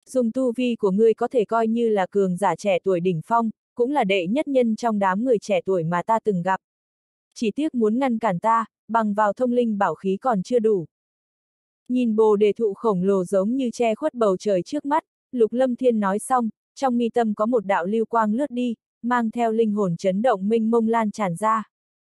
Dùng tu vi của ngươi có thể coi như là cường giả trẻ tuổi đỉnh phong, cũng là đệ nhất nhân trong đám người trẻ tuổi mà ta từng gặp. Chỉ tiếc muốn ngăn cản ta, bằng vào thông linh bảo khí còn chưa đủ. Nhìn bồ đề thụ khổng lồ giống như che khuất bầu trời trước mắt, Lục Lâm Thiên nói xong, trong mi tâm có một đạo lưu quang lướt đi, mang theo linh hồn chấn động mênh mông lan tràn ra.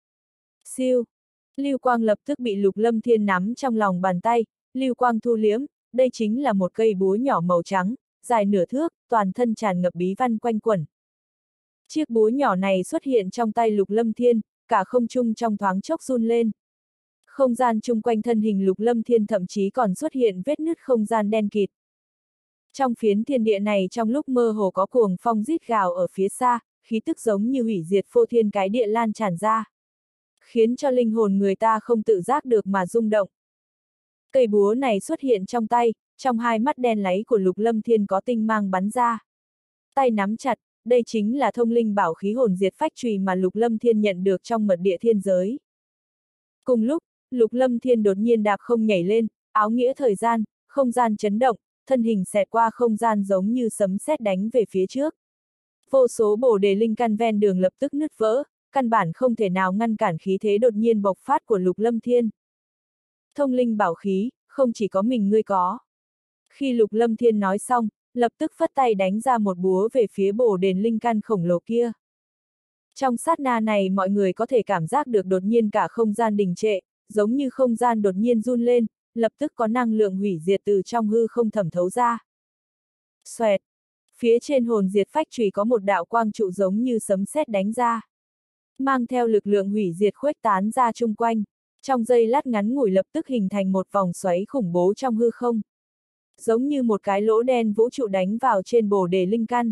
Siêu! Lưu quang lập tức bị Lục Lâm Thiên nắm trong lòng bàn tay, lưu quang thu liếm, đây chính là một cây búa nhỏ màu trắng, dài nửa thước, toàn thân tràn ngập bí văn quanh quẩn. Chiếc búa nhỏ này xuất hiện trong tay Lục Lâm Thiên, cả không trung trong thoáng chốc run lên. Không gian chung quanh thân hình Lục Lâm Thiên thậm chí còn xuất hiện vết nứt không gian đen kịt. Trong phiến thiên địa này trong lúc mơ hồ có cuồng phong rít gào ở phía xa, khí tức giống như hủy diệt phô thiên cái địa lan tràn ra, khiến cho linh hồn người ta không tự giác được mà rung động. Cây búa này xuất hiện trong tay, trong hai mắt đen láy của Lục Lâm Thiên có tinh mang bắn ra. Tay nắm chặt, đây chính là thông linh bảo khí hồn diệt phách chùy mà Lục Lâm Thiên nhận được trong mật địa thiên giới. Cùng lúc, Lục Lâm Thiên đột nhiên đạp không nhảy lên, áo nghĩa thời gian, không gian chấn động, thân hình xẹt qua không gian giống như sấm sét đánh về phía trước. Vô số bồ đề linh căn ven đường lập tức nứt vỡ, căn bản không thể nào ngăn cản khí thế đột nhiên bộc phát của Lục Lâm Thiên. Thông linh bảo khí, không chỉ có mình ngươi có. Khi Lục Lâm Thiên nói xong, lập tức phất tay đánh ra một búa về phía bồ đề linh căn khổng lồ kia. Trong sát na này mọi người có thể cảm giác được đột nhiên cả không gian đình trệ, giống như không gian đột nhiên run lên, lập tức có năng lượng hủy diệt từ trong hư không thẩm thấu ra. Xoẹt! Phía trên hồn diệt phách chùy có một đạo quang trụ giống như sấm sét đánh ra, mang theo lực lượng hủy diệt khuếch tán ra chung quanh, trong giây lát ngắn ngủi lập tức hình thành một vòng xoáy khủng bố trong hư không. Giống như một cái lỗ đen vũ trụ đánh vào trên bồ đề linh căn.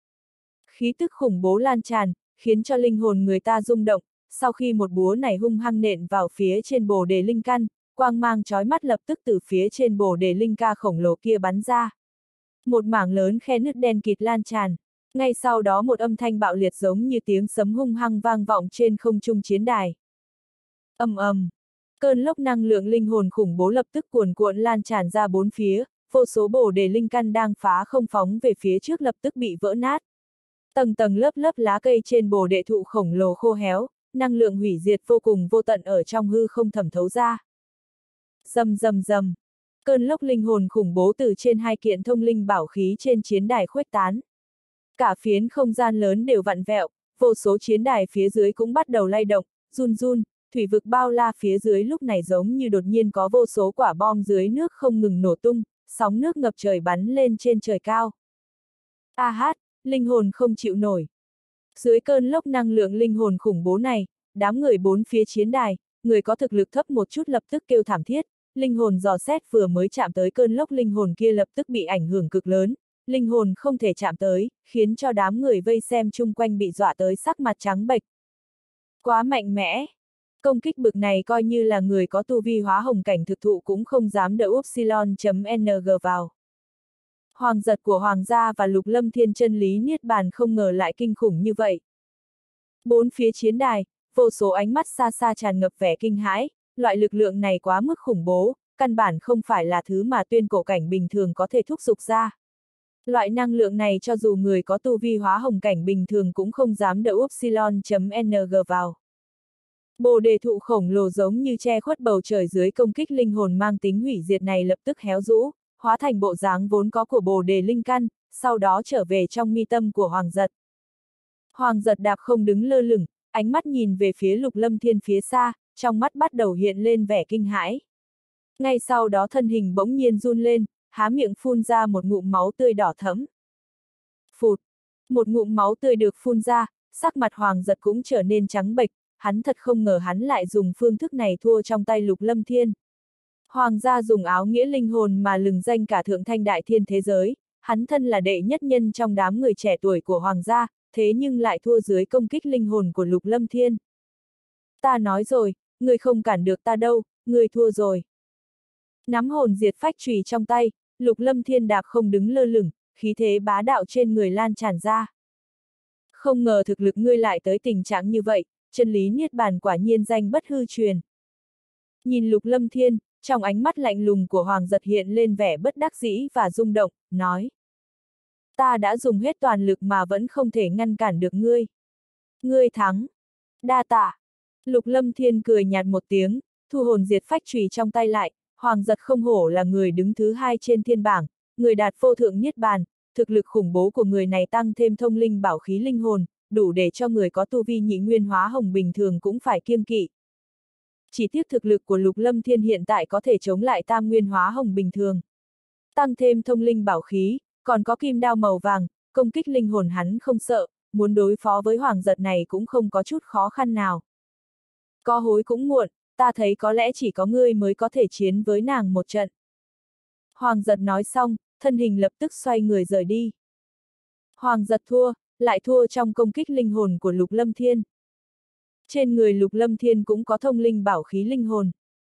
Khí tức khủng bố lan tràn, khiến cho linh hồn người ta rung động, sau khi một búa này hung hăng nện vào phía trên bồ đề linh căn, quang mang chói mắt lập tức từ phía trên bồ đề linh ca khổng lồ kia bắn ra. Một mảng lớn khe nứt đen kịt lan tràn, ngay sau đó một âm thanh bạo liệt giống như tiếng sấm hung hăng vang vọng trên không trung chiến đài. Ầm ầm, cơn lốc năng lượng linh hồn khủng bố lập tức cuồn cuộn lan tràn ra bốn phía, vô số bồ đề linh căn đang phá không phóng về phía trước lập tức bị vỡ nát. Tầng tầng lớp lớp lá cây trên bồ đề thụ khổng lồ khô héo, năng lượng hủy diệt vô cùng vô tận ở trong hư không thẩm thấu ra. Rầm rầm rầm, cơn lốc linh hồn khủng bố từ trên hai kiện thông linh bảo khí trên chiến đài khuếch tán. Cả phiến không gian lớn đều vặn vẹo, vô số chiến đài phía dưới cũng bắt đầu lay động, run run, thủy vực bao la phía dưới lúc này giống như đột nhiên có vô số quả bom dưới nước không ngừng nổ tung, sóng nước ngập trời bắn lên trên trời cao. A hát, linh hồn không chịu nổi. Dưới cơn lốc năng lượng linh hồn khủng bố này, đám người bốn phía chiến đài, người có thực lực thấp một chút lập tức kêu thảm thiết, linh hồn dò xét vừa mới chạm tới cơn lốc linh hồn kia lập tức bị ảnh hưởng cực lớn, linh hồn không thể chạm tới, khiến cho đám người vây xem chung quanh bị dọa tới sắc mặt trắng bệch. Quá mạnh mẽ! Công kích bực này coi như là người có tu vi hóa hồng cảnh thực thụ cũng không dám đỡ Upsilon.ng vào. Hoàng giật của Hoàng gia và Lục Lâm Thiên chân lý niết bàn không ngờ lại kinh khủng như vậy. Bốn phía chiến đài, vô số ánh mắt xa xa tràn ngập vẻ kinh hãi, loại lực lượng này quá mức khủng bố, căn bản không phải là thứ mà tuyên cổ cảnh bình thường có thể thúc giục ra. Loại năng lượng này cho dù người có tu vi hóa hồng cảnh bình thường cũng không dám đỡ Upsilon.ng vào. Bồ đề thụ khổng lồ giống như che khuất bầu trời dưới công kích linh hồn mang tính hủy diệt này lập tức héo rũ, hóa thành bộ dáng vốn có của bồ đề linh căn, sau đó trở về trong mi tâm của Hoàng giật. Hoàng giật đạp không đứng lơ lửng, ánh mắt nhìn về phía Lục Lâm Thiên phía xa, trong mắt bắt đầu hiện lên vẻ kinh hãi. Ngay sau đó thân hình bỗng nhiên run lên, há miệng phun ra một ngụm máu tươi đỏ thẫm. Phụt! Một ngụm máu tươi được phun ra, sắc mặt Hoàng giật cũng trở nên trắng bệch, hắn thật không ngờ hắn lại dùng phương thức này thua trong tay Lục Lâm Thiên. Hoàng gia dùng áo nghĩa linh hồn mà lừng danh cả thượng thanh đại thiên thế giới, hắn thân là đệ nhất nhân trong đám người trẻ tuổi của Hoàng gia, thế nhưng lại thua dưới công kích linh hồn của Lục Lâm Thiên. Ta nói rồi, ngươi không cản được ta đâu, ngươi thua rồi. Nắm hồn diệt phách chùy trong tay, Lục Lâm Thiên đạp không đứng lơ lửng, khí thế bá đạo trên người lan tràn ra. Không ngờ thực lực ngươi lại tới tình trạng như vậy, chân lý niết bàn quả nhiên danh bất hư truyền. Nhìn Lục Lâm Thiên, trong ánh mắt lạnh lùng của Hoàng giật hiện lên vẻ bất đắc dĩ và rung động, nói. Ta đã dùng hết toàn lực mà vẫn không thể ngăn cản được ngươi. Ngươi thắng. Đa tạ. Lục Lâm Thiên cười nhạt một tiếng, thu hồn diệt phách chùy trong tay lại, Hoàng Giật không hổ là người đứng thứ 2 trên thiên bảng, người đạt vô thượng niết bàn, thực lực khủng bố của người này tăng thêm thông linh bảo khí linh hồn, đủ để cho người có tu vi nhị nguyên hóa hồng bình thường cũng phải kiêng kỵ. Chỉ tiếc thực lực của Lục Lâm Thiên hiện tại có thể chống lại tam nguyên hóa hồng bình thường. Tăng thêm thông linh bảo khí, còn có kim đao màu vàng, công kích linh hồn hắn không sợ, muốn đối phó với Hoàng Giật này cũng không có chút khó khăn nào. Có hối cũng muộn, ta thấy có lẽ chỉ có ngươi mới có thể chiến với nàng một trận. Hoàng Giật nói xong, thân hình lập tức xoay người rời đi. Hoàng Giật thua, lại thua trong công kích linh hồn của Lục Lâm Thiên. Trên người Lục Lâm Thiên cũng có thông linh bảo khí linh hồn.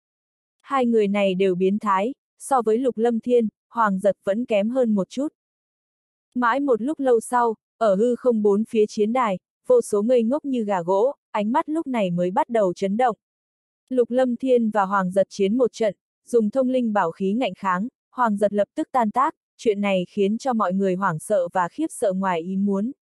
Hai người này đều biến thái, so với Lục Lâm Thiên, Hoàng Giật vẫn kém hơn một chút. Mãi một lúc lâu sau, ở hư không bốn phía chiến đài, vô số ngây ngốc như gà gỗ, ánh mắt lúc này mới bắt đầu chấn động. Lục Lâm Thiên và Hoàng Giật chiến một trận, dùng thông linh bảo khí ngạnh kháng, Hoàng Giật lập tức tan tác, chuyện này khiến cho mọi người hoảng sợ và khiếp sợ ngoài ý muốn.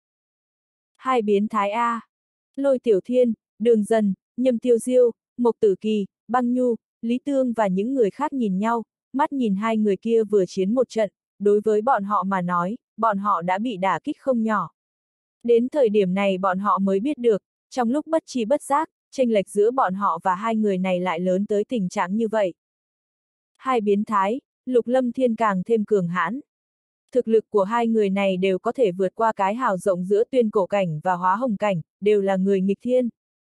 Hai biến thái A. Lôi Tiểu Thiên, Đường Dần, Nhâm Tiêu Diêu, Mộc Tử Kỳ, Băng Nhu, Lý Tương và những người khác nhìn nhau, mắt nhìn hai người kia vừa chiến một trận, đối với bọn họ mà nói, bọn họ đã bị đả kích không nhỏ. Đến thời điểm này bọn họ mới biết được, trong lúc bất tri bất giác, chênh lệch giữa bọn họ và hai người này lại lớn tới tình trạng như vậy. Hai biến thái, Lục Lâm Thiên càng thêm cường hãn. Thực lực của hai người này đều có thể vượt qua cái hào rộng giữa tuyên cổ cảnh và hóa hồng cảnh, đều là người nghịch thiên.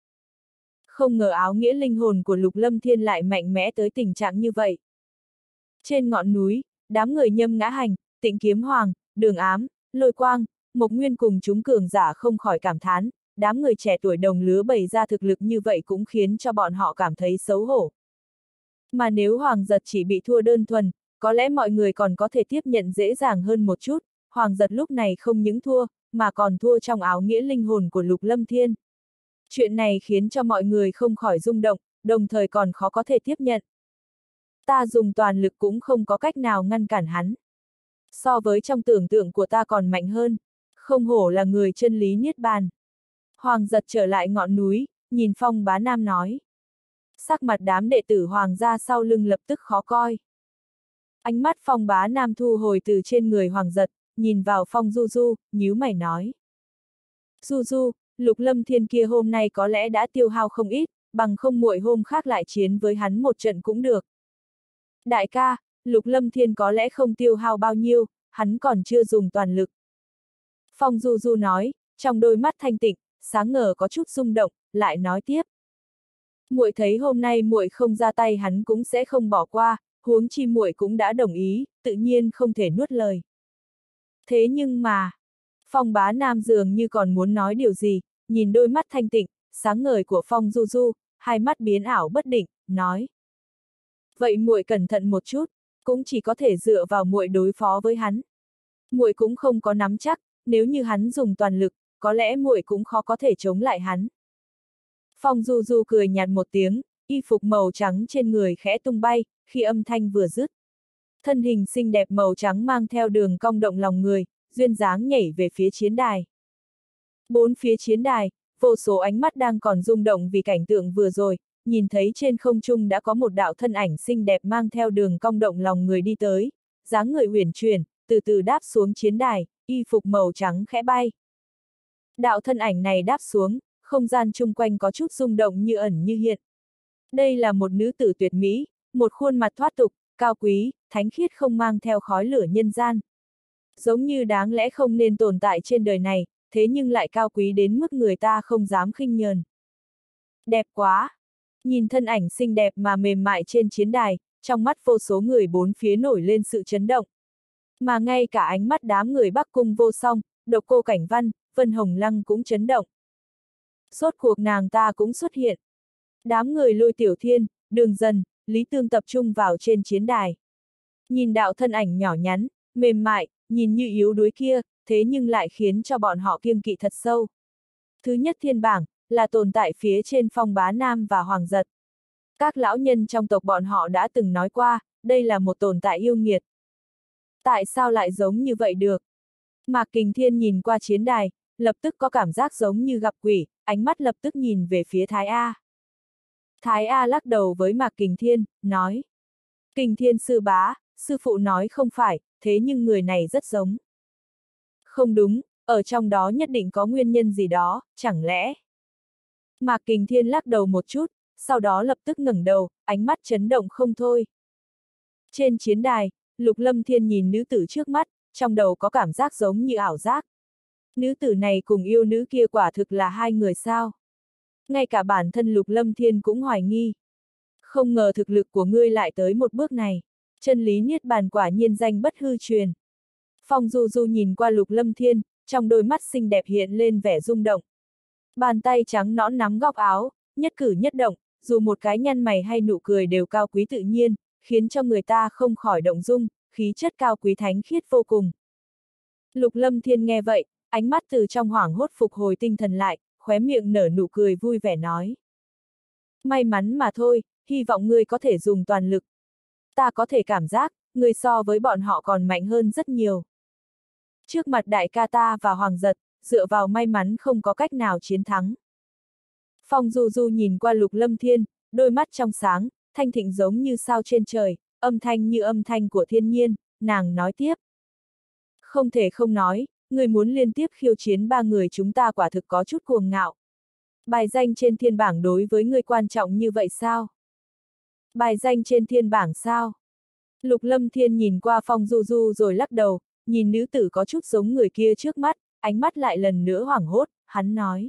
Không ngờ áo nghĩa linh hồn của Lục Lâm Thiên lại mạnh mẽ tới tình trạng như vậy. Trên ngọn núi, đám người Nhâm Ngã Hành, Tịnh Kiếm Hoàng, Đường Ám, Lôi Quang, Mộc Nguyên cùng chúng cường giả không khỏi cảm thán, đám người trẻ tuổi đồng lứa bày ra thực lực như vậy cũng khiến cho bọn họ cảm thấy xấu hổ. Mà nếu Hoàng Giật chỉ bị thua đơn thuần, có lẽ mọi người còn có thể tiếp nhận dễ dàng hơn một chút, Hoàng Giật lúc này không những thua, mà còn thua trong áo nghĩa linh hồn của Lục Lâm Thiên. Chuyện này khiến cho mọi người không khỏi rung động, đồng thời còn khó có thể tiếp nhận. Ta dùng toàn lực cũng không có cách nào ngăn cản hắn. So với trong tưởng tượng của ta còn mạnh hơn, không hổ là người chân lý niết bàn. Hoàng Giật trở lại ngọn núi, nhìn Phong Bá Nam nói. Sắc mặt đám đệ tử Hoàng gia sau lưng lập tức khó coi. Ánh mắt Phong Bá Nam thu hồi từ trên người Hoàng Giật, nhìn vào Phong Du Du, nhíu mày nói. Du Du, Lục Lâm Thiên kia hôm nay có lẽ đã tiêu hao không ít, bằng không muội hôm khác lại chiến với hắn một trận cũng được. Đại ca, Lục Lâm Thiên có lẽ không tiêu hao bao nhiêu, hắn còn chưa dùng toàn lực. Phong Du Du nói, trong đôi mắt thanh tịnh, sáng ngời có chút rung động, lại nói tiếp. Muội thấy hôm nay muội không ra tay hắn cũng sẽ không bỏ qua, huống chi muội cũng đã đồng ý, tự nhiên không thể nuốt lời. Thế nhưng mà, Phong Bá Nam dường như còn muốn nói điều gì, nhìn đôi mắt thanh tịnh, sáng ngời của Phong Du Du, hai mắt biến ảo bất định, nói. Vậy muội cẩn thận một chút, cũng chỉ có thể dựa vào muội đối phó với hắn. Muội cũng không có nắm chắc, nếu như hắn dùng toàn lực, có lẽ muội cũng khó có thể chống lại hắn. Phong Du Du cười nhạt một tiếng, y phục màu trắng trên người khẽ tung bay, khi âm thanh vừa dứt. Thân hình xinh đẹp màu trắng mang theo đường cong động lòng người, duyên dáng nhảy về phía chiến đài. Bốn phía chiến đài, vô số ánh mắt đang còn rung động vì cảnh tượng vừa rồi, nhìn thấy trên không trung đã có một đạo thân ảnh xinh đẹp mang theo đường cong động lòng người đi tới, dáng người uyển chuyển, từ từ đáp xuống chiến đài, y phục màu trắng khẽ bay. Đạo thân ảnh này đáp xuống, không gian chung quanh có chút rung động như ẩn như hiện. Đây là một nữ tử tuyệt mỹ, một khuôn mặt thoát tục, cao quý, thánh khiết không mang theo khói lửa nhân gian. Giống như đáng lẽ không nên tồn tại trên đời này, thế nhưng lại cao quý đến mức người ta không dám khinh nhờn. Đẹp quá! Nhìn thân ảnh xinh đẹp mà mềm mại trên chiến đài, trong mắt vô số người bốn phía nổi lên sự chấn động. Mà ngay cả ánh mắt đám người Bắc Cung Vô Song, Độc Cô Cảnh Văn, Vân Hồng Lăng cũng chấn động. Rốt cuộc nàng ta cũng xuất hiện. Đám người Lôi Tiểu Thiên, Đường Dần, Lý Tương tập trung vào trên chiến đài. Nhìn đạo thân ảnh nhỏ nhắn, mềm mại, nhìn như yếu đuối kia, thế nhưng lại khiến cho bọn họ kiêng kỵ thật sâu. Thứ nhất thiên bảng, là tồn tại phía trên Phong Bá Nam và Hoàng Giật. Các lão nhân trong tộc bọn họ đã từng nói qua, đây là một tồn tại yêu nghiệt. Tại sao lại giống như vậy được? Mạc Kình Thiên nhìn qua chiến đài, lập tức có cảm giác giống như gặp quỷ, ánh mắt lập tức nhìn về phía Thái A. Thái A lắc đầu với Mạc Kình Thiên, nói. Kình Thiên sư bá, sư phụ nói không phải, thế nhưng người này rất giống. Không đúng, ở trong đó nhất định có nguyên nhân gì đó, chẳng lẽ. Mạc Kình Thiên lắc đầu một chút, sau đó lập tức ngẩng đầu, ánh mắt chấn động không thôi. Trên chiến đài, Lục Lâm Thiên nhìn nữ tử trước mắt, trong đầu có cảm giác giống như ảo giác. Nữ tử này cùng yêu nữ kia quả thực là hai người sao? Ngay cả bản thân Lục Lâm Thiên cũng hoài nghi. Không ngờ thực lực của ngươi lại tới một bước này. Chân lý niết bàn quả nhiên danh bất hư truyền. Phong Du Du nhìn qua Lục Lâm Thiên, trong đôi mắt xinh đẹp hiện lên vẻ rung động. Bàn tay trắng nõn nắm góc áo, nhất cử nhất động, dù một cái nhăn mày hay nụ cười đều cao quý tự nhiên, khiến cho người ta không khỏi động dung, khí chất cao quý thánh khiết vô cùng. Lục Lâm Thiên nghe vậy, ánh mắt từ trong hoảng hốt phục hồi tinh thần lại, khóe miệng nở nụ cười vui vẻ nói. May mắn mà thôi, hy vọng ngươi có thể dùng toàn lực. Ta có thể cảm giác, ngươi so với bọn họ còn mạnh hơn rất nhiều. Trước mặt đại ca ta và Hoàng Giật, dựa vào may mắn không có cách nào chiến thắng. Phong Du Du nhìn qua Lục Lâm Thiên, đôi mắt trong sáng, thanh thịnh giống như sao trên trời, âm thanh như âm thanh của thiên nhiên, nàng nói tiếp. Không thể không nói, người muốn liên tiếp khiêu chiến ba người chúng ta quả thực có chút cuồng ngạo. Bài danh trên thiên bảng đối với người quan trọng như vậy sao? Bài danh trên thiên bảng sao? Lục Lâm Thiên nhìn qua Phong Du Du rồi lắc đầu, nhìn nữ tử có chút giống người kia trước mắt, ánh mắt lại lần nữa hoảng hốt, hắn nói.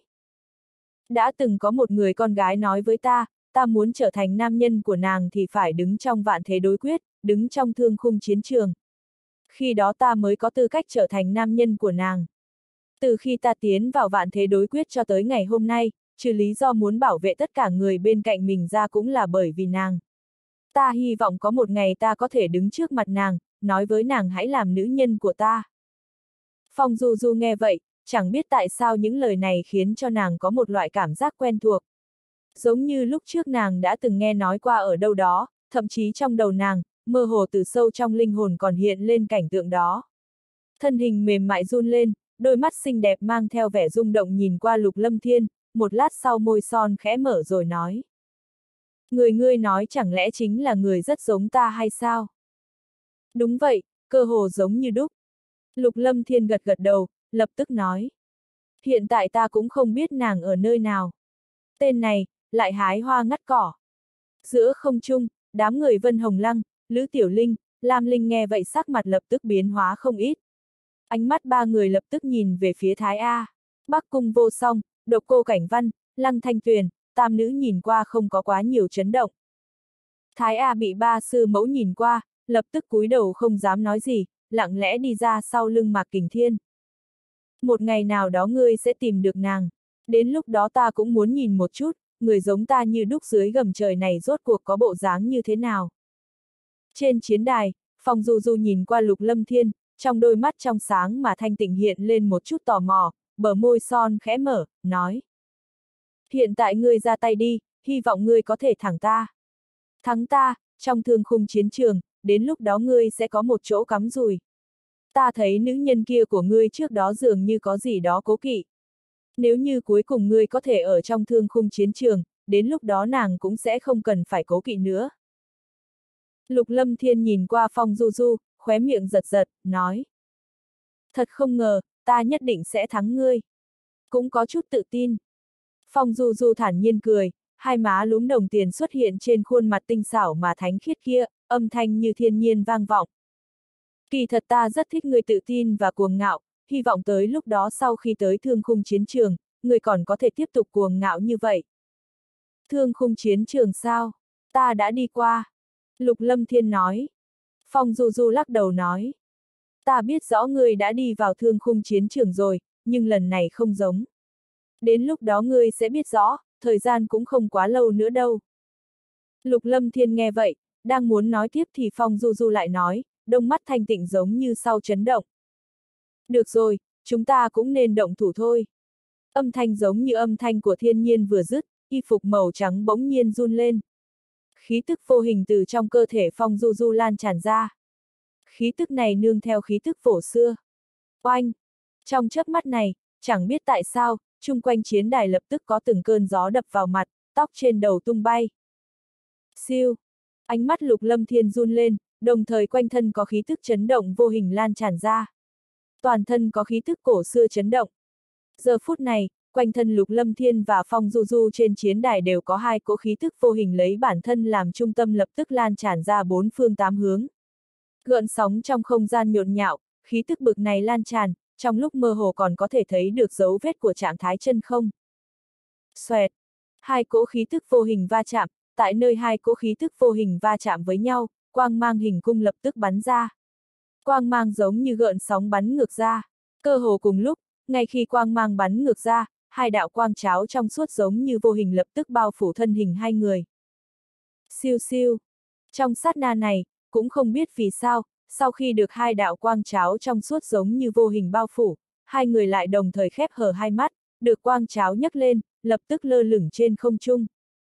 Đã từng có một người con gái nói với ta muốn trở thành nam nhân của nàng thì phải đứng trong vạn thế đối quyết, đứng trong thương khung chiến trường. Khi đó ta mới có tư cách trở thành nam nhân của nàng. Từ khi ta tiến vào vạn thế đối quyết cho tới ngày hôm nay, trừ lý do muốn bảo vệ tất cả người bên cạnh mình ra cũng là bởi vì nàng. Ta hy vọng có một ngày ta có thể đứng trước mặt nàng, nói với nàng hãy làm nữ nhân của ta. Phong Du Du nghe vậy, chẳng biết tại sao những lời này khiến cho nàng có một loại cảm giác quen thuộc. Giống như lúc trước nàng đã từng nghe nói qua ở đâu đó, thậm chí trong đầu nàng, mơ hồ từ sâu trong linh hồn còn hiện lên cảnh tượng đó. Thân hình mềm mại run lên, đôi mắt xinh đẹp mang theo vẻ rung động nhìn qua Lục Lâm Thiên, một lát sau môi son khẽ mở rồi nói. Người ngươi nói chẳng lẽ chính là người rất giống ta hay sao? Đúng vậy, cơ hồ giống như đúc. Lục Lâm Thiên gật gật đầu, lập tức nói. Hiện tại ta cũng không biết nàng ở nơi nào. Tên này, lại hái hoa ngắt cỏ. Giữa không trung, đám người Vân Hồng Lăng, Lữ Tiểu Linh, Lam Linh nghe vậy sắc mặt lập tức biến hóa không ít. Ánh mắt ba người lập tức nhìn về phía Thái A. Bắc Cung Vô Song, Độc Cô Cảnh Văn, Lăng Thanh Tuyền, tam nữ nhìn qua không có quá nhiều chấn động. Thái A bị ba sư mẫu nhìn qua, lập tức cúi đầu không dám nói gì, lặng lẽ đi ra sau lưng Mạc Kình Thiên. Một ngày nào đó ngươi sẽ tìm được nàng. Đến lúc đó ta cũng muốn nhìn một chút, người giống ta như đúc dưới gầm trời này rốt cuộc có bộ dáng như thế nào. Trên chiến đài, Phong Du Du nhìn qua Lục Lâm Thiên, trong đôi mắt trong sáng mà thanh tịnh hiện lên một chút tò mò, bờ môi son khẽ mở, nói. Hiện tại ngươi ra tay đi, hy vọng ngươi có thể thắng ta. Thắng ta, trong thương khung chiến trường, đến lúc đó ngươi sẽ có một chỗ cắm rùi. Ta thấy nữ nhân kia của ngươi trước đó dường như có gì đó cố kỵ. Nếu như cuối cùng ngươi có thể ở trong thương khung chiến trường, đến lúc đó nàng cũng sẽ không cần phải cố kỵ nữa. Lục Lâm Thiên nhìn qua Phong Du Du, khóe miệng giật giật, nói. Thật không ngờ, ta nhất định sẽ thắng ngươi. Cũng có chút tự tin. Phong Du Du thản nhiên cười, hai má lúm đồng tiền xuất hiện trên khuôn mặt tinh xảo mà thánh khiết kia, âm thanh như thiên nhiên vang vọng. Kỳ thật ta rất thích người tự tin và cuồng ngạo, hy vọng tới lúc đó sau khi tới thương khung chiến trường, người còn có thể tiếp tục cuồng ngạo như vậy. Thương khung chiến trường sao? Ta đã đi qua. Lục Lâm Thiên nói. Phong Du Du lắc đầu nói. Ta biết rõ ngươi đã đi vào thương khung chiến trường rồi, nhưng lần này không giống. Đến lúc đó ngươi sẽ biết rõ, thời gian cũng không quá lâu nữa đâu. Lục Lâm Thiên nghe vậy, đang muốn nói tiếp thì Phong Du Du lại nói, đôi mắt thanh tịnh giống như sau chấn động. Được rồi, chúng ta cũng nên động thủ thôi. Âm thanh giống như âm thanh của thiên nhiên vừa dứt, y phục màu trắng bỗng nhiên run lên. Khí tức vô hình từ trong cơ thể Phong Du Du lan tràn ra. Khí tức này nương theo khí tức phổ xưa. Oanh, Trong chớp mắt này, chẳng biết tại sao, chung quanh chiến đài lập tức có từng cơn gió đập vào mặt, tóc trên đầu tung bay. Siêu! Ánh mắt Lục Lâm Thiên run lên, đồng thời quanh thân có khí tức chấn động vô hình lan tràn ra. Toàn thân có khí tức cổ xưa chấn động. Giờ phút này, quanh thân Lục Lâm Thiên và Phong Du Du trên chiến đài đều có hai cỗ khí tức vô hình lấy bản thân làm trung tâm lập tức lan tràn ra bốn phương tám hướng. Gợn sóng trong không gian nhộn nhạo, khí tức bực này lan tràn, trong lúc mơ hồ còn có thể thấy được dấu vết của trạng thái chân không. Xoẹt! Hai cỗ khí tức vô hình va chạm, tại nơi hai cỗ khí tức vô hình va chạm với nhau, quang mang hình cung lập tức bắn ra. Quang mang giống như gợn sóng bắn ngược ra. Cơ hồ cùng lúc, ngay khi quang mang bắn ngược ra, hai đạo quang cháo trong suốt giống như vô hình lập tức bao phủ thân hình hai người. Siêu siêu! Trong sát na này, cũng không biết vì sao, sau khi được hai đạo quang cháo trong suốt giống như vô hình bao phủ, hai người lại đồng thời khép hờ hai mắt, được quang cháo nhấc lên, lập tức lơ lửng trên không trung.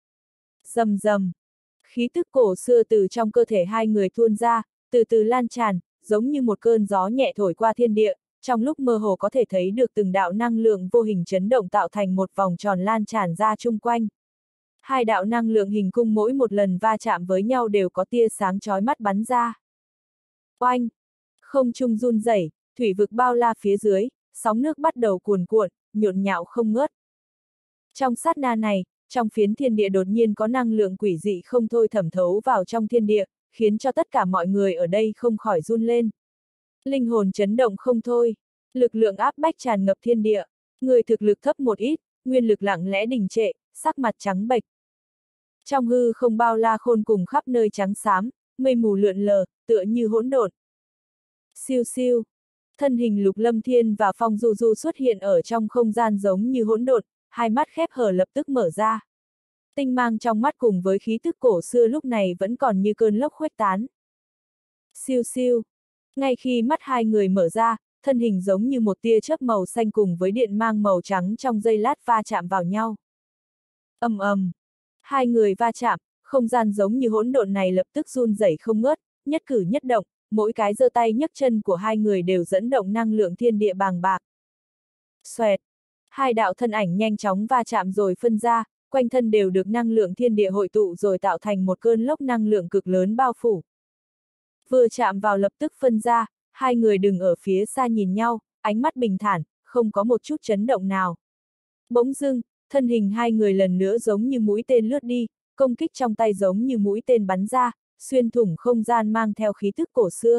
Rầm rầm! Khí tức cổ xưa từ trong cơ thể hai người tuôn ra, từ từ lan tràn, giống như một cơn gió nhẹ thổi qua thiên địa, trong lúc mơ hồ có thể thấy được từng đạo năng lượng vô hình chấn động tạo thành một vòng tròn lan tràn ra chung quanh. Hai đạo năng lượng hình cung mỗi một lần va chạm với nhau đều có tia sáng chói mắt bắn ra. Oanh! Không trung run rẩy, thủy vực bao la phía dưới, sóng nước bắt đầu cuồn cuộn, nhộn nhạo không ngớt. Trong sát na này, trong phiến thiên địa đột nhiên có năng lượng quỷ dị không thôi thẩm thấu vào trong thiên địa, khiến cho tất cả mọi người ở đây không khỏi run lên. Linh hồn chấn động không thôi, lực lượng áp bách tràn ngập thiên địa, người thực lực thấp một ít, nguyên lực lặng lẽ đình trệ, sắc mặt trắng bệch. Trong hư không bao la khôn cùng khắp nơi trắng xám, mây mù lượn lờ, tựa như hỗn độn. Siêu siêu, thân hình Lục Lâm Thiên và Phong Du Du xuất hiện ở trong không gian giống như hỗn độn, hai mắt khép hờ lập tức mở ra. Tinh mang trong mắt cùng với khí tức cổ xưa lúc này vẫn còn như cơn lốc khuếch tán. Siêu siêu, ngay khi mắt hai người mở ra, thân hình giống như một tia chớp màu xanh cùng với điện mang màu trắng trong giây lát va chạm vào nhau. Ầm ầm, hai người va chạm, không gian giống như hỗn độn này lập tức run rẩy không ngớt, nhất cử nhất động, mỗi cái giơ tay nhấc chân của hai người đều dẫn động năng lượng thiên địa bàng bạc. Xoẹt, hai đạo thân ảnh nhanh chóng va chạm rồi phân ra, quanh thân đều được năng lượng thiên địa hội tụ rồi tạo thành một cơn lốc năng lượng cực lớn bao phủ. Vừa chạm vào lập tức phân ra, hai người đứng ở phía xa nhìn nhau, ánh mắt bình thản, không có một chút chấn động nào. Bỗng dưng, thân hình hai người lần nữa giống như mũi tên lướt đi, công kích trong tay giống như mũi tên bắn ra, xuyên thủng không gian mang theo khí tức cổ xưa.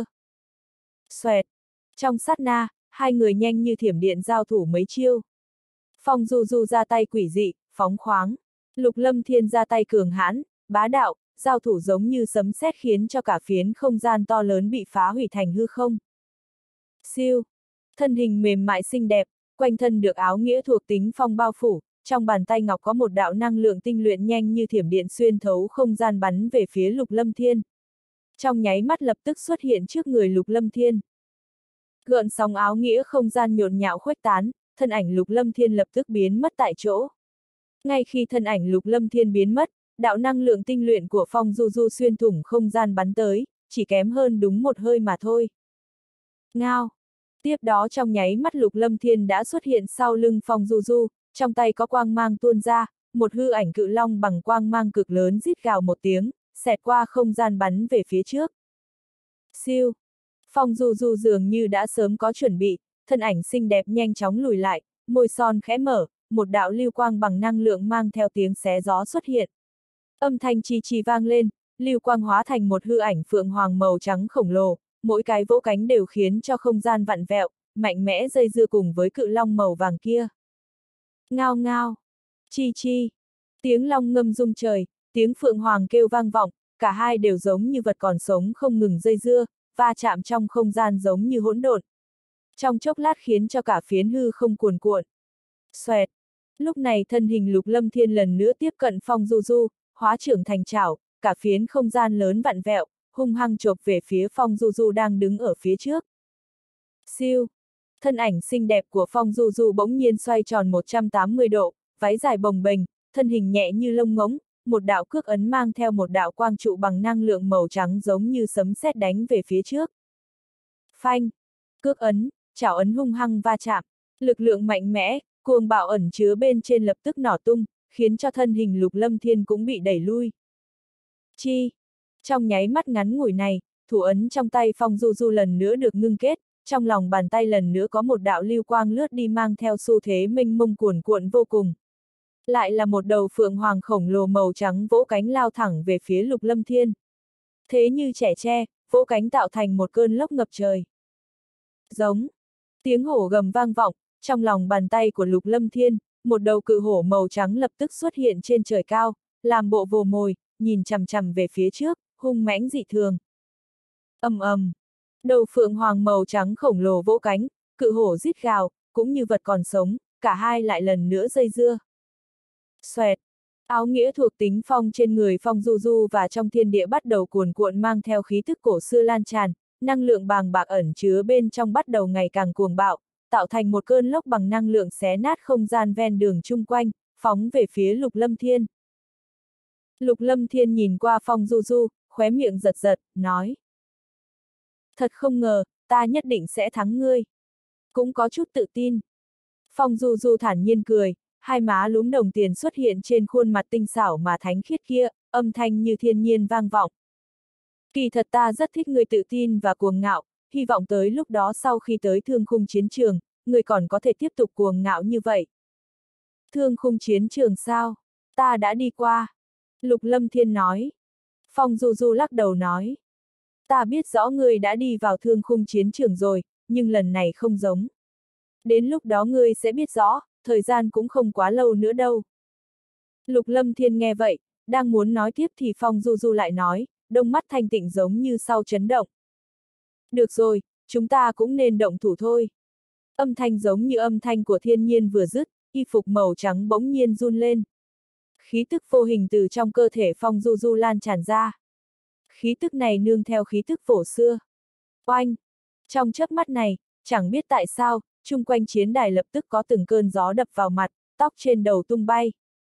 Xoẹt! Trong sát na, hai người nhanh như thiểm điện giao thủ mấy chiêu. Phong Du Du ra tay quỷ dị, phóng khoáng. Lục Lâm Thiên ra tay cường hãn, bá đạo, giao thủ giống như sấm sét khiến cho cả phiến không gian to lớn bị phá hủy thành hư không. Siêu! Thân hình mềm mại xinh đẹp, quanh thân được áo nghĩa thuộc tính phong bao phủ, trong bàn tay ngọc có một đạo năng lượng tinh luyện nhanh như thiểm điện xuyên thấu không gian bắn về phía Lục Lâm Thiên. Trong nháy mắt lập tức xuất hiện trước người Lục Lâm Thiên. Gợn sóng áo nghĩa không gian nhộn nhạo khuếch tán, thân ảnh Lục Lâm Thiên lập tức biến mất tại chỗ. Ngay khi thân ảnh Lục Lâm Thiên biến mất, đạo năng lượng tinh luyện của Phong Du Du xuyên thủng không gian bắn tới, chỉ kém hơn đúng một hơi mà thôi. Ngao! Tiếp đó trong nháy mắt Lục Lâm Thiên đã xuất hiện sau lưng Phong Du Du, trong tay có quang mang tuôn ra, một hư ảnh cự long bằng quang mang cực lớn rít gào một tiếng, xẹt qua không gian bắn về phía trước. Siêu! Phong Du Du dường như đã sớm có chuẩn bị, thân ảnh xinh đẹp nhanh chóng lùi lại, môi son khẽ mở, một đạo lưu quang bằng năng lượng mang theo tiếng xé gió xuất hiện. Âm thanh chi chi vang lên, lưu quang hóa thành một hư ảnh phượng hoàng màu trắng khổng lồ, mỗi cái vỗ cánh đều khiến cho không gian vặn vẹo, mạnh mẽ dây dưa cùng với cự long màu vàng kia. Ngao ngao! Chi chi! Tiếng long ngâm rung trời, tiếng phượng hoàng kêu vang vọng, cả hai đều giống như vật còn sống không ngừng dây dưa, va chạm trong không gian giống như hỗn độn. Trong chốc lát khiến cho cả phiến hư không cuồn cuộn. Xoẹt! Lúc này thân hình Lục Lâm Thiên lần nữa tiếp cận Phong Du Du, hóa trưởng thành chảo, cả phiến không gian lớn vặn vẹo, hung hăng chộp về phía Phong Du Du đang đứng ở phía trước. Siêu! Thân ảnh xinh đẹp của Phong Du Du bỗng nhiên xoay tròn 180 độ, váy dài bồng bềnh, thân hình nhẹ như lông ngỗng, một đạo cước ấn mang theo một đạo quang trụ bằng năng lượng màu trắng giống như sấm sét đánh về phía trước. Phanh! Cước ấn, chảo ấn hung hăng va chạm. Lực lượng mạnh mẽ, cuồng bạo ẩn chứa bên trên lập tức nổ tung, khiến cho thân hình Lục Lâm Thiên cũng bị đẩy lui. Chi! Trong nháy mắt ngắn ngủi này, thủ ấn trong tay Phong Du Du lần nữa được ngưng kết, trong lòng bàn tay lần nữa có một đạo lưu quang lướt đi mang theo xu thế mênh mông cuồn cuộn vô cùng. Lại là một đầu phượng hoàng khổng lồ màu trắng vỗ cánh lao thẳng về phía Lục Lâm Thiên. Thế như trẻ tre, vỗ cánh tạo thành một cơn lốc ngập trời. Giống! Tiếng hổ gầm vang vọng, trong lòng bàn tay của Lục Lâm Thiên, một đầu cự hổ màu trắng lập tức xuất hiện trên trời cao, làm bộ vồ mồi, nhìn chằm chằm về phía trước, hung mãnh dị thường. Ầm ầm, đầu phượng hoàng màu trắng khổng lồ vỗ cánh, cự hổ rít gào, cũng như vật còn sống, cả hai lại lần nữa dây dưa. Xoẹt, áo nghĩa thuộc tính phong trên người Phong Du Du và trong thiên địa bắt đầu cuồn cuộn mang theo khí tức cổ xưa lan tràn, năng lượng bàng bạc ẩn chứa bên trong bắt đầu ngày càng cuồng bạo, tạo thành một cơn lốc bằng năng lượng xé nát không gian ven đường chung quanh, phóng về phía Lục Lâm Thiên. Lục Lâm Thiên nhìn qua Phong Du Du, khóe miệng giật giật, nói. Thật không ngờ, ta nhất định sẽ thắng ngươi. Cũng có chút tự tin. Phong Du Du thản nhiên cười, hai má lúm đồng tiền xuất hiện trên khuôn mặt tinh xảo mà thánh khiết kia, âm thanh như thiên nhiên vang vọng. Kỳ thật ta rất thích ngươi tự tin và cuồng ngạo, hy vọng tới lúc đó sau khi tới thương khung chiến trường, ngươi còn có thể tiếp tục cuồng ngạo như vậy. Thương khung chiến trường sao? Ta đã đi qua. Lục Lâm Thiên nói. Phong Du Du lắc đầu nói. Ta biết rõ ngươi đã đi vào thương khung chiến trường rồi, nhưng lần này không giống. Đến lúc đó ngươi sẽ biết rõ, thời gian cũng không quá lâu nữa đâu. Lục Lâm Thiên nghe vậy, đang muốn nói tiếp thì Phong Du Du lại nói, đôi mắt thanh tịnh giống như sau chấn động. Được rồi, chúng ta cũng nên động thủ thôi. Âm thanh giống như âm thanh của thiên nhiên vừa dứt, y phục màu trắng bỗng nhiên run lên. Khí tức vô hình từ trong cơ thể Phong Du Du lan tràn ra. Khí tức này nương theo khí tức phổ xưa. Oanh! Trong chớp mắt này, chẳng biết tại sao, chung quanh chiến đài lập tức có từng cơn gió đập vào mặt, tóc trên đầu tung bay.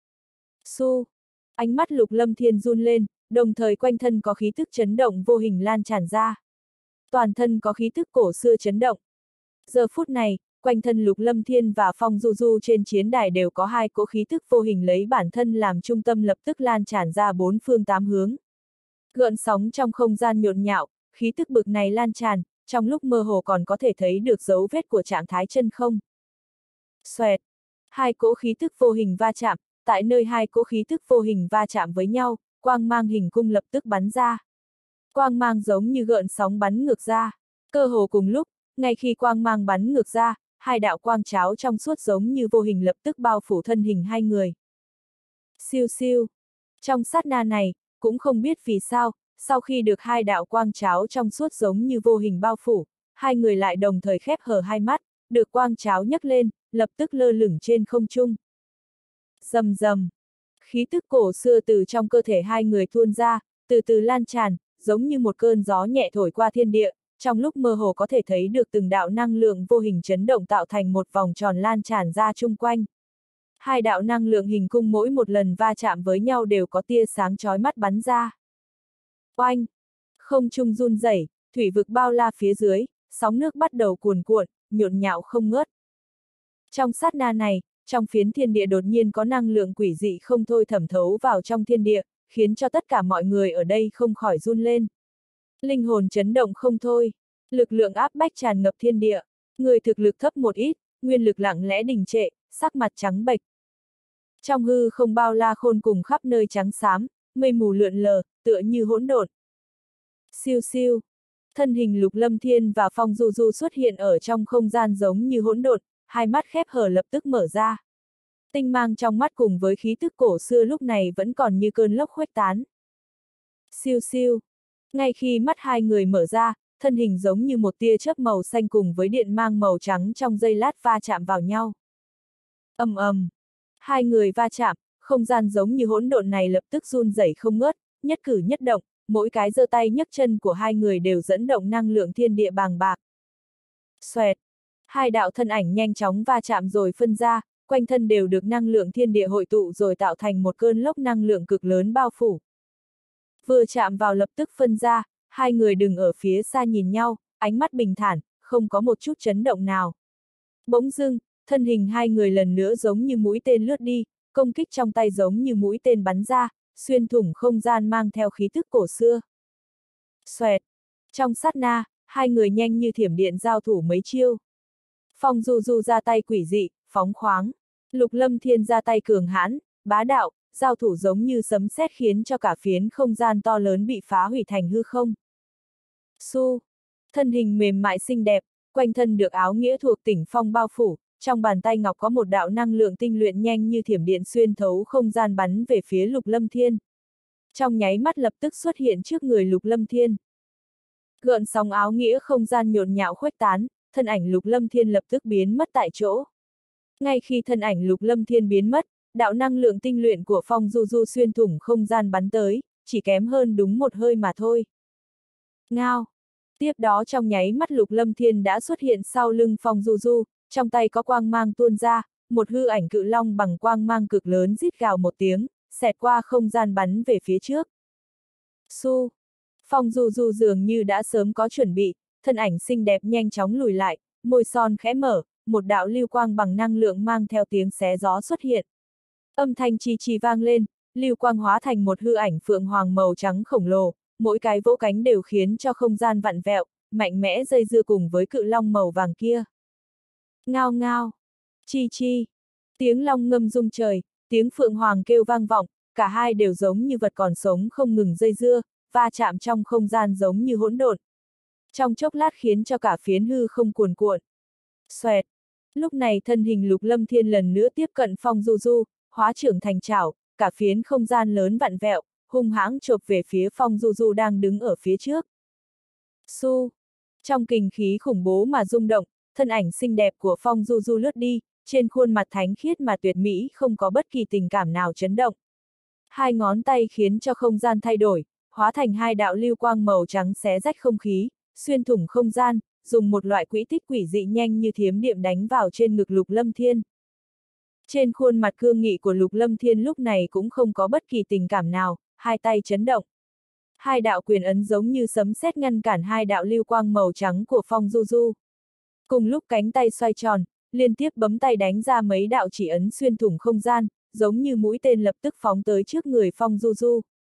Su! Ánh mắt Lục Lâm Thiên run lên, đồng thời quanh thân có khí tức chấn động vô hình lan tràn ra. Toàn thân có khí tức cổ xưa chấn động. Giờ phút này, quanh thân Lục Lâm Thiên và Phong Du Du trên chiến đài đều có hai cỗ khí tức vô hình lấy bản thân làm trung tâm lập tức lan tràn ra bốn phương tám hướng. Gợn sóng trong không gian nhộn nhạo, khí tức bực này lan tràn, trong lúc mơ hồ còn có thể thấy được dấu vết của trạng thái chân không. Xoẹt! Hai cỗ khí tức vô hình va chạm, tại nơi hai cỗ khí tức vô hình va chạm với nhau, quang mang hình cung lập tức bắn ra. Quang mang giống như gợn sóng bắn ngược ra. Cơ hồ cùng lúc, ngay khi quang mang bắn ngược ra, hai đạo quang cháo trong suốt giống như vô hình lập tức bao phủ thân hình hai người. Siêu siêu! Trong sát na này, cũng không biết vì sao, sau khi được hai đạo quang cháo trong suốt giống như vô hình bao phủ, hai người lại đồng thời khép hờ hai mắt, được quang cháo nhấc lên, lập tức lơ lửng trên không trung. Rầm rầm! Khí tức cổ xưa từ trong cơ thể hai người tuôn ra, từ từ lan tràn, giống như một cơn gió nhẹ thổi qua thiên địa, trong lúc mơ hồ có thể thấy được từng đạo năng lượng vô hình chấn động tạo thành một vòng tròn lan tràn ra chung quanh. Hai đạo năng lượng hình cung mỗi một lần va chạm với nhau đều có tia sáng chói mắt bắn ra. Oanh! Không trung run rẩy, thủy vực bao la phía dưới, sóng nước bắt đầu cuồn cuộn, nhộn nhạo không ngớt. Trong sát na này, trong phiến thiên địa đột nhiên có năng lượng quỷ dị không thôi thẩm thấu vào trong thiên địa, khiến cho tất cả mọi người ở đây không khỏi run lên. Linh hồn chấn động không thôi, lực lượng áp bách tràn ngập thiên địa, người thực lực thấp một ít, nguyên lực lặng lẽ đình trệ, sắc mặt trắng bệch. Trong hư không bao la khôn cùng khắp nơi trắng xám, mây mù lượn lờ, tựa như hỗn độn. Siêu siêu, thân hình Lục Lâm Thiên và Phong Du Du xuất hiện ở trong không gian giống như hỗn độn, hai mắt khép hờ lập tức mở ra. Tinh mang trong mắt cùng với khí tức cổ xưa lúc này vẫn còn như cơn lốc khuếch tán. Siêu siêu, ngay khi mắt hai người mở ra, thân hình giống như một tia chớp màu xanh cùng với điện mang màu trắng trong giây lát va chạm vào nhau. Ầm ầm, hai người va chạm, không gian giống như hỗn độn này lập tức run rẩy không ngớt, nhất cử nhất động, mỗi cái giơ tay nhấc chân của hai người đều dẫn động năng lượng thiên địa bàng bạc. Xoẹt, hai đạo thân ảnh nhanh chóng va chạm rồi phân ra, quanh thân đều được năng lượng thiên địa hội tụ rồi tạo thành một cơn lốc năng lượng cực lớn bao phủ. Vừa chạm vào lập tức phân ra, hai người đứng ở phía xa nhìn nhau, ánh mắt bình thản, không có một chút chấn động nào. Bỗng dưng, thân hình hai người lần nữa giống như mũi tên lướt đi, công kích trong tay giống như mũi tên bắn ra, xuyên thủng không gian mang theo khí tức cổ xưa. Xoẹt! Trong sát na, hai người nhanh như thiểm điện giao thủ mấy chiêu. Phong Du Du ra tay quỷ dị, phóng khoáng. Lục Lâm Thiên ra tay cường hãn, bá đạo, giao thủ giống như sấm sét khiến cho cả phiến không gian to lớn bị phá hủy thành hư không. Su! Thân hình mềm mại xinh đẹp, quanh thân được áo nghĩa thuộc tỉnh phong bao phủ, trong bàn tay ngọc có một đạo năng lượng tinh luyện nhanh như thiểm điện xuyên thấu không gian bắn về phía Lục Lâm Thiên. Trong nháy mắt lập tức xuất hiện trước người Lục Lâm Thiên. Gợn sóng áo nghĩa không gian nhộn nhạo khuếch tán, thân ảnh Lục Lâm Thiên lập tức biến mất tại chỗ. Ngay khi thân ảnh Lục Lâm Thiên biến mất, đạo năng lượng tinh luyện của Phong Du Du xuyên thủng không gian bắn tới, chỉ kém hơn đúng một hơi mà thôi. Ngao! Tiếp đó trong nháy mắt Lục Lâm Thiên đã xuất hiện sau lưng Phong Du Du, trong tay có quang mang tuôn ra, một hư ảnh cự long bằng quang mang cực lớn rít gào một tiếng, xẹt qua không gian bắn về phía trước. Su! Phong Du Du dường như đã sớm có chuẩn bị, thân ảnh xinh đẹp nhanh chóng lùi lại, môi son khẽ mở, một đạo lưu quang bằng năng lượng mang theo tiếng xé gió xuất hiện. Âm thanh chi chi vang lên, lưu quang hóa thành một hư ảnh phượng hoàng màu trắng khổng lồ, mỗi cái vỗ cánh đều khiến cho không gian vặn vẹo, mạnh mẽ dây dưa cùng với cự long màu vàng kia. Ngao ngao! Chi chi! Tiếng long ngâm rung trời, tiếng phượng hoàng kêu vang vọng, cả hai đều giống như vật còn sống không ngừng dây dưa, va chạm trong không gian giống như hỗn độn. Trong chốc lát khiến cho cả phiến hư không cuồn cuộn. Xoẹt! Lúc này thân hình Lục Lâm Thiên lần nữa tiếp cận Phong Du Du, hóa trưởng thành chảo, cả phiến không gian lớn vặn vẹo, hung hãng chộp về phía Phong Du Du đang đứng ở phía trước. Su! Trong kình khí khủng bố mà rung động, thân ảnh xinh đẹp của Phong Du Du lướt đi, trên khuôn mặt thánh khiết mà tuyệt mỹ không có bất kỳ tình cảm nào chấn động. Hai ngón tay khiến cho không gian thay đổi, hóa thành hai đạo lưu quang màu trắng xé rách không khí, xuyên thủng không gian, dùng một loại quỹ tích quỷ dị nhanh như thiểm điện đánh vào trên ngực Lục Lâm Thiên. Trên khuôn mặt cương nghị của Lục Lâm Thiên lúc này cũng không có bất kỳ tình cảm nào, hai tay chấn động. Hai đạo quyền ấn giống như sấm sét ngăn cản hai đạo lưu quang màu trắng của Phong Du Du. Cùng lúc cánh tay xoay tròn, liên tiếp bấm tay đánh ra mấy đạo chỉ ấn xuyên thủng không gian, giống như mũi tên lập tức phóng tới trước người Phong Du Du.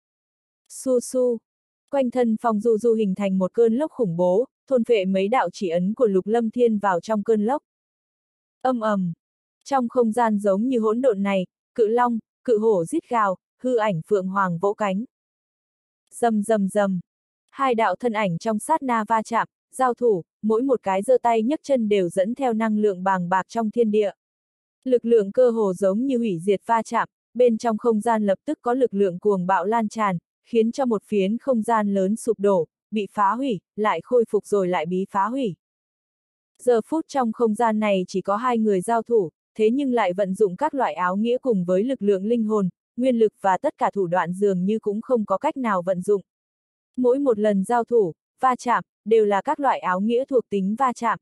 Su su! Quanh thân Phong Du Du hình thành một cơn lốc khủng bố, thôn phệ mấy đạo chỉ ấn của Lục Lâm Thiên vào trong cơn lốc. Âm ầm! Trong không gian giống như hỗn độn này, cự long, cự hổ rít gào, hư ảnh phượng hoàng vỗ cánh. Rầm rầm rầm! Hai đạo thân ảnh trong sát na va chạm, giao thủ, mỗi một cái giơ tay nhấc chân đều dẫn theo năng lượng bàng bạc trong thiên địa. Lực lượng cơ hồ giống như hủy diệt va chạm, bên trong không gian lập tức có lực lượng cuồng bạo lan tràn, khiến cho một phiến không gian lớn sụp đổ, bị phá hủy, lại khôi phục rồi lại bị phá hủy. Giờ phút trong không gian này chỉ có hai người giao thủ, thế nhưng lại vận dụng các loại áo nghĩa cùng với lực lượng linh hồn, nguyên lực và tất cả thủ đoạn dường như cũng không có cách nào vận dụng. Mỗi một lần giao thủ, va chạm, đều là các loại áo nghĩa thuộc tính va chạm.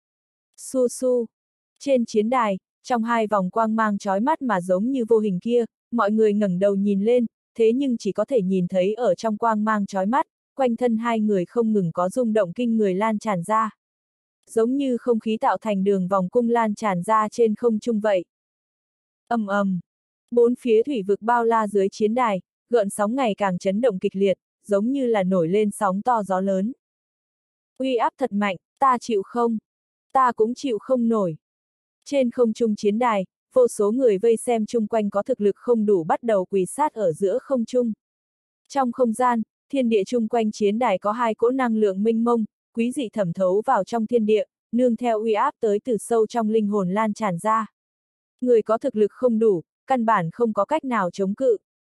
Su su! Trên chiến đài, trong hai vòng quang mang chói mắt mà giống như vô hình kia, mọi người ngẩng đầu nhìn lên, thế nhưng chỉ có thể nhìn thấy ở trong quang mang chói mắt, quanh thân hai người không ngừng có rung động kinh người lan tràn ra. Giống như không khí tạo thành đường vòng cung lan tràn ra trên không trung vậy. Ầm ầm! Bốn phía thủy vực bao la dưới chiến đài, gợn sóng ngày càng chấn động kịch liệt, giống như là nổi lên sóng to gió lớn. Uy áp thật mạnh, ta chịu không? Ta cũng chịu không nổi. Trên không trung chiến đài, vô số người vây xem chung quanh có thực lực không đủ bắt đầu quỳ sát ở giữa không trung. Trong không gian, thiên địa chung quanh chiến đài có hai cỗ năng lượng mênh mông, quý dị thẩm thấu vào trong thiên địa, nương theo uy áp tới từ sâu trong linh hồn lan tràn ra. Người có thực lực không đủ, căn bản không có cách nào chống cự.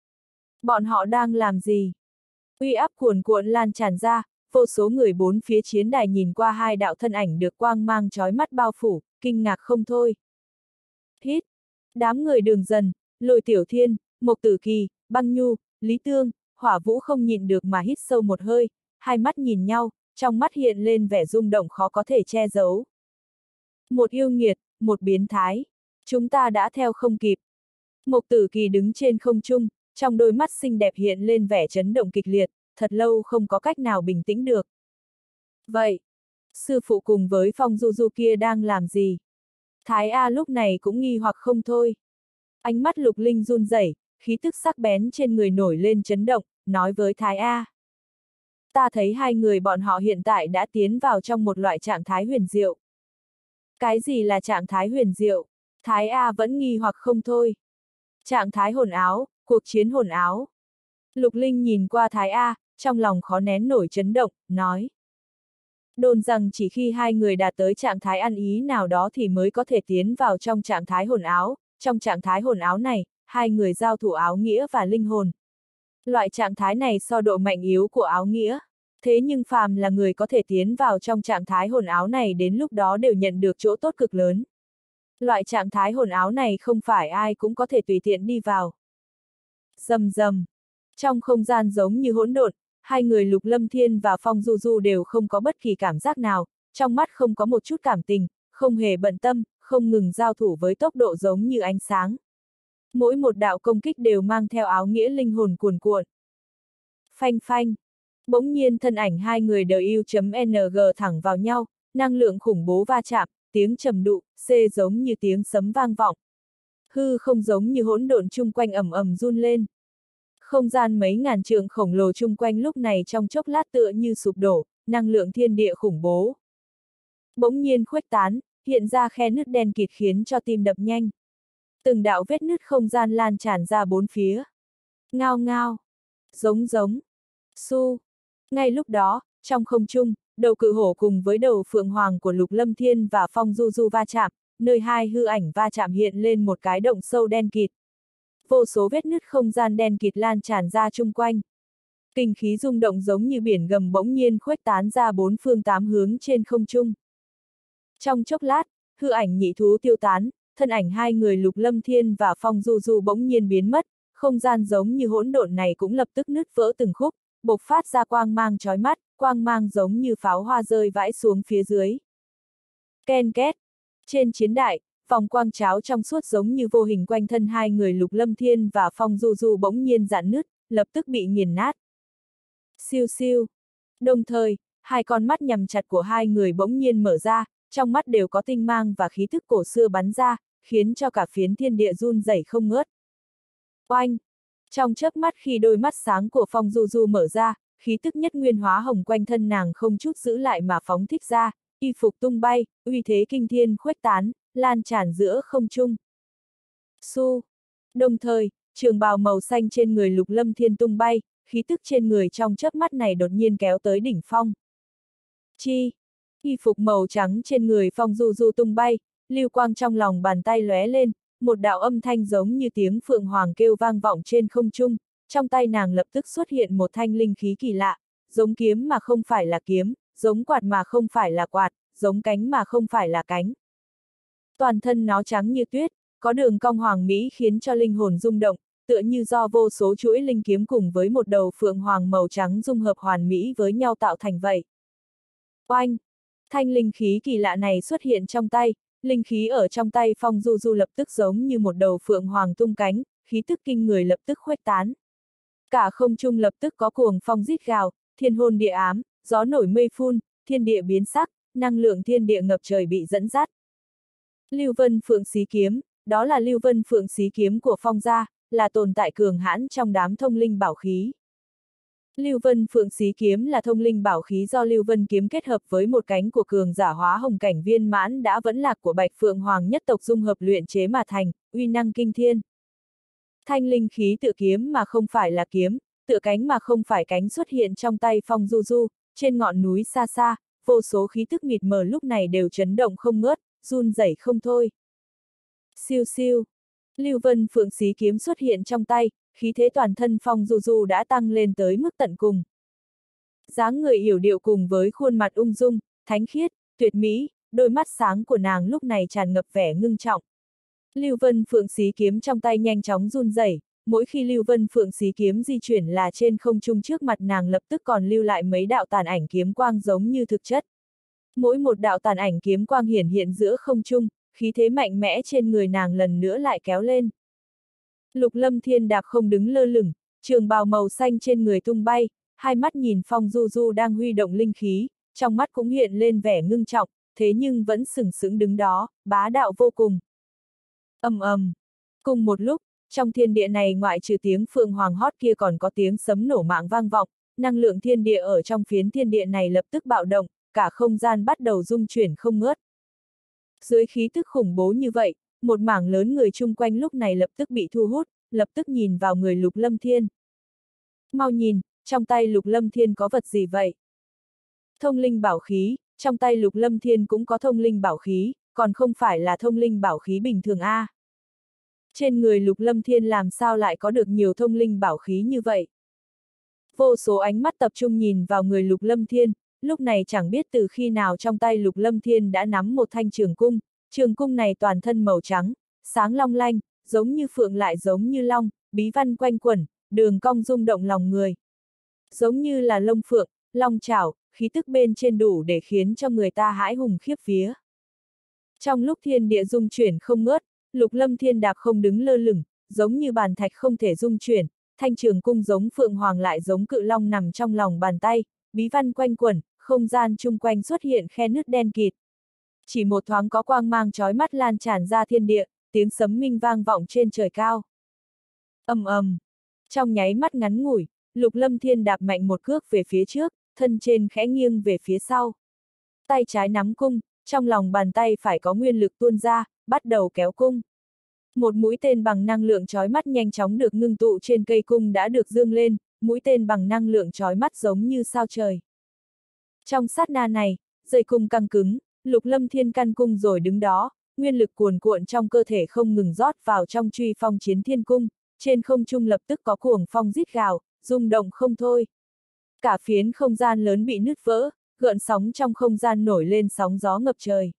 Bọn họ đang làm gì? Uy áp cuồn cuộn lan tràn ra, vô số người bốn phía chiến đài nhìn qua hai đạo thân ảnh được quang mang chói mắt bao phủ, kinh ngạc không thôi. Hít! Đám người Đường Dần, Lôi Tiểu Thiên, Mộc Tử Kỳ, Băng Nhu, Lý Tương, Hỏa Vũ không nhịn được mà hít sâu một hơi, hai mắt nhìn nhau, trong mắt hiện lên vẻ rung động khó có thể che giấu. Một yêu nghiệt, một biến thái. Chúng ta đã theo không kịp. Mộc Tử Kỳ đứng trên không trung, trong đôi mắt xinh đẹp hiện lên vẻ chấn động kịch liệt, thật lâu không có cách nào bình tĩnh được. Vậy, Sư phụ cùng với Phong Du Du kia đang làm gì? Thái A lúc này cũng nghi hoặc không thôi. Ánh mắt Lục Linh run rẩy, khí tức sắc bén trên người nổi lên chấn động, nói với Thái A. Ta thấy hai người bọn họ hiện tại đã tiến vào trong một loại trạng thái huyền diệu. Cái gì là trạng thái huyền diệu? Thái A vẫn nghi hoặc không thôi. Trạng thái hồn áo, cuộc chiến hồn áo. Lục Linh nhìn qua Thái A, trong lòng khó nén nổi chấn động, nói. Đồn rằng chỉ khi hai người đạt tới trạng thái ăn ý nào đó thì mới có thể tiến vào trong trạng thái hồn áo. Trong trạng thái hồn áo này, hai người giao thủ áo nghĩa và linh hồn. Loại trạng thái này so độ mạnh yếu của áo nghĩa. Thế nhưng phàm là người có thể tiến vào trong trạng thái hồn áo này đến lúc đó đều nhận được chỗ tốt cực lớn. Loại trạng thái hồn áo này không phải ai cũng có thể tùy tiện đi vào. Rầm rầm. Trong không gian giống như hỗn độn, hai người Lục Lâm Thiên và Phong Du Du đều không có bất kỳ cảm giác nào, trong mắt không có một chút cảm tình, không hề bận tâm, không ngừng giao thủ với tốc độ giống như ánh sáng. Mỗi một đạo công kích đều mang theo áo nghĩa linh hồn cuồn cuộn. Phanh phanh. Bỗng nhiên thân ảnh hai người DU.NG thẳng vào nhau, năng lượng khủng bố va chạm, tiếng trầm đụ, C giống như tiếng sấm vang vọng. Hư không giống như hỗn độn chung quanh ầm ầm run lên. Không gian mấy ngàn trượng khổng lồ chung quanh lúc này trong chốc lát tựa như sụp đổ, năng lượng thiên địa khủng bố. Bỗng nhiên khuếch tán, hiện ra khe nứt đen kịt khiến cho tim đập nhanh. Từng đạo vết nứt không gian lan tràn ra bốn phía. Ngao ngao. Giống giống. Su. Ngay lúc đó, trong không trung, đầu cự hổ cùng với đầu phượng hoàng của Lục Lâm Thiên và Phong Du Du va chạm, nơi hai hư ảnh va chạm hiện lên một cái động sâu đen kịt. Vô số vết nứt không gian đen kịt lan tràn ra chung quanh. Kinh khí rung động giống như biển gầm bỗng nhiên khuếch tán ra bốn phương tám hướng trên không trung. Trong chốc lát, hư ảnh nhị thú tiêu tán, thân ảnh hai người Lục Lâm Thiên và Phong Du Du bỗng nhiên biến mất, không gian giống như hỗn độn này cũng lập tức nứt vỡ từng khúc, bộc phát ra quang mang chói mắt, quang mang giống như pháo hoa rơi vãi xuống phía dưới. Ken két. Trên chiến đại, vòng quang cháo trong suốt giống như vô hình quanh thân hai người Lục Lâm Thiên và Phong Du Du bỗng nhiên rạn nứt, lập tức bị nghiền nát. Siêu siêu. Đồng thời, hai con mắt nhằm chặt của hai người bỗng nhiên mở ra, trong mắt đều có tinh mang và khí thức cổ xưa bắn ra, khiến cho cả phiến thiên địa run rẩy không ngớt. Oanh! Trong chớp mắt khi đôi mắt sáng của Phong Du Du mở ra, khí tức nhất nguyên hóa hồng quanh thân nàng không chút giữ lại mà phóng thích ra, y phục tung bay, uy thế kinh thiên khuếch tán, lan tràn giữa không trung. Su! Đồng thời, trường bào màu xanh trên người Lục Lâm Thiên tung bay, khí tức trên người trong chớp mắt này đột nhiên kéo tới đỉnh phong. Chi! Y phục màu trắng trên người Phong Du Du tung bay, lưu quang trong lòng bàn tay lóe lên, một đạo âm thanh giống như tiếng phượng hoàng kêu vang vọng trên không trung, trong tay nàng lập tức xuất hiện một thanh linh khí kỳ lạ, giống kiếm mà không phải là kiếm, giống quạt mà không phải là quạt, giống cánh mà không phải là cánh. Toàn thân nó trắng như tuyết, có đường cong hoàng mỹ khiến cho linh hồn rung động, tựa như do vô số chuỗi linh kiếm cùng với một đầu phượng hoàng màu trắng dung hợp hoàn mỹ với nhau tạo thành vậy. Oanh! Thanh linh khí kỳ lạ này xuất hiện trong tay, linh khí ở trong tay Phong Du Du lập tức giống như một đầu phượng hoàng tung cánh, khí tức kinh người lập tức khuếch tán. Cả không trung lập tức có cuồng phong rít gào, thiên hôn địa ám, gió nổi mây phun, thiên địa biến sắc, năng lượng thiên địa ngập trời bị dẫn dắt. Lưu Vân Phượng Xí Kiếm, đó là Lưu Vân Phượng Xí Kiếm của Phong gia, là tồn tại cường hãn trong đám thông linh bảo khí. Lưu Vân Phượng Xí Kiếm là thông linh bảo khí do Lưu Vân Kiếm kết hợp với một cánh của cường giả hóa hồng cảnh viên mãn đã vẫn lạc của Bạch Phượng Hoàng nhất tộc dung hợp luyện chế mà thành, uy năng kinh thiên. Thanh linh khí tựa kiếm mà không phải là kiếm, tựa cánh mà không phải cánh xuất hiện trong tay Phong Du Du, trên ngọn núi xa xa, vô số khí tức mịt mờ lúc này đều chấn động không ngớt, run rẩy không thôi. Siêu siêu. Lưu Vân Phượng Xí Kiếm xuất hiện trong tay, khí thế toàn thân Phong Du Du đã tăng lên tới mức tận cùng. Dáng người yểu điệu cùng với khuôn mặt ung dung, thánh khiết, tuyệt mỹ, đôi mắt sáng của nàng lúc này tràn ngập vẻ ngưng trọng. Lưu Vân Phượng Xí Kiếm trong tay nhanh chóng run rẩy, mỗi khi Lưu Vân Phượng Xí Kiếm di chuyển là trên không trung trước mặt nàng lập tức còn lưu lại mấy đạo tàn ảnh kiếm quang giống như thực chất. Mỗi một đạo tàn ảnh kiếm quang hiển hiện giữa không trung, khí thế mạnh mẽ trên người nàng lần nữa lại kéo lên. Lục Lâm Thiên đạp không đứng lơ lửng, trường bào màu xanh trên người tung bay, hai mắt nhìn Phong Du Du đang huy động linh khí, trong mắt cũng hiện lên vẻ ngưng trọng, thế nhưng vẫn sừng sững đứng đó, bá đạo vô cùng. Ầm ầm. Cùng một lúc, trong thiên địa này ngoại trừ tiếng phượng hoàng hót kia còn có tiếng sấm nổ mạng vang vọng, năng lượng thiên địa ở trong phiến thiên địa này lập tức bạo động, cả không gian bắt đầu rung chuyển không ngớt. Dưới khí tức khủng bố như vậy, một mảng lớn người chung quanh lúc này lập tức bị thu hút, lập tức nhìn vào người Lục Lâm Thiên. Mau nhìn, trong tay Lục Lâm Thiên có vật gì vậy? Thông linh bảo khí, trong tay Lục Lâm Thiên cũng có thông linh bảo khí, còn không phải là thông linh bảo khí bình thường a. Trên người Lục Lâm Thiên làm sao lại có được nhiều thông linh bảo khí như vậy? Vô số ánh mắt tập trung nhìn vào người Lục Lâm Thiên, lúc này chẳng biết từ khi nào trong tay Lục Lâm Thiên đã nắm một thanh trường cung này toàn thân màu trắng, sáng long lanh, giống như phượng lại giống như long, bí văn quanh quẩn, đường cong rung động lòng người. Giống như là lông phượng, long chảo, khí tức bên trên đủ để khiến cho người ta hãi hùng khiếp vía. Trong lúc thiên địa rung chuyển không ngớt, Lục Lâm Thiên đạp không đứng lơ lửng, giống như bàn thạch không thể rung chuyển, thanh trường cung giống phượng hoàng lại giống cự long nằm trong lòng bàn tay, bí văn quanh quẩn, không gian chung quanh xuất hiện khe nứt đen kịt. Chỉ một thoáng có quang mang chói mắt lan tràn ra thiên địa, tiếng sấm minh vang vọng trên trời cao. Ầm ầm. Trong nháy mắt ngắn ngủi, Lục Lâm Thiên đạp mạnh một cước về phía trước, thân trên khẽ nghiêng về phía sau. Tay trái nắm cung, trong lòng bàn tay phải có nguyên lực tuôn ra, bắt đầu kéo cung. Một mũi tên bằng năng lượng chói mắt nhanh chóng được ngưng tụ trên cây cung đã được dương lên, mũi tên bằng năng lượng chói mắt giống như sao trời. Trong sát na này, dây cung căng cứng, Lục Lâm Thiên căn cung rồi đứng đó, nguyên lực cuồn cuộn trong cơ thể không ngừng rót vào trong truy phong chiến thiên cung, trên không trung lập tức có cuồng phong rít gào, rung động không thôi. Cả phiến không gian lớn bị nứt vỡ, gợn sóng trong không gian nổi lên sóng gió ngập trời.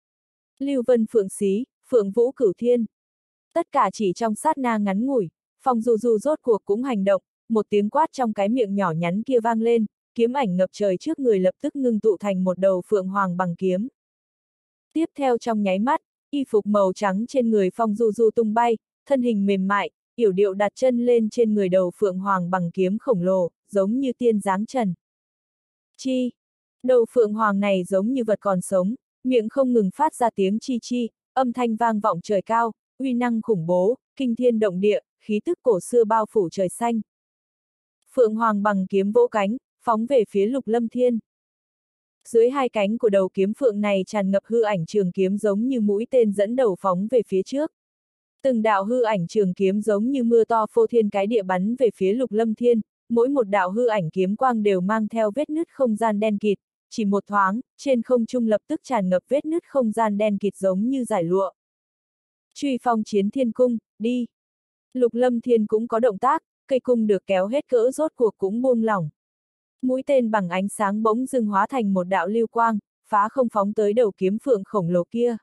Lưu Vân Phượng Xí, Phượng Vũ Cửu Thiên. Tất cả chỉ trong sát na ngắn ngủi, Phong Du Du rốt cuộc cũng hành động, một tiếng quát trong cái miệng nhỏ nhắn kia vang lên, kiếm ảnh ngập trời trước người lập tức ngưng tụ thành một đầu phượng hoàng bằng kiếm. Tiếp theo trong nháy mắt, y phục màu trắng trên người Phong Du Du tung bay, thân hình mềm mại, yểu điệu đặt chân lên trên người đầu phượng hoàng bằng kiếm khổng lồ, giống như tiên giáng trần. Chi! Đầu phượng hoàng này giống như vật còn sống, miệng không ngừng phát ra tiếng chi chi, âm thanh vang vọng trời cao, uy năng khủng bố, kinh thiên động địa, khí tức cổ xưa bao phủ trời xanh. Phượng hoàng bằng kiếm vỗ cánh, phóng về phía Lục Lâm Thiên. Dưới hai cánh của đầu kiếm phượng này tràn ngập hư ảnh trường kiếm giống như mũi tên dẫn đầu phóng về phía trước. Từng đạo hư ảnh trường kiếm giống như mưa to phô thiên cái địa bắn về phía Lục Lâm Thiên, mỗi một đạo hư ảnh kiếm quang đều mang theo vết nứt không gian đen kịt, chỉ một thoáng, trên không trung lập tức tràn ngập vết nứt không gian đen kịt giống như giải lụa. Truy phong chiến thiên cung, đi! Lục Lâm Thiên cũng có động tác, cây cung được kéo hết cỡ rốt cuộc cũng buông lỏng. Mũi tên bằng ánh sáng bỗng dưng hóa thành một đạo lưu quang, phá không phóng tới đầu kiếm phượng khổng lồ kia.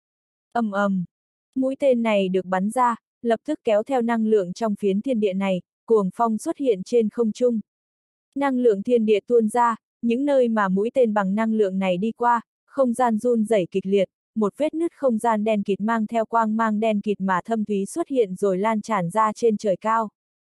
Ầm ầm. Mũi tên này được bắn ra, lập tức kéo theo năng lượng trong phiến thiên địa này, cuồng phong xuất hiện trên không trung. Năng lượng thiên địa tuôn ra, những nơi mà mũi tên bằng năng lượng này đi qua, không gian run rẩy kịch liệt, một vết nứt không gian đen kịt mang theo quang mang đen kịt mà thâm thúy xuất hiện rồi lan tràn ra trên trời cao.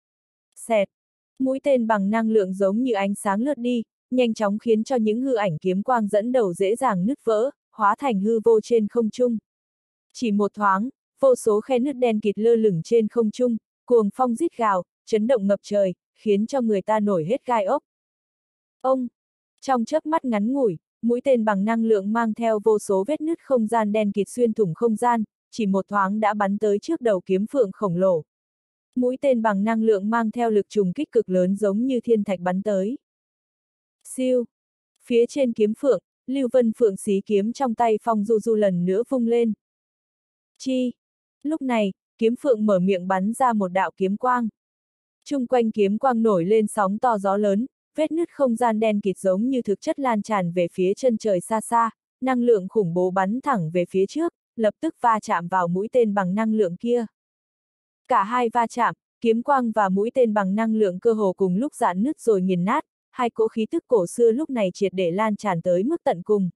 Xẹt! Mũi tên bằng năng lượng giống như ánh sáng lướt đi, nhanh chóng khiến cho những hư ảnh kiếm quang dẫn đầu dễ dàng nứt vỡ, hóa thành hư vô trên không trung. Chỉ một thoáng, vô số khe nứt đen kịt lơ lửng trên không trung, cuồng phong rít gào, chấn động ngập trời, khiến cho người ta nổi hết gai ốc. Ông! Trong chớp mắt ngắn ngủi, mũi tên bằng năng lượng mang theo vô số vết nứt không gian đen kịt xuyên thủng không gian, chỉ một thoáng đã bắn tới trước đầu kiếm phượng khổng lồ. Mũi tên bằng năng lượng mang theo lực trùng kích cực lớn giống như thiên thạch bắn tới. Siêu! Phía trên kiếm phượng, Lưu Vân Phượng xí kiếm trong tay Phong Du Du lần nữa vung lên. Chi! Lúc này, kiếm phượng mở miệng bắn ra một đạo kiếm quang. Chung quanh kiếm quang nổi lên sóng to gió lớn, vết nứt không gian đen kịt giống như thực chất lan tràn về phía chân trời xa xa, năng lượng khủng bố bắn thẳng về phía trước, lập tức va chạm vào mũi tên bằng năng lượng kia. Cả hai va chạm, kiếm quang và mũi tên bằng năng lượng cơ hồ cùng lúc rạn nứt rồi nghiền nát, hai cỗ khí tức cổ xưa lúc này triệt để lan tràn tới mức tận cùng.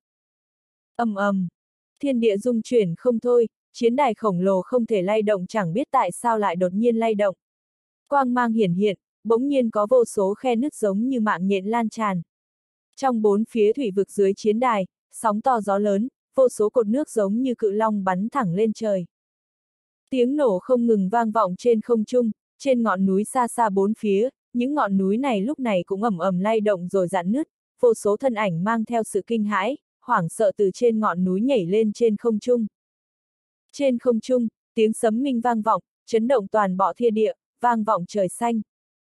Ầm ầm, thiên địa rung chuyển không thôi, chiến đài khổng lồ không thể lay động chẳng biết tại sao lại đột nhiên lay động. Quang mang hiển hiện, bỗng nhiên có vô số khe nứt giống như mạng nhện lan tràn. Trong bốn phía thủy vực dưới chiến đài, sóng to gió lớn, vô số cột nước giống như cự long bắn thẳng lên trời. Tiếng nổ không ngừng vang vọng trên không trung, trên ngọn núi xa xa bốn phía, những ngọn núi này lúc này cũng ầm ầm lay động rồi rạn nứt, vô số thân ảnh mang theo sự kinh hãi, hoảng sợ từ trên ngọn núi nhảy lên trên không trung. Trên không trung, tiếng sấm minh vang vọng, chấn động toàn bộ thiên địa, vang vọng trời xanh.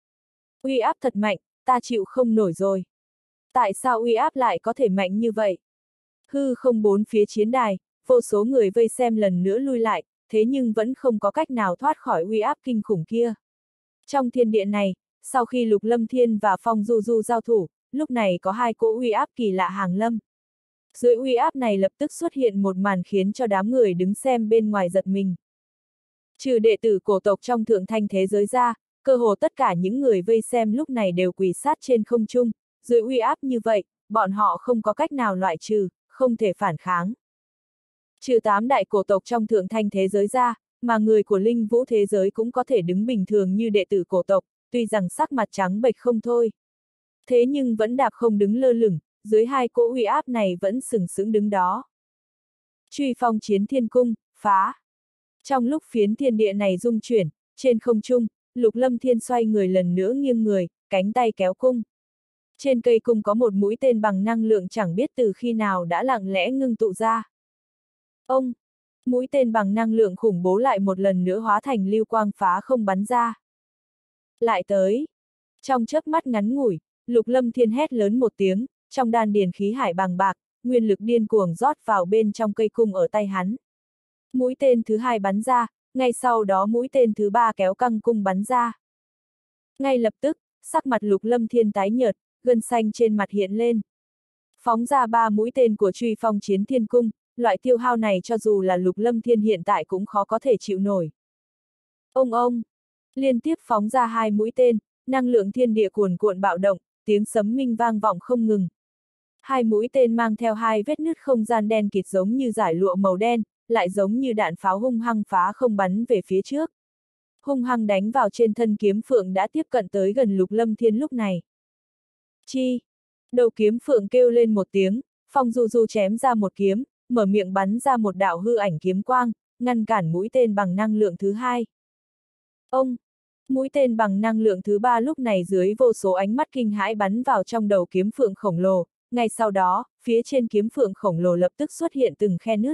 Uy áp thật mạnh, ta chịu không nổi rồi. Tại sao uy áp lại có thể mạnh như vậy? Hư không bốn phía chiến đài, vô số người vây xem lần nữa lui lại, thế nhưng vẫn không có cách nào thoát khỏi uy áp kinh khủng kia. Trong thiên địa này, sau khi Lục Lâm Thiên và Phong Du Du giao thủ, lúc này có hai cỗ uy áp kỳ lạ hàng lâm. Dưới uy áp này lập tức xuất hiện một màn khiến cho đám người đứng xem bên ngoài giật mình. Trừ đệ tử cổ tộc trong thượng thanh thế giới ra, cơ hồ tất cả những người vây xem lúc này đều quỳ sát trên không trung, dưới uy áp như vậy, bọn họ không có cách nào loại trừ, không thể phản kháng. Trừ 8 đại cổ tộc trong thượng thanh thế giới ra, mà người của linh vũ thế giới cũng có thể đứng bình thường như đệ tử cổ tộc, tuy rằng sắc mặt trắng bệch không thôi. Thế nhưng vẫn đạp không đứng lơ lửng, dưới hai cỗ uy áp này vẫn sừng sững đứng đó. Truy phong chiến thiên cung, phá. Trong lúc phiến thiên địa này rung chuyển, trên không trung, Lục Lâm Thiên xoay người lần nữa nghiêng người, cánh tay kéo cung. Trên cây cung có một mũi tên bằng năng lượng chẳng biết từ khi nào đã lặng lẽ ngưng tụ ra. Ông! Mũi tên bằng năng lượng khủng bố lại một lần nữa hóa thành lưu quang phá không bắn ra. Lại tới! Trong chớp mắt ngắn ngủi, Lục Lâm Thiên hét lớn một tiếng, trong đan điền khí hải bàng bạc, nguyên lực điên cuồng rót vào bên trong cây cung ở tay hắn. Mũi tên thứ hai bắn ra, ngay sau đó mũi tên thứ ba kéo căng cung bắn ra. Ngay lập tức, sắc mặt Lục Lâm Thiên tái nhợt, gân xanh trên mặt hiện lên. Phóng ra 3 mũi tên của truy phong chiến thiên cung, loại tiêu hao này cho dù là Lục Lâm Thiên hiện tại cũng khó có thể chịu nổi. Ông! Liên tiếp phóng ra 2 mũi tên, năng lượng thiên địa cuồn cuộn bạo động, tiếng sấm minh vang vọng không ngừng. 2 mũi tên mang theo 2 vết nứt không gian đen kịt giống như dải lụa màu đen, lại giống như đạn pháo hung hăng phá không bắn về phía trước. Hung hăng đánh vào trên thân kiếm phượng đã tiếp cận tới gần Lục Lâm Thiên lúc này. Chi! Đầu kiếm phượng kêu lên một tiếng, Phong Du Du chém ra một kiếm, mở miệng bắn ra một đạo hư ảnh kiếm quang, ngăn cản mũi tên bằng năng lượng thứ hai. Ông! Mũi tên bằng năng lượng thứ ba lúc này dưới vô số ánh mắt kinh hãi bắn vào trong đầu kiếm phượng khổng lồ, ngay sau đó, phía trên kiếm phượng khổng lồ lập tức xuất hiện từng khe nứt.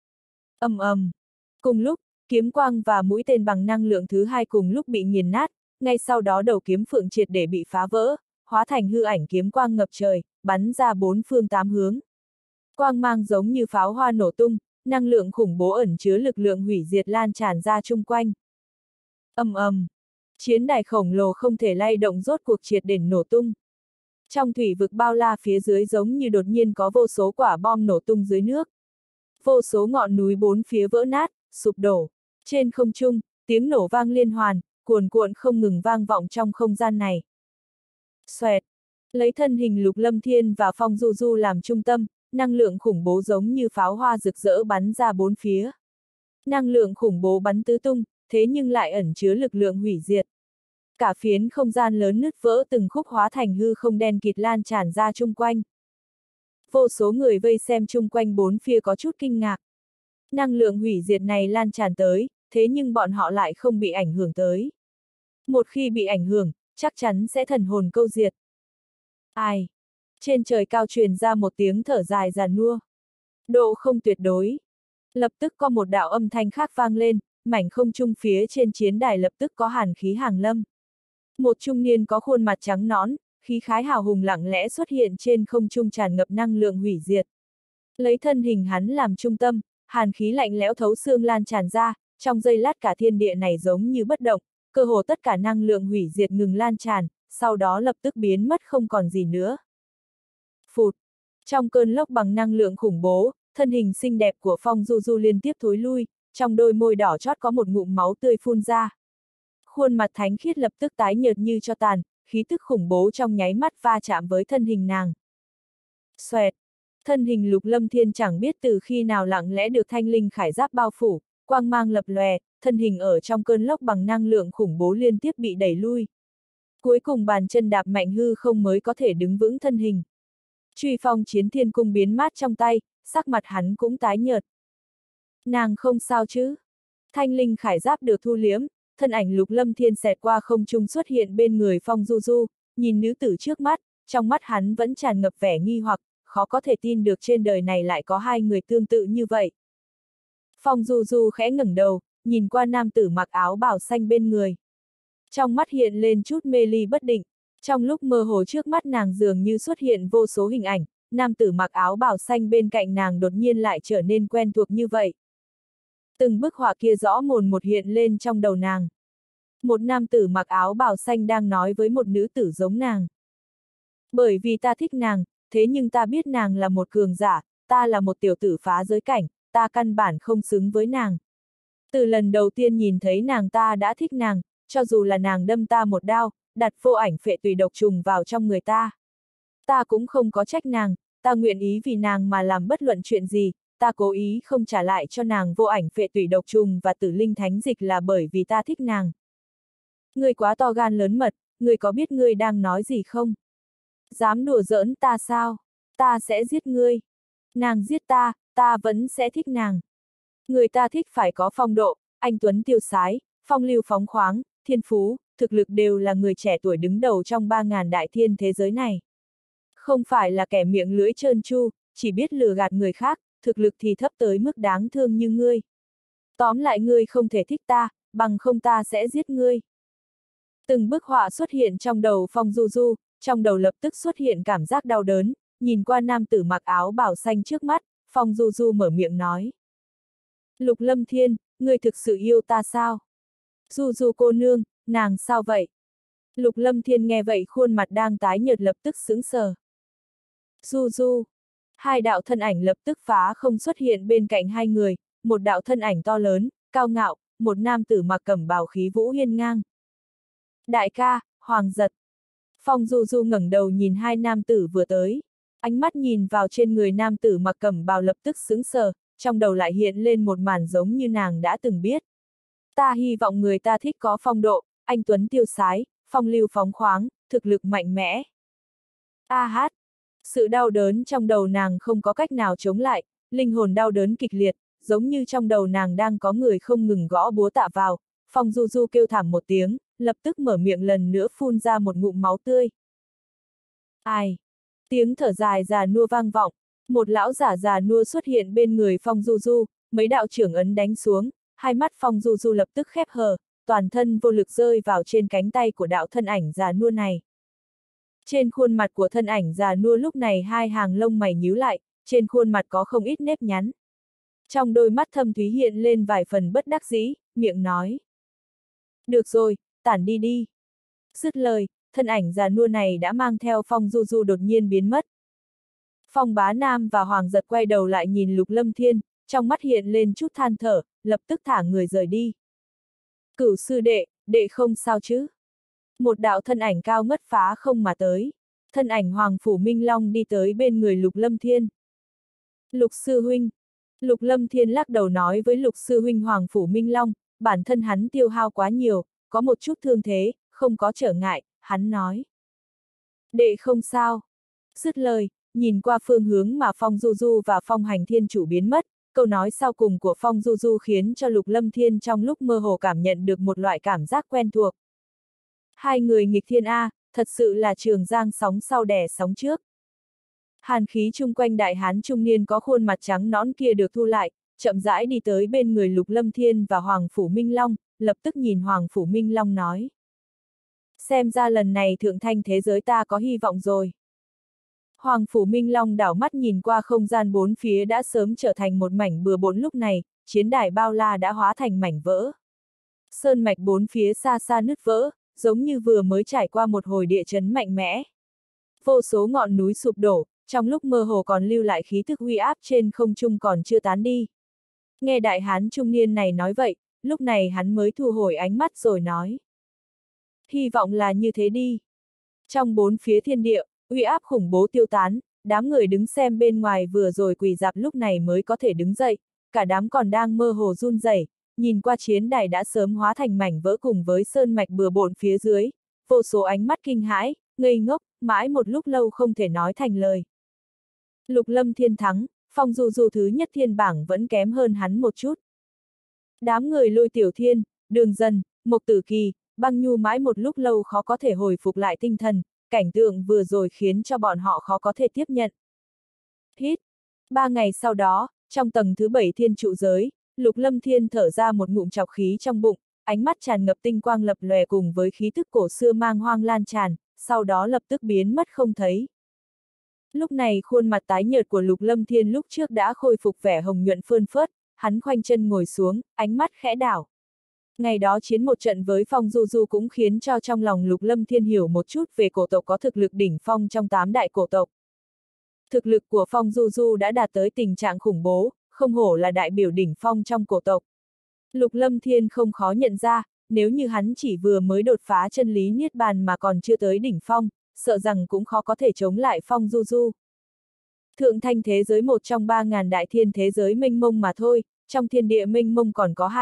Ầm ầm! Cùng lúc, kiếm quang và mũi tên bằng năng lượng thứ hai cùng lúc bị nghiền nát, ngay sau đó đầu kiếm phượng triệt để bị phá vỡ, hóa thành hư ảnh kiếm quang ngập trời, bắn ra 4 phương 8 hướng. Quang mang giống như pháo hoa nổ tung, năng lượng khủng bố ẩn chứa lực lượng hủy diệt lan tràn ra chung quanh. Ầm ầm! Chiến đài khổng lồ không thể lay động rốt cuộc triệt để nổ tung. Trong thủy vực bao la phía dưới giống như đột nhiên có vô số quả bom nổ tung dưới nước. Vô số ngọn núi bốn phía vỡ nát, sụp đổ. Trên không trung, tiếng nổ vang liên hoàn, cuồn cuộn không ngừng vang vọng trong không gian này. Xoẹt! Lấy thân hình Lục Lâm Thiên và Phong Du Du làm trung tâm, năng lượng khủng bố giống như pháo hoa rực rỡ bắn ra bốn phía. Năng lượng khủng bố bắn tứ tung, thế nhưng lại ẩn chứa lực lượng hủy diệt. Cả phiến không gian lớn nứt vỡ từng khúc hóa thành hư không đen kịt lan tràn ra chung quanh. Vô số người vây xem chung quanh bốn phía có chút kinh ngạc. Năng lượng hủy diệt này lan tràn tới, thế nhưng bọn họ lại không bị ảnh hưởng tới. Một khi bị ảnh hưởng, chắc chắn sẽ thần hồn câu diệt. Ai? Trên trời cao truyền ra một tiếng thở dài giàn nua. Độ không tuyệt đối. Lập tức có một đạo âm thanh khác vang lên, mảnh không trung phía trên chiến đài lập tức có hàn khí hàng lâm. Một trung niên có khuôn mặt trắng nõn, khí khái hào hùng lặng lẽ xuất hiện trên không trung tràn ngập năng lượng hủy diệt. Lấy thân hình hắn làm trung tâm, hàn khí lạnh lẽo thấu xương lan tràn ra, trong giây lát cả thiên địa này giống như bất động, cơ hồ tất cả năng lượng hủy diệt ngừng lan tràn, sau đó lập tức biến mất không còn gì nữa. Phụt! Trong cơn lốc bằng năng lượng khủng bố, thân hình xinh đẹp của Phong Du Du liên tiếp thối lui, trong đôi môi đỏ chót có một ngụm máu tươi phun ra. Khuôn mặt thánh khiết lập tức tái nhợt như tro tàn, khí tức khủng bố trong nháy mắt va chạm với thân hình nàng. Xoẹt! Thân hình Lục Lâm Thiên chẳng biết từ khi nào lặng lẽ được thanh linh khải giáp bao phủ, quang mang lập lòe, thân hình ở trong cơn lốc bằng năng lượng khủng bố liên tiếp bị đẩy lui. Cuối cùng bàn chân đạp mạnh hư không mới có thể đứng vững thân hình. Truy phong chiến thiên cung biến mát trong tay, sắc mặt hắn cũng tái nhợt. Nàng không sao chứ? Thanh linh khải giáp được thu liếm, thân ảnh Lục Lâm Thiên xẹt qua không trung xuất hiện bên người Phong Du Du, nhìn nữ tử trước mắt, trong mắt hắn vẫn tràn ngập vẻ nghi hoặc, khó có thể tin được trên đời này lại có hai người tương tự như vậy. Phong Du Du khẽ ngẩng đầu, nhìn qua nam tử mặc áo bào xanh bên người. Trong mắt hiện lên chút mê ly bất định, trong lúc mơ hồ trước mắt nàng dường như xuất hiện vô số hình ảnh, nam tử mặc áo bào xanh bên cạnh nàng đột nhiên lại trở nên quen thuộc như vậy. Từng bức họa kia rõ mồn một hiện lên trong đầu nàng. Một nam tử mặc áo bào xanh đang nói với một nữ tử giống nàng. Bởi vì ta thích nàng, thế nhưng ta biết nàng là một cường giả, ta là một tiểu tử phá giới cảnh, ta căn bản không xứng với nàng. Từ lần đầu tiên nhìn thấy nàng ta đã thích nàng, cho dù là nàng đâm ta một đao, đặt vô ảnh phệ tùy độc trùng vào trong người ta. Ta cũng không có trách nàng, ta nguyện ý vì nàng mà làm bất luận chuyện gì, ta cố ý không trả lại cho nàng vô ảnh phệ tùy độc trùng và tử linh thánh dịch là bởi vì ta thích nàng. Ngươi quá to gan lớn mật, ngươi có biết ngươi đang nói gì không? Dám đùa giỡn ta sao? Ta sẽ giết ngươi. Nàng giết ta, ta vẫn sẽ thích nàng. Người ta thích phải có phong độ, anh tuấn tiêu sái, phong lưu phóng khoáng, thiên phú, thực lực đều là người trẻ tuổi đứng đầu trong 3.000 đại thiên thế giới này. Không phải là kẻ miệng lưỡi trơn tru, chỉ biết lừa gạt người khác, thực lực thì thấp tới mức đáng thương như ngươi. Tóm lại ngươi không thể thích ta, bằng không ta sẽ giết ngươi. Từng bức họa xuất hiện trong đầu Phong Du Du, trong đầu lập tức xuất hiện cảm giác đau đớn, nhìn qua nam tử mặc áo bào xanh trước mắt, Phong Du Du mở miệng nói. Lục Lâm Thiên, ngươi thực sự yêu ta sao? Du Du cô nương, nàng sao vậy? Lục Lâm Thiên nghe vậy khuôn mặt đang tái nhợt lập tức sững sờ. Du Du. Hai đạo thân ảnh lập tức phá không xuất hiện bên cạnh hai người, một đạo thân ảnh to lớn, cao ngạo, một nam tử mặc cẩm bào khí vũ hiên ngang. Đại ca, Hoàng Giật. Phong Du Du ngẩng đầu nhìn hai nam tử vừa tới. Ánh mắt nhìn vào trên người nam tử mặc cẩm bào lập tức sững sờ, trong đầu lại hiện lên một màn giống như nàng đã từng biết. Ta hy vọng người ta thích có phong độ, anh tuấn tiêu sái, phong lưu phóng khoáng, thực lực mạnh mẽ. A hát. Sự đau đớn trong đầu nàng không có cách nào chống lại, linh hồn đau đớn kịch liệt, giống như trong đầu nàng đang có người không ngừng gõ búa tạ vào. Phong Du Du kêu thảm một tiếng, lập tức mở miệng lần nữa phun ra một ngụm máu tươi. Ai? Tiếng thở dài già nua vang vọng, một lão giả già nua xuất hiện bên người Phong Du Du, mấy đạo trưởng ấn đánh xuống, hai mắt Phong Du Du lập tức khép hờ, toàn thân vô lực rơi vào trên cánh tay của đạo thân ảnh già nua này. Trên khuôn mặt của thân ảnh già nua lúc này hai hàng lông mày nhíu lại, trên khuôn mặt có không ít nếp nhăn. Trong đôi mắt thâm thúy hiện lên vài phần bất đắc dĩ, miệng nói. Được rồi, tản đi đi. Dứt lời, thân ảnh già nua này đã mang theo Phong Du Du đột nhiên biến mất. Phong Bá Nam và Hoàng Giật quay đầu lại nhìn Lục Lâm Thiên, trong mắt hiện lên chút than thở, lập tức thả người rời đi. Cửu sư đệ, đệ không sao chứ? Một đạo thân ảnh cao ngất phá không mà tới. Thân ảnh Hoàng Phủ Minh Long đi tới bên người Lục Lâm Thiên. Lục sư huynh. Lục Lâm Thiên lắc đầu nói với Lục sư huynh Hoàng Phủ Minh Long, bản thân hắn tiêu hao quá nhiều, có một chút thương thế, không có trở ngại, hắn nói. Đệ không sao. Dứt lời, nhìn qua phương hướng mà Phong Du Du và Phong Hành Thiên chủ biến mất, câu nói sau cùng của Phong Du Du khiến cho Lục Lâm Thiên trong lúc mơ hồ cảm nhận được một loại cảm giác quen thuộc. Hai người nghịch thiên A, thật sự là Trường Giang sóng sau đẻ sóng trước. Hàn khí chung quanh đại hán trung niên có khuôn mặt trắng nõn kia được thu lại, chậm rãi đi tới bên người Lục Lâm Thiên và Hoàng Phủ Minh Long, lập tức nhìn Hoàng Phủ Minh Long nói. Xem ra lần này thượng thanh thế giới ta có hy vọng rồi. Hoàng Phủ Minh Long đảo mắt nhìn qua không gian bốn phía đã sớm trở thành một mảnh bừa bộn lúc này, chiến đài bao la đã hóa thành mảnh vỡ. Sơn mạch bốn phía xa xa nứt vỡ, giống như vừa mới trải qua một hồi địa chấn mạnh mẽ. Vô số ngọn núi sụp đổ, trong lúc mơ hồ còn lưu lại khí thức uy áp trên không trung còn chưa tán đi. Nghe đại hán trung niên này nói vậy, lúc này hắn mới thu hồi ánh mắt rồi nói. Hy vọng là như thế đi. Trong bốn phía thiên địa, uy áp khủng bố tiêu tán, đám người đứng xem bên ngoài vừa rồi quỳ rạp lúc này mới có thể đứng dậy, cả đám còn đang mơ hồ run rẩy, nhìn qua chiến đài đã sớm hóa thành mảnh vỡ cùng với sơn mạch bừa bộn phía dưới, vô số ánh mắt kinh hãi, ngây ngốc, mãi một lúc lâu không thể nói thành lời. Lục Lâm Thiên thắng, Phong Du Du thứ nhất thiên bảng vẫn kém hơn hắn một chút. Đám người Lôi Tiểu Thiên, Đường Dần, Mộc Tử Kỳ, Băng Nhu mãi một lúc lâu khó có thể hồi phục lại tinh thần, cảnh tượng vừa rồi khiến cho bọn họ khó có thể tiếp nhận. Hít! 3 ngày sau đó, trong tầng thứ 7 thiên trụ giới, Lục Lâm Thiên thở ra một ngụm trọc khí trong bụng, ánh mắt tràn ngập tinh quang lập lòe cùng với khí tức cổ xưa mang hoang lan tràn, sau đó lập tức biến mất không thấy. Lúc này khuôn mặt tái nhợt của Lục Lâm Thiên lúc trước đã khôi phục vẻ hồng nhuận phơn phớt, hắn khoanh chân ngồi xuống, ánh mắt khẽ đảo. Ngày đó chiến một trận với Phong Du Du cũng khiến cho trong lòng Lục Lâm Thiên hiểu một chút về cổ tộc có thực lực đỉnh phong trong 8 đại cổ tộc. Thực lực của Phong Du Du đã đạt tới tình trạng khủng bố, không hổ là đại biểu đỉnh phong trong cổ tộc. Lục Lâm Thiên không khó nhận ra, nếu như hắn chỉ vừa mới đột phá chân lý niết bàn mà còn chưa tới đỉnh phong, sợ rằng cũng khó có thể chống lại Phong Du Du. Thượng thanh thế giới một trong 3.000 đại thiên thế giới mênh mông mà thôi, trong thiên địa mênh mông còn có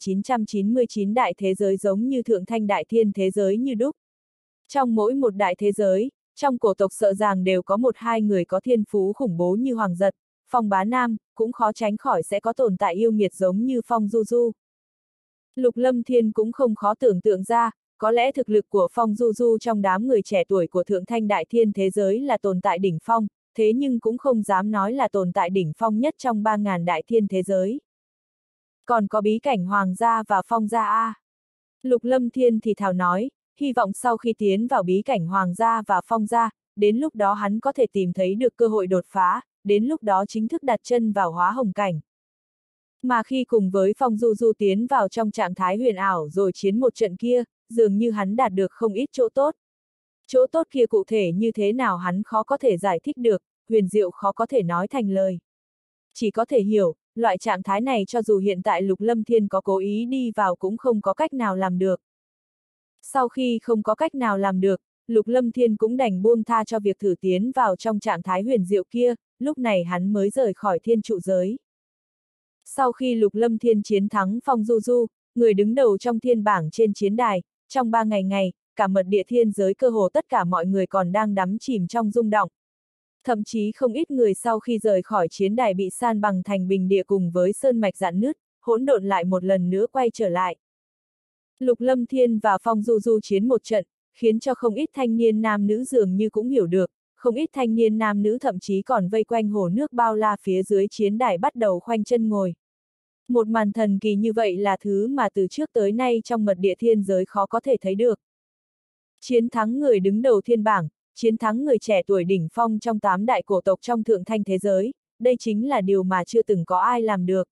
2.999 đại thế giới giống như thượng thanh đại thiên thế giới như đúc. Trong mỗi một đại thế giới, trong cổ tộc sợ rằng đều có một hai người có thiên phú khủng bố như Hoàng Giật, Phong Bá Nam, cũng khó tránh khỏi sẽ có tồn tại yêu nghiệt giống như Phong Du Du. Lục Lâm Thiên cũng không khó tưởng tượng ra, có lẽ thực lực của Phong Du Du trong đám người trẻ tuổi của Thượng Thanh Đại Thiên thế giới là tồn tại đỉnh phong, thế nhưng cũng không dám nói là tồn tại đỉnh phong nhất trong 3.000 đại thiên thế giới. Còn có bí cảnh Hoàng gia và Phong gia A. Lục Lâm Thiên thì thào nói, hy vọng sau khi tiến vào bí cảnh Hoàng gia và Phong gia, đến lúc đó hắn có thể tìm thấy được cơ hội đột phá, đến lúc đó chính thức đặt chân vào hóa hồng cảnh. Mà khi cùng với Phong Du Du tiến vào trong trạng thái huyền ảo rồi chiến một trận kia, dường như hắn đạt được không ít chỗ tốt. Chỗ tốt kia cụ thể như thế nào hắn khó có thể giải thích được, huyền diệu khó có thể nói thành lời. Chỉ có thể hiểu, loại trạng thái này cho dù hiện tại Lục Lâm Thiên có cố ý đi vào cũng không có cách nào làm được. Sau khi không có cách nào làm được, Lục Lâm Thiên cũng đành buông tha cho việc thử tiến vào trong trạng thái huyền diệu kia, lúc này hắn mới rời khỏi thiên trụ giới. Sau khi Lục Lâm Thiên chiến thắng Phong Du Du, người đứng đầu trong thiên bảng trên chiến đài, trong 3 ngày, cả mật địa thiên giới cơ hồ tất cả mọi người còn đang đắm chìm trong rung động. Thậm chí không ít người sau khi rời khỏi chiến đài bị san bằng thành bình địa cùng với sơn mạch rạn nứt, hỗn độn lại một lần nữa quay trở lại. Lục Lâm Thiên và Phong Du Du chiến một trận, khiến cho không ít thanh niên nam nữ dường như cũng hiểu được, không ít thanh niên nam nữ thậm chí còn vây quanh hồ nước bao la phía dưới chiến đài bắt đầu khoanh chân ngồi. Một màn thần kỳ như vậy là thứ mà từ trước tới nay trong mật địa thiên giới khó có thể thấy được. Chiến thắng người đứng đầu thiên bảng, chiến thắng người trẻ tuổi đỉnh phong trong 8 đại cổ tộc trong thượng thanh thế giới, đây chính là điều mà chưa từng có ai làm được.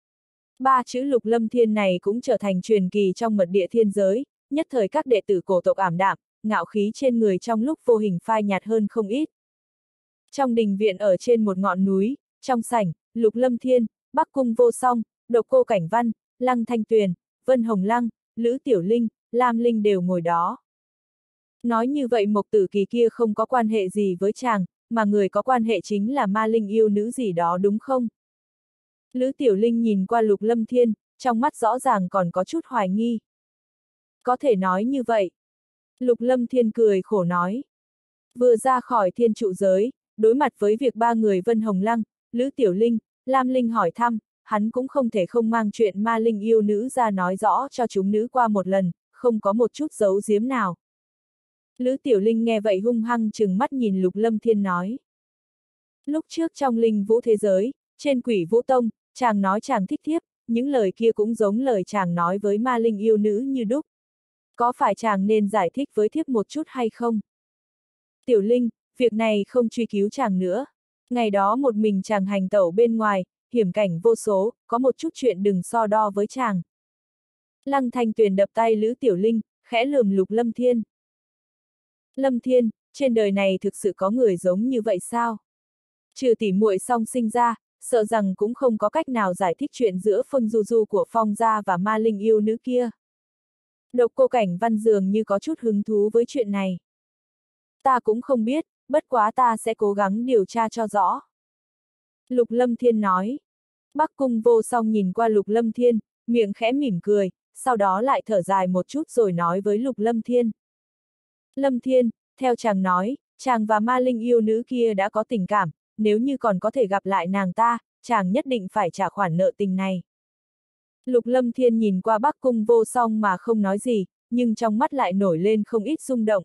3 chữ Lục Lâm Thiên này cũng trở thành truyền kỳ trong mật địa thiên giới, nhất thời các đệ tử cổ tộc ảm đạm, ngạo khí trên người trong lúc vô hình phai nhạt hơn không ít. Trong đình viện ở trên một ngọn núi, trong sảnh, Lục Lâm Thiên, Bắc Cung Vô Song, Độc Cô Cảnh Văn, Lăng Thanh Tuyền, Vân Hồng Lăng, Lữ Tiểu Linh, Lam Linh đều ngồi đó. Nói như vậy Mộc Tử Kỳ kia không có quan hệ gì với chàng, mà người có quan hệ chính là ma linh yêu nữ gì đó đúng không? Lữ Tiểu Linh nhìn qua Lục Lâm Thiên, trong mắt rõ ràng còn có chút hoài nghi. Có thể nói như vậy. Lục Lâm Thiên cười khổ nói. Vừa ra khỏi thiên trụ giới, đối mặt với việc 3 người Vân Hồng Lăng, Lữ Tiểu Linh, Lam Linh hỏi thăm, hắn cũng không thể không mang chuyện ma linh yêu nữ ra nói rõ cho chúng nữ qua một lần, không có một chút giấu giếm nào. Lữ Tiểu Linh nghe vậy hung hăng trừng mắt nhìn Lục Lâm Thiên nói. Lúc trước trong linh vũ thế giới, trên Quỷ Vũ Tông, chàng nói chàng thích thiếp, những lời kia cũng giống lời chàng nói với ma linh yêu nữ như đúc. Có phải chàng nên giải thích với thiếp một chút hay không? Tiểu Linh, việc này không truy cứu chàng nữa. Ngày đó một mình chàng hành tẩu bên ngoài, hiểm cảnh vô số, có một chút chuyện đừng so đo với chàng. Lăng Thanh Tuyền đập tay Lữ Tiểu Linh, khẽ lườm Lục Lâm Thiên. Lâm Thiên, trên đời này thực sự có người giống như vậy sao? Trừ tỉ muội song sinh ra, sợ rằng cũng không có cách nào giải thích chuyện giữa Phong Du Du của Phong gia và ma linh yêu nữ kia. Độc Cô Cảnh Văn dường như có chút hứng thú với chuyện này. Ta cũng không biết, bất quá ta sẽ cố gắng điều tra cho rõ. Lục Lâm Thiên nói. Bắc Cung Vô Song nhìn qua Lục Lâm Thiên, miệng khẽ mỉm cười, sau đó lại thở dài một chút rồi nói với Lục Lâm Thiên. Lâm Thiên, theo chàng nói, chàng và ma linh yêu nữ kia đã có tình cảm, nếu như còn có thể gặp lại nàng ta, chàng nhất định phải trả khoản nợ tình này. Lục Lâm Thiên nhìn qua Bắc Cung Vô Song mà không nói gì, nhưng trong mắt lại nổi lên không ít rung động.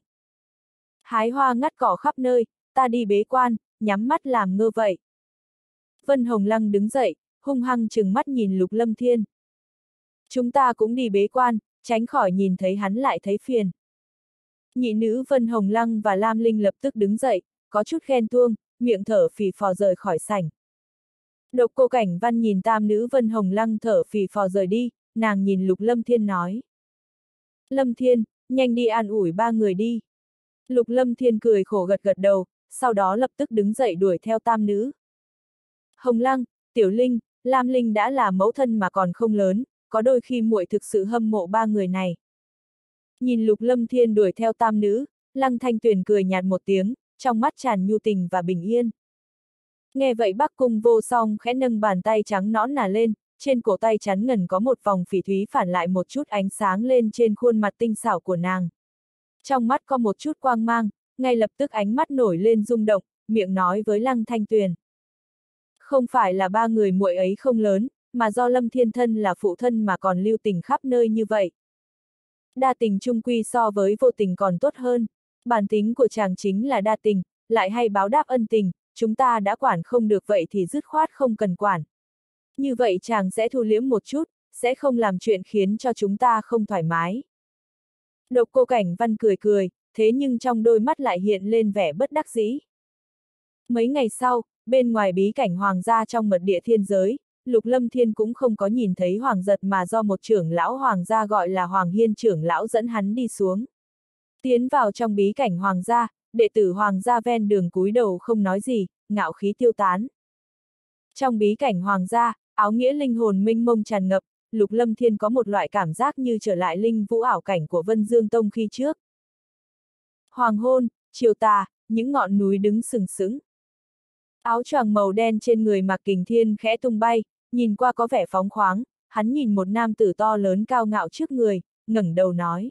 Hái hoa ngắt cỏ khắp nơi, ta đi bế quan, nhắm mắt làm ngơ vậy. Vân Hồng Lăng đứng dậy, hung hăng trừng mắt nhìn Lục Lâm Thiên. Chúng ta cũng đi bế quan, tránh khỏi nhìn thấy hắn lại thấy phiền. Nhị nữ Vân Hồng Lăng và Lam Linh lập tức đứng dậy, có chút ghen tuông, miệng thở phì phò rời khỏi sảnh. Độc Cô Cảnh Văn nhìn tam nữ Vân Hồng Lăng thở phì phò rời đi, nàng nhìn Lục Lâm Thiên nói. Lâm Thiên, nhanh đi an ủi ba người đi. Lục Lâm Thiên cười khổ gật gật đầu, sau đó lập tức đứng dậy đuổi theo tam nữ. Hồng Lăng, Tiểu Linh, Lam Linh đã là mẫu thân mà còn không lớn, có đôi khi muội thực sự hâm mộ ba người này. Nhìn Lục Lâm Thiên đuổi theo tam nữ, Lăng Thanh Tuyền cười nhạt một tiếng, trong mắt tràn nhu tình và bình yên. Nghe vậy Bắc Cung Vô Song khẽ nâng bàn tay trắng nõn nà lên, trên cổ tay chắn ngần có một vòng phỉ thúy phản lại một chút ánh sáng lên trên khuôn mặt tinh xảo của nàng. Trong mắt có một chút quang mang, ngay lập tức ánh mắt nổi lên rung động, miệng nói với Lăng Thanh Tuyền. Không phải là ba người muội ấy không lớn, mà do Lâm Thiên thân là phụ thân mà còn lưu tình khắp nơi như vậy. Đa tình chung quy so với vô tình còn tốt hơn, bản tính của chàng chính là đa tình, lại hay báo đáp ân tình, chúng ta đã quản không được vậy thì dứt khoát không cần quản. Như vậy chàng sẽ thu liễm một chút, sẽ không làm chuyện khiến cho chúng ta không thoải mái. Độc Cô Cảnh Văn cười cười, thế nhưng trong đôi mắt lại hiện lên vẻ bất đắc dĩ. Mấy ngày sau, bên ngoài bí cảnh hoàng gia trong mật địa thiên giới, Lục Lâm Thiên cũng không có nhìn thấy Hoàng Giật mà do một trưởng lão hoàng gia gọi là Hoàng Hiên trưởng lão dẫn hắn đi xuống. Tiến vào trong bí cảnh hoàng gia, đệ tử hoàng gia ven đường cúi đầu không nói gì, ngạo khí tiêu tán. Trong bí cảnh hoàng gia, áo nghĩa linh hồn mênh mông tràn ngập, Lục Lâm Thiên có một loại cảm giác như trở lại linh vũ ảo cảnh của Vân Dương Tông khi trước. Hoàng hôn, chiều tà, những ngọn núi đứng sừng sững. Áo choàng màu đen trên người Mạc Kình Thiên khẽ tung bay, nhìn qua có vẻ phóng khoáng, hắn nhìn một nam tử to lớn cao ngạo trước người, ngẩng đầu nói.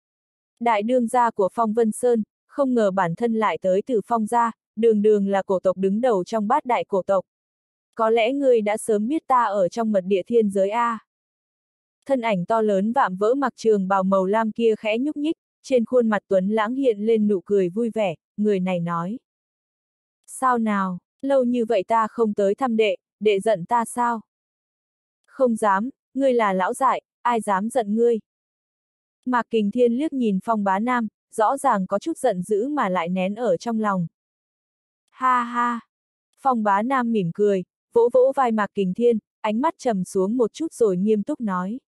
Đại đương gia của Phong Vân Sơn, không ngờ bản thân lại tới từ Phong gia, đường đường là cổ tộc đứng đầu trong bát đại cổ tộc. Có lẽ ngươi đã sớm biết ta ở trong mật địa thiên giới A. Thân ảnh to lớn vạm vỡ mặc trường bào màu lam kia khẽ nhúc nhích, trên khuôn mặt tuấn lãng hiện lên nụ cười vui vẻ, người này nói. Sao nào, lâu như vậy ta không tới thăm đệ, đệ giận ta sao? Không dám, ngươi là lão dại, ai dám giận ngươi? Mạc Kình Thiên liếc nhìn Phong Bá Nam, rõ ràng có chút giận dữ mà lại nén ở trong lòng. Ha ha! Phong Bá Nam mỉm cười, vỗ vỗ vai Mạc Kình Thiên, ánh mắt trầm xuống một chút rồi nghiêm túc nói.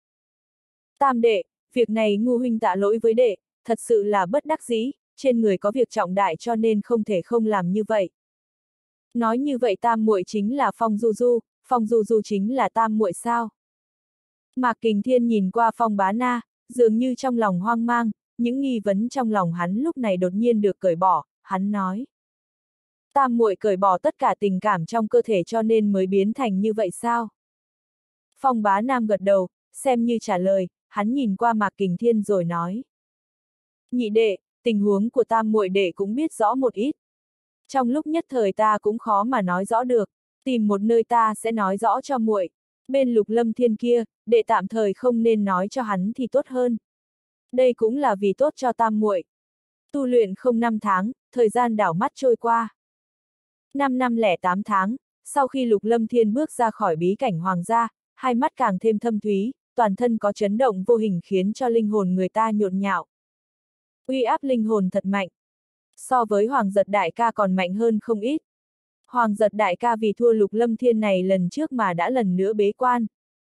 Tam đệ, việc này ngu huynh tạ lỗi với đệ, thật sự là bất đắc dĩ, trên người có việc trọng đại cho nên không thể không làm như vậy. Nói như vậy tam muội chính là Phong Du Du, Phong Du Du chính là tam muội sao? Mạc Kình Thiên nhìn qua Phong Bá Na, dường như trong lòng hoang mang, những nghi vấn trong lòng hắn lúc này đột nhiên được cởi bỏ, hắn nói. Tam muội cởi bỏ tất cả tình cảm trong cơ thể cho nên mới biến thành như vậy sao? Phong Bá Nam gật đầu, xem như trả lời, hắn nhìn qua Mạc Kình Thiên rồi nói. Nhị đệ, tình huống của tam muội đệ cũng biết rõ một ít. Trong lúc nhất thời ta cũng khó mà nói rõ được, tìm một nơi ta sẽ nói rõ cho muội. Bên Lục Lâm Thiên kia, đệ tạm thời không nên nói cho hắn thì tốt hơn. Đây cũng là vì tốt cho tam muội. Tu luyện không 5 tháng, thời gian đảo mắt trôi qua. 5 năm lẻ 8 tháng, sau khi Lục Lâm Thiên bước ra khỏi bí cảnh hoàng gia, hai mắt càng thêm thâm thúy, toàn thân có chấn động vô hình khiến cho linh hồn người ta nhộn nhạo. Uy áp linh hồn thật mạnh. So với Hoàng Giật đại ca còn mạnh hơn không ít. Hoàng Giật đại ca vì thua Lục Lâm Thiên này lần trước mà đã lần nữa bế quan.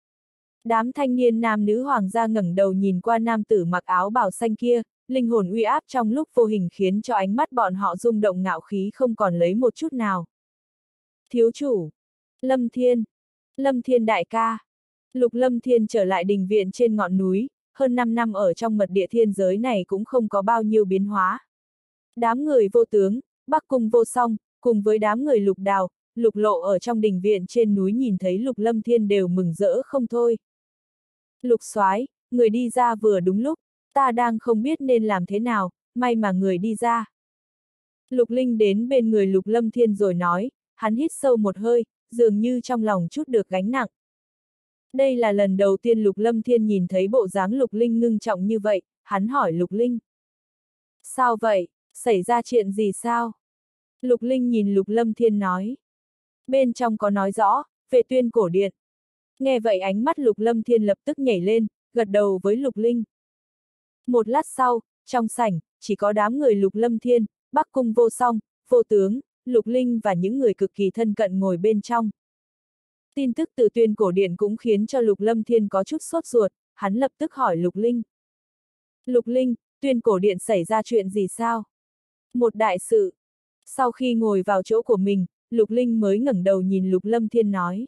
Đám thanh niên nam nữ hoàng gia ngẩng đầu nhìn qua nam tử mặc áo bào xanh kia, linh hồn uy áp trong lúc vô hình khiến cho ánh mắt bọn họ rung động ngạo khí không còn lấy một chút nào. Thiếu chủ! Lâm Thiên! Lâm Thiên đại ca! Lục Lâm Thiên trở lại đình viện trên ngọn núi, hơn 5 năm ở trong mật địa thiên giới này cũng không có bao nhiêu biến hóa. Đám người Vô Tướng, Bắc Cung Vô Song, cùng với đám người Lục Đào, Lục Lộ ở trong đình viện trên núi nhìn thấy Lục Lâm Thiên đều mừng rỡ không thôi. Lục Soái, người đi ra vừa đúng lúc, ta đang không biết nên làm thế nào, may mà người đi ra. Lục Linh đến bên người Lục Lâm Thiên rồi nói, hắn hít sâu một hơi, dường như trong lòng chút được gánh nặng. Đây là lần đầu tiên Lục Lâm Thiên nhìn thấy bộ dáng Lục Linh ngưng trọng như vậy, hắn hỏi Lục Linh. Sao vậy, xảy ra chuyện gì sao? Lục Linh nhìn Lục Lâm Thiên nói. Bên trong có nói rõ, về Tuyên Cổ Điện. Nghe vậy ánh mắt Lục Lâm Thiên lập tức nhảy lên, gật đầu với Lục Linh. Một lát sau, trong sảnh, chỉ có đám người Lục Lâm Thiên, Bắc Cung Vô Song, Vô Tướng, Lục Linh và những người cực kỳ thân cận ngồi bên trong. Tin tức từ Tuyên Cổ Điện cũng khiến cho Lục Lâm Thiên có chút sốt ruột, hắn lập tức hỏi Lục Linh. Lục Linh, Tuyên Cổ Điện xảy ra chuyện gì sao? Một đại sự. Sau khi ngồi vào chỗ của mình, Lục Linh mới ngẩng đầu nhìn Lục Lâm Thiên nói.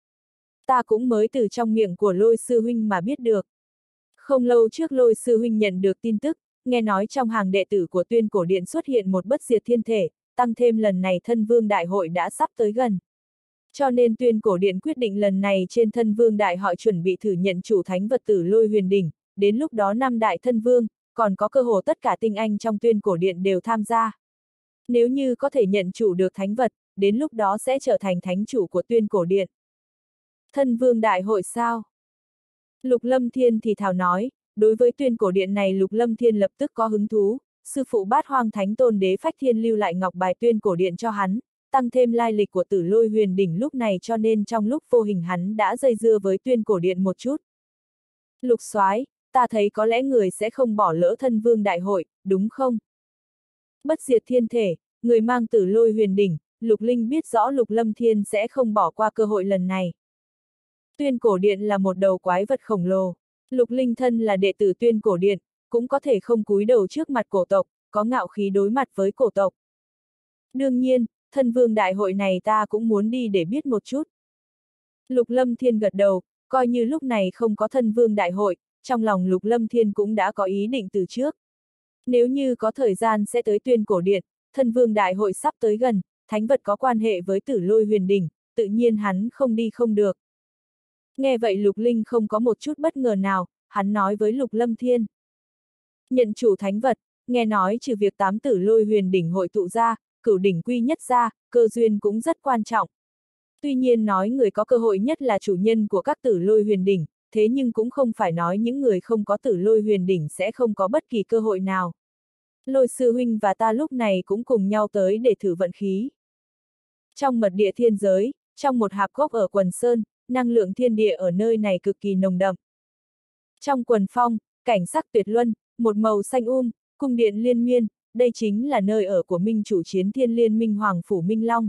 Ta cũng mới từ trong miệng của Lôi Sư Huynh mà biết được. Không lâu trước Lôi Sư Huynh nhận được tin tức, nghe nói trong hàng đệ tử của Tuyên Cổ Điện xuất hiện một bất diệt thiên thể, tăng thêm lần này Thân Vương Đại hội đã sắp tới gần. Cho nên Tuyên Cổ Điện quyết định lần này trên Thân Vương Đại hội chuẩn bị thử nhận chủ thánh vật tử Lôi Huyền Đỉnh, đến lúc đó 5 đại thân vương, còn có cơ hội tất cả tinh anh trong Tuyên Cổ Điện đều tham gia. Nếu như có thể nhận chủ được thánh vật, đến lúc đó sẽ trở thành thánh chủ của Tuyên Cổ Điện. Thân Vương Đại hội sao? Lục Lâm Thiên thì thào nói, đối với Tuyên Cổ Điện này Lục Lâm Thiên lập tức có hứng thú, sư phụ Bát Hoang Thánh Tôn Đế Phách Thiên lưu lại ngọc bài Tuyên Cổ Điện cho hắn, tăng thêm lai lịch của Tử Lôi Huyền Đỉnh lúc này cho nên trong lúc vô hình hắn đã dây dưa với Tuyên Cổ Điện một chút. Lục Soái, ta thấy có lẽ người sẽ không bỏ lỡ Thân Vương Đại hội, đúng không? Bất diệt thiên thể, người mang Tử Lôi Huyền Đỉnh, Lục Linh biết rõ Lục Lâm Thiên sẽ không bỏ qua cơ hội lần này. Tuyên Cổ Điện là một đầu quái vật khổng lồ. Lục Linh thân là đệ tử Tuyên Cổ Điện, cũng có thể không cúi đầu trước mặt cổ tộc, có ngạo khí đối mặt với cổ tộc. Đương nhiên, Thân Vương Đại hội này ta cũng muốn đi để biết một chút. Lục Lâm Thiên gật đầu, coi như lúc này không có Thân Vương Đại hội, trong lòng Lục Lâm Thiên cũng đã có ý định từ trước. Nếu như có thời gian sẽ tới Tuyên Cổ Điện, Thân Vương Đại hội sắp tới gần, thánh vật có quan hệ với Tử Lôi Huyền Đỉnh, tự nhiên hắn không đi không được. Nghe vậy Lục Linh không có một chút bất ngờ nào, hắn nói với Lục Lâm Thiên. Nhận chủ thánh vật, nghe nói trừ việc 8 Tử Lôi Huyền Đỉnh hội tụ ra, cửu đỉnh quy nhất ra, cơ duyên cũng rất quan trọng. Tuy nhiên nói người có cơ hội nhất là chủ nhân của các Tử Lôi Huyền Đỉnh, thế nhưng cũng không phải nói những người không có Tử Lôi Huyền Đỉnh sẽ không có bất kỳ cơ hội nào. Lôi sư huynh và ta lúc này cũng cùng nhau tới để thử vận khí. Trong mật địa thiên giới, trong một hạp gốc ở quần sơn, năng lượng thiên địa ở nơi này cực kỳ nồng đậm. Trong quần phong, cảnh sắc tuyệt luân, một màu xanh cung điện liên miên, đây chính là nơi ở của minh chủ chiến thiên liên minh Hoàng Phủ Minh Long.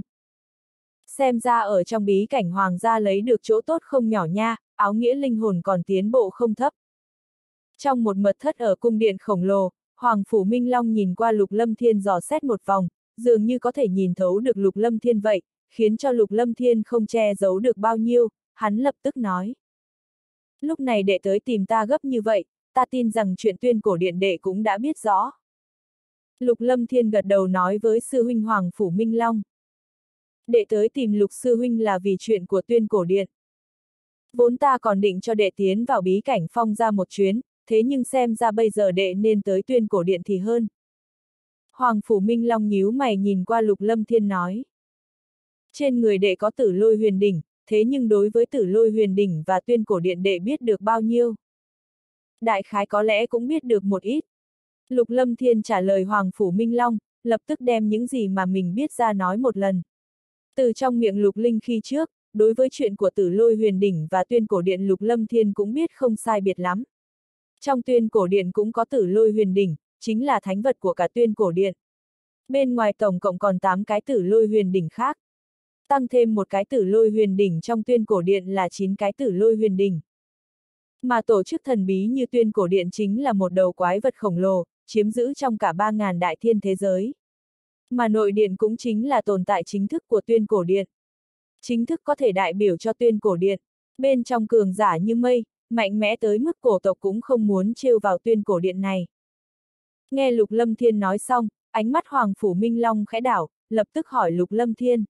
Xem ra ở trong bí cảnh Hoàng gia lấy được chỗ tốt không nhỏ nha, áo nghĩa linh hồn còn tiến bộ không thấp. Trong một mật thất ở cung điện khổng lồ, Hoàng Phủ Minh Long nhìn qua Lục Lâm Thiên dò xét một vòng, dường như có thể nhìn thấu được Lục Lâm Thiên vậy, khiến cho Lục Lâm Thiên không che giấu được bao nhiêu, hắn lập tức nói. Lúc này đệ tới tìm ta gấp như vậy, ta tin rằng chuyện Tuyên Cổ Điện đệ cũng đã biết rõ. Lục Lâm Thiên gật đầu nói với sư huynh Hoàng Phủ Minh Long. Đệ tới tìm Lục sư huynh là vì chuyện của Tuyên Cổ Điện. Vốn ta còn định cho đệ tiến vào bí cảnh phong ra một chuyến, thế nhưng xem ra bây giờ đệ nên tới Tuyên Cổ Điện thì hơn. Hoàng Phủ Minh Long nhíu mày nhìn qua Lục Lâm Thiên nói. Trên người đệ có Tử Lôi Huyền Đỉnh, thế nhưng đối với Tử Lôi Huyền Đỉnh và Tuyên Cổ Điện đệ biết được bao nhiêu? Đại khái có lẽ cũng biết được một ít. Lục Lâm Thiên trả lời Hoàng Phủ Minh Long, lập tức đem những gì mà mình biết ra nói một lần. Từ trong miệng Lục Linh khi trước, đối với chuyện của Tử Lôi Huyền Đỉnh và Tuyên Cổ Điện Lục Lâm Thiên cũng biết không sai biệt lắm. Trong Tuyên Cổ Điện cũng có Tử Lôi Huyền Đỉnh, chính là thánh vật của cả Tuyên Cổ Điện. Bên ngoài tổng cộng còn 8 cái Tử Lôi Huyền Đỉnh khác. Tăng thêm một cái Tử Lôi Huyền Đỉnh trong Tuyên Cổ Điện là 9 cái Tử Lôi Huyền Đỉnh. Mà tổ chức thần bí như Tuyên Cổ Điện chính là một đầu quái vật khổng lồ, chiếm giữ trong cả 3.000 đại thiên thế giới. Mà nội điện cũng chính là tồn tại chính thức của Tuyên Cổ Điện. Chính thức có thể đại biểu cho Tuyên Cổ Điện. Bên trong cường giả như mây, mạnh mẽ tới mức cổ tộc cũng không muốn trêu vào Tuyên Cổ Điện này. Nghe Lục Lâm Thiên nói xong, ánh mắt Hoàng Phủ Minh Long khẽ đảo, lập tức hỏi Lục Lâm Thiên.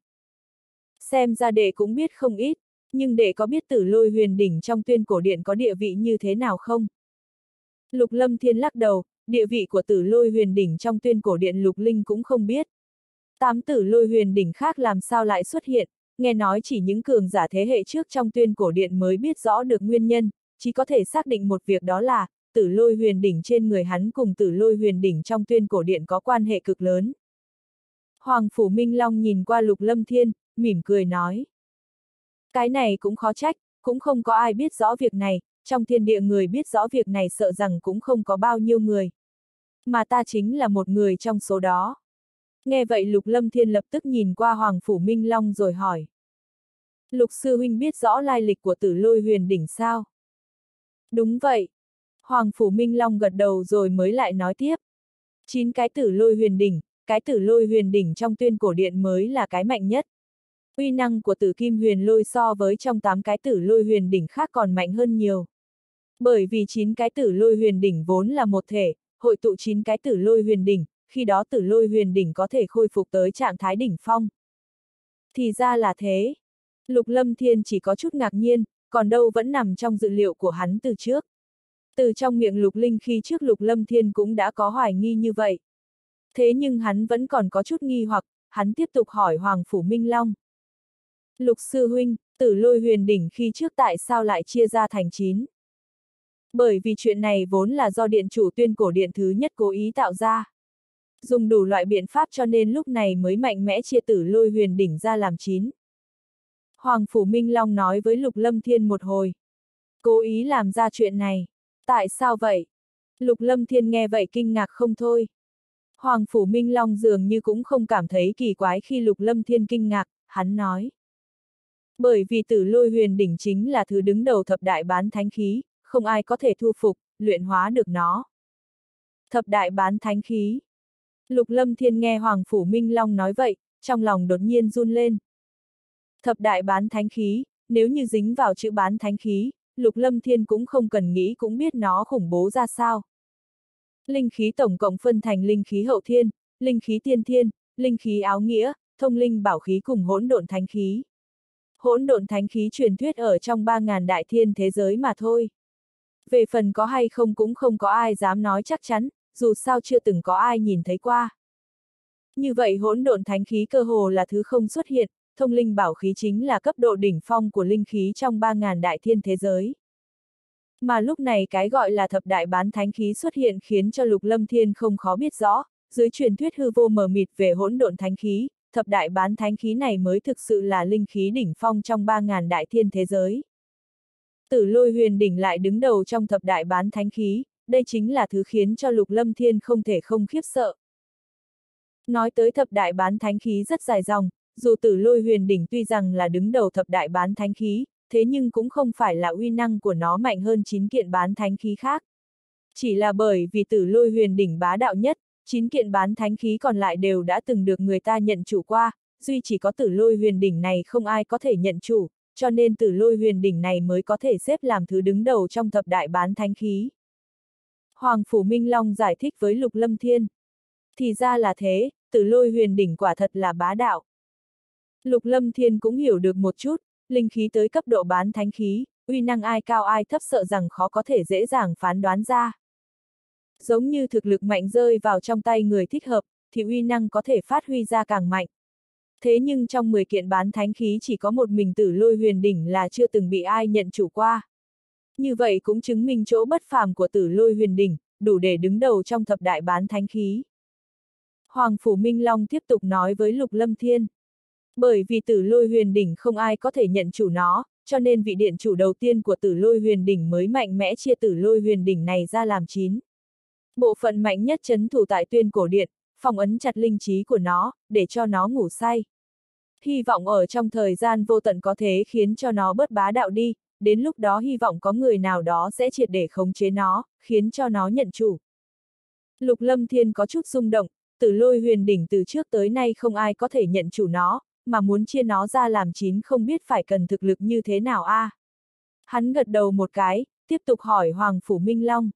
Xem ra đệ cũng biết không ít, nhưng đệ có biết Tử Lôi Huyền Đỉnh trong Tuyên Cổ Điện có địa vị như thế nào không? Lục Lâm Thiên lắc đầu, địa vị của Tử Lôi Huyền Đỉnh trong Tuyên Cổ Điện Lục Linh cũng không biết. 8 tử lôi huyền đỉnh khác làm sao lại xuất hiện, nghe nói chỉ những cường giả thế hệ trước trong tuyên cổ điện mới biết rõ được nguyên nhân, chỉ có thể xác định một việc đó là, tử lôi huyền đỉnh trên người hắn cùng tử lôi huyền đỉnh trong tuyên cổ điện có quan hệ cực lớn. Hoàng Phủ Minh Long nhìn qua Lục Lâm Thiên, mỉm cười nói. Cái này cũng khó trách, cũng không có ai biết rõ việc này, trong thiên địa người biết rõ việc này sợ rằng cũng không có bao nhiêu người. Mà ta chính là một người trong số đó. Nghe vậy Lục Lâm Thiên lập tức nhìn qua Hoàng Phủ Minh Long rồi hỏi. Lục sư huynh biết rõ lai lịch của tử lôi huyền đỉnh sao? Đúng vậy. Hoàng Phủ Minh Long gật đầu rồi mới lại nói tiếp. 9 cái tử lôi huyền đỉnh, cái tử lôi huyền đỉnh trong tuyên cổ điện mới là cái mạnh nhất. Uy năng của tử kim huyền lôi so với trong 8 cái tử lôi huyền đỉnh khác còn mạnh hơn nhiều. Bởi vì 9 cái tử lôi huyền đỉnh vốn là một thể, hội tụ 9 cái tử lôi huyền đỉnh, khi đó tử lôi huyền đỉnh có thể khôi phục tới trạng thái đỉnh phong. Thì ra là thế. Lục Lâm Thiên chỉ có chút ngạc nhiên, còn đâu vẫn nằm trong dự liệu của hắn từ trước. Từ trong miệng Lục Linh khi trước Lục Lâm Thiên cũng đã có hoài nghi như vậy. Thế nhưng hắn vẫn còn có chút nghi hoặc, hắn tiếp tục hỏi Hoàng Phủ Minh Long. Lục sư huynh, tử lôi huyền đỉnh khi trước tại sao lại chia ra thành 9? Bởi vì chuyện này vốn là do điện chủ tuyên cổ điện thứ nhất cố ý tạo ra. Dùng đủ loại biện pháp cho nên lúc này mới mạnh mẽ chia tử lôi huyền đỉnh ra làm 9. Hoàng Phủ Minh Long nói với Lục Lâm Thiên một hồi. Cố ý làm ra chuyện này. Tại sao vậy? Lục Lâm Thiên nghe vậy kinh ngạc không thôi. Hoàng Phủ Minh Long dường như cũng không cảm thấy kỳ quái khi Lục Lâm Thiên kinh ngạc, hắn nói. Bởi vì tử lôi huyền đỉnh chính là thứ đứng đầu thập đại bán thánh khí, không ai có thể thu phục, luyện hóa được nó. Thập đại bán thánh khí. Lục Lâm Thiên nghe Hoàng Phủ Minh Long nói vậy, trong lòng đột nhiên run lên. Thập đại bán thánh khí, nếu như dính vào chữ bán thánh khí, Lục Lâm Thiên cũng không cần nghĩ cũng biết nó khủng bố ra sao. Linh khí tổng cộng phân thành linh khí hậu thiên, linh khí tiên thiên, linh khí áo nghĩa, thông linh bảo khí cùng hỗn độn thánh khí. Hỗn độn thánh khí truyền thuyết ở trong 3.000 đại thiên thế giới mà thôi. Về phần có hay không cũng không có ai dám nói chắc chắn, dù sao chưa từng có ai nhìn thấy qua. Như vậy hỗn độn thánh khí cơ hồ là thứ không xuất hiện, thông linh bảo khí chính là cấp độ đỉnh phong của linh khí trong 3.000 đại thiên thế giới. Mà lúc này cái gọi là thập đại bán thánh khí xuất hiện khiến cho Lục Lâm Thiên không khó biết rõ, dưới truyền thuyết hư vô mờ mịt về hỗn độn thánh khí, thập đại bán thánh khí này mới thực sự là linh khí đỉnh phong trong 3.000 đại thiên thế giới. Tử lôi huyền đỉnh lại đứng đầu trong thập đại bán thánh khí, đây chính là thứ khiến cho Lục Lâm Thiên không thể không khiếp sợ. Nói tới thập đại bán thánh khí rất dài dòng, dù tử lôi huyền đỉnh tuy rằng là đứng đầu thập đại bán thánh khí, thế nhưng cũng không phải là uy năng của nó mạnh hơn 9 kiện bán thánh khí khác. Chỉ là bởi vì tử lôi huyền đỉnh bá đạo nhất, 9 kiện bán thánh khí còn lại đều đã từng được người ta nhận chủ qua, duy chỉ có tử lôi huyền đỉnh này không ai có thể nhận chủ, cho nên tử lôi huyền đỉnh này mới có thể xếp làm thứ đứng đầu trong thập đại bán thánh khí. Hoàng Phủ Minh Long giải thích với Lục Lâm Thiên. Thì ra là thế, tử lôi huyền đỉnh quả thật là bá đạo. Lục Lâm Thiên cũng hiểu được một chút, linh khí tới cấp độ bán thánh khí, uy năng ai cao ai thấp sợ rằng khó có thể dễ dàng phán đoán ra. Giống như thực lực mạnh rơi vào trong tay người thích hợp, thì uy năng có thể phát huy ra càng mạnh. Thế nhưng trong 10 kiện bán thánh khí chỉ có một mình tử lôi huyền đỉnh là chưa từng bị ai nhận chủ qua. Như vậy cũng chứng minh chỗ bất phàm của tử lôi huyền đỉnh, đủ để đứng đầu trong thập đại bán thánh khí. Hoàng Phủ Minh Long tiếp tục nói với Lục Lâm Thiên. Bởi vì tử lôi huyền đỉnh không ai có thể nhận chủ nó, cho nên vị điện chủ đầu tiên của tử lôi huyền đỉnh mới mạnh mẽ chia tử lôi huyền đỉnh này ra làm 9. Bộ phận mạnh nhất trấn thủ tại tuyên cổ điện, phong ấn chặt linh trí của nó, để cho nó ngủ say. Hy vọng ở trong thời gian vô tận có thể khiến cho nó bớt bá đạo đi, đến lúc đó hy vọng có người nào đó sẽ triệt để khống chế nó, khiến cho nó nhận chủ. Lục Lâm Thiên có chút rung động, tử lôi huyền đỉnh từ trước tới nay không ai có thể nhận chủ nó, mà muốn chia nó ra làm 9 không biết phải cần thực lực như thế nào a. Hắn gật đầu một cái, tiếp tục hỏi Hoàng Phủ Minh Long.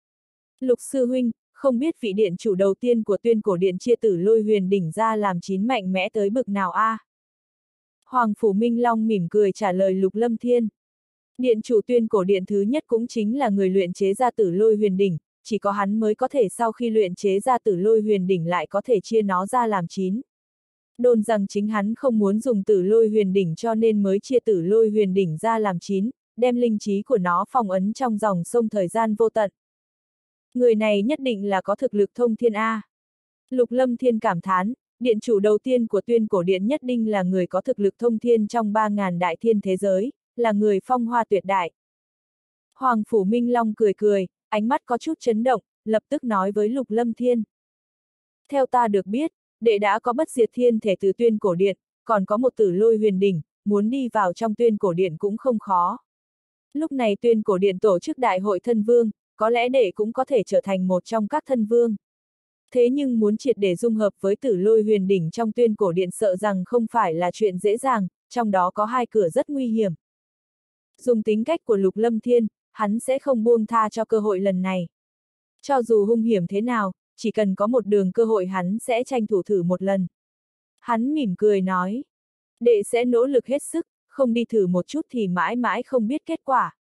Lục sư huynh, không biết vị điện chủ đầu tiên của tuyên cổ điện chia tử lôi huyền đỉnh ra làm 9 mạnh mẽ tới bực nào a? Hoàng Phủ Minh Long mỉm cười trả lời Lục Lâm Thiên. Điện chủ tuyên cổ điện thứ nhất cũng chính là người luyện chế ra tử lôi huyền đỉnh, chỉ có hắn mới có thể sau khi luyện chế ra tử lôi huyền đỉnh lại có thể chia nó ra làm 9. Đồn rằng chính hắn không muốn dùng Tử Lôi Huyền Đỉnh cho nên mới chia Tử Lôi Huyền Đỉnh ra làm 9, đem linh trí của nó phong ấn trong dòng sông thời gian vô tận. Người này nhất định là có thực lực thông thiên A. Lục Lâm Thiên cảm thán, điện chủ đầu tiên của Tuyên Cổ Điện nhất định là người có thực lực thông thiên trong 3.000 đại thiên thế giới, là người phong hoa tuyệt đại. Hoàng Phủ Minh Long cười cười, ánh mắt có chút chấn động, lập tức nói với Lục Lâm Thiên. Theo ta được biết, đệ đã có bất diệt thiên thể từ Tuyên Cổ Điện, còn có một Tử Lôi Huyền Đỉnh, muốn đi vào trong Tuyên Cổ Điện cũng không khó. Lúc này Tuyên Cổ Điện tổ chức đại hội thân vương, có lẽ đệ cũng có thể trở thành một trong các thân vương. Thế nhưng muốn triệt để dung hợp với Tử Lôi Huyền Đỉnh trong Tuyên Cổ Điện sợ rằng không phải là chuyện dễ dàng, trong đó có 2 cửa rất nguy hiểm. Dùng tính cách của Lục Lâm Thiên, hắn sẽ không buông tha cho cơ hội lần này. Cho dù hung hiểm thế nào, chỉ cần có một đường cơ hội hắn sẽ tranh thủ thử một lần. Hắn mỉm cười nói, đệ sẽ nỗ lực hết sức, không đi thử một chút thì mãi mãi không biết kết quả.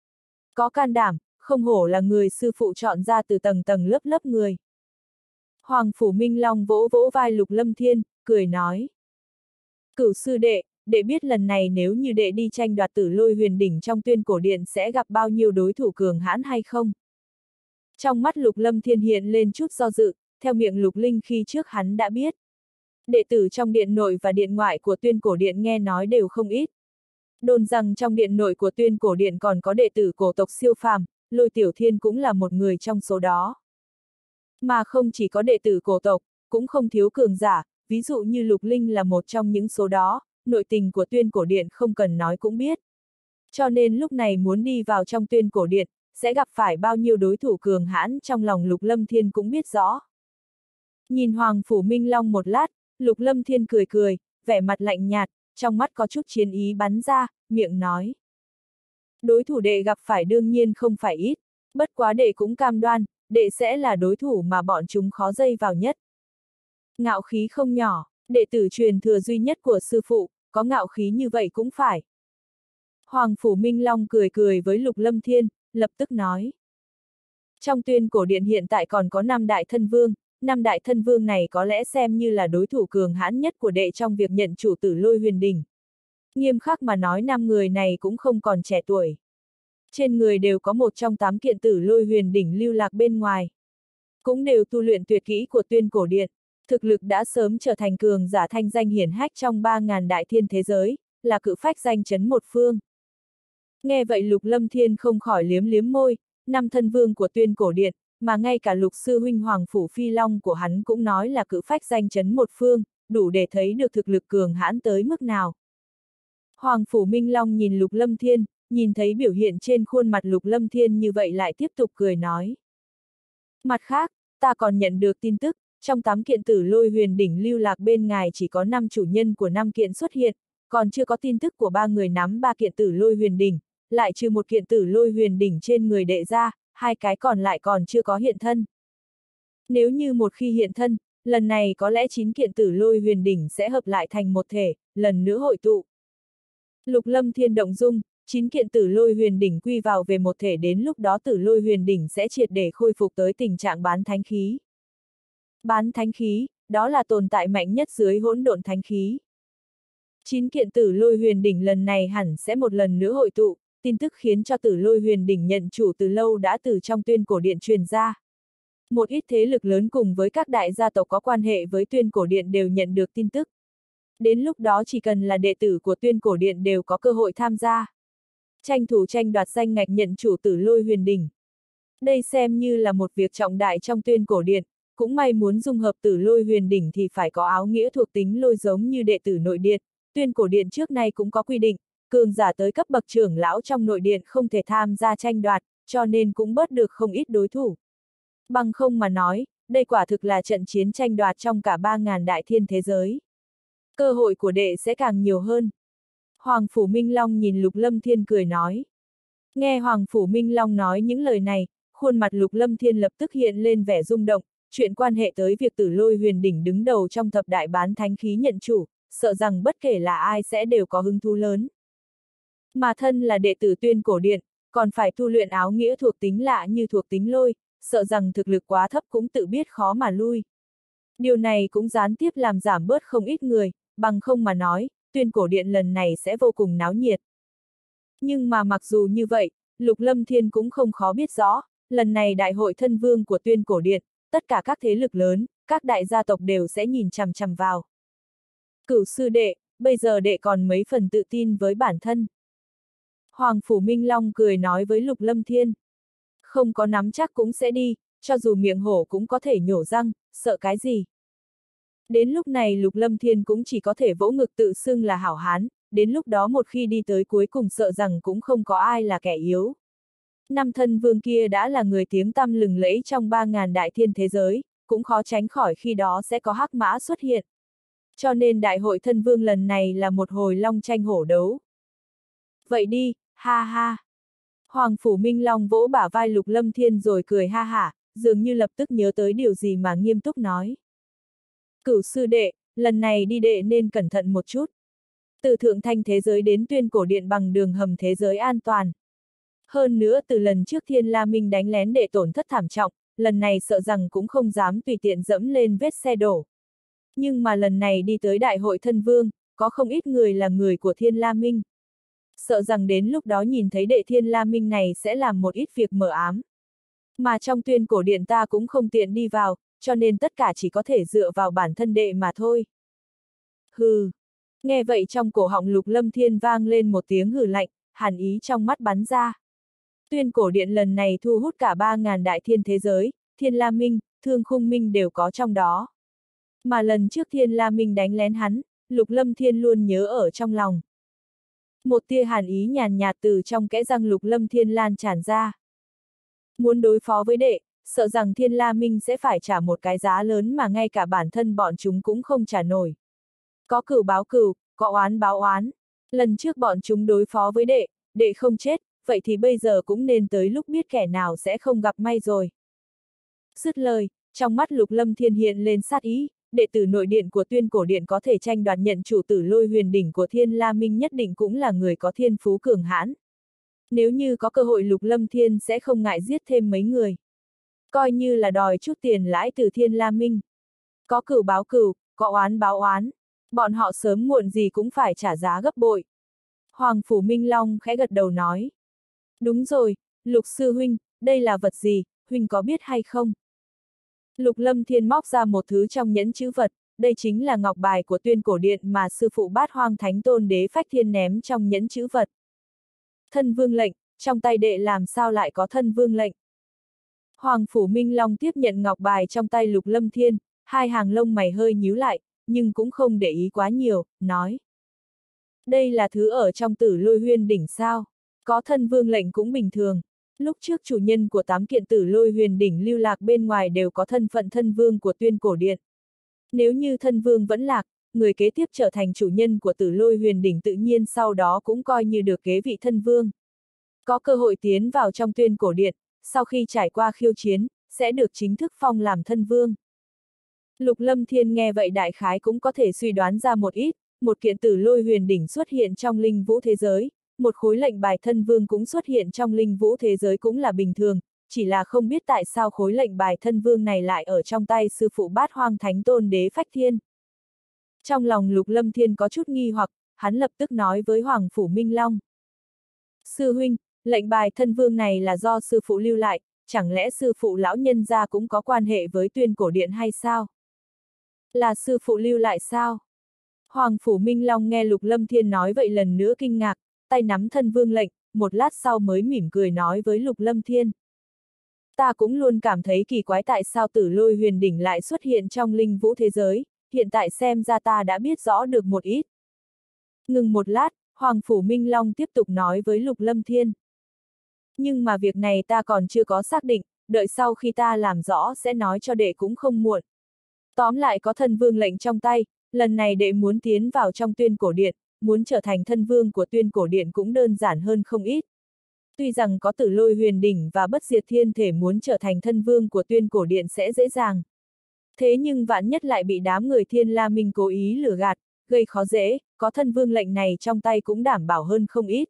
Có can đảm, không hổ là người sư phụ chọn ra từ tầng tầng lớp lớp người. Hoàng Phủ Minh Long vỗ vỗ vai Lục Lâm Thiên, cười nói. Cửu sư đệ, đệ biết lần này nếu như đệ đi tranh đoạt Tử Lôi Huyền Đỉnh trong Tuyên Cổ Điện sẽ gặp bao nhiêu đối thủ cường hãn hay không? Trong mắt Lục Lâm Thiên hiện lên chút do dự, theo miệng Lục Linh khi trước hắn đã biết. Đệ tử trong điện nội và điện ngoại của Tuyên Cổ Điện nghe nói đều không ít. Đồn rằng trong điện nội của Tuyên Cổ Điện còn có đệ tử cổ tộc siêu phàm, Lôi Tiểu Thiên cũng là một người trong số đó. Mà không chỉ có đệ tử cổ tộc, cũng không thiếu cường giả, ví dụ như Lục Linh là một trong những số đó, nội tình của Tuyên Cổ Điện không cần nói cũng biết. Cho nên lúc này muốn đi vào trong Tuyên Cổ Điện, sẽ gặp phải bao nhiêu đối thủ cường hãn trong lòng Lục Lâm Thiên cũng biết rõ. Nhìn Hoàng Phủ Minh Long một lát, Lục Lâm Thiên cười cười, vẻ mặt lạnh nhạt, trong mắt có chút chiến ý bắn ra, miệng nói. Đối thủ đệ gặp phải đương nhiên không phải ít, bất quá đệ cũng cam đoan, đệ sẽ là đối thủ mà bọn chúng khó dây vào nhất. Ngạo khí không nhỏ, đệ tử truyền thừa duy nhất của sư phụ, có ngạo khí như vậy cũng phải. Hoàng Phủ Minh Long cười cười với Lục Lâm Thiên, lập tức nói. Trong Tuyên Cổ Điện hiện tại còn có 5 đại thân vương, 5 đại thân vương này có lẽ xem như là đối thủ cường hãn nhất của đệ trong việc nhận chủ Tử Lôi Huyền Đỉnh. Nghiêm khắc mà nói 5 người này cũng không còn trẻ tuổi. Trên người đều có một trong 8 kiện Tử Lôi Huyền Đỉnh lưu lạc bên ngoài. Cũng đều tu luyện tuyệt kỹ của Tuyên Cổ Điện, thực lực đã sớm trở thành cường giả thanh danh hiển hách trong 3.000 đại thiên thế giới, là cự phách danh chấn một phương. Nghe vậy Lục Lâm Thiên không khỏi liếm liếm môi, 5 thân vương của Tuyên Cổ Điện, mà ngay cả Lục sư huynh Hoàng Phủ Phi Long của hắn cũng nói là cự phách danh chấn một phương, đủ để thấy được thực lực cường hãn tới mức nào. Hoàng Phủ Minh Long nhìn Lục Lâm Thiên, nhìn thấy biểu hiện trên khuôn mặt Lục Lâm Thiên như vậy lại tiếp tục cười nói. Mặt khác, ta còn nhận được tin tức, trong 8 kiện Tử Lôi Huyền Đỉnh lưu lạc bên ngài chỉ có 5 chủ nhân của 5 kiện xuất hiện, còn chưa có tin tức của 3 người nắm 3 kiện Tử Lôi Huyền Đỉnh, lại trừ một kiện Tử Lôi Huyền Đỉnh trên người đệ ra, 2 cái còn lại còn chưa có hiện thân. Nếu như một khi hiện thân, lần này có lẽ 9 kiện Tử Lôi Huyền Đỉnh sẽ hợp lại thành một thể, lần nữa hội tụ. Lục Lâm Thiên động dung, 9 kiện Tử Lôi Huyền Đỉnh quy vào về một thể, đến lúc đó Tử Lôi Huyền Đỉnh sẽ triệt để khôi phục tới tình trạng bán thánh khí. Bán thánh khí, đó là tồn tại mạnh nhất dưới hỗn độn thánh khí. 9 kiện Tử Lôi Huyền Đỉnh lần này hẳn sẽ một lần nữa hội tụ, tin tức khiến cho Tử Lôi Huyền Đỉnh nhận chủ từ lâu đã từ trong Tuyên Cổ Điện truyền ra. Một ít thế lực lớn cùng với các đại gia tộc có quan hệ với Tuyên Cổ Điện đều nhận được tin tức. Đến lúc đó chỉ cần là đệ tử của Tuyên Cổ Điện đều có cơ hội tham gia. Tranh thủ tranh đoạt danh ngạch nhận chủ Tử Lôi Huyền Đỉnh. Đây xem như là một việc trọng đại trong Tuyên Cổ Điện, cũng may muốn dung hợp Tử Lôi Huyền Đỉnh thì phải có áo nghĩa thuộc tính lôi giống như đệ tử nội điện. Tuyên Cổ Điện trước nay cũng có quy định, cường giả tới cấp bậc trưởng lão trong nội điện không thể tham gia tranh đoạt, cho nên cũng bớt được không ít đối thủ. Bằng không mà nói, đây quả thực là trận chiến tranh đoạt trong cả 3.000 đại thiên thế giới. Cơ hội của đệ sẽ càng nhiều hơn. Hoàng Phủ Minh Long nhìn Lục Lâm Thiên cười nói. Nghe Hoàng Phủ Minh Long nói những lời này, khuôn mặt Lục Lâm Thiên lập tức hiện lên vẻ rung động, chuyện quan hệ tới việc Tử Lôi Huyền Đỉnh đứng đầu trong thập đại bán thánh khí nhận chủ, sợ rằng bất kể là ai sẽ đều có hứng thú lớn. Mà thân là đệ tử Tuyên Cổ Điện, còn phải tu luyện áo nghĩa thuộc tính lạ như thuộc tính lôi, sợ rằng thực lực quá thấp cũng tự biết khó mà lui. Điều này cũng gián tiếp làm giảm bớt không ít người, bằng không mà nói, Tuyên Cổ Điện lần này sẽ vô cùng náo nhiệt. Nhưng mà mặc dù như vậy, Lục Lâm Thiên cũng không khó biết rõ, lần này đại hội thân vương của Tuyên Cổ Điện, tất cả các thế lực lớn, các đại gia tộc đều sẽ nhìn chằm chằm vào. Cửu sư đệ, bây giờ đệ còn mấy phần tự tin với bản thân. Hoàng Phủ Minh Long cười nói với Lục Lâm Thiên. Không có nắm chắc cũng sẽ đi, cho dù miệng hổ cũng có thể nhổ răng, sợ cái gì. Đến lúc này Lục Lâm Thiên cũng chỉ có thể vỗ ngực tự xưng là hảo hán, đến lúc đó một khi đi tới cuối cùng sợ rằng cũng không có ai là kẻ yếu. Năm thân vương kia đã là người tiếng tăm lừng lẫy trong 3.000 đại thiên thế giới, cũng khó tránh khỏi khi đó sẽ có hắc mã xuất hiện. Cho nên đại hội thân vương lần này là một hồi long tranh hổ đấu. Vậy đi, ha ha. Hoàng Phủ Minh Long vỗ bả vai Lục Lâm Thiên rồi cười ha hả, dường như lập tức nhớ tới điều gì mà nghiêm túc nói. Cửu sư đệ, lần này đi đệ nên cẩn thận một chút. Từ thượng thanh thế giới đến Tuyên Cổ Điện bằng đường hầm thế giới an toàn. Hơn nữa từ lần trước Thiên La Minh đánh lén đệ tổn thất thảm trọng, lần này sợ rằng cũng không dám tùy tiện dẫm lên vết xe đổ. Nhưng mà lần này đi tới đại hội thân vương, có không ít người là người của Thiên La Minh. Sợ rằng đến lúc đó nhìn thấy đệ Thiên La Minh này sẽ làm một ít việc mờ ám. Mà trong Tuyên Cổ Điện ta cũng không tiện đi vào, cho nên tất cả chỉ có thể dựa vào bản thân đệ mà thôi. Hừ. Nghe vậy trong cổ họng Lục Lâm Thiên vang lên một tiếng hừ lạnh, hàn ý trong mắt bắn ra. Tuyên Cổ Điện lần này thu hút cả 3.000 đại thiên thế giới, Thiên La Minh, Thương Khung Minh đều có trong đó. Mà lần trước Thiên La Minh đánh lén hắn, Lục Lâm Thiên luôn nhớ ở trong lòng. Một tia hàn ý nhàn nhạt từ trong kẽ răng Lục Lâm Thiên lan tràn ra. Muốn đối phó với đệ, sợ rằng Thiên La Minh sẽ phải trả một cái giá lớn mà ngay cả bản thân bọn chúng cũng không trả nổi. Có cửu báo cửu, có oán báo oán. Lần trước bọn chúng đối phó với đệ, đệ không chết, vậy thì bây giờ cũng nên tới lúc biết kẻ nào sẽ không gặp may rồi. Dứt lời, trong mắt Lục Lâm Thiên hiện lên sát ý, đệ tử nội điện của Tuyên Cổ Điện có thể tranh đoạt nhận chủ tử Lôi Huyền đỉnh của Thiên La Minh nhất định cũng là người có thiên phú cường hãn. Nếu như có cơ hội Lục Lâm Thiên sẽ không ngại giết thêm mấy người. Coi như là đòi chút tiền lãi từ Thiên La Minh. Có cửu báo cửu, có oán báo oán. Bọn họ sớm muộn gì cũng phải trả giá gấp bội. Hoàng Phủ Minh Long khẽ gật đầu nói. Đúng rồi, Lục sư huynh, đây là vật gì, huynh có biết hay không? Lục Lâm Thiên móc ra một thứ trong nhẫn chữ vật, đây chính là ngọc bài của Tuyên Cổ Điện mà sư phụ Bát Hoang Thánh Tôn Đế Phách Thiên ném trong nhẫn chữ vật. Thân vương lệnh, trong tay đệ làm sao lại có thân vương lệnh? Hoàng Phủ Minh Long tiếp nhận ngọc bài trong tay Lục Lâm Thiên, hai hàng lông mày hơi nhíu lại, nhưng cũng không để ý quá nhiều, nói. Đây là thứ ở trong Tử Lôi Huyên đỉnh sao? Có thân vương lệnh cũng bình thường. Lúc trước chủ nhân của 8 kiện Tử Lôi Huyền đỉnh lưu lạc bên ngoài đều có thân phận thân vương của Tuyên Cổ Điện. Nếu như thân vương vẫn lạc, người kế tiếp trở thành chủ nhân của Tử Lôi Huyền đỉnh tự nhiên sau đó cũng coi như được kế vị thân vương. Có cơ hội tiến vào trong Tuyên Cổ Điện, sau khi trải qua khiêu chiến, sẽ được chính thức phong làm thân vương. Lục Lâm Thiên nghe vậy đại khái cũng có thể suy đoán ra một ít, một kiện Tử Lôi Huyền đỉnh xuất hiện trong linh vũ thế giới, một khối lệnh bài thân vương cũng xuất hiện trong linh vũ thế giới cũng là bình thường, chỉ là không biết tại sao khối lệnh bài thân vương này lại ở trong tay sư phụ Bát Hoang Thánh Tôn Đế Phách Thiên. Trong lòng Lục Lâm Thiên có chút nghi hoặc, hắn lập tức nói với Hoàng Phủ Minh Long. Sư huynh, lệnh bài thân vương này là do sư phụ lưu lại, chẳng lẽ sư phụ lão nhân gia cũng có quan hệ với Tuyên Cổ Điện hay sao? Là sư phụ lưu lại sao? Hoàng Phủ Minh Long nghe Lục Lâm Thiên nói vậy lần nữa kinh ngạc, tay nắm thân vương lệnh, một lát sau mới mỉm cười nói với Lục Lâm Thiên. Ta cũng luôn cảm thấy kỳ quái tại sao Tử Lôi Huyền đỉnh lại xuất hiện trong linh vũ thế giới, hiện tại xem ra ta đã biết rõ được một ít. Ngừng một lát, Hoàng Phủ Minh Long tiếp tục nói với Lục Lâm Thiên. Nhưng mà việc này ta còn chưa có xác định, đợi sau khi ta làm rõ sẽ nói cho đệ cũng không muộn. Tóm lại có thân vương lệnh trong tay, lần này đệ muốn tiến vào trong Tuyên Cổ Điện, muốn trở thành thân vương của Tuyên Cổ Điện cũng đơn giản hơn không ít. Tuy rằng có Tử Lôi Huyền đỉnh và Bất Diệt Thiên thể muốn trở thành thân vương của Tuyên Cổ Điện sẽ dễ dàng. Thế nhưng vạn nhất lại bị đám người Thiên La Minh cố ý lừa gạt, gây khó dễ, có thân vương lệnh này trong tay cũng đảm bảo hơn không ít.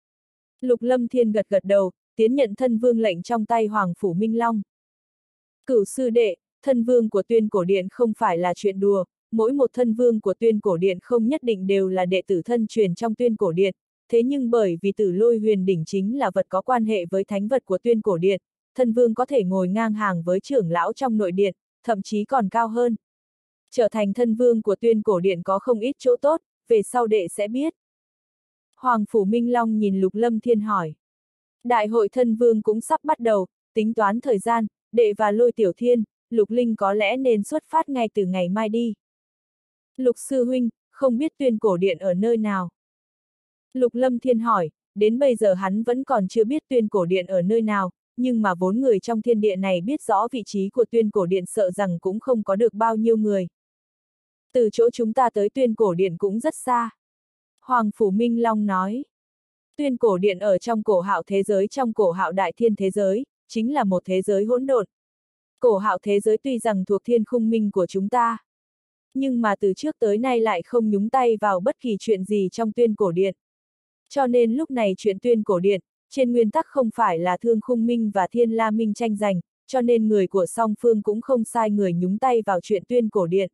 Lục Lâm Thiên gật gật đầu, tiến nhận thân vương lệnh trong tay Hoàng Phủ Minh Long. Cửu sư đệ, thân vương của Tuyên Cổ Điện không phải là chuyện đùa, mỗi một thân vương của Tuyên Cổ Điện không nhất định đều là đệ tử thân truyền trong Tuyên Cổ Điện, thế nhưng bởi vì Tử Lôi Huyền Đỉnh chính là vật có quan hệ với thánh vật của Tuyên Cổ Điện, thân vương có thể ngồi ngang hàng với trưởng lão trong nội điện, thậm chí còn cao hơn. Trở thành thân vương của Tuyên Cổ Điện có không ít chỗ tốt, về sau đệ sẽ biết. Hoàng Phủ Minh Long nhìn Lục Lâm Thiên hỏi. Đại hội thân vương cũng sắp bắt đầu, tính toán thời gian, đệ và Lôi Tiểu Thiên, Lục Linh có lẽ nên xuất phát ngay từ ngày mai đi. Lục sư huynh, không biết Tuyên Cổ Điện ở nơi nào? Lục Lâm Thiên hỏi, đến bây giờ hắn vẫn còn chưa biết Tuyên Cổ Điện ở nơi nào, nhưng mà vốn người trong thiên địa này biết rõ vị trí của Tuyên Cổ Điện sợ rằng cũng không có được bao nhiêu người. Từ chỗ chúng ta tới Tuyên Cổ Điện cũng rất xa. Hoàng Phủ Minh Long nói. Tuyên Cổ Điện ở trong Cổ Hạo thế giới, trong Cổ Hạo Đại Thiên thế giới, chính là một thế giới hỗn độn. Cổ Hạo thế giới tuy rằng thuộc thiên khung minh của chúng ta, nhưng mà từ trước tới nay lại không nhúng tay vào bất kỳ chuyện gì trong Tuyên Cổ Điện. Cho nên lúc này chuyện Tuyên Cổ Điện, trên nguyên tắc không phải là Thương Khung Minh và Thiên La Minh tranh giành, cho nên người của song phương cũng không sai người nhúng tay vào chuyện Tuyên Cổ Điện.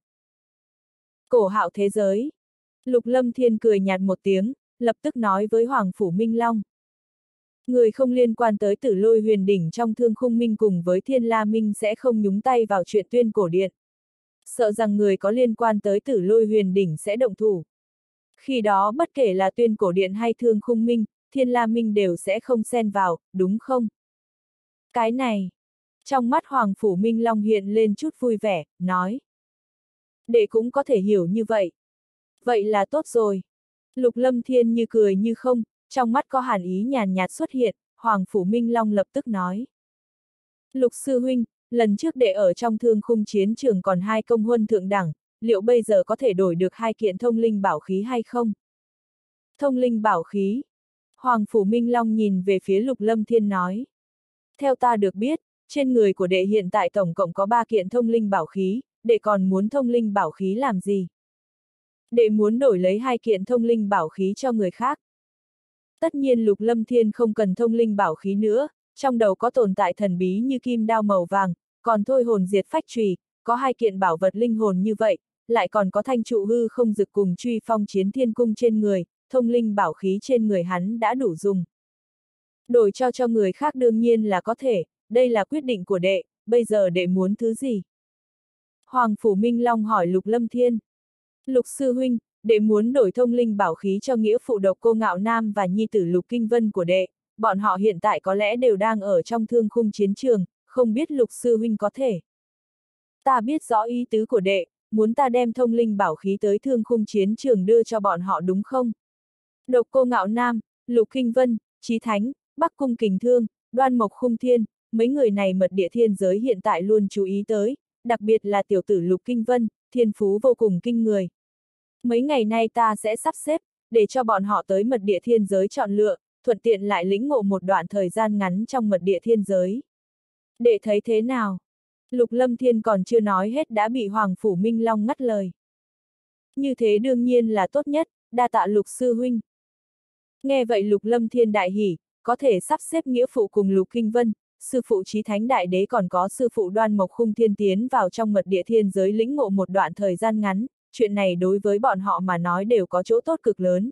Cổ Hạo thế giới. Lục Lâm Thiên cười nhạt một tiếng, lập tức nói với Hoàng Phủ Minh Long. Người không liên quan tới Tử Lôi Huyền Đỉnh trong Thương Khung Minh cùng với Thiên La Minh sẽ không nhúng tay vào chuyện Tuyên Cổ Điện. Sợ rằng người có liên quan tới Tử Lôi Huyền Đỉnh sẽ động thủ. Khi đó bất kể là Tuyên Cổ Điện hay Thương Khung Minh, Thiên La Minh đều sẽ không xen vào, đúng không? Cái này. Trong mắt Hoàng Phủ Minh Long hiện lên chút vui vẻ, nói. Đệ cũng có thể hiểu như vậy. Vậy là tốt rồi. Lục Lâm Thiên như cười như không, trong mắt có hàn ý nhàn nhạt xuất hiện, Hoàng Phủ Minh Long lập tức nói. Lục sư huynh, lần trước đệ ở trong Thương Khung chiến trường còn 2 công huân thượng đẳng, liệu bây giờ có thể đổi được 2 kiện thông linh bảo khí hay không? Thông linh bảo khí. Hoàng Phủ Minh Long nhìn về phía Lục Lâm Thiên nói. Theo ta được biết, trên người của đệ hiện tại tổng cộng có 3 kiện thông linh bảo khí, đệ còn muốn thông linh bảo khí làm gì? Đệ muốn đổi lấy 2 kiện thông linh bảo khí cho người khác. Tất nhiên Lục Lâm Thiên không cần thông linh bảo khí nữa, trong đầu có tồn tại thần bí như kim đao màu vàng, còn thôi hồn diệt phách chùy, có 2 kiện bảo vật linh hồn như vậy, lại còn có thanh trụ hư không dực cùng truy phong chiến thiên cung trên người, thông linh bảo khí trên người hắn đã đủ dùng. Đổi cho người khác đương nhiên là có thể, đây là quyết định của đệ, bây giờ đệ muốn thứ gì? Hoàng Phủ Minh Long hỏi Lục Lâm Thiên. Lục sư huynh, đệ muốn đổi thông linh bảo khí cho nghĩa phụ Độc Cô Ngạo Nam và nhi tử Lục Kinh Vân của đệ, bọn họ hiện tại có lẽ đều đang ở trong Thương Khung chiến trường, không biết Lục sư huynh có thể. Ta biết rõ ý tứ của đệ, muốn ta đem thông linh bảo khí tới Thương Khung chiến trường đưa cho bọn họ đúng không? Độc Cô Ngạo Nam, Lục Kinh Vân, Chí Thánh, Bắc Cung Kình Thương, Đoan Mộc Khung Thiên, mấy người này mật địa thiên giới hiện tại luôn chú ý tới, đặc biệt là tiểu tử Lục Kinh Vân, thiên phú vô cùng kinh người. Mấy ngày nay ta sẽ sắp xếp, để cho bọn họ tới mật địa thiên giới chọn lựa, thuận tiện lại lĩnh ngộ một đoạn thời gian ngắn trong mật địa thiên giới. Đệ thấy thế nào? Lục Lâm Thiên còn chưa nói hết đã bị Hoàng Phủ Minh Long ngắt lời. Như thế đương nhiên là tốt nhất, đa tạ Lục sư huynh. Nghe vậy Lục Lâm Thiên đại hỉ, có thể sắp xếp nghĩa phụ cùng Lục Kinh Vân, sư phụ Chí Thánh Đại Đế còn có sư phụ Đoan Mộc Khung Thiên tiến vào trong mật địa thiên giới lĩnh ngộ một đoạn thời gian ngắn, chuyện này đối với bọn họ mà nói đều có chỗ tốt cực lớn.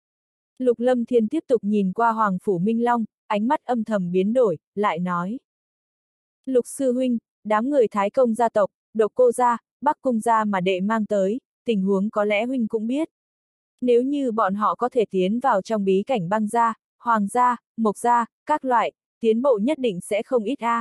Lục Lâm Thiên tiếp tục nhìn qua Hoàng Phủ Minh Long, ánh mắt âm thầm biến đổi, lại nói. Lục sư huynh, đám người Thái Công gia tộc, Độc Cô gia, Bắc Cung gia mà đệ mang tới, tình huống có lẽ huynh cũng biết. Nếu như bọn họ có thể tiến vào trong bí cảnh Băng gia, Hoàng gia, Mộc gia, các loại, tiến bộ nhất định sẽ không ít a.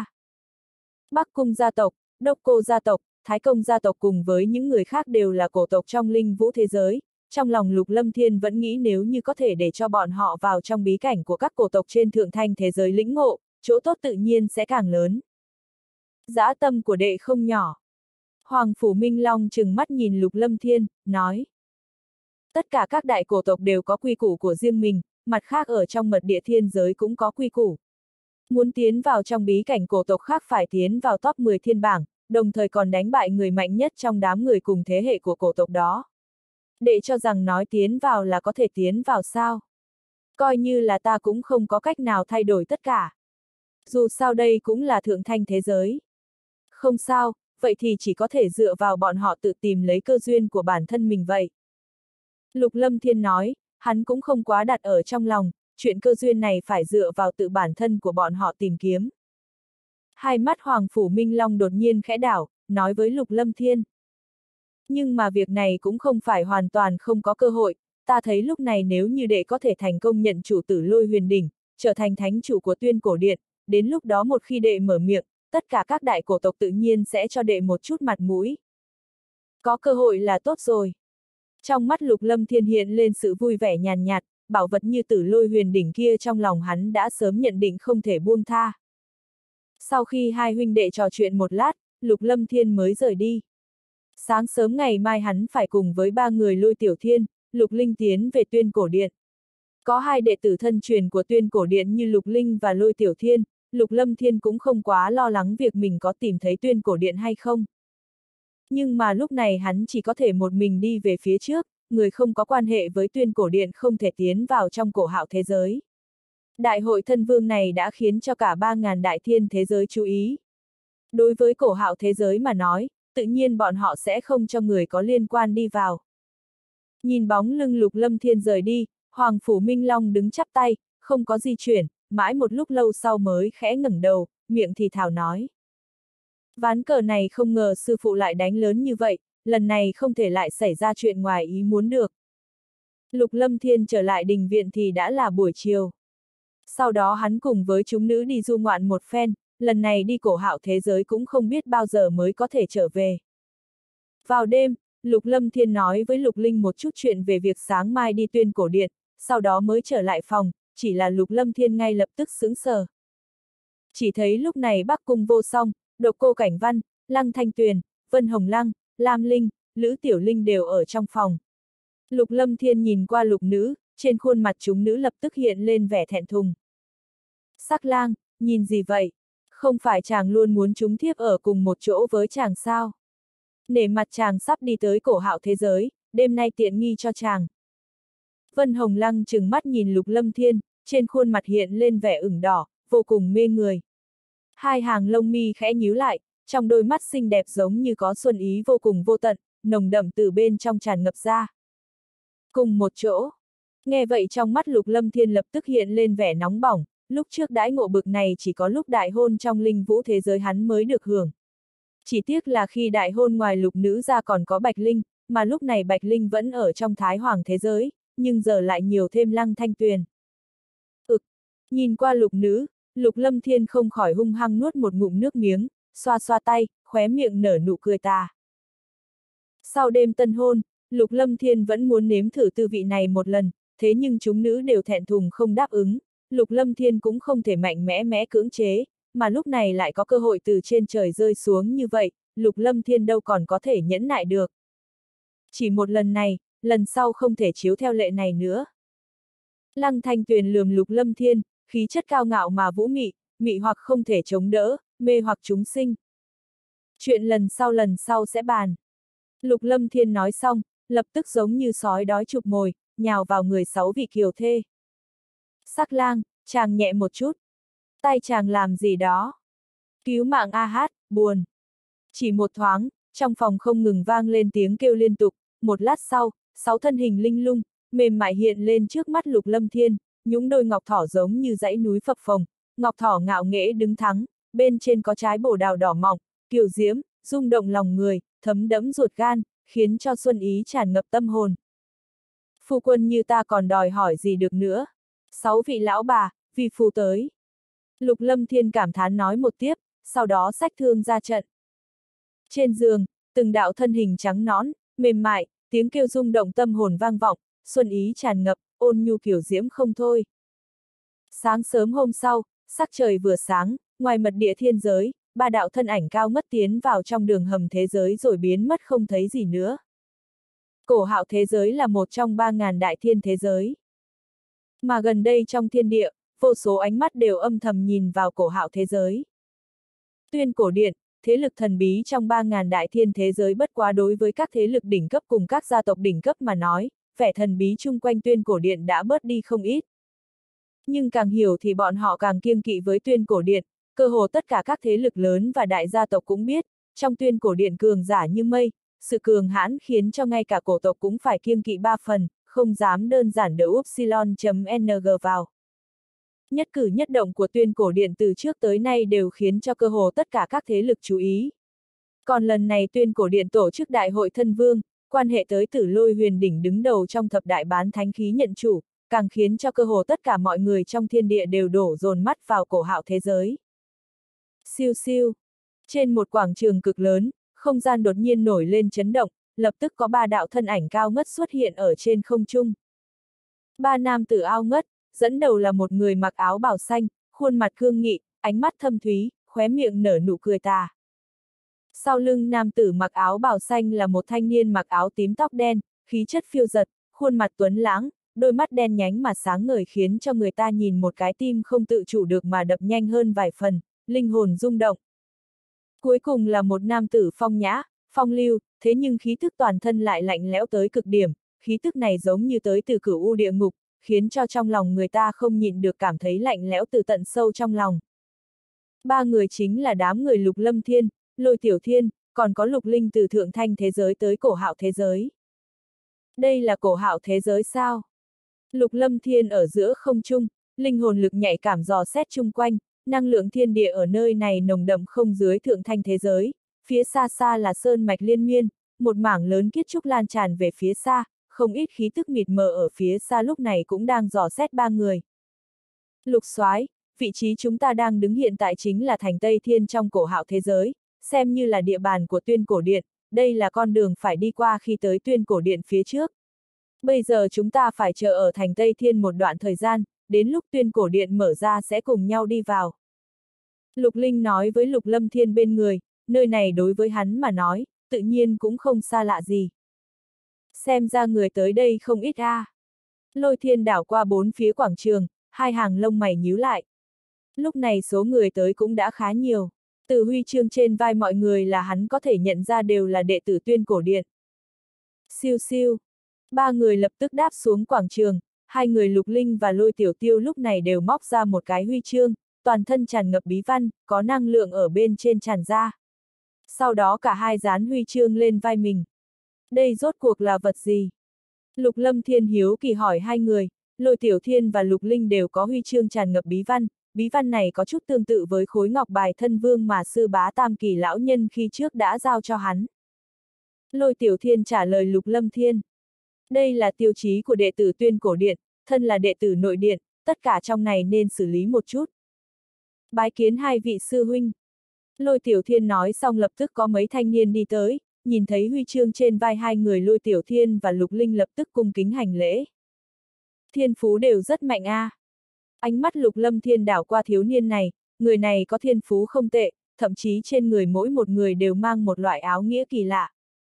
Bắc Cung gia tộc, Độc Cô gia tộc, Thái Công gia tộc cùng với những người khác đều là cổ tộc trong linh vũ thế giới, trong lòng Lục Lâm Thiên vẫn nghĩ nếu như có thể để cho bọn họ vào trong bí cảnh của các cổ tộc trên thượng thanh thế giới lĩnh ngộ, chỗ tốt tự nhiên sẽ càng lớn. Dã tâm của đệ không nhỏ. Hoàng Phủ Minh Long trừng mắt nhìn Lục Lâm Thiên, nói. Tất cả các đại cổ tộc đều có quy củ của riêng mình, mặt khác ở trong mật địa thiên giới cũng có quy củ. Muốn tiến vào trong bí cảnh cổ tộc khác phải tiến vào top 10 thiên bảng, đồng thời còn đánh bại người mạnh nhất trong đám người cùng thế hệ của cổ tộc đó. Đệ cho rằng nói tiến vào là có thể tiến vào sao? Coi như là ta cũng không có cách nào thay đổi tất cả. Dù sao đây cũng là thượng thanh thế giới. Không sao, vậy thì chỉ có thể dựa vào bọn họ tự tìm lấy cơ duyên của bản thân mình vậy. Lục Lâm Thiên nói, hắn cũng không quá đặt ở trong lòng, chuyện cơ duyên này phải dựa vào tự bản thân của bọn họ tìm kiếm. Hai mắt Hoàng Phủ Minh Long đột nhiên khẽ đảo, nói với Lục Lâm Thiên. Nhưng mà việc này cũng không phải hoàn toàn không có cơ hội, ta thấy lúc này nếu như đệ có thể thành công nhận chủ Tử Lôi Huyền Đỉnh, trở thành thánh chủ của Tuyên Cổ Điện, đến lúc đó một khi đệ mở miệng, tất cả các đại cổ tộc tự nhiên sẽ cho đệ một chút mặt mũi. Có cơ hội là tốt rồi. Trong mắt Lục Lâm Thiên hiện lên sự vui vẻ nhàn nhạt, bảo vật như Tử Lôi Huyền Đỉnh kia trong lòng hắn đã sớm nhận định không thể buông tha. Sau khi hai huynh đệ trò chuyện một lát, Lục Lâm Thiên mới rời đi. Sáng sớm ngày mai hắn phải cùng với ba người Lôi Tiểu Thiên, Lục Linh tiến về Tuyên Cổ Điện. Có hai đệ tử thân truyền của Tuyên Cổ Điện như Lục Linh và Lôi Tiểu Thiên, Lục Lâm Thiên cũng không quá lo lắng việc mình có tìm thấy Tuyên Cổ Điện hay không. Nhưng mà lúc này hắn chỉ có thể một mình đi về phía trước, người không có quan hệ với Tuyên Cổ Điện không thể tiến vào trong cổ hạo thế giới. Đại hội thân vương này đã khiến cho cả 3.000 đại thiên thế giới chú ý. Đối với cổ hạo thế giới mà nói, tự nhiên bọn họ sẽ không cho người có liên quan đi vào. Nhìn bóng lưng Lục Lâm Thiên rời đi, Hoàng Phủ Minh Long đứng chắp tay, không có di chuyển, mãi một lúc lâu sau mới khẽ ngẩng đầu, miệng thì thào nói. Ván cờ này không ngờ sư phụ lại đánh lớn như vậy, lần này không thể lại xảy ra chuyện ngoài ý muốn được. Lục Lâm Thiên trở lại đình viện thì đã là buổi chiều. Sau đó hắn cùng với chúng nữ đi du ngoạn một phen, lần này đi cổ hạo thế giới cũng không biết bao giờ mới có thể trở về. Vào đêm, Lục Lâm Thiên nói với Lục Linh một chút chuyện về việc sáng mai đi Tuyên Cổ Điện, sau đó mới trở lại phòng, chỉ là Lục Lâm Thiên ngay lập tức sững sờ. Chỉ thấy lúc này Bắc Cung Vô Song, Độc Cô Cảnh Văn, Lăng Thanh Tuyền, Vân Hồng Lăng, Lam Linh, Lữ Tiểu Linh đều ở trong phòng. Lục Lâm Thiên nhìn qua lục nữ, trên khuôn mặt chúng nữ lập tức hiện lên vẻ thẹn thùng. Sắc Lang, nhìn gì vậy? Không phải chàng luôn muốn chúng thiếp ở cùng một chỗ với chàng sao? Nể mặt chàng sắp đi tới cổ hạo thế giới, đêm nay tiện nghi cho chàng. Vân Hồng Lăng trừng mắt nhìn Lục Lâm Thiên, trên khuôn mặt hiện lên vẻ ửng đỏ, vô cùng mê người. Hai hàng lông mi khẽ nhíu lại, trong đôi mắt xinh đẹp giống như có xuân ý vô cùng vô tận, nồng đậm từ bên trong tràn ngập ra. Cùng một chỗ. Nghe vậy trong mắt Lục Lâm Thiên lập tức hiện lên vẻ nóng bỏng, lúc trước đãi ngộ bực này chỉ có lúc đại hôn trong linh vũ thế giới hắn mới được hưởng. Chỉ tiếc là khi đại hôn ngoài lục nữ ra còn có Bạch Linh, mà lúc này Bạch Linh vẫn ở trong Thái Hoàng thế giới, nhưng giờ lại nhiều thêm Lăng Thanh Tuyền. Nhìn qua lục nữ, Lục Lâm Thiên không khỏi hung hăng nuốt một ngụm nước miếng, xoa xoa tay, khóe miệng nở nụ cười tà. Sau đêm tân hôn, Lục Lâm Thiên vẫn muốn nếm thử tư vị này một lần, thế nhưng chúng nữ đều thẹn thùng không đáp ứng, Lục Lâm Thiên cũng không thể mạnh mẽ cưỡng chế, mà lúc này lại có cơ hội từ trên trời rơi xuống như vậy, Lục Lâm Thiên đâu còn có thể nhẫn nại được. Chỉ một lần này, lần sau không thể chiếu theo lệ này nữa. Lăng Thanh Tuyền lườm Lục Lâm Thiên, khí chất cao ngạo mà vũ mị, mị hoặc không thể chống đỡ, mê hoặc chúng sinh. Chuyện lần sau sẽ bàn. Lục Lâm Thiên nói xong, lập tức giống như sói đói chụp mồi, nhào vào người 6 vị kiều thê. Sắc Lang, chàng nhẹ một chút. Tay chàng làm gì đó? Cứu mạng a hát, buồn. Chỉ một thoáng, trong phòng không ngừng vang lên tiếng kêu liên tục, một lát sau, 6 thân hình linh lung, mềm mại hiện lên trước mắt Lục Lâm Thiên, nhúng đôi ngọc thỏ giống như dãy núi phập phồng, ngọc thỏ ngạo nghễ đứng thắng, bên trên có trái bồ đào đỏ mọng, kiều diễm, rung động lòng người, thấm đẫm ruột gan, khiến cho xuân ý tràn ngập tâm hồn. Phu quân như ta còn đòi hỏi gì được nữa? 6 vị lão bà, vì phu tới. Lục Lâm Thiên cảm thán nói một tiếp, sau đó xách thương ra trận. Trên giường, từng đạo thân hình trắng nõn, mềm mại, tiếng kêu rung động tâm hồn vang vọng, xuân ý tràn ngập, ôn nhu kiểu diễm không thôi. Sáng sớm hôm sau, sắc trời vừa sáng, ngoài mật địa thiên giới, 3 đạo thân ảnh cao ngất tiến vào trong đường hầm thế giới rồi biến mất không thấy gì nữa. Cổ hạo thế giới là một trong 3.000 đại thiên thế giới. Mà gần đây trong thiên địa, vô số ánh mắt đều âm thầm nhìn vào cổ hạo thế giới. Tuyên Cổ Điện, thế lực thần bí trong 3.000 đại thiên thế giới bất quá đối với các thế lực đỉnh cấp cùng các gia tộc đỉnh cấp mà nói, vẻ thần bí chung quanh Tuyên Cổ Điện đã bớt đi không ít. Nhưng càng hiểu thì bọn họ càng kiêng kỵ với Tuyên Cổ Điện, cơ hồ tất cả các thế lực lớn và đại gia tộc cũng biết, trong Tuyên Cổ Điện cường giả như mây, sự cường hãn khiến cho ngay cả cổ tộc cũng phải kiêng kỵ 3 phần, không dám đơn giản đỡ Upsilon.ng vào. Nhất cử nhất động của Tuyên Cổ Điện từ trước tới nay đều khiến cho cơ hồ tất cả các thế lực chú ý. Còn lần này Tuyên Cổ Điện tổ chức đại hội thân vương, quan hệ tới Tử Lôi Huyền Đỉnh đứng đầu trong thập đại bán thánh khí nhận chủ, càng khiến cho cơ hồ tất cả mọi người trong thiên địa đều đổ dồn mắt vào Cổ Hạo thế giới. Siêu siêu. Trên một quảng trường cực lớn, không gian đột nhiên nổi lên chấn động, lập tức có 3 đạo thân ảnh cao ngất xuất hiện ở trên không trung. 3 nam tử ao ngất, dẫn đầu là một người mặc áo bào xanh, khuôn mặt cương nghị, ánh mắt thâm thúy, khóe miệng nở nụ cười tà. Sau lưng nam tử mặc áo bào xanh là một thanh niên mặc áo tím tóc đen, khí chất phiêu dật, khuôn mặt tuấn lãng, đôi mắt đen nhánh mà sáng ngời khiến cho người ta nhìn một cái tim không tự chủ được mà đập nhanh hơn vài phần, linh hồn rung động. Cuối cùng là một nam tử phong nhã, phong lưu, thế nhưng khí tức toàn thân lại lạnh lẽo tới cực điểm, khí tức này giống như tới từ cửu u địa ngục, khiến cho trong lòng người ta không nhịn được cảm thấy lạnh lẽo từ tận sâu trong lòng. 3 người chính là đám người Lục Lâm Thiên, Lôi Tiểu Thiên, còn có Lục Linh từ thượng thanh thế giới tới Cổ Hạo thế giới. Đây là Cổ Hạo thế giới sao? Lục Lâm Thiên ở giữa không trung, linh hồn lực nhạy cảm dò xét chung quanh, năng lượng thiên địa ở nơi này nồng đậm không dưới thượng thanh thế giới, phía xa xa là sơn mạch liên miên, một mảng lớn kiết trúc lan tràn về phía xa, không ít khí tức mịt mờ ở phía xa lúc này cũng đang dò xét 3 người. Lục Soái, vị trí chúng ta đang đứng hiện tại chính là thành Tây Thiên trong Cổ Hạo thế giới, xem như là địa bàn của Tuyên Cổ Điện, đây là con đường phải đi qua khi tới Tuyên Cổ Điện phía trước. Bây giờ chúng ta phải chờ ở thành Tây Thiên một đoạn thời gian, đến lúc Tuyên Cổ Điện mở ra sẽ cùng nhau đi vào. Lục Linh nói với Lục Lâm Thiên bên người, nơi này đối với hắn mà nói, tự nhiên cũng không xa lạ gì. Xem ra người tới đây không ít a. Lôi Thiên đảo qua 4 phía quảng trường, 2 hàng lông mày nhíu lại. Lúc này số người tới cũng đã khá nhiều. Từ huy chương trên vai mọi người là hắn có thể nhận ra đều là đệ tử Tuyên Cổ Điện. Siêu siêu. 3 người lập tức đáp xuống quảng trường, 2 người Lục Linh và Lôi Tiểu Tiêu lúc này đều móc ra một cái huy chương, toàn thân tràn ngập bí văn, có năng lượng ở bên trên tràn ra. Sau đó cả hai dán huy chương lên vai mình. Đây rốt cuộc là vật gì? Lục Lâm Thiên hiếu kỳ hỏi 2 người, Lôi Tiểu Thiên và Lục Linh đều có huy chương tràn ngập bí văn này có chút tương tự với khối ngọc bài thân vương mà sư bá Tam Kỳ lão nhân khi trước đã giao cho hắn. Lôi Tiểu Thiên trả lời Lục Lâm Thiên. Đây là tiêu chí của đệ tử Tuyên Cổ Điện, thân là đệ tử nội điện, tất cả trong này nên xử lý một chút. Bái kiến 2 vị sư huynh. Lôi Tiểu Thiên nói xong lập tức có mấy thanh niên đi tới, nhìn thấy huy chương trên vai 2 người Lôi Tiểu Thiên và Lục Linh lập tức cung kính hành lễ. Thiên phú đều rất mạnh a. Ánh mắt Lục Lâm Thiên đảo qua thiếu niên này, người này có thiên phú không tệ, thậm chí trên người mỗi một người đều mang một loại áo nghĩa kỳ lạ.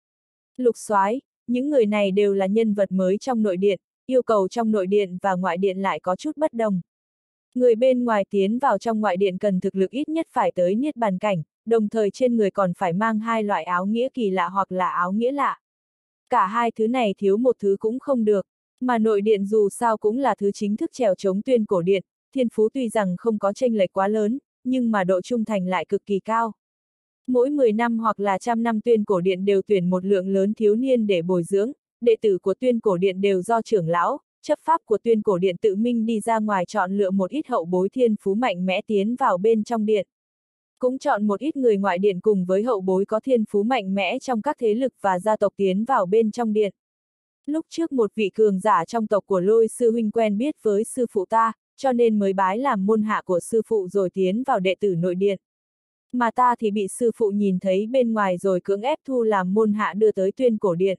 Lục Soái, những người này đều là nhân vật mới trong nội điện, yêu cầu trong nội điện và ngoại điện lại có chút bất đồng. Người bên ngoài tiến vào trong ngoại điện cần thực lực ít nhất phải tới niết bàn cảnh, đồng thời trên người còn phải mang 2 loại áo nghĩa kỳ lạ hoặc là áo nghĩa lạ. Cả 2 thứ này thiếu một thứ cũng không được, mà nội điện dù sao cũng là thứ chính thức trèo chống Tuyên Cổ Điện, thiên phú tuy rằng không có chênh lệch quá lớn, nhưng mà độ trung thành lại cực kỳ cao. Mỗi 10 năm hoặc là 100 năm Tuyên Cổ Điện đều tuyển một lượng lớn thiếu niên để bồi dưỡng, đệ tử của Tuyên Cổ Điện đều do trưởng lão, chấp pháp của Tuyên Cổ Điện tự mình đi ra ngoài chọn lựa một ít hậu bối thiên phú mạnh mẽ tiến vào bên trong điện. Cũng chọn một ít người ngoại điện cùng với hậu bối có thiên phú mạnh mẽ trong các thế lực và gia tộc tiến vào bên trong điện. Lúc trước một vị cường giả trong tộc của Lôi sư huynh quen biết với sư phụ ta, cho nên mới bái làm môn hạ của sư phụ rồi tiến vào đệ tử nội điện. Mà ta thì bị sư phụ nhìn thấy bên ngoài rồi cưỡng ép thu làm môn hạ đưa tới Tuyên Cổ Điện.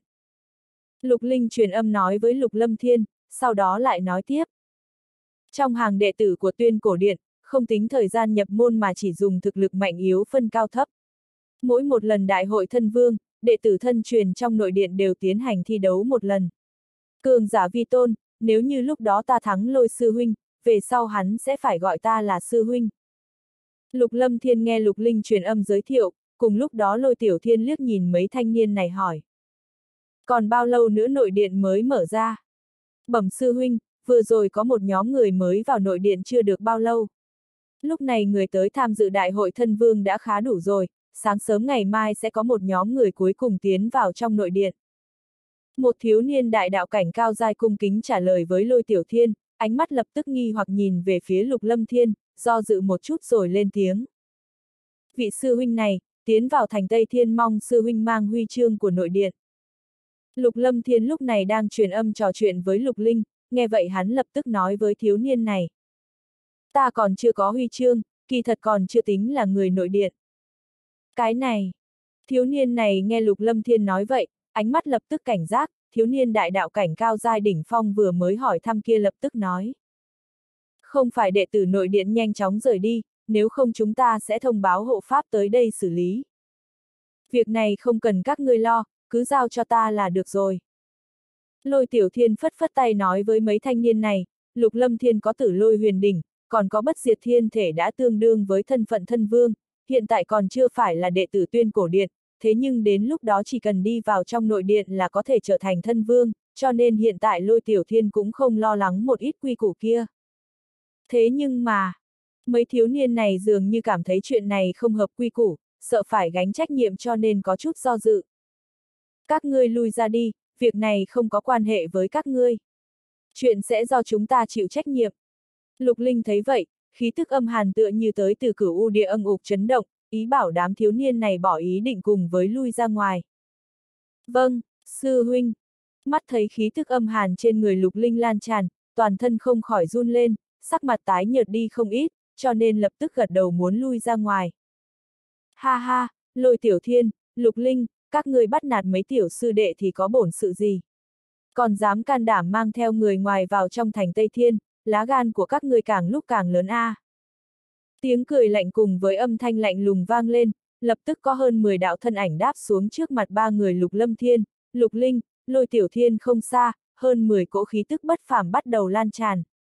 Lục Linh truyền âm nói với Lục Lâm Thiên, sau đó lại nói tiếp. Trong hàng đệ tử của Tuyên Cổ Điện, không tính thời gian nhập môn mà chỉ dùng thực lực mạnh yếu phân cao thấp. Mỗi một lần đại hội thân vương, đệ tử thân truyền trong nội điện đều tiến hành thi đấu một lần. Cường giả vi tôn, nếu như lúc đó ta thắng Lôi sư huynh, về sau hắn sẽ phải gọi ta là sư huynh. Lục Lâm Thiên nghe Lục Linh truyền âm giới thiệu, cùng lúc đó Lôi Tiểu Thiên liếc nhìn mấy thanh niên này hỏi. Còn bao lâu nữa nội điện mới mở ra? Bẩm sư huynh, vừa rồi có một nhóm người mới vào nội điện chưa được bao lâu. Lúc này người tới tham dự đại hội thân vương đã khá đủ rồi, sáng sớm ngày mai sẽ có một nhóm người cuối cùng tiến vào trong nội điện. Một thiếu niên đại đạo cảnh cao giai cung kính trả lời với Lôi Tiểu Thiên, ánh mắt lập tức nghi hoặc nhìn về phía Lục Lâm Thiên, do dự một chút rồi lên tiếng. Vị sư huynh này, tiến vào thành Tây Thiên mong sư huynh mang huy chương của nội điện. Lục Lâm Thiên lúc này đang truyền âm trò chuyện với Lục Linh, nghe vậy hắn lập tức nói với thiếu niên này. Ta còn chưa có huy chương, kỳ thật còn chưa tính là người nội điện. Cái này, thiếu niên này nghe Lục Lâm Thiên nói vậy, ánh mắt lập tức cảnh giác, thiếu niên đại đạo cảnh cao giai đỉnh phong vừa mới hỏi thăm kia lập tức nói. Không phải đệ tử nội điện nhanh chóng rời đi, nếu không chúng ta sẽ thông báo hộ pháp tới đây xử lý. Việc này không cần các ngươi lo, cứ giao cho ta là được rồi. Lôi Tiểu Thiên phất phất tay nói với mấy thanh niên này, Lục Lâm Thiên có Tử Lôi Huyền Đỉnh, còn có Bất Diệt Thiên Thể đã tương đương với thân phận thân vương, hiện tại còn chưa phải là đệ tử Tuyên Cổ Điện, thế nhưng đến lúc đó chỉ cần đi vào trong nội điện là có thể trở thành thân vương, cho nên hiện tại Lôi Tiểu Thiên cũng không lo lắng một ít quy củ kia. Thế nhưng mà, mấy thiếu niên này dường như cảm thấy chuyện này không hợp quy củ, sợ phải gánh trách nhiệm cho nên có chút do dự. Các ngươi lui ra đi, việc này không có quan hệ với các ngươi. Chuyện sẽ do chúng ta chịu trách nhiệm. Lục Linh thấy vậy, khí tức âm hàn tựa như tới từ Cửu U Địa Âm Ục chấn động, ý bảo đám thiếu niên này bỏ ý định cùng với lui ra ngoài. Vâng, sư huynh. Mắt thấy khí tức âm hàn trên người Lục Linh lan tràn, toàn thân không khỏi run lên, sắc mặt tái nhợt đi không ít, cho nên lập tức gật đầu muốn lui ra ngoài. Ha ha, Lôi Tiểu Thiên, Lục Linh, các ngươi bắt nạt mấy tiểu sư đệ thì có bổn sự gì? Còn dám can đảm mang theo người ngoài vào trong thành Tây Thiên, lá gan của các ngươi càng lúc càng lớn a. Tiếng cười lạnh cùng với âm thanh lạnh lùng vang lên, lập tức có hơn 10 đạo thân ảnh đáp xuống trước mặt ba người Lục Lâm Thiên, Lục Linh, Lôi Tiểu Thiên không xa, hơn 10 cỗ khí tức bất phàm bắt đầu lan tràn.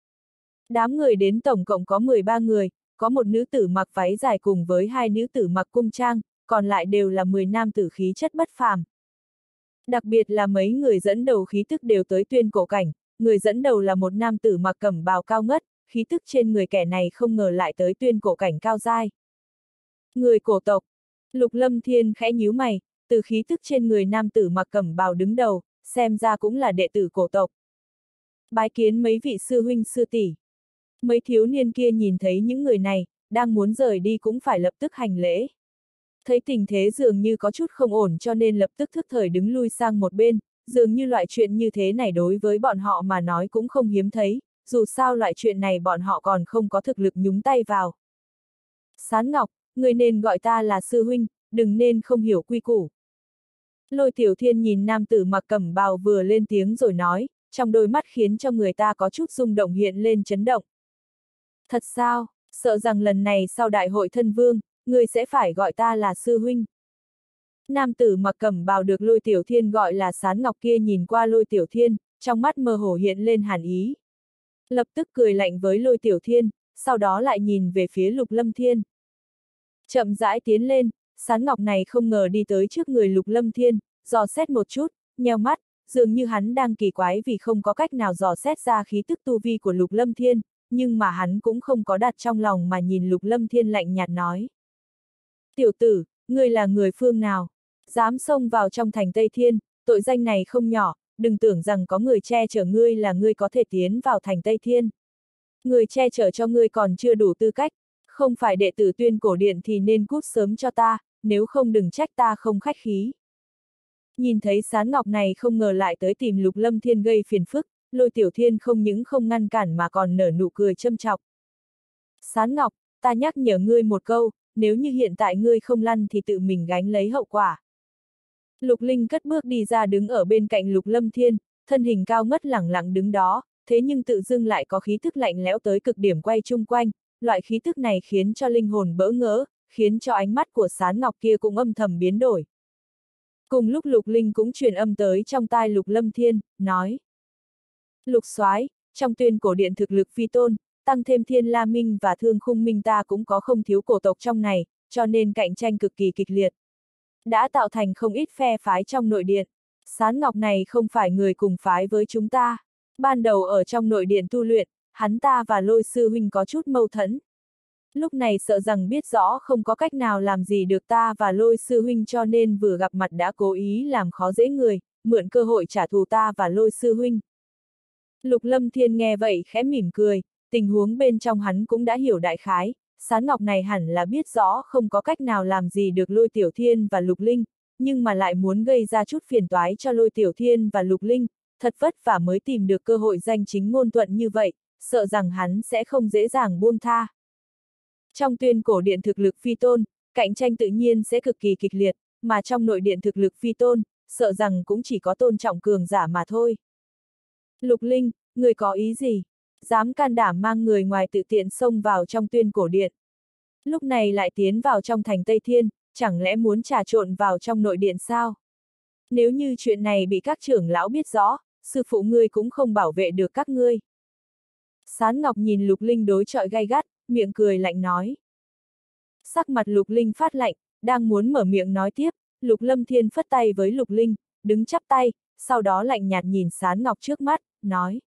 Đám người đến tổng cộng có 13 người, có một nữ tử mặc váy dài cùng với hai nữ tử mặc cung trang, còn lại đều là 10 nam tử khí chất bất phàm. Đặc biệt là mấy người dẫn đầu khí tức đều tới Tuyên Cổ cảnh, người dẫn đầu là một nam tử mặc cẩm bào cao ngất, khí tức trên người kẻ này không ngờ lại tới Tuyên Cổ cảnh cao giai. Người cổ tộc. Lục Lâm Thiên khẽ nhíu mày, từ khí tức trên người nam tử mặc cẩm bào đứng đầu, xem ra cũng là đệ tử cổ tộc. Bái kiến mấy vị sư huynh sư tỷ. Mấy thiếu niên kia nhìn thấy những người này, đang muốn rời đi cũng phải lập tức hành lễ. Thấy tình thế dường như có chút không ổn cho nên lập tức thức thời đứng lui sang một bên, dường như loại chuyện như thế này đối với bọn họ mà nói cũng không hiếm thấy, dù sao loại chuyện này bọn họ còn không có thực lực nhúng tay vào. Sán Ngọc, người nên gọi ta là sư huynh, đừng nên không hiểu quy củ. Lôi Tiểu Thiên nhìn nam tử mặc cẩm bào vừa lên tiếng rồi nói, trong đôi mắt khiến cho người ta có chút rung động hiện lên chấn động. Thật sao, sợ rằng lần này sau đại hội thân vương, người sẽ phải gọi ta là sư huynh. Nam tử mặc cẩm bào được Lôi Tiểu Thiên gọi là Sán Ngọc kia nhìn qua Lôi Tiểu Thiên, trong mắt mơ hồ hiện lên hàn ý. Lập tức cười lạnh với Lôi Tiểu Thiên, sau đó lại nhìn về phía Lục Lâm Thiên. Chậm rãi tiến lên, Sán Ngọc này không ngờ đi tới trước người Lục Lâm Thiên, dò xét một chút, nheo mắt, dường như hắn đang kỳ quái vì không có cách nào dò xét ra khí tức tu vi của Lục Lâm Thiên, nhưng mà hắn cũng không có đặt trong lòng mà nhìn Lục Lâm Thiên lạnh nhạt nói. Tiểu tử, ngươi là người phương nào? Dám xông vào trong thành Tây Thiên, tội danh này không nhỏ, đừng tưởng rằng có người che chở ngươi là ngươi có thể tiến vào thành Tây Thiên. Người che chở cho ngươi còn chưa đủ tư cách, không phải đệ tử Tuyên Cổ Điện thì nên cút sớm cho ta, nếu không đừng trách ta không khách khí. Nhìn thấy Sán Ngọc này không ngờ lại tới tìm Lục Lâm Thiên gây phiền phức, Lôi Tiểu Thiên không những không ngăn cản mà còn nở nụ cười châm chọc. Sán Ngọc, ta nhắc nhở ngươi một câu, nếu như hiện tại ngươi không lăn thì tự mình gánh lấy hậu quả. Lục Linh cất bước đi ra đứng ở bên cạnh Lục Lâm Thiên, thân hình cao ngất lẳng lặng đứng đó, thế nhưng tự dưng lại có khí tức lạnh lẽo tới cực điểm quay chung quanh, loại khí tức này khiến cho linh hồn bỡ ngỡ, khiến cho ánh mắt của Sán Ngọc kia cũng âm thầm biến đổi. Cùng lúc Lục Linh cũng truyền âm tới trong tai Lục Lâm Thiên, nói. Lục soái, trong Tuyên Cổ Điện thực lực phi tôn, tăng thêm Thiên La Minh và Thương Khung Minh ta cũng có không thiếu cổ tộc trong này, cho nên cạnh tranh cực kỳ kịch liệt. Đã tạo thành không ít phe phái trong nội điện. Sán Ngọc này không phải người cùng phái với chúng ta. Ban đầu ở trong nội điện tu luyện, hắn ta và Lôi sư huynh có chút mâu thuẫn. Lúc này sợ rằng biết rõ không có cách nào làm gì được ta và Lôi sư huynh cho nên vừa gặp mặt đã cố ý làm khó dễ người, mượn cơ hội trả thù ta và Lôi sư huynh. Lục Lâm Thiên nghe vậy khẽ mỉm cười, tình huống bên trong hắn cũng đã hiểu đại khái, Sán Ngọc này hẳn là biết rõ không có cách nào làm gì được Lôi Tiểu Thiên và Lục Linh, nhưng mà lại muốn gây ra chút phiền toái cho Lôi Tiểu Thiên và Lục Linh, thật vất vả mới tìm được cơ hội danh chính ngôn thuận như vậy, sợ rằng hắn sẽ không dễ dàng buông tha. Trong tuyên cổ điện thực lực phi tôn, cạnh tranh tự nhiên sẽ cực kỳ kịch liệt, mà trong nội điện thực lực phi tôn, sợ rằng cũng chỉ có tôn trọng cường giả mà thôi. Lục Linh, người có ý gì? Dám can đảm mang người ngoài tự tiện xông vào trong tuyên cổ điện. Lúc này lại tiến vào trong thành Tây Thiên, chẳng lẽ muốn trà trộn vào trong nội điện sao? Nếu như chuyện này bị các trưởng lão biết rõ, sư phụ ngươi cũng không bảo vệ được các ngươi. Sán Ngọc nhìn Lục Linh đối chọi gay gắt, miệng cười lạnh nói. Sắc mặt Lục Linh phát lạnh, đang muốn mở miệng nói tiếp, Lục Lâm Thiên phất tay với Lục Linh, đứng chắp tay, sau đó lạnh nhạt nhìn Sán Ngọc trước mắt, nói.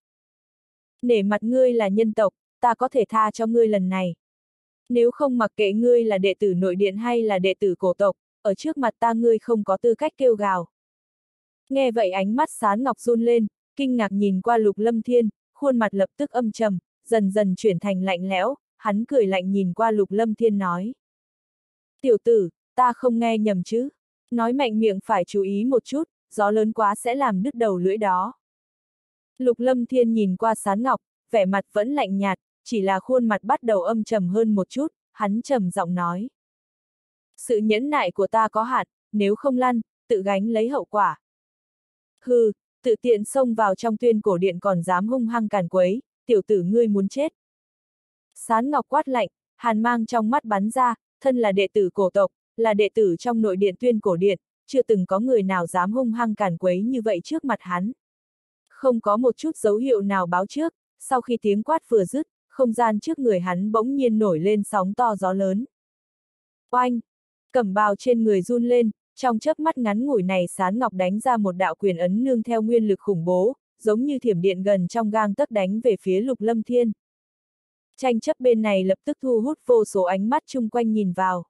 Nể mặt ngươi là nhân tộc, ta có thể tha cho ngươi lần này. Nếu không mặc kệ ngươi là đệ tử nội điện hay là đệ tử cổ tộc, ở trước mặt ta ngươi không có tư cách kêu gào. Nghe vậy ánh mắt Sán Ngọc run lên, kinh ngạc nhìn qua Lục Lâm Thiên, khuôn mặt lập tức âm trầm, dần dần chuyển thành lạnh lẽo, hắn cười lạnh nhìn qua Lục Lâm Thiên nói. Tiểu tử, ta không nghe nhầm chứ, nói mạnh miệng phải chú ý một chút, gió lớn quá sẽ làm đứt đầu lưỡi đó. Lục Lâm Thiên nhìn qua Sán Ngọc, vẻ mặt vẫn lạnh nhạt, chỉ là khuôn mặt bắt đầu âm trầm hơn một chút, hắn trầm giọng nói. Sự nhẫn nại của ta có hạn, nếu không lăn, tự gánh lấy hậu quả. Hừ, tự tiện xông vào trong tuyên cổ điện còn dám hung hăng càn quấy, tiểu tử ngươi muốn chết. Sán Ngọc quát lạnh, hàn mang trong mắt bắn ra, thân là đệ tử cổ tộc, là đệ tử trong nội điện tuyên cổ điện, chưa từng có người nào dám hung hăng càn quấy như vậy trước mặt hắn. Không có một chút dấu hiệu nào báo trước, sau khi tiếng quát vừa dứt, không gian trước người hắn bỗng nhiên nổi lên sóng to gió lớn. Oanh! Cẩm bào trên người run lên, trong chớp mắt ngắn ngủi này Sán Ngọc đánh ra một đạo quyền ấn nương theo nguyên lực khủng bố, giống như thiểm điện gần trong gang tấc đánh về phía Lục Lâm Thiên. Tranh chấp bên này lập tức thu hút vô số ánh mắt chung quanh nhìn vào.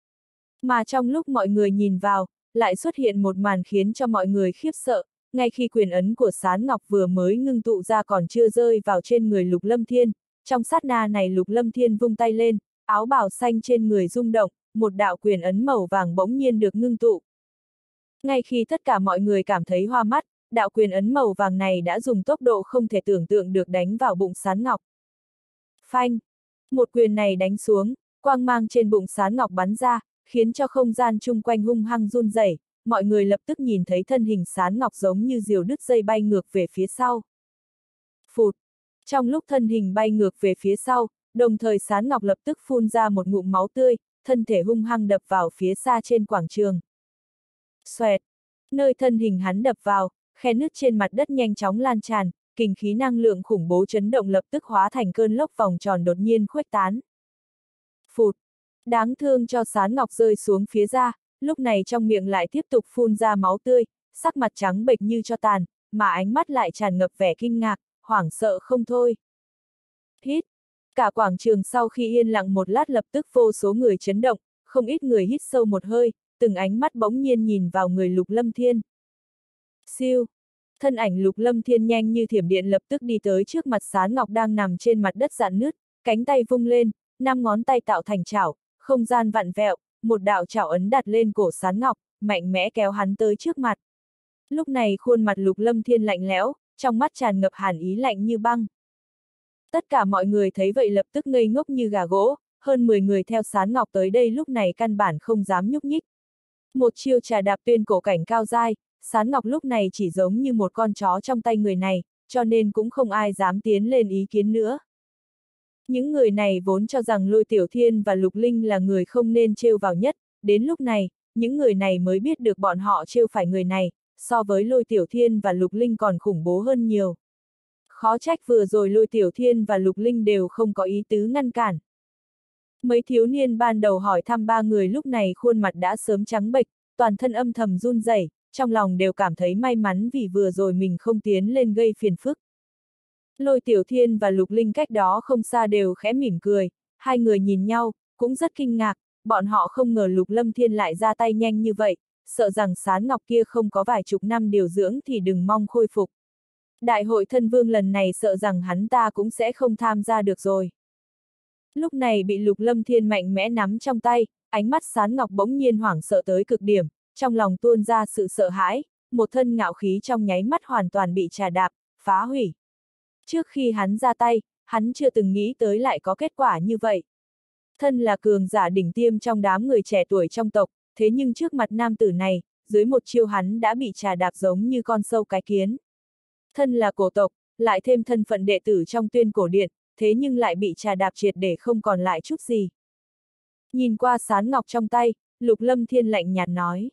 Mà trong lúc mọi người nhìn vào, lại xuất hiện một màn khiến cho mọi người khiếp sợ, ngay khi quyền ấn của Sán Ngọc vừa mới ngưng tụ ra còn chưa rơi vào trên người Lục Lâm Thiên, trong sát na này Lục Lâm Thiên vung tay lên, áo bào xanh trên người rung động, một đạo quyền ấn màu vàng bỗng nhiên được ngưng tụ. Ngay khi tất cả mọi người cảm thấy hoa mắt, đạo quyền ấn màu vàng này đã dùng tốc độ không thể tưởng tượng được đánh vào bụng Sán Ngọc. Phanh! Một quyền này đánh xuống, quang mang trên bụng Sán Ngọc bắn ra, khiến cho không gian chung quanh hung hăng run rẩy, mọi người lập tức nhìn thấy thân hình Sán Ngọc giống như diều đứt dây bay ngược về phía sau. Phụt! Trong lúc thân hình bay ngược về phía sau, đồng thời Sán Ngọc lập tức phun ra một ngụm máu tươi, thân thể hung hăng đập vào phía xa trên quảng trường. Xoẹt! Nơi thân hình hắn đập vào, khe nứt trên mặt đất nhanh chóng lan tràn, kình khí năng lượng khủng bố chấn động lập tức hóa thành cơn lốc vòng tròn đột nhiên khuếch tán. Phụt! Đáng thương cho Sán Ngọc rơi xuống phía ra, lúc này trong miệng lại tiếp tục phun ra máu tươi, sắc mặt trắng bệch như cho tàn, mà ánh mắt lại tràn ngập vẻ kinh ngạc, hoảng sợ không thôi. Hít! Cả quảng trường sau khi yên lặng một lát lập tức vô số người chấn động, không ít người hít sâu một hơi, từng ánh mắt bỗng nhiên nhìn vào người Lục Lâm Thiên. Siêu! Thân ảnh Lục Lâm Thiên nhanh như thiểm điện lập tức đi tới trước mặt Sán Ngọc đang nằm trên mặt đất rạn nứt, cánh tay vung lên, 5 ngón tay tạo thành chảo, không gian vặn vẹo, một đạo chảo ấn đặt lên cổ Sán Ngọc, mạnh mẽ kéo hắn tới trước mặt. Lúc này khuôn mặt Lục Lâm Thiên lạnh lẽo, trong mắt tràn ngập hàn ý lạnh như băng. Tất cả mọi người thấy vậy lập tức ngây ngốc như gà gỗ, hơn 10 người theo Sán Ngọc tới đây lúc này căn bản không dám nhúc nhích. Một chiêu trà đạp tuyên cổ cảnh cao dai, Sán Ngọc lúc này chỉ giống như một con chó trong tay người này, cho nên cũng không ai dám tiến lên ý kiến nữa. Những người này vốn cho rằng Lôi Tiểu Thiên và Lục Linh là người không nên trêu vào nhất, đến lúc này, những người này mới biết được bọn họ trêu phải người này, so với Lôi Tiểu Thiên và Lục Linh còn khủng bố hơn nhiều. Khó trách vừa rồi Lôi Tiểu Thiên và Lục Linh đều không có ý tứ ngăn cản. Mấy thiếu niên ban đầu hỏi thăm ba người lúc này khuôn mặt đã sớm trắng bệch, toàn thân âm thầm run rẩy, trong lòng đều cảm thấy may mắn vì vừa rồi mình không tiến lên gây phiền phức. Lôi Tiểu Thiên và Lục Linh cách đó không xa đều khẽ mỉm cười, Hai người nhìn nhau, cũng rất kinh ngạc, bọn họ không ngờ Lục Lâm Thiên lại ra tay nhanh như vậy, sợ rằng Sán Ngọc kia không có vài chục năm điều dưỡng thì đừng mong khôi phục. Đại hội thân vương lần này sợ rằng hắn ta cũng sẽ không tham gia được rồi. Lúc này bị Lục Lâm Thiên mạnh mẽ nắm trong tay, ánh mắt Sán Ngọc bỗng nhiên hoảng sợ tới cực điểm, trong lòng tuôn ra sự sợ hãi, một thân ngạo khí trong nháy mắt hoàn toàn bị trà đạp, phá hủy. Trước khi hắn ra tay, hắn chưa từng nghĩ tới lại có kết quả như vậy. Thân là cường giả đỉnh tiêm trong đám người trẻ tuổi trong tộc, thế nhưng trước mặt nam tử này, dưới một chiêu hắn đã bị trà đạp giống như con sâu cái kiến. Thân là cổ tộc, lại thêm thân phận đệ tử trong Tuyên Cổ Điện, thế nhưng lại bị trà đạp triệt để không còn lại chút gì. Nhìn qua sán ngọc trong tay, Lục Lâm Thiên lạnh nhạt nói.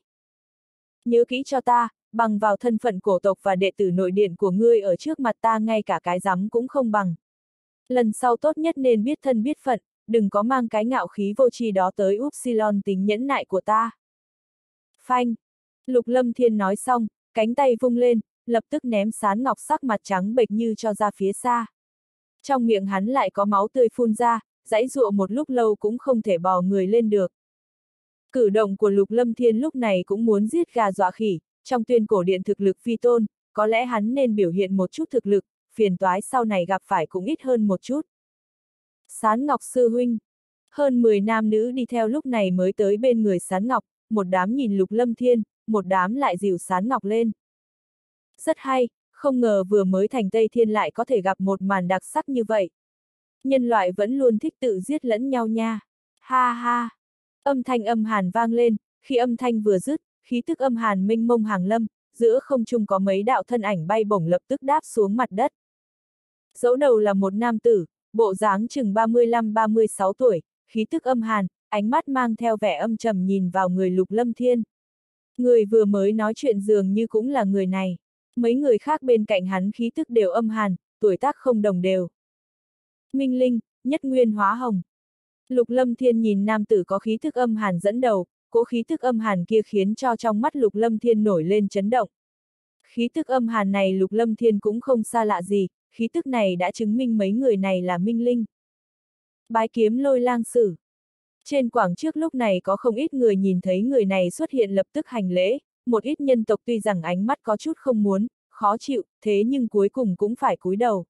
Nhớ kỹ cho ta, bằng vào thân phận cổ tộc và đệ tử nội điện của ngươi ở trước mặt ta ngay cả cái rắm cũng không bằng. Lần sau tốt nhất nên biết thân biết phận, đừng có mang cái ngạo khí vô tri đó tới Upsilon tính nhẫn nại của ta. Phanh! Lục Lâm Thiên nói xong, cánh tay vung lên, lập tức ném sán ngọc sắc mặt trắng bệch như cho ra phía xa. Trong miệng hắn lại có máu tươi phun ra, giãy giụa một lúc lâu cũng không thể bò người lên được. Cử động của Lục Lâm Thiên lúc này cũng muốn giết gà dọa khỉ, trong Tuyên Cổ Điện thực lực phi tôn, có lẽ hắn nên biểu hiện một chút thực lực, phiền toái sau này gặp phải cũng ít hơn một chút. Sán Ngọc sư huynh. Hơn 10 nam nữ đi theo lúc này mới tới bên người Sán Ngọc, một đám nhìn Lục Lâm Thiên, một đám lại dìu Sán Ngọc lên. Rất hay, không ngờ vừa mới thành Tây Thiên lại có thể gặp một màn đặc sắc như vậy. Nhân loại vẫn luôn thích tự giết lẫn nhau nha. Ha ha. Âm thanh âm hàn vang lên, khi âm thanh vừa dứt, khí tức âm hàn mênh mông hàng lâm, giữa không trung có mấy đạo thân ảnh bay bổng lập tức đáp xuống mặt đất. Dẫu đầu là một nam tử, bộ dáng chừng 35-36 tuổi, khí tức âm hàn, ánh mắt mang theo vẻ âm trầm nhìn vào người Lục Lâm Thiên. Người vừa mới nói chuyện dường như cũng là người này. Mấy người khác bên cạnh hắn khí tức đều âm hàn, tuổi tác không đồng đều. Minh Linh, Nhất Nguyên Hóa Hồng. Lục Lâm Thiên nhìn nam tử có khí tức âm hàn dẫn đầu, cỗ khí tức âm hàn kia khiến cho trong mắt Lục Lâm Thiên nổi lên chấn động. Khí tức âm hàn này Lục Lâm Thiên cũng không xa lạ gì, khí tức này đã chứng minh mấy người này là Minh Linh. Bái kiếm Lôi Lang Sử. Trên quảng trước lúc này có không ít người nhìn thấy người này xuất hiện lập tức hành lễ, một ít nhân tộc tuy rằng ánh mắt có chút không muốn, khó chịu, thế nhưng cuối cùng cũng phải cúi đầu.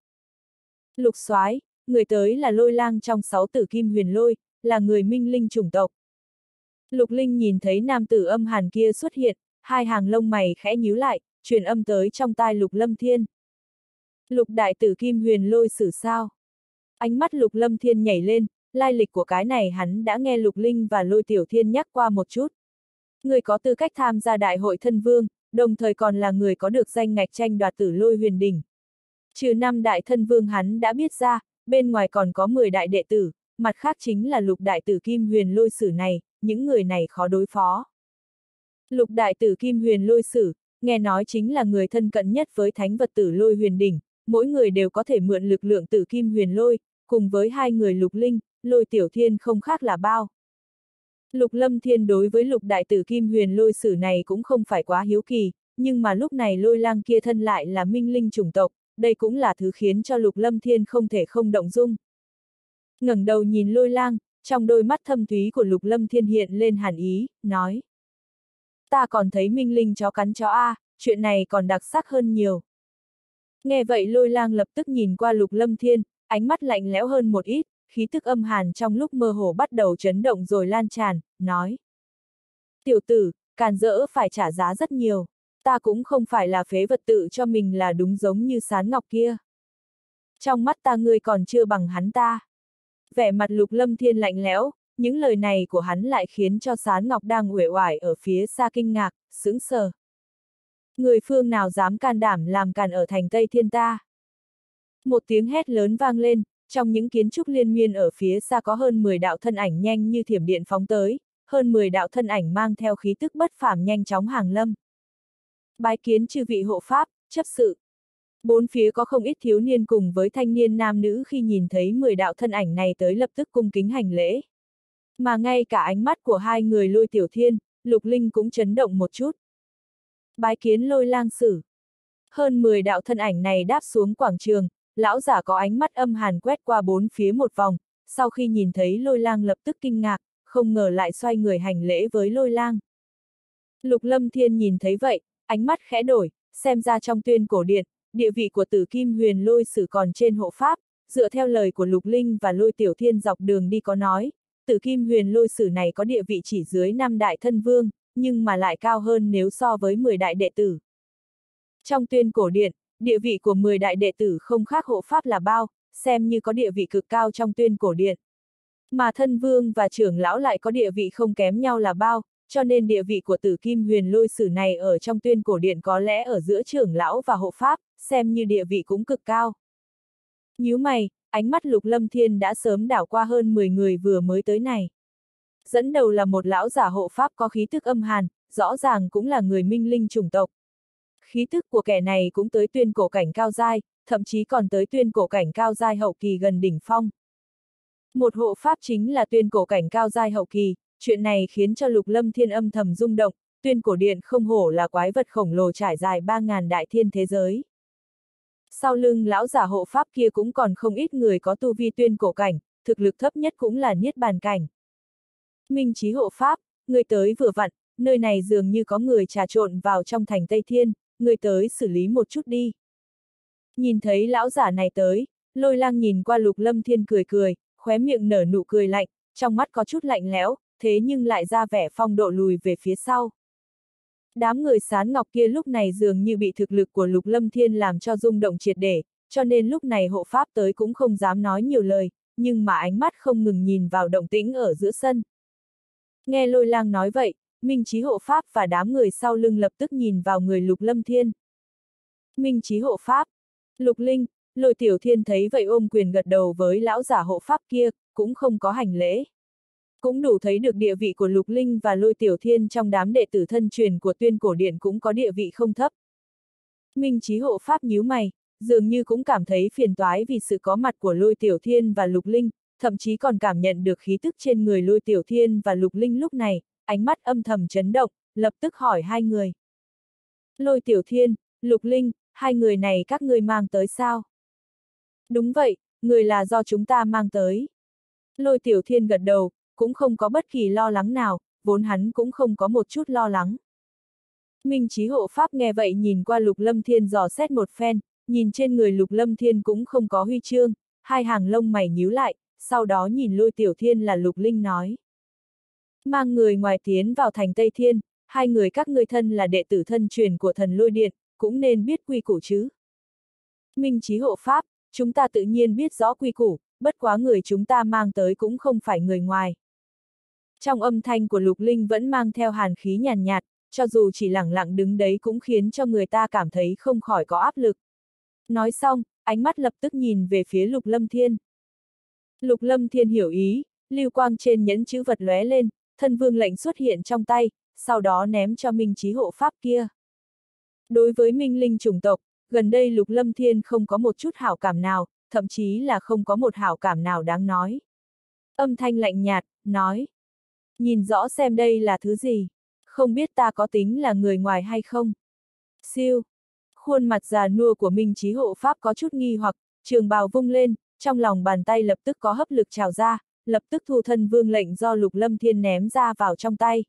Lục Soái, người tới là Lôi Lang trong 6 tử Kim Huyền Lôi, là người Minh Linh chủng tộc. Lục Linh nhìn thấy nam tử âm hàn kia xuất hiện, hai hàng lông mày khẽ nhíu lại, truyền âm tới trong tai Lục Lâm Thiên. Lục đại tử Kim Huyền Lôi Sử sao? Ánh mắt Lục Lâm Thiên nhảy lên, lai lịch của cái này hắn đã nghe Lục Linh và Lôi Tiểu Thiên nhắc qua một chút. Người có tư cách tham gia đại hội thân vương, đồng thời còn là người có được danh ngạch tranh đoạt tử Lôi huyền đỉnh. Trừ 5 đại thân vương hắn đã biết ra, bên ngoài còn có 10 đại đệ tử, mặt khác chính là Lục đại tử Kim Huyền Lôi Sử này, những người này khó đối phó. Lục đại tử Kim Huyền Lôi Sử, nghe nói chính là người thân cận nhất với thánh vật tử Lôi huyền đỉnh, mỗi người đều có thể mượn lực lượng tử Kim Huyền Lôi, cùng với hai người Lục Linh, Lôi Tiểu Thiên không khác là bao. Lục Lâm Thiên đối với Lục đại tử Kim Huyền Lôi Sử này cũng không phải quá hiếu kỳ, nhưng mà lúc này Lôi Lang kia thân lại là Minh Linh chủng tộc, đây cũng là thứ khiến cho Lục Lâm Thiên không thể không động dung. Ngẩng đầu nhìn Lôi Lang, trong đôi mắt thâm thúy của Lục Lâm Thiên hiện lên hàn ý, nói. Ta còn thấy Minh Linh chó cắn chó A, chuyện này còn đặc sắc hơn nhiều. Nghe vậy Lôi Lang lập tức nhìn qua Lục Lâm Thiên, ánh mắt lạnh lẽo hơn một ít, khí tức âm hàn trong lúc mơ hồ bắt đầu chấn động rồi lan tràn, nói. Tiểu tử, càn rỡ phải trả giá rất nhiều, ta cũng không phải là phế vật tự cho mình là đúng giống như Sán Ngọc kia. Trong mắt ta ngươi còn chưa bằng hắn ta. Vẻ mặt Lục Lâm Thiên lạnh lẽo, những lời này của hắn lại khiến cho Sán Ngọc đang uể oải ở phía xa kinh ngạc, sững sờ. Người phương nào dám can đảm làm càn ở thành Tây Thiên ta? Một tiếng hét lớn vang lên, trong những kiến trúc liên miên ở phía xa có hơn 10 đạo thân ảnh nhanh như thiểm điện phóng tới, hơn 10 đạo thân ảnh mang theo khí tức bất phàm nhanh chóng hàng lâm. Bái kiến chư vị hộ pháp, chấp sự. Bốn phía có không ít thiếu niên cùng với thanh niên nam nữ khi nhìn thấy 10 đạo thân ảnh này tới lập tức cung kính hành lễ. Mà ngay cả ánh mắt của hai người Lôi Tiểu Thiên, Lục Linh cũng chấn động một chút. Bái kiến Lôi Lang Sử. Hơn 10 đạo thân ảnh này đáp xuống quảng trường, lão giả có ánh mắt âm hàn quét qua bốn phía một vòng, sau khi nhìn thấy Lôi Lang lập tức kinh ngạc, không ngờ lại xoay người hành lễ với Lôi Lang. Lục Lâm Thiên nhìn thấy vậy, ánh mắt khẽ đổi, xem ra trong tuyên cổ điện, địa vị của Tử Kim Huyền Lôi Sử còn trên hộ pháp, dựa theo lời của Lục Linh và Lôi Tiểu Thiên dọc đường đi có nói, Tử Kim Huyền Lôi Sử này có địa vị chỉ dưới 5 đại thân vương, nhưng mà lại cao hơn nếu so với 10 đại đệ tử. Trong tuyên cổ điện, địa vị của 10 đại đệ tử không khác hộ pháp là bao, xem như có địa vị cực cao trong tuyên cổ điện. Mà thân vương và trưởng lão lại có địa vị không kém nhau là bao, cho nên địa vị của Tử Kim Huyền Lôi Sử này ở trong tuyên cổ điện có lẽ ở giữa trưởng lão và hộ pháp, xem như địa vị cũng cực cao. Nhíu mày, ánh mắt Lục Lâm Thiên đã sớm đảo qua hơn 10 người vừa mới tới này. Dẫn đầu là một lão giả hộ pháp có khí tức âm hàn, rõ ràng cũng là người minh linh chủng tộc. Khí tức của kẻ này cũng tới tuyên cổ cảnh cao giai, thậm chí còn tới tuyên cổ cảnh cao giai hậu kỳ gần đỉnh phong. Một hộ pháp chính là tuyên cổ cảnh cao giai hậu kỳ, chuyện này khiến cho Lục Lâm Thiên âm thầm rung động, tuyên cổ điện không hổ là quái vật khổng lồ trải dài 3.000 đại thiên thế giới. Sau lưng lão giả hộ pháp kia cũng còn không ít người có tu vi tuyên cổ cảnh, thực lực thấp nhất cũng là niết bàn cảnh. Minh Chí hộ pháp, người tới vừa vặn, nơi này dường như có người trà trộn vào trong thành Tây Thiên, người tới xử lý một chút đi. Nhìn thấy lão giả này tới, Lôi Lang nhìn qua Lục Lâm Thiên cười cười, khóe miệng nở nụ cười lạnh, trong mắt có chút lạnh lẽo, thế nhưng lại ra vẻ phong độ lùi về phía sau. Đám người Sán Ngọc kia lúc này dường như bị thực lực của Lục Lâm Thiên làm cho rung động triệt để, cho nên lúc này hộ pháp tới cũng không dám nói nhiều lời, nhưng mà ánh mắt không ngừng nhìn vào động tĩnh ở giữa sân. Nghe Lôi Lang nói vậy, Minh Chí hộ pháp và đám người sau lưng lập tức nhìn vào người Lục Lâm Thiên. Minh Chí hộ pháp, Lục Linh, Lôi Tiểu Thiên thấy vậy ôm quyền gật đầu với lão giả hộ pháp kia, cũng không có hành lễ. Cũng đủ thấy được địa vị của Lục Linh và Lôi Tiểu Thiên trong đám đệ tử thân truyền của tuyên cổ điện cũng có địa vị không thấp. Minh Chí hộ pháp nhíu mày, dường như cũng cảm thấy phiền toái vì sự có mặt của Lôi Tiểu Thiên và Lục Linh, thậm chí còn cảm nhận được khí tức trên người Lôi Tiểu Thiên và Lục Linh lúc này, ánh mắt âm thầm chấn động, lập tức hỏi hai người. Lôi Tiểu Thiên, Lục Linh, hai người này các ngươi mang tới sao? Đúng vậy, người là do chúng ta mang tới. Lôi Tiểu Thiên gật đầu, cũng không có bất kỳ lo lắng nào, vốn hắn cũng không có một chút lo lắng. Minh Chí hộ pháp nghe vậy nhìn qua Lục Lâm Thiên dò xét một phen, nhìn trên người Lục Lâm Thiên cũng không có huy chương, hai hàng lông mày nhíu lại, sau đó nhìn Lôi Tiểu Thiên là Lục Linh nói. Mang người ngoài tiến vào thành Tây Thiên, hai người các ngươi thân là đệ tử thân truyền của thần Lôi Điện, cũng nên biết quy củ chứ. Minh Chí hộ pháp, chúng ta tự nhiên biết rõ quy củ, bất quá người chúng ta mang tới cũng không phải người ngoài. Trong âm thanh của Lục Linh vẫn mang theo hàn khí nhàn nhạt, cho dù chỉ lẳng lặng đứng đấy cũng khiến cho người ta cảm thấy không khỏi có áp lực. Nói xong, ánh mắt lập tức nhìn về phía Lục Lâm Thiên. Lục Lâm Thiên hiểu ý, lưu quang trên nhẫn chữ vật lóe lên, thân vương lệnh xuất hiện trong tay, sau đó ném cho Minh Chí hộ pháp kia. Đối với Minh Linh chủng tộc, gần đây Lục Lâm Thiên không có một chút hảo cảm nào, thậm chí là không có một hảo cảm nào đáng nói. Âm thanh lạnh nhạt, nói. Nhìn rõ xem đây là thứ gì, không biết ta có tính là người ngoài hay không. Siêu. Khuôn mặt già nua của Minh Chí hộ pháp có chút nghi hoặc, trường bào vung lên, trong lòng bàn tay lập tức có hấp lực trào ra, lập tức thu thân vương lệnh do Lục Lâm Thiên ném ra vào trong tay.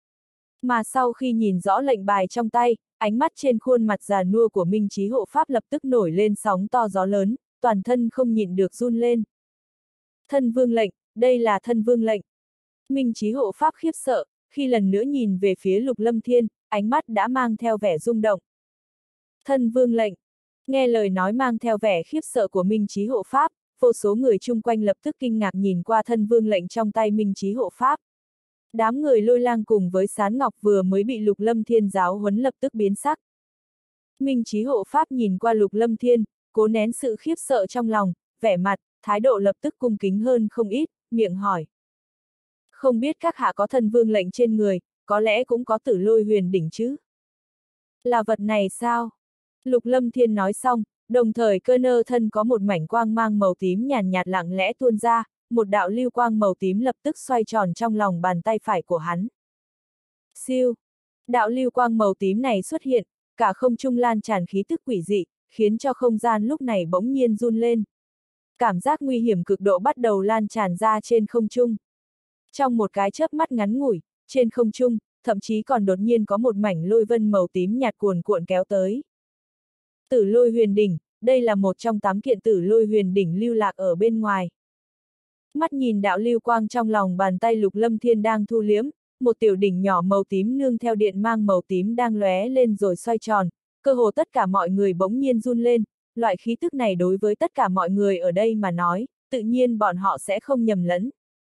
Mà sau khi nhìn rõ lệnh bài trong tay, ánh mắt trên khuôn mặt già nua của Minh Chí hộ pháp lập tức nổi lên sóng to gió lớn, toàn thân không nhịn được run lên. Thân vương lệnh, đây là thân vương lệnh. Minh Chí hộ pháp khiếp sợ, khi lần nữa nhìn về phía Lục Lâm Thiên, ánh mắt đã mang theo vẻ rung động. Thân vương lệnh. Nghe lời nói mang theo vẻ khiếp sợ của Minh Chí hộ pháp, vô số người chung quanh lập tức kinh ngạc nhìn qua thân vương lệnh trong tay Minh Chí hộ pháp. Đám người Lôi Lang cùng với Sán Ngọc vừa mới bị Lục Lâm Thiên giáo huấn lập tức biến sắc. Minh Chí hộ pháp nhìn qua Lục Lâm Thiên, cố nén sự khiếp sợ trong lòng, vẻ mặt, thái độ lập tức cung kính hơn không ít, miệng hỏi. Không biết các hạ có thân vương lệnh trên người, có lẽ cũng có Tử Lôi huyền đỉnh chứ? Là vật này sao? Lục Lâm Thiên nói xong, đồng thời cơ nơ thân có một mảnh quang mang màu tím nhàn nhạt lặng lẽ tuôn ra, một đạo lưu quang màu tím lập tức xoay tròn trong lòng bàn tay phải của hắn. Siêu! Đạo lưu quang màu tím này xuất hiện, cả không trung lan tràn khí tức quỷ dị, khiến cho không gian lúc này bỗng nhiên run lên. cảm giác nguy hiểm cực độ bắt đầu lan tràn ra trên không trung. Trong một cái chớp mắt ngắn ngủi, trên không trung, thậm chí còn đột nhiên có một mảnh lôi vân màu tím nhạt cuồn cuộn kéo tới. Tử lôi huyền đỉnh, đây là một trong 8 kiện tử lôi huyền đỉnh lưu lạc ở bên ngoài. Mắt nhìn đạo lưu quang trong lòng bàn tay Lục Lâm Thiên đang thu liếm, một tiểu đỉnh nhỏ màu tím nương theo điện mang màu tím đang lóe lên rồi xoay tròn, cơ hồ tất cả mọi người bỗng nhiên run lên, loại khí tức này đối với tất cả mọi người ở đây mà nói, tự nhiên bọn họ sẽ không nhầm lẫn.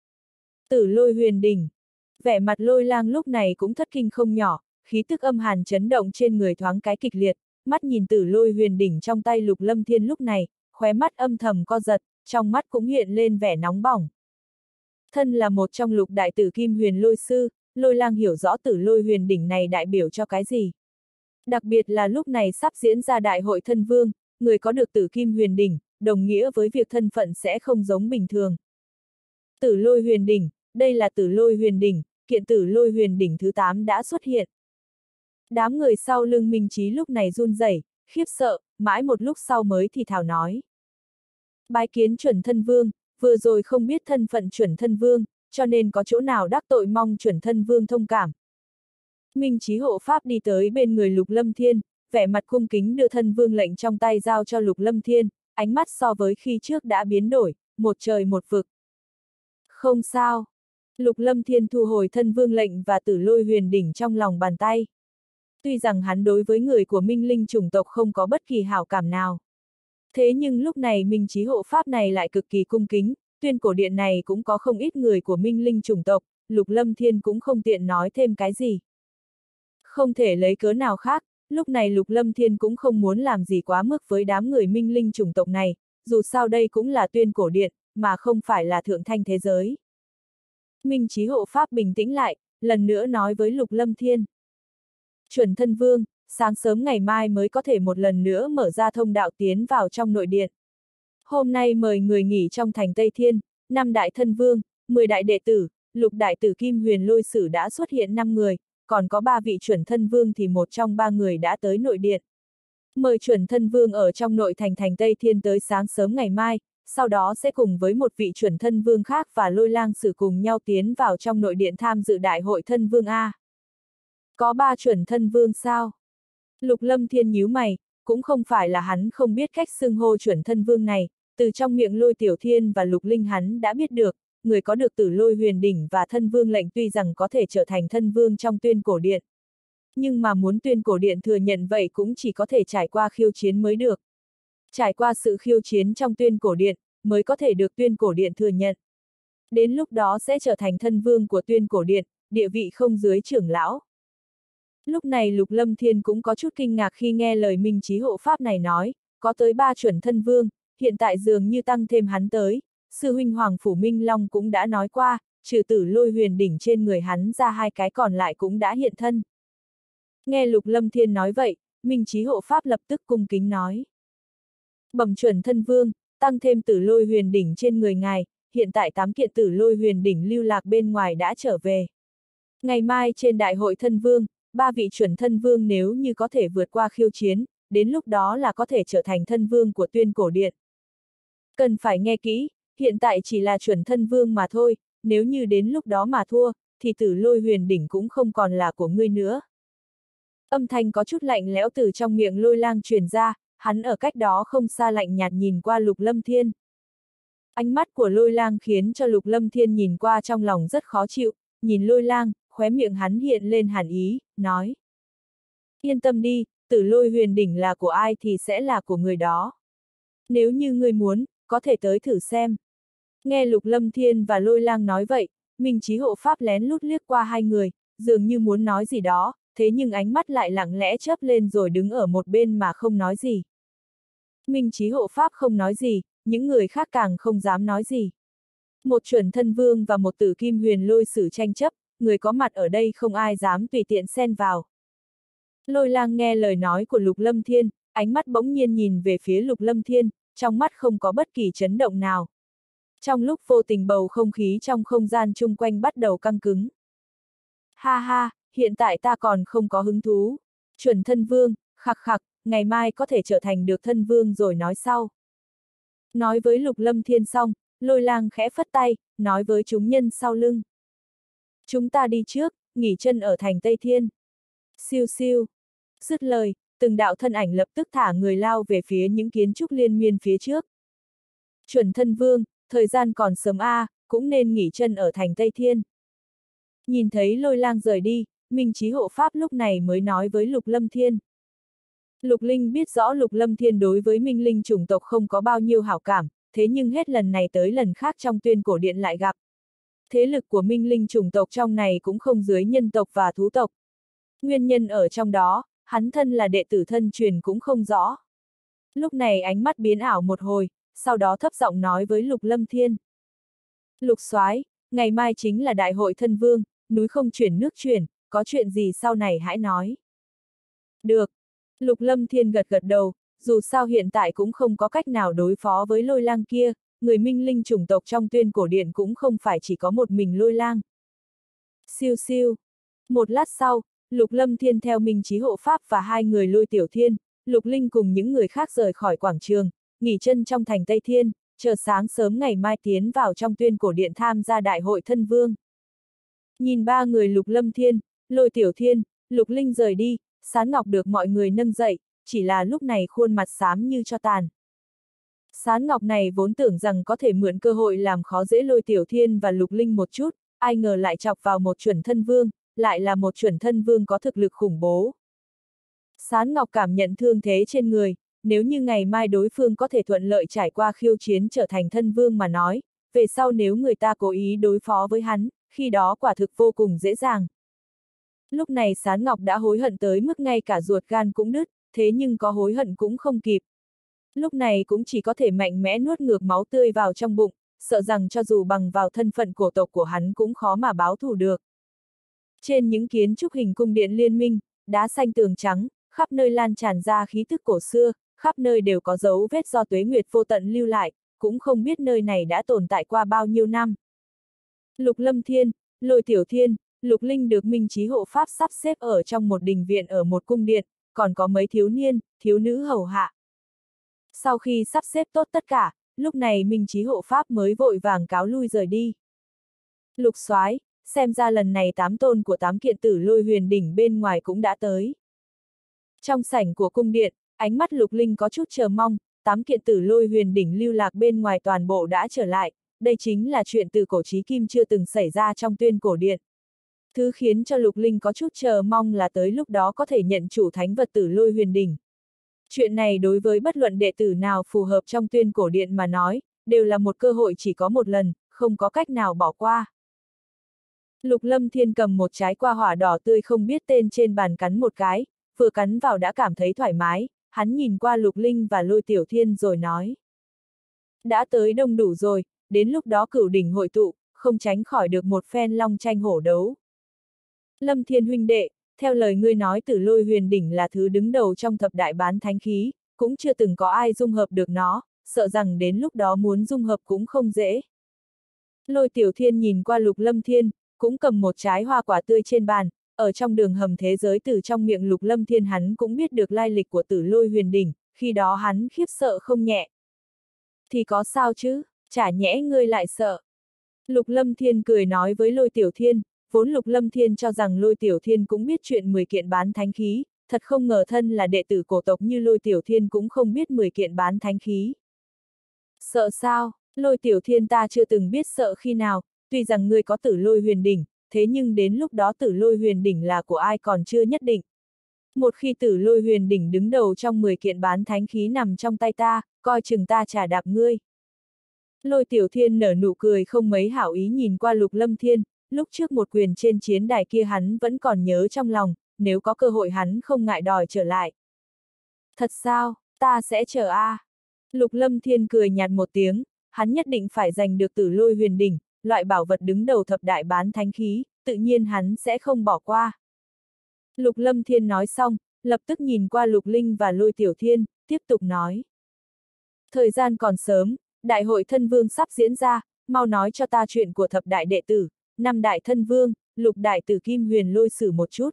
Tử lôi huyền đỉnh. Vẻ mặt Lôi Lang lúc này cũng thất kinh không nhỏ, khí tức âm hàn chấn động trên người thoáng cái kịch liệt, mắt nhìn tử lôi huyền đỉnh trong tay Lục Lâm Thiên lúc này, khóe mắt âm thầm co giật, trong mắt cũng hiện lên vẻ nóng bỏng. Thân là một trong lục đại tử kim huyền lôi sư, Lôi Lang hiểu rõ tử lôi huyền đỉnh này đại biểu cho cái gì. Đặc biệt là lúc này sắp diễn ra đại hội thân vương, người có được tử kim huyền đỉnh, đồng nghĩa với việc thân phận sẽ không giống bình thường. Tử lôi huyền đỉnh, đây là tử lôi huyền đỉnh, kiện tử lôi huyền đỉnh thứ 8 đã xuất hiện. Đám người sau lưng Minh Chí lúc này run rẩy, khiếp sợ, mãi một lúc sau mới thì thào nói. Bái kiến chuẩn thân vương, vừa rồi không biết thân phận chuẩn thân vương, cho nên có chỗ nào đắc tội mong chuẩn thân vương thông cảm. Minh Chí hộ pháp đi tới bên người Lục Lâm Thiên, vẻ mặt cung kính đưa thân vương lệnh trong tay giao cho Lục Lâm Thiên, ánh mắt so với khi trước đã biến đổi, một trời một vực. Không sao. Lục Lâm Thiên thu hồi thân vương lệnh và tử lôi huyền đỉnh trong lòng bàn tay. Tuy rằng hắn đối với người của Minh Linh chủng tộc không có bất kỳ hảo cảm nào. Thế nhưng lúc này Minh Chí hộ pháp này lại cực kỳ cung kính, Tuyên cổ điện này cũng có không ít người của Minh Linh chủng tộc, Lục Lâm Thiên cũng không tiện nói thêm cái gì. Không thể lấy cớ nào khác, lúc này Lục Lâm Thiên cũng không muốn làm gì quá mức với đám người Minh Linh chủng tộc này, dù sao đây cũng là Tuyên cổ điện, mà không phải là thượng thanh thế giới. Minh Chí hộ pháp bình tĩnh lại, lần nữa nói với Lục Lâm Thiên. Chuẩn thân vương, sáng sớm ngày mai mới có thể một lần nữa mở ra thông đạo tiến vào trong nội điện. Hôm nay mời người nghỉ trong thành Tây Thiên, 5 đại thân vương, 10 đại đệ tử, lục đại tử kim huyền lôi sử đã xuất hiện 5 người, còn có 3 vị chuẩn thân vương thì một trong 3 người đã tới nội điện. Mời chuẩn thân vương ở trong nội thành thành Tây Thiên tới sáng sớm ngày mai, sau đó sẽ cùng với một vị chuẩn thân vương khác và Lôi Lang Sử cùng nhau tiến vào trong nội điện tham dự đại hội thân vương A. Có 3 chuẩn thân vương sao? Lục Lâm Thiên nhíu mày, cũng không phải là hắn không biết cách xưng hô chuẩn thân vương này, từ trong miệng Lôi Tiểu Thiên và Lục Linh hắn đã biết được, người có được tử lôi huyền đỉnh và thân vương lệnh tuy rằng có thể trở thành thân vương trong Tuyên cổ điện. Nhưng mà muốn Tuyên cổ điện thừa nhận vậy cũng chỉ có thể trải qua khiêu chiến mới được. Trải qua sự khiêu chiến trong Tuyên cổ điện, mới có thể được Tuyên cổ điện thừa nhận. Đến lúc đó sẽ trở thành thân vương của Tuyên cổ điện, địa vị không dưới trưởng lão. Lúc này Lục Lâm Thiên cũng có chút kinh ngạc khi nghe lời Minh Chí hộ pháp này nói, có tới 3 chuẩn thân vương, hiện tại dường như tăng thêm hắn tới, sư huynh Hoàng Phủ Minh Long cũng đã nói qua, trừ tử lôi huyền đỉnh trên người hắn ra 2 cái còn lại cũng đã hiện thân. Nghe Lục Lâm Thiên nói vậy, Minh Chí hộ pháp lập tức cung kính nói. Bẩm chuẩn thân vương, tăng thêm tử lôi huyền đỉnh trên người ngài, hiện tại 8 kiện tử lôi huyền đỉnh lưu lạc bên ngoài đã trở về. Ngày mai trên đại hội thân vương, 3 vị chuẩn thân vương nếu như có thể vượt qua khiêu chiến, đến lúc đó là có thể trở thành thân vương của Tuyên cổ điện. Cần phải nghe kỹ, hiện tại chỉ là chuẩn thân vương mà thôi, nếu như đến lúc đó mà thua, thì tử lôi huyền đỉnh cũng không còn là của ngươi nữa. Âm thanh có chút lạnh lẽo từ trong miệng Lôi Lang truyền ra, hắn ở cách đó không xa lạnh nhạt nhìn qua Lục Lâm Thiên. Ánh mắt của Lôi Lang khiến cho Lục Lâm Thiên nhìn qua trong lòng rất khó chịu, nhìn Lôi Lang, khóe miệng hắn hiện lên hàn ý, nói. Yên tâm đi, tử lôi huyền đỉnh là của ai thì sẽ là của người đó. Nếu như ngươi muốn, có thể tới thử xem. Nghe Lục Lâm Thiên và Lôi Lang nói vậy, Minh Chí hộ pháp lén lút liếc qua 2 người, dường như muốn nói gì đó, thế nhưng ánh mắt lại lặng lẽ chớp lên rồi đứng ở một bên mà không nói gì. Minh Chí hộ pháp không nói gì, những người khác càng không dám nói gì. Một chuẩn thân vương và một tử kim huyền lôi sử tranh chấp, người có mặt ở đây không ai dám tùy tiện xen vào. Lôi Lang nghe lời nói của Lục Lâm Thiên, ánh mắt bỗng nhiên nhìn về phía Lục Lâm Thiên, trong mắt không có bất kỳ chấn động nào. Trong lúc vô tình bầu không khí trong không gian chung quanh bắt đầu căng cứng. Ha ha, hiện tại ta còn không có hứng thú. Chuẩn thân vương, khặc khặc, ngày mai có thể trở thành được thân vương rồi nói sau. Nói với Lục Lâm Thiên xong, Lôi Lang khẽ phất tay, nói với chúng nhân sau lưng. Chúng ta đi trước, nghỉ chân ở thành Tây Thiên. Siêu siêu. Dứt lời, từng đạo thân ảnh lập tức thả người lao về phía những kiến trúc liên miên phía trước. Chuẩn thân vương, thời gian còn sớm cũng nên nghỉ chân ở thành Tây Thiên. Nhìn thấy Lôi Lang rời đi, Minh Chí hộ pháp lúc này mới nói với Lục Lâm Thiên. Lục Linh biết rõ Lục Lâm Thiên đối với Minh Linh chủng tộc không có bao nhiêu hảo cảm, thế nhưng hết lần này tới lần khác trong Tuyên Cổ Điện lại gặp. Thế lực của Minh Linh chủng tộc trong này cũng không dưới nhân tộc và thú tộc. Nguyên nhân ở trong đó, hắn thân là đệ tử thân truyền cũng không rõ. Lúc này ánh mắt biến ảo một hồi, sau đó thấp giọng nói với Lục Lâm Thiên. Lục Soái, ngày mai chính là đại hội thân vương, núi không chuyển nước chuyển, có chuyện gì sau này hãy nói. Được. Lục Lâm Thiên gật gật đầu, dù sao hiện tại cũng không có cách nào đối phó với Lôi Lang kia, người Minh Linh chủng tộc trong Tuyên Cổ Điện cũng không phải chỉ có một mình Lôi Lang. Siêu siêu. Một lát sau, Lục Lâm Thiên theo Minh Chí hộ pháp và hai người Lôi Tiểu Thiên, Lục Linh cùng những người khác rời khỏi quảng trường, nghỉ chân trong thành Tây Thiên, chờ sáng sớm ngày mai tiến vào trong Tuyên Cổ Điện tham gia đại hội thân vương. Nhìn ba người Lục Lâm Thiên, Lôi Tiểu Thiên, Lục Linh rời đi, Sán Ngọc được mọi người nâng dậy, chỉ là lúc này khuôn mặt xám như tro tàn. Sán Ngọc này vốn tưởng rằng có thể mượn cơ hội làm khó dễ Lôi Tiểu Thiên và Lục Linh một chút, ai ngờ lại chọc vào một chuẩn thân vương, lại là một chuẩn thân vương có thực lực khủng bố. Sán Ngọc cảm nhận thương thế trên người, nếu như ngày mai đối phương có thể thuận lợi trải qua khiêu chiến trở thành thân vương mà nói, về sau nếu người ta cố ý đối phó với hắn, khi đó quả thực vô cùng dễ dàng. Lúc này Sán Ngọc đã hối hận tới mức ngay cả ruột gan cũng đứt, thế nhưng có hối hận cũng không kịp. Lúc này cũng chỉ có thể mạnh mẽ nuốt ngược máu tươi vào trong bụng, sợ rằng cho dù bằng vào thân phận cổ tộc của hắn cũng khó mà báo thù được. Trên những kiến trúc hình cung điện liên minh, đá xanh tường trắng, khắp nơi lan tràn ra khí tức cổ xưa, khắp nơi đều có dấu vết do tuế nguyệt vô tận lưu lại, cũng không biết nơi này đã tồn tại qua bao nhiêu năm. Lục Lâm Thiên, Lôi Tiểu Thiên, Lục Linh được Minh Chí hộ pháp sắp xếp ở trong một đình viện ở một cung điện, còn có mấy thiếu niên, thiếu nữ hầu hạ. Sau khi sắp xếp tốt tất cả, lúc này Minh Chí hộ pháp mới vội vàng cáo lui rời đi. Lục Soái, xem ra lần này 8 tôn của 8 kiện tử Lôi huyền đỉnh bên ngoài cũng đã tới. Trong sảnh của cung điện, ánh mắt Lục Linh có chút chờ mong, 8 kiện tử Lôi huyền đỉnh lưu lạc bên ngoài toàn bộ đã trở lại, đây chính là chuyện từ cổ chí kim chưa từng xảy ra trong Tuyên Cổ Điện. Thứ khiến cho Lục Linh có chút chờ mong là tới lúc đó có thể nhận chủ thánh vật tử Lôi huyền đỉnh. Chuyện này đối với bất luận đệ tử nào phù hợp trong Tuyên Cổ Điện mà nói, đều là một cơ hội chỉ có một lần, không có cách nào bỏ qua. Lục Lâm Thiên cầm một trái qua hỏa đỏ tươi không biết tên trên bàn cắn một cái, vừa cắn vào đã cảm thấy thoải mái, hắn nhìn qua Lục Linh và Lôi Tiểu Thiên rồi nói. Đã tới đông đủ rồi, đến lúc đó cửu đỉnh hội tụ, không tránh khỏi được một phen long tranh hổ đấu. Lâm Thiên huynh đệ, theo lời ngươi nói tử Lôi huyền đỉnh là thứ đứng đầu trong thập đại bán thánh khí, cũng chưa từng có ai dung hợp được nó, sợ rằng đến lúc đó muốn dung hợp cũng không dễ. Lôi Tiểu Thiên nhìn qua Lục Lâm Thiên, cũng cầm một trái hoa quả tươi trên bàn, ở trong đường hầm thế giới từ trong miệng Lục Lâm Thiên hắn cũng biết được lai lịch của tử Lôi huyền đỉnh, khi đó hắn khiếp sợ không nhẹ. Thì có sao chứ, chả nhẽ ngươi lại sợ. Lục Lâm Thiên cười nói với Lôi Tiểu Thiên, vốn Lục Lâm Thiên cho rằng Lôi Tiểu Thiên cũng biết chuyện 10 kiện bán thánh khí, thật không ngờ thân là đệ tử cổ tộc như Lôi Tiểu Thiên cũng không biết 10 kiện bán thánh khí. Sợ sao, Lôi Tiểu Thiên ta chưa từng biết sợ khi nào, tuy rằng ngươi có tử Lôi huyền đỉnh, thế nhưng đến lúc đó tử Lôi huyền đỉnh là của ai còn chưa nhất định. Một khi tử Lôi huyền đỉnh đứng đầu trong 10 kiện bán thánh khí nằm trong tay ta, coi chừng ta trả đạp ngươi. Lôi Tiểu Thiên nở nụ cười không mấy hảo ý nhìn qua Lục Lâm Thiên, lúc trước một quyền trên chiến đài kia hắn vẫn còn nhớ trong lòng, nếu có cơ hội hắn không ngại đòi trở lại. Thật sao, ta sẽ chờ a. Lục Lâm Thiên cười nhạt một tiếng, hắn nhất định phải giành được tử Lôi huyền đỉnh, loại bảo vật đứng đầu thập đại bán thánh khí, tự nhiên hắn sẽ không bỏ qua. Lục Lâm Thiên nói xong, lập tức nhìn qua Lục Linh và Lôi Tiểu Thiên, tiếp tục nói. Thời gian còn sớm, đại hội thân vương sắp diễn ra, mau nói cho ta chuyện của thập đại đệ tử, 5 đại thân vương, Lục đại tử Kim Huyền Lôi Sử một chút.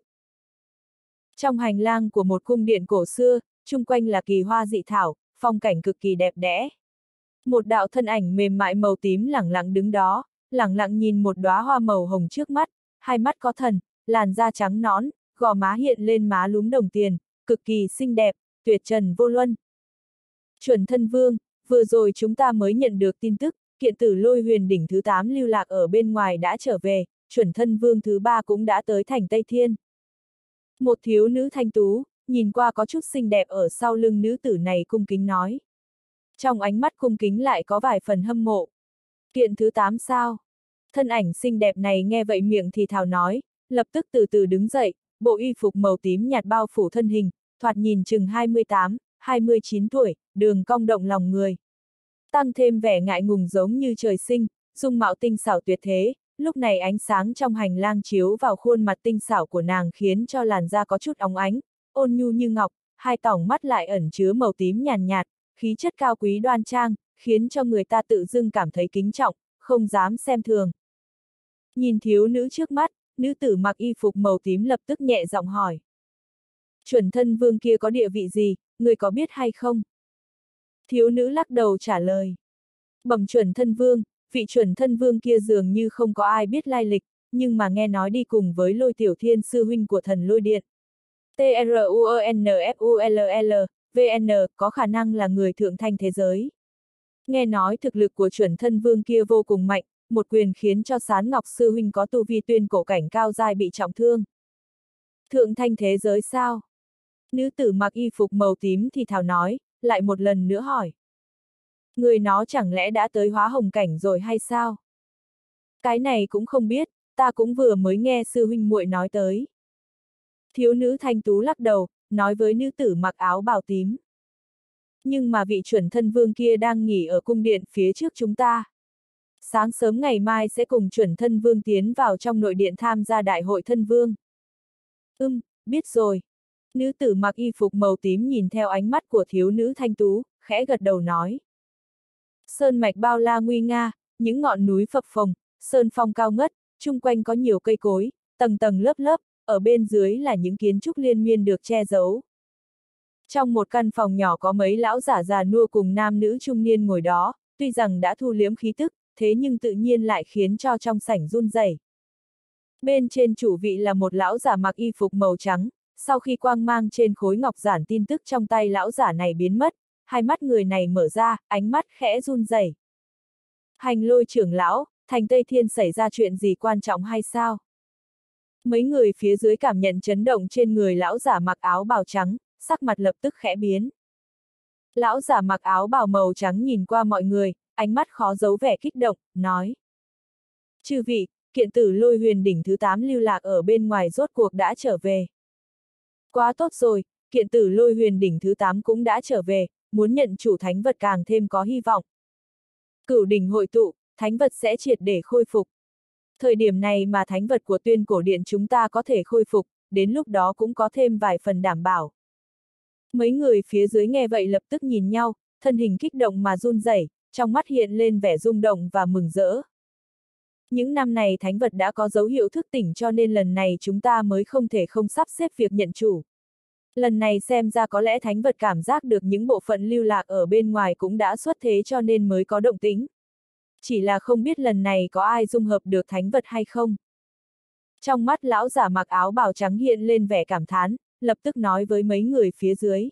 Trong hành lang của một cung điện cổ xưa, chung quanh là kỳ hoa dị thảo, phong cảnh cực kỳ đẹp đẽ. Một đạo thân ảnh mềm mại màu tím lẳng lặng đứng đó, lẳng lặng nhìn một đóa hoa màu hồng trước mắt, hai mắt có thần, làn da trắng nõn, gò má hiện lên má lúm đồng tiền, cực kỳ xinh đẹp, tuyệt trần vô luân. Chuẩn thân vương, vừa rồi chúng ta mới nhận được tin tức, kiện tử lôi huyền đỉnh thứ 8 lưu lạc ở bên ngoài đã trở về, chuẩn thân vương thứ 3 cũng đã tới thành Tây Thiên. Một thiếu nữ thanh tú, nhìn qua có chút xinh đẹp ở sau lưng nữ tử này cung kính nói. Trong ánh mắt cung kính lại có vài phần hâm mộ. Kiện thứ 8 sao? Thân ảnh xinh đẹp này nghe vậy miệng thì thào nói, lập tức từ từ đứng dậy, bộ y phục màu tím nhạt bao phủ thân hình, thoạt nhìn chừng 28, 29 tuổi, đường cong động lòng người. Tăng thêm vẻ ngại ngùng giống như trời sinh, dung mạo tinh xảo tuyệt thế, lúc này ánh sáng trong hành lang chiếu vào khuôn mặt tinh xảo của nàng khiến cho làn da có chút óng ánh, ôn nhu như ngọc, hai tỏng mắt lại ẩn chứa màu tím nhàn nhạt, khí chất cao quý đoan trang, khiến cho người ta tự dưng cảm thấy kính trọng, không dám xem thường. Nhìn thiếu nữ trước mắt, nữ tử mặc y phục màu tím lập tức nhẹ giọng hỏi. Chuẩn thân vương kia có địa vị gì, người có biết hay không? Thiếu nữ lắc đầu trả lời. Bẩm chuẩn thân vương, vị chuẩn thân vương kia dường như không có ai biết lai lịch, nhưng mà nghe nói đi cùng với Lôi Tiểu Thiên sư huynh của thần lôi điện. TRUENFULL, VN, có khả năng là người thượng thanh thế giới. Nghe nói thực lực của chuẩn thân vương kia vô cùng mạnh, một quyền khiến cho Sán Ngọc sư huynh có tu vi tuyên cổ cảnh cao giai bị trọng thương. Thượng thanh thế giới sao? Nữ tử mặc y phục màu tím thì thào nói, lại một lần nữa hỏi. Người nó chẳng lẽ đã tới hóa hồng cảnh rồi hay sao? Cái này cũng không biết, ta cũng vừa mới nghe sư huynh muội nói tới. Thiếu nữ thanh tú lắc đầu, nói với nữ tử mặc áo bào tím. Nhưng mà vị chuẩn thân vương kia đang nghỉ ở cung điện phía trước chúng ta. Sáng sớm ngày mai sẽ cùng chuẩn thân vương tiến vào trong nội điện tham gia đại hội thân vương. Biết rồi. Nữ tử mặc y phục màu tím nhìn theo ánh mắt của thiếu nữ thanh tú, khẽ gật đầu nói. Sơn mạch bao la nguy nga, những ngọn núi phập phồng, sơn phong cao ngất, chung quanh có nhiều cây cối, tầng tầng lớp lớp, ở bên dưới là những kiến trúc liên miên được che giấu. Trong một căn phòng nhỏ có mấy lão giả già nua cùng nam nữ trung niên ngồi đó, tuy rằng đã thu liếm khí tức, thế nhưng tự nhiên lại khiến cho trong sảnh run rẩy. Bên trên chủ vị là một lão giả mặc y phục màu trắng, sau khi quang mang trên khối ngọc giản tin tức trong tay lão giả này biến mất, hai mắt người này mở ra, ánh mắt khẽ run rẩy. Hành Lôi trưởng lão, thành Tây Thiên xảy ra chuyện gì quan trọng hay sao? Mấy người phía dưới cảm nhận chấn động trên người lão giả mặc áo bào trắng, sắc mặt lập tức khẽ biến. Lão giả mặc áo bào màu trắng nhìn qua mọi người, ánh mắt khó giấu vẻ kích động, nói. Chư vị, kiện tử lôi huyền đỉnh thứ 8 lưu lạc ở bên ngoài rốt cuộc đã trở về. Quá tốt rồi, kiện tử lôi huyền đỉnh thứ 8 cũng đã trở về, muốn nhận chủ thánh vật càng thêm có hy vọng. Cửu đỉnh hội tụ, thánh vật sẽ triệt để khôi phục. Thời điểm này mà thánh vật của tuyên cổ điện chúng ta có thể khôi phục, đến lúc đó cũng có thêm vài phần đảm bảo. Mấy người phía dưới nghe vậy lập tức nhìn nhau, thân hình kích động mà run rẩy, trong mắt hiện lên vẻ rung động và mừng rỡ. Những năm này thánh vật đã có dấu hiệu thức tỉnh cho nên lần này chúng ta mới không thể không sắp xếp việc nhận chủ. Lần này xem ra có lẽ thánh vật cảm giác được những bộ phận lưu lạc ở bên ngoài cũng đã xuất thế cho nên mới có động tĩnh. Chỉ là không biết lần này có ai dung hợp được thánh vật hay không. Trong mắt lão giả mặc áo bào trắng hiện lên vẻ cảm thán, lập tức nói với mấy người phía dưới.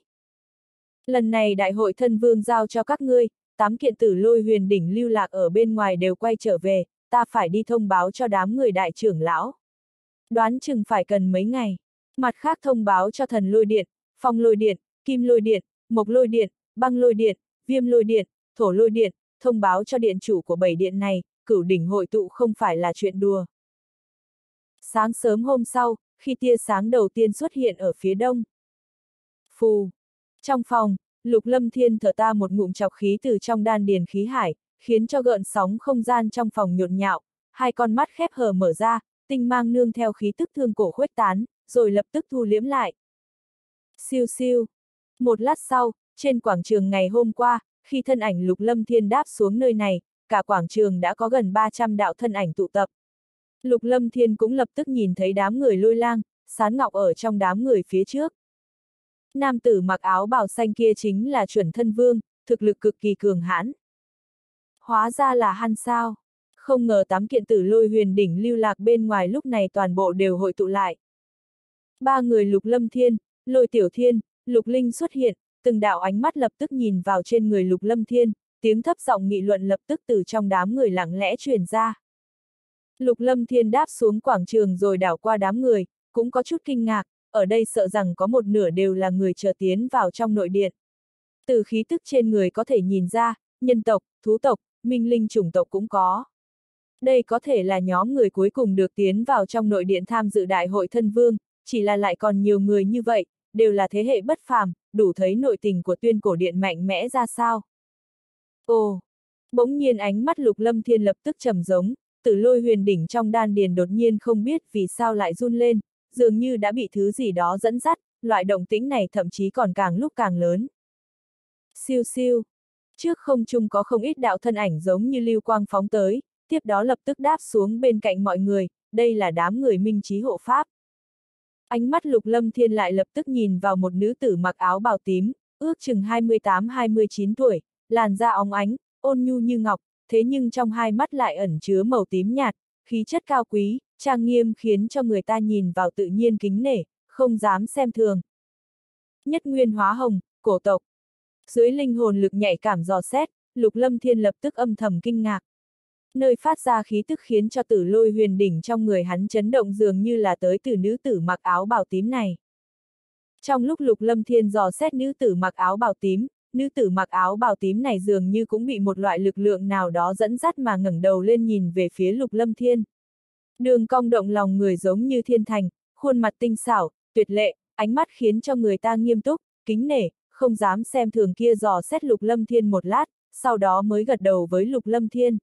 Lần này đại hội thân vương giao cho các ngươi, 8 kiện tử lôi huyền đỉnh lưu lạc ở bên ngoài đều quay trở về, ta phải đi thông báo cho đám người đại trưởng lão. Đoán chừng phải cần mấy ngày. Mặt khác thông báo cho thần lôi điện, phong lôi điện, kim lôi điện, mộc lôi điện, băng lôi điện, viêm lôi điện, thổ lôi điện, thông báo cho điện chủ của 7 điện này, cửu đỉnh hội tụ không phải là chuyện đùa. Sáng sớm hôm sau, khi tia sáng đầu tiên xuất hiện ở phía đông. Phù. Trong phòng, Lục Lâm Thiên thở ta một ngụm trọc khí từ trong đan điền khí hải, khiến cho gợn sóng không gian trong phòng nhộn nhạo, hai con mắt khép hờ mở ra, tinh mang nương theo khí tức thương cổ khuếch tán, rồi lập tức thu liếm lại. Siêu siêu. Một lát sau, trên quảng trường ngày hôm qua, khi thân ảnh Lục Lâm Thiên đáp xuống nơi này, cả quảng trường đã có gần 300 đạo thân ảnh tụ tập. Lục Lâm Thiên cũng lập tức nhìn thấy đám người Lôi Lang, Sán Ngọc ở trong đám người phía trước. Nam tử mặc áo bào xanh kia chính là chuẩn thân vương, thực lực cực kỳ cường hãn. Hóa ra là hắn sao? Không ngờ 8 kiện Tử Lôi huyền đỉnh lưu lạc bên ngoài lúc này toàn bộ đều hội tụ lại. Ba người Lục Lâm Thiên, Lôi Tiểu Thiên, Lục Linh xuất hiện, từng đạo ánh mắt lập tức nhìn vào trên người Lục Lâm Thiên, tiếng thấp giọng nghị luận lập tức từ trong đám người lặng lẽ truyền ra. Lục Lâm Thiên đáp xuống quảng trường rồi đảo qua đám người, cũng có chút kinh ngạc, ở đây sợ rằng có một nửa đều là người chờ tiến vào trong nội điện. Từ khí tức trên người có thể nhìn ra, nhân tộc, thú tộc, minh linh chủng tộc cũng có. Đây có thể là nhóm người cuối cùng được tiến vào trong nội điện tham dự đại hội thân vương, chỉ là lại còn nhiều người như vậy, đều là thế hệ bất phàm, đủ thấy nội tình của tuyên cổ điện mạnh mẽ ra sao. Ồ! Bỗng nhiên ánh mắt Lục Lâm Thiên lập tức trầm giống, Tử Lôi huyền đỉnh trong đan điền đột nhiên không biết vì sao lại run lên, dường như đã bị thứ gì đó dẫn dắt, loại động tĩnh này thậm chí còn càng lúc càng lớn. Siêu siêu! Trước không trung có không ít đạo thân ảnh giống như lưu quang phóng tới, tiếp đó lập tức đáp xuống bên cạnh mọi người, đây là đám người minh trí hộ pháp. Ánh mắt Lục Lâm Thiên lại lập tức nhìn vào một nữ tử mặc áo bào tím, ước chừng 28-29 tuổi, làn da óng ánh, ôn nhu như ngọc, thế nhưng trong hai mắt lại ẩn chứa màu tím nhạt, khí chất cao quý, trang nghiêm khiến cho người ta nhìn vào tự nhiên kính nể, không dám xem thường. Nhất nguyên hóa hồng, cổ tộc. Dưới linh hồn lực nhạy cảm dò xét, Lục Lâm Thiên lập tức âm thầm kinh ngạc. Nơi phát ra khí tức khiến cho Tử Lôi huyền đỉnh trong người hắn chấn động dường như là tới từ nữ tử mặc áo bào tím này. Trong lúc Lục Lâm Thiên dò xét nữ tử mặc áo bào tím, nữ tử mặc áo bào tím này dường như cũng bị một loại lực lượng nào đó dẫn dắt mà ngẩng đầu lên nhìn về phía Lục Lâm Thiên. Đường cong động lòng người giống như thiên thành, khuôn mặt tinh xảo, tuyệt lệ, ánh mắt khiến cho người ta nghiêm túc, kính nể, không dám xem thường kia dò xét Lục Lâm Thiên một lát, sau đó mới gật đầu với Lục Lâm Thiên.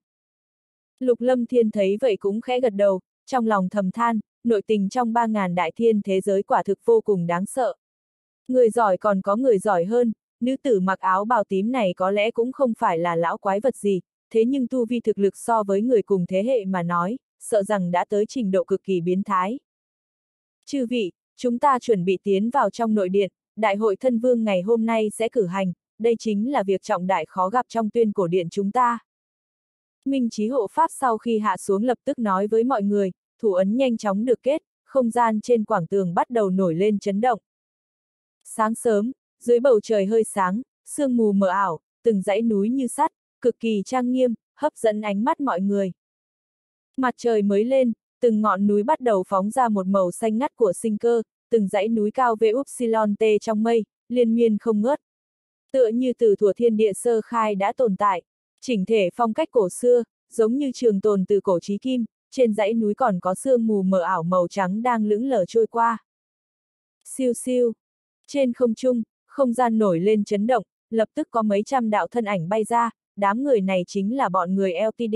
Lục Lâm Thiên thấy vậy cũng khẽ gật đầu, trong lòng thầm than, nội tình trong 3.000 đại thiên thế giới quả thực vô cùng đáng sợ. Người giỏi còn có người giỏi hơn, nữ tử mặc áo bào tím này có lẽ cũng không phải là lão quái vật gì, thế nhưng tu vi thực lực so với người cùng thế hệ mà nói, sợ rằng đã tới trình độ cực kỳ biến thái. Chư vị, chúng ta chuẩn bị tiến vào trong nội điện, đại hội thân vương ngày hôm nay sẽ cử hành, đây chính là việc trọng đại khó gặp trong tuyên cổ điện chúng ta. Minh trí hộ pháp sau khi hạ xuống lập tức nói với mọi người, thủ ấn nhanh chóng được kết, không gian trên quảng tường bắt đầu nổi lên chấn động. Sáng sớm, dưới bầu trời hơi sáng, sương mù mờ ảo, từng dãy núi như sắt, cực kỳ trang nghiêm, hấp dẫn ánh mắt mọi người. Mặt trời mới lên, từng ngọn núi bắt đầu phóng ra một màu xanh ngắt của sinh cơ, từng dãy núi cao về upsilon t trong mây, liên miên không ngớt. Tựa như từ thuở thiên địa sơ khai đã tồn tại, chỉnh thể phong cách cổ xưa, giống như trường tồn từ cổ chí kim, trên dãy núi còn có sương mù mờ ảo màu trắng đang lững lờ trôi qua. Siêu siêu. Trên không trung, không gian nổi lên chấn động, lập tức có mấy trăm đạo thân ảnh bay ra, đám người này chính là bọn người LTD.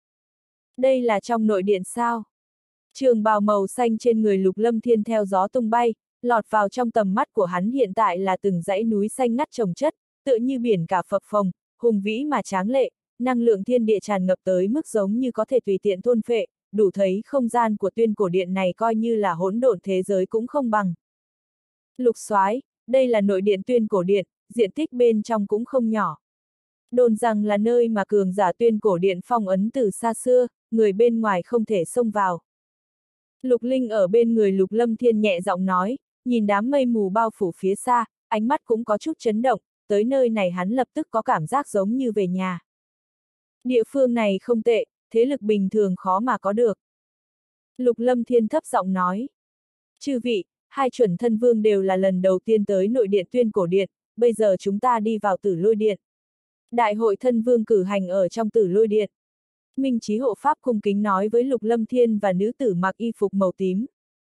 Đây là trong nội điện sao? Trường bào màu xanh trên người Lục Lâm Thiên theo gió tung bay, lọt vào trong tầm mắt của hắn hiện tại là từng dãy núi xanh ngắt chồng chất, tựa như biển cả phập phồng, hùng vĩ mà tráng lệ, năng lượng thiên địa tràn ngập tới mức giống như có thể tùy tiện thôn phệ, đủ thấy không gian của tuyên cổ điện này coi như là hỗn độn thế giới cũng không bằng. Lục soái, đây là nội điện tuyên cổ điện, diện tích bên trong cũng không nhỏ. Đồn rằng là nơi mà cường giả tuyên cổ điện phong ấn từ xa xưa, người bên ngoài không thể xông vào. Lục Linh ở bên người Lục Lâm Thiên nhẹ giọng nói, nhìn đám mây mù bao phủ phía xa, ánh mắt cũng có chút chấn động, tới nơi này hắn lập tức có cảm giác giống như về nhà. Địa phương này không tệ, thế lực bình thường khó mà có được. Lục Lâm Thiên thấp giọng nói. Chư vị, hai chuẩn thân vương đều là lần đầu tiên tới nội điện tuyên cổ điện, bây giờ chúng ta đi vào Tử Lôi điện. Đại hội thân vương cử hành ở trong Tử Lôi điện. Minh trí hộ pháp cung kính nói với Lục Lâm Thiên và nữ tử mặc y phục màu tím.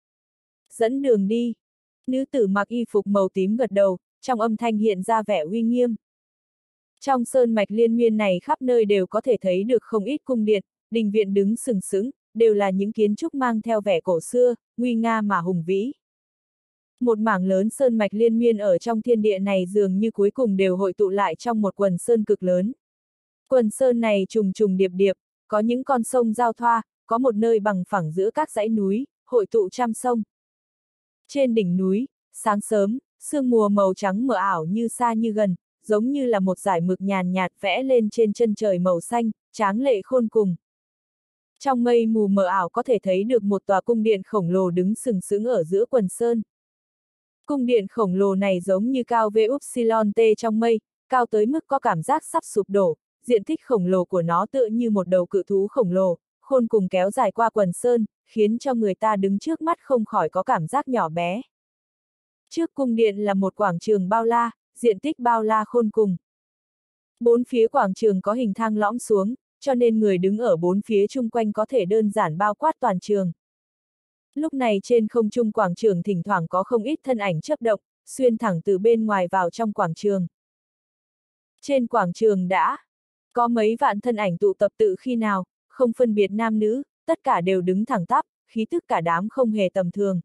Dẫn đường đi. Nữ tử mặc y phục màu tím gật đầu, trong âm thanh hiện ra vẻ uy nghiêm. Trong sơn mạch liên miên này khắp nơi đều có thể thấy được không ít cung điện, đình viện đứng sừng sững, đều là những kiến trúc mang theo vẻ cổ xưa, nguy nga mà hùng vĩ. Một mảng lớn sơn mạch liên miên ở trong thiên địa này dường như cuối cùng đều hội tụ lại trong một quần sơn cực lớn. Quần sơn này trùng trùng điệp điệp, có những con sông giao thoa, có một nơi bằng phẳng giữa các dãy núi, hội tụ trăm sông. Trên đỉnh núi, sáng sớm, sương mù màu trắng mờ ảo như xa như gần, giống như là một dải mực nhàn nhạt vẽ lên trên chân trời màu xanh, tráng lệ khôn cùng. Trong mây mù mờ ảo có thể thấy được một tòa cung điện khổng lồ đứng sừng sững ở giữa quần sơn. Cung điện khổng lồ này giống như cao VY T trong mây, cao tới mức có cảm giác sắp sụp đổ, diện tích khổng lồ của nó tựa như một đầu cự thú khổng lồ, khôn cùng kéo dài qua quần sơn, khiến cho người ta đứng trước mắt không khỏi có cảm giác nhỏ bé. Trước cung điện là một quảng trường bao la, diện tích bao la khôn cùng. Bốn phía quảng trường có hình thang lõm xuống, cho nên người đứng ở bốn phía chung quanh có thể đơn giản bao quát toàn trường. Lúc này trên không trung quảng trường thỉnh thoảng có không ít thân ảnh chớp động, xuyên thẳng từ bên ngoài vào trong quảng trường. Trên quảng trường đã có mấy vạn thân ảnh tụ tập tự khi nào, không phân biệt nam nữ, tất cả đều đứng thẳng tắp, khí tức cả đám không hề tầm thường.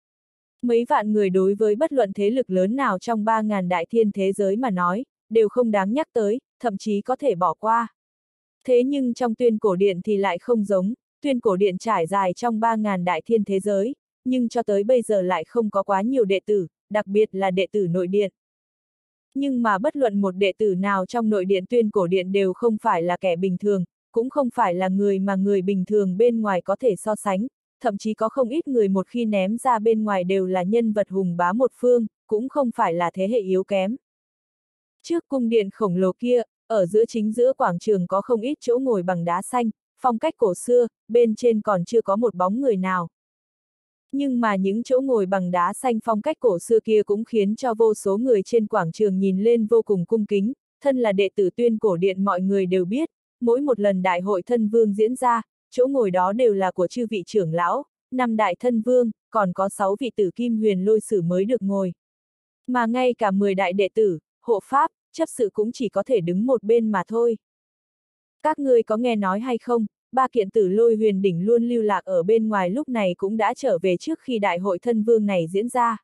Mấy vạn người đối với bất luận thế lực lớn nào trong 3.000 đại thiên thế giới mà nói, đều không đáng nhắc tới, thậm chí có thể bỏ qua. Thế nhưng trong Tuyên Cổ Điện thì lại không giống, Tuyên Cổ Điện trải dài trong 3.000 đại thiên thế giới, nhưng cho tới bây giờ lại không có quá nhiều đệ tử, đặc biệt là đệ tử nội điện. Nhưng mà bất luận một đệ tử nào trong nội điện Tuyên Cổ Điện đều không phải là kẻ bình thường, cũng không phải là người mà người bình thường bên ngoài có thể so sánh, thậm chí có không ít người một khi ném ra bên ngoài đều là nhân vật hùng bá một phương, cũng không phải là thế hệ yếu kém. Trước cung điện khổng lồ kia, ở chính giữa quảng trường có không ít chỗ ngồi bằng đá xanh, phong cách cổ xưa, bên trên còn chưa có một bóng người nào. Nhưng mà những chỗ ngồi bằng đá xanh phong cách cổ xưa kia cũng khiến cho vô số người trên quảng trường nhìn lên vô cùng cung kính, thân là đệ tử Tuyên Cổ Điện mọi người đều biết, mỗi một lần đại hội thân vương diễn ra, chỗ ngồi đó đều là của chư vị trưởng lão, 5 đại thân vương, còn có 6 vị tử kim huyền lôi sử mới được ngồi. Mà ngay cả 10 đại đệ tử, hộ pháp, chấp sự cũng chỉ có thể đứng một bên mà thôi. Các ngươi có nghe nói hay không, 3 kiện tử lôi huyền đỉnh luôn lưu lạc ở bên ngoài lúc này cũng đã trở về trước khi đại hội thân vương này diễn ra.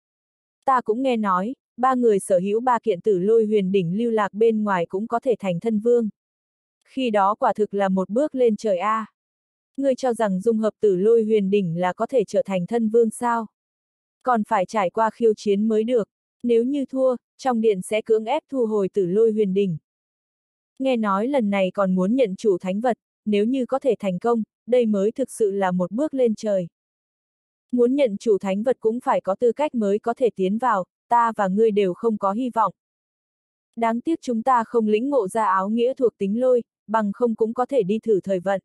Ta cũng nghe nói, 3 người sở hữu 3 kiện tử lôi huyền đỉnh lưu lạc bên ngoài cũng có thể thành thân vương. Khi đó quả thực là một bước lên trời a. Ngươi cho rằng dung hợp tử lôi huyền đỉnh là có thể trở thành thân vương sao? Còn phải trải qua khiêu chiến mới được, nếu như thua, trong điện sẽ cưỡng ép thu hồi tử lôi huyền đỉnh. Nghe nói lần này còn muốn nhận chủ thánh vật, nếu như có thể thành công, đây mới thực sự là một bước lên trời. Muốn nhận chủ thánh vật cũng phải có tư cách mới có thể tiến vào, ta và ngươi đều không có hy vọng. Đáng tiếc chúng ta không lĩnh ngộ ra áo nghĩa thuộc tính lôi, bằng không cũng có thể đi thử thời vận.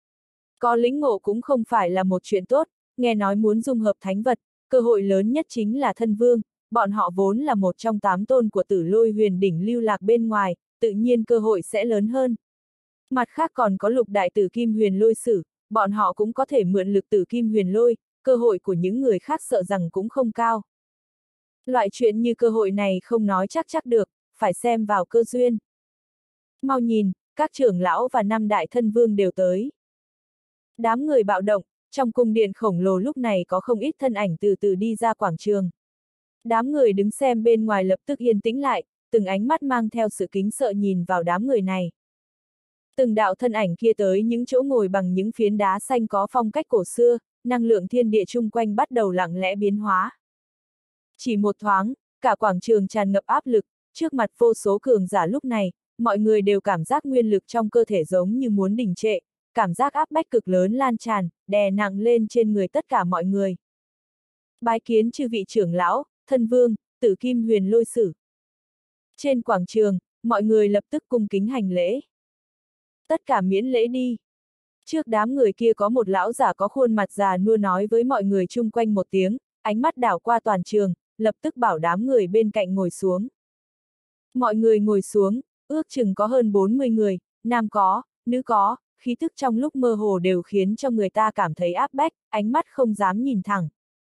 Có lĩnh ngộ cũng không phải là một chuyện tốt, nghe nói muốn dung hợp thánh vật, cơ hội lớn nhất chính là thân vương, bọn họ vốn là một trong 8 tôn của tử lôi huyền đỉnh lưu lạc bên ngoài, tự nhiên cơ hội sẽ lớn hơn. Mặt khác còn có lục đại tử kim huyền lôi sử, bọn họ cũng có thể mượn lực tử kim huyền lôi, cơ hội của những người khác sợ rằng cũng không cao. Loại chuyện như cơ hội này không nói chắc được, phải xem vào cơ duyên. Mau nhìn, các trưởng lão và 5 đại thân vương đều tới. Đám người bạo động, trong cung điện khổng lồ lúc này có không ít thân ảnh từ từ đi ra quảng trường. Đám người đứng xem bên ngoài lập tức yên tĩnh lại, từng ánh mắt mang theo sự kính sợ nhìn vào đám người này. Từng đạo thân ảnh kia tới những chỗ ngồi bằng những phiến đá xanh có phong cách cổ xưa, năng lượng thiên địa chung quanh bắt đầu lặng lẽ biến hóa. Chỉ một thoáng, cả quảng trường tràn ngập áp lực, trước mặt vô số cường giả lúc này, mọi người đều cảm giác nguyên lực trong cơ thể giống như muốn đình trệ, cảm giác áp bách cực lớn lan tràn, đè nặng lên trên người tất cả mọi người. Bái kiến chư vị trưởng lão, thân vương, tử kim huyền lôi sử. Trên quảng trường, mọi người lập tức cung kính hành lễ. Tất cả miễn lễ đi. Trước đám người kia có một lão giả có khuôn mặt già nua nói với mọi người chung quanh một tiếng, ánh mắt đảo qua toàn trường, lập tức bảo đám người bên cạnh ngồi xuống. Mọi người ngồi xuống, ước chừng có hơn 40 người, nam có, nữ có, khí thức trong lúc mơ hồ đều khiến cho người ta cảm thấy áp bách, ánh mắt không dám nhìn thẳng.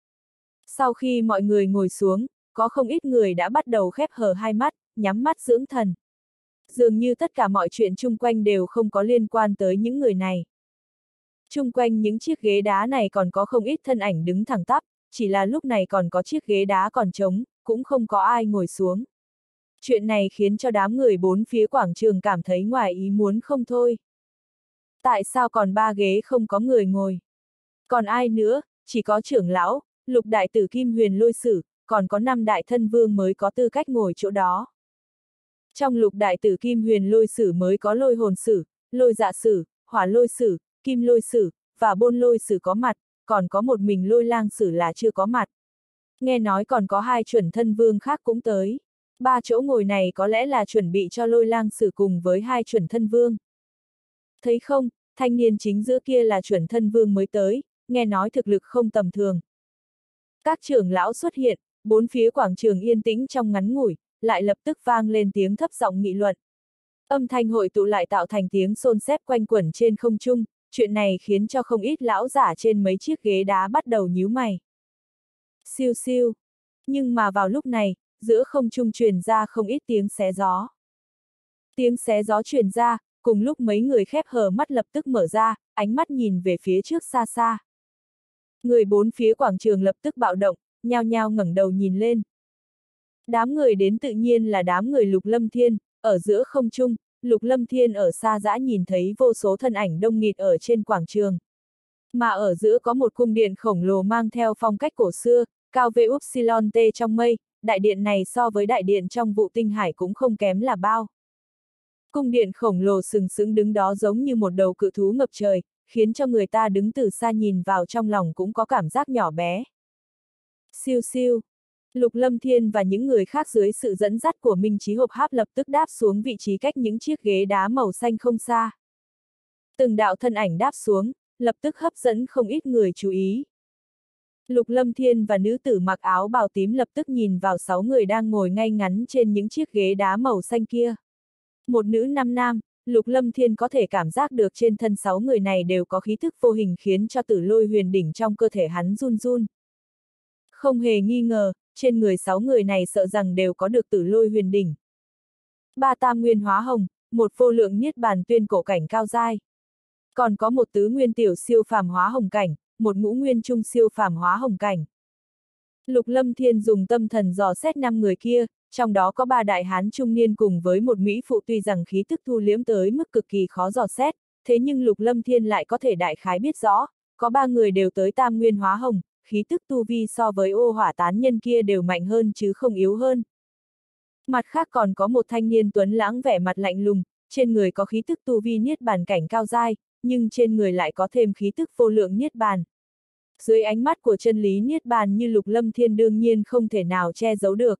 Sau khi mọi người ngồi xuống, có không ít người đã bắt đầu khép hờ hai mắt, nhắm mắt dưỡng thần. Dường như tất cả mọi chuyện chung quanh đều không có liên quan tới những người này. Chung quanh những chiếc ghế đá này còn có không ít thân ảnh đứng thẳng tắp, chỉ là lúc này còn có chiếc ghế đá còn trống, cũng không có ai ngồi xuống. Chuyện này khiến cho đám người bốn phía quảng trường cảm thấy ngoài ý muốn không thôi. Tại sao còn 3 ghế không có người ngồi? Còn ai nữa, chỉ có trưởng lão, lục đại tử kim huyền lôi sử, còn có 5 đại thân vương mới có tư cách ngồi chỗ đó. Trong lục đại tử kim huyền lôi sử mới có lôi hồn sử, lôi dạ sử, hỏa lôi sử, kim lôi sử, và bôn lôi sử có mặt, còn có một mình lôi lang sử là chưa có mặt. Nghe nói còn có 2 chuẩn thân vương khác cũng tới. 3 chỗ ngồi này có lẽ là chuẩn bị cho lôi lang sử cùng với 2 chuẩn thân vương. Thấy không, thanh niên chính giữa kia là chuẩn thân vương mới tới, nghe nói thực lực không tầm thường. Các trưởng lão xuất hiện, 4 phía quảng trường yên tĩnh trong ngắn ngủi, lại lập tức vang lên tiếng thấp giọng nghị luận. Âm thanh hội tụ lại tạo thành tiếng xôn xếp quanh quẩn trên không trung, chuyện này khiến cho không ít lão giả trên mấy chiếc ghế đá bắt đầu nhíu mày. Siêu siêu. Nhưng mà vào lúc này, giữa không trung truyền ra không ít tiếng xé gió. Tiếng xé gió truyền ra, cùng lúc mấy người khép hờ mắt lập tức mở ra, ánh mắt nhìn về phía trước xa xa. Người 4 phía quảng trường lập tức bạo động, nhao nhao ngẩng đầu nhìn lên. Đám người đến tự nhiên là đám người Lục Lâm Thiên, ở giữa không trung, Lục Lâm Thiên ở xa dã nhìn thấy vô số thân ảnh đông nghịt ở trên quảng trường. Mà ở giữa có một cung điện khổng lồ mang theo phong cách cổ xưa, cao vê upsilon t trong mây, đại điện này so với đại điện trong Vụ Tinh Hải cũng không kém là bao. Cung điện khổng lồ sừng sững đứng đó giống như một đầu cự thú ngập trời, khiến cho người ta đứng từ xa nhìn vào trong lòng cũng có cảm giác nhỏ bé. Siêu siêu. Lục Lâm Thiên và những người khác dưới sự dẫn dắt của Minh Chí Hộp Háp lập tức đáp xuống vị trí cách những chiếc ghế đá màu xanh không xa. Từng đạo thân ảnh đáp xuống, lập tức hấp dẫn không ít người chú ý. Lục Lâm Thiên và nữ tử mặc áo bào tím lập tức nhìn vào 6 người đang ngồi ngay ngắn trên những chiếc ghế đá màu xanh kia. Một nữ 5 nam, Lục Lâm Thiên có thể cảm giác được trên thân 6 người này đều có khí thức vô hình khiến cho tử lôi huyền đỉnh trong cơ thể hắn run run. Không hề nghi ngờ, trên người 6 người này sợ rằng đều có được tử lôi huyền đỉnh. 3 tam nguyên hóa hồng, một vô lượng niết bàn tuyên cổ cảnh cao giai. Còn có một tứ nguyên tiểu siêu phàm hóa hồng cảnh, một ngũ nguyên trung siêu phàm hóa hồng cảnh. Lục Lâm Thiên dùng tâm thần dò xét 5 người kia, trong đó có 3 đại hán trung niên cùng với một mỹ phụ, tuy rằng khí tức thu liễm tới mức cực kỳ khó dò xét, thế nhưng Lục Lâm Thiên lại có thể đại khái biết rõ, có 3 người đều tới tam nguyên hóa hồng, khí tức tu vi so với ô hỏa tán nhân kia đều mạnh hơn chứ không yếu hơn. Mặt khác còn có một thanh niên tuấn lãng vẻ mặt lạnh lùng, trên người có khí tức tu vi niết bàn cảnh cao giai, nhưng trên người lại có thêm khí tức vô lượng niết bàn. Dưới ánh mắt của chân lý niết bàn như Lục Lâm Thiên đương nhiên không thể nào che giấu được.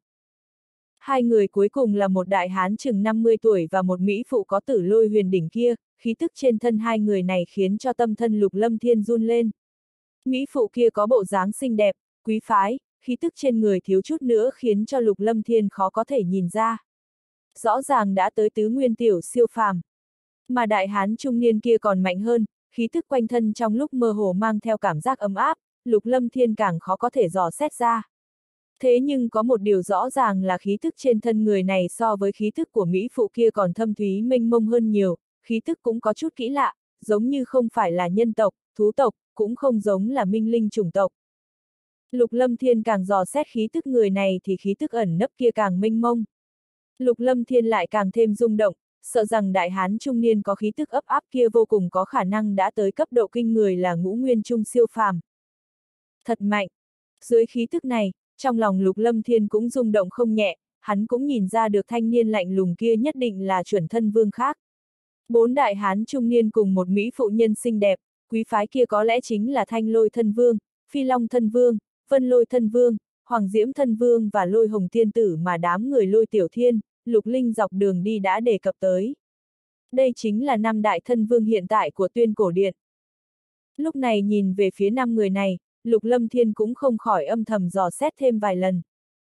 2 người cuối cùng là một đại hán chừng 50 tuổi và một mỹ phụ có tử lôi huyền đỉnh kia, khí tức trên thân 2 người này khiến cho tâm thân Lục Lâm Thiên run lên. Mỹ phụ kia có bộ dáng xinh đẹp, quý phái, khí tức trên người thiếu chút nữa khiến cho Lục Lâm Thiên khó có thể nhìn ra. Rõ ràng đã tới tứ nguyên tiểu siêu phàm. Mà đại hán trung niên kia còn mạnh hơn, khí tức quanh thân trong lúc mơ hồ mang theo cảm giác ấm áp, Lục Lâm Thiên càng khó có thể dò xét ra. Thế nhưng có một điều rõ ràng là khí tức trên thân người này so với khí tức của mỹ phụ kia còn thâm thúy mênh mông hơn nhiều, khí tức cũng có chút kỹ lạ, giống như không phải là nhân tộc, thú tộc, cũng không giống là minh linh chủng tộc. Lục Lâm Thiên càng dò xét khí tức người này thì khí tức ẩn nấp kia càng mênh mông. Lục Lâm Thiên lại càng thêm rung động, sợ rằng đại hán trung niên có khí tức ấp áp kia vô cùng có khả năng đã tới cấp độ kinh người là ngũ nguyên trung siêu phàm. Thật mạnh! Dưới khí tức này, trong lòng Lục Lâm Thiên cũng rung động không nhẹ, hắn cũng nhìn ra được thanh niên lạnh lùng kia nhất định là chuẩn thân vương khác. 4 đại hán trung niên cùng một mỹ phụ nhân xinh đẹp, quý phái kia có lẽ chính là Thanh Lôi thân vương, Phi Long thân vương, Vân Lôi thân vương, Hoàng Diễm thân vương và Lôi Hồng tiên tử mà đám người Lôi Tiểu Thiên, Lục Linh dọc đường đi đã đề cập tới. Đây chính là 5 đại thân vương hiện tại của Tuyên Cổ Điện. Lúc này nhìn về phía 5 người này, Lục Lâm Thiên cũng không khỏi âm thầm dò xét thêm vài lần.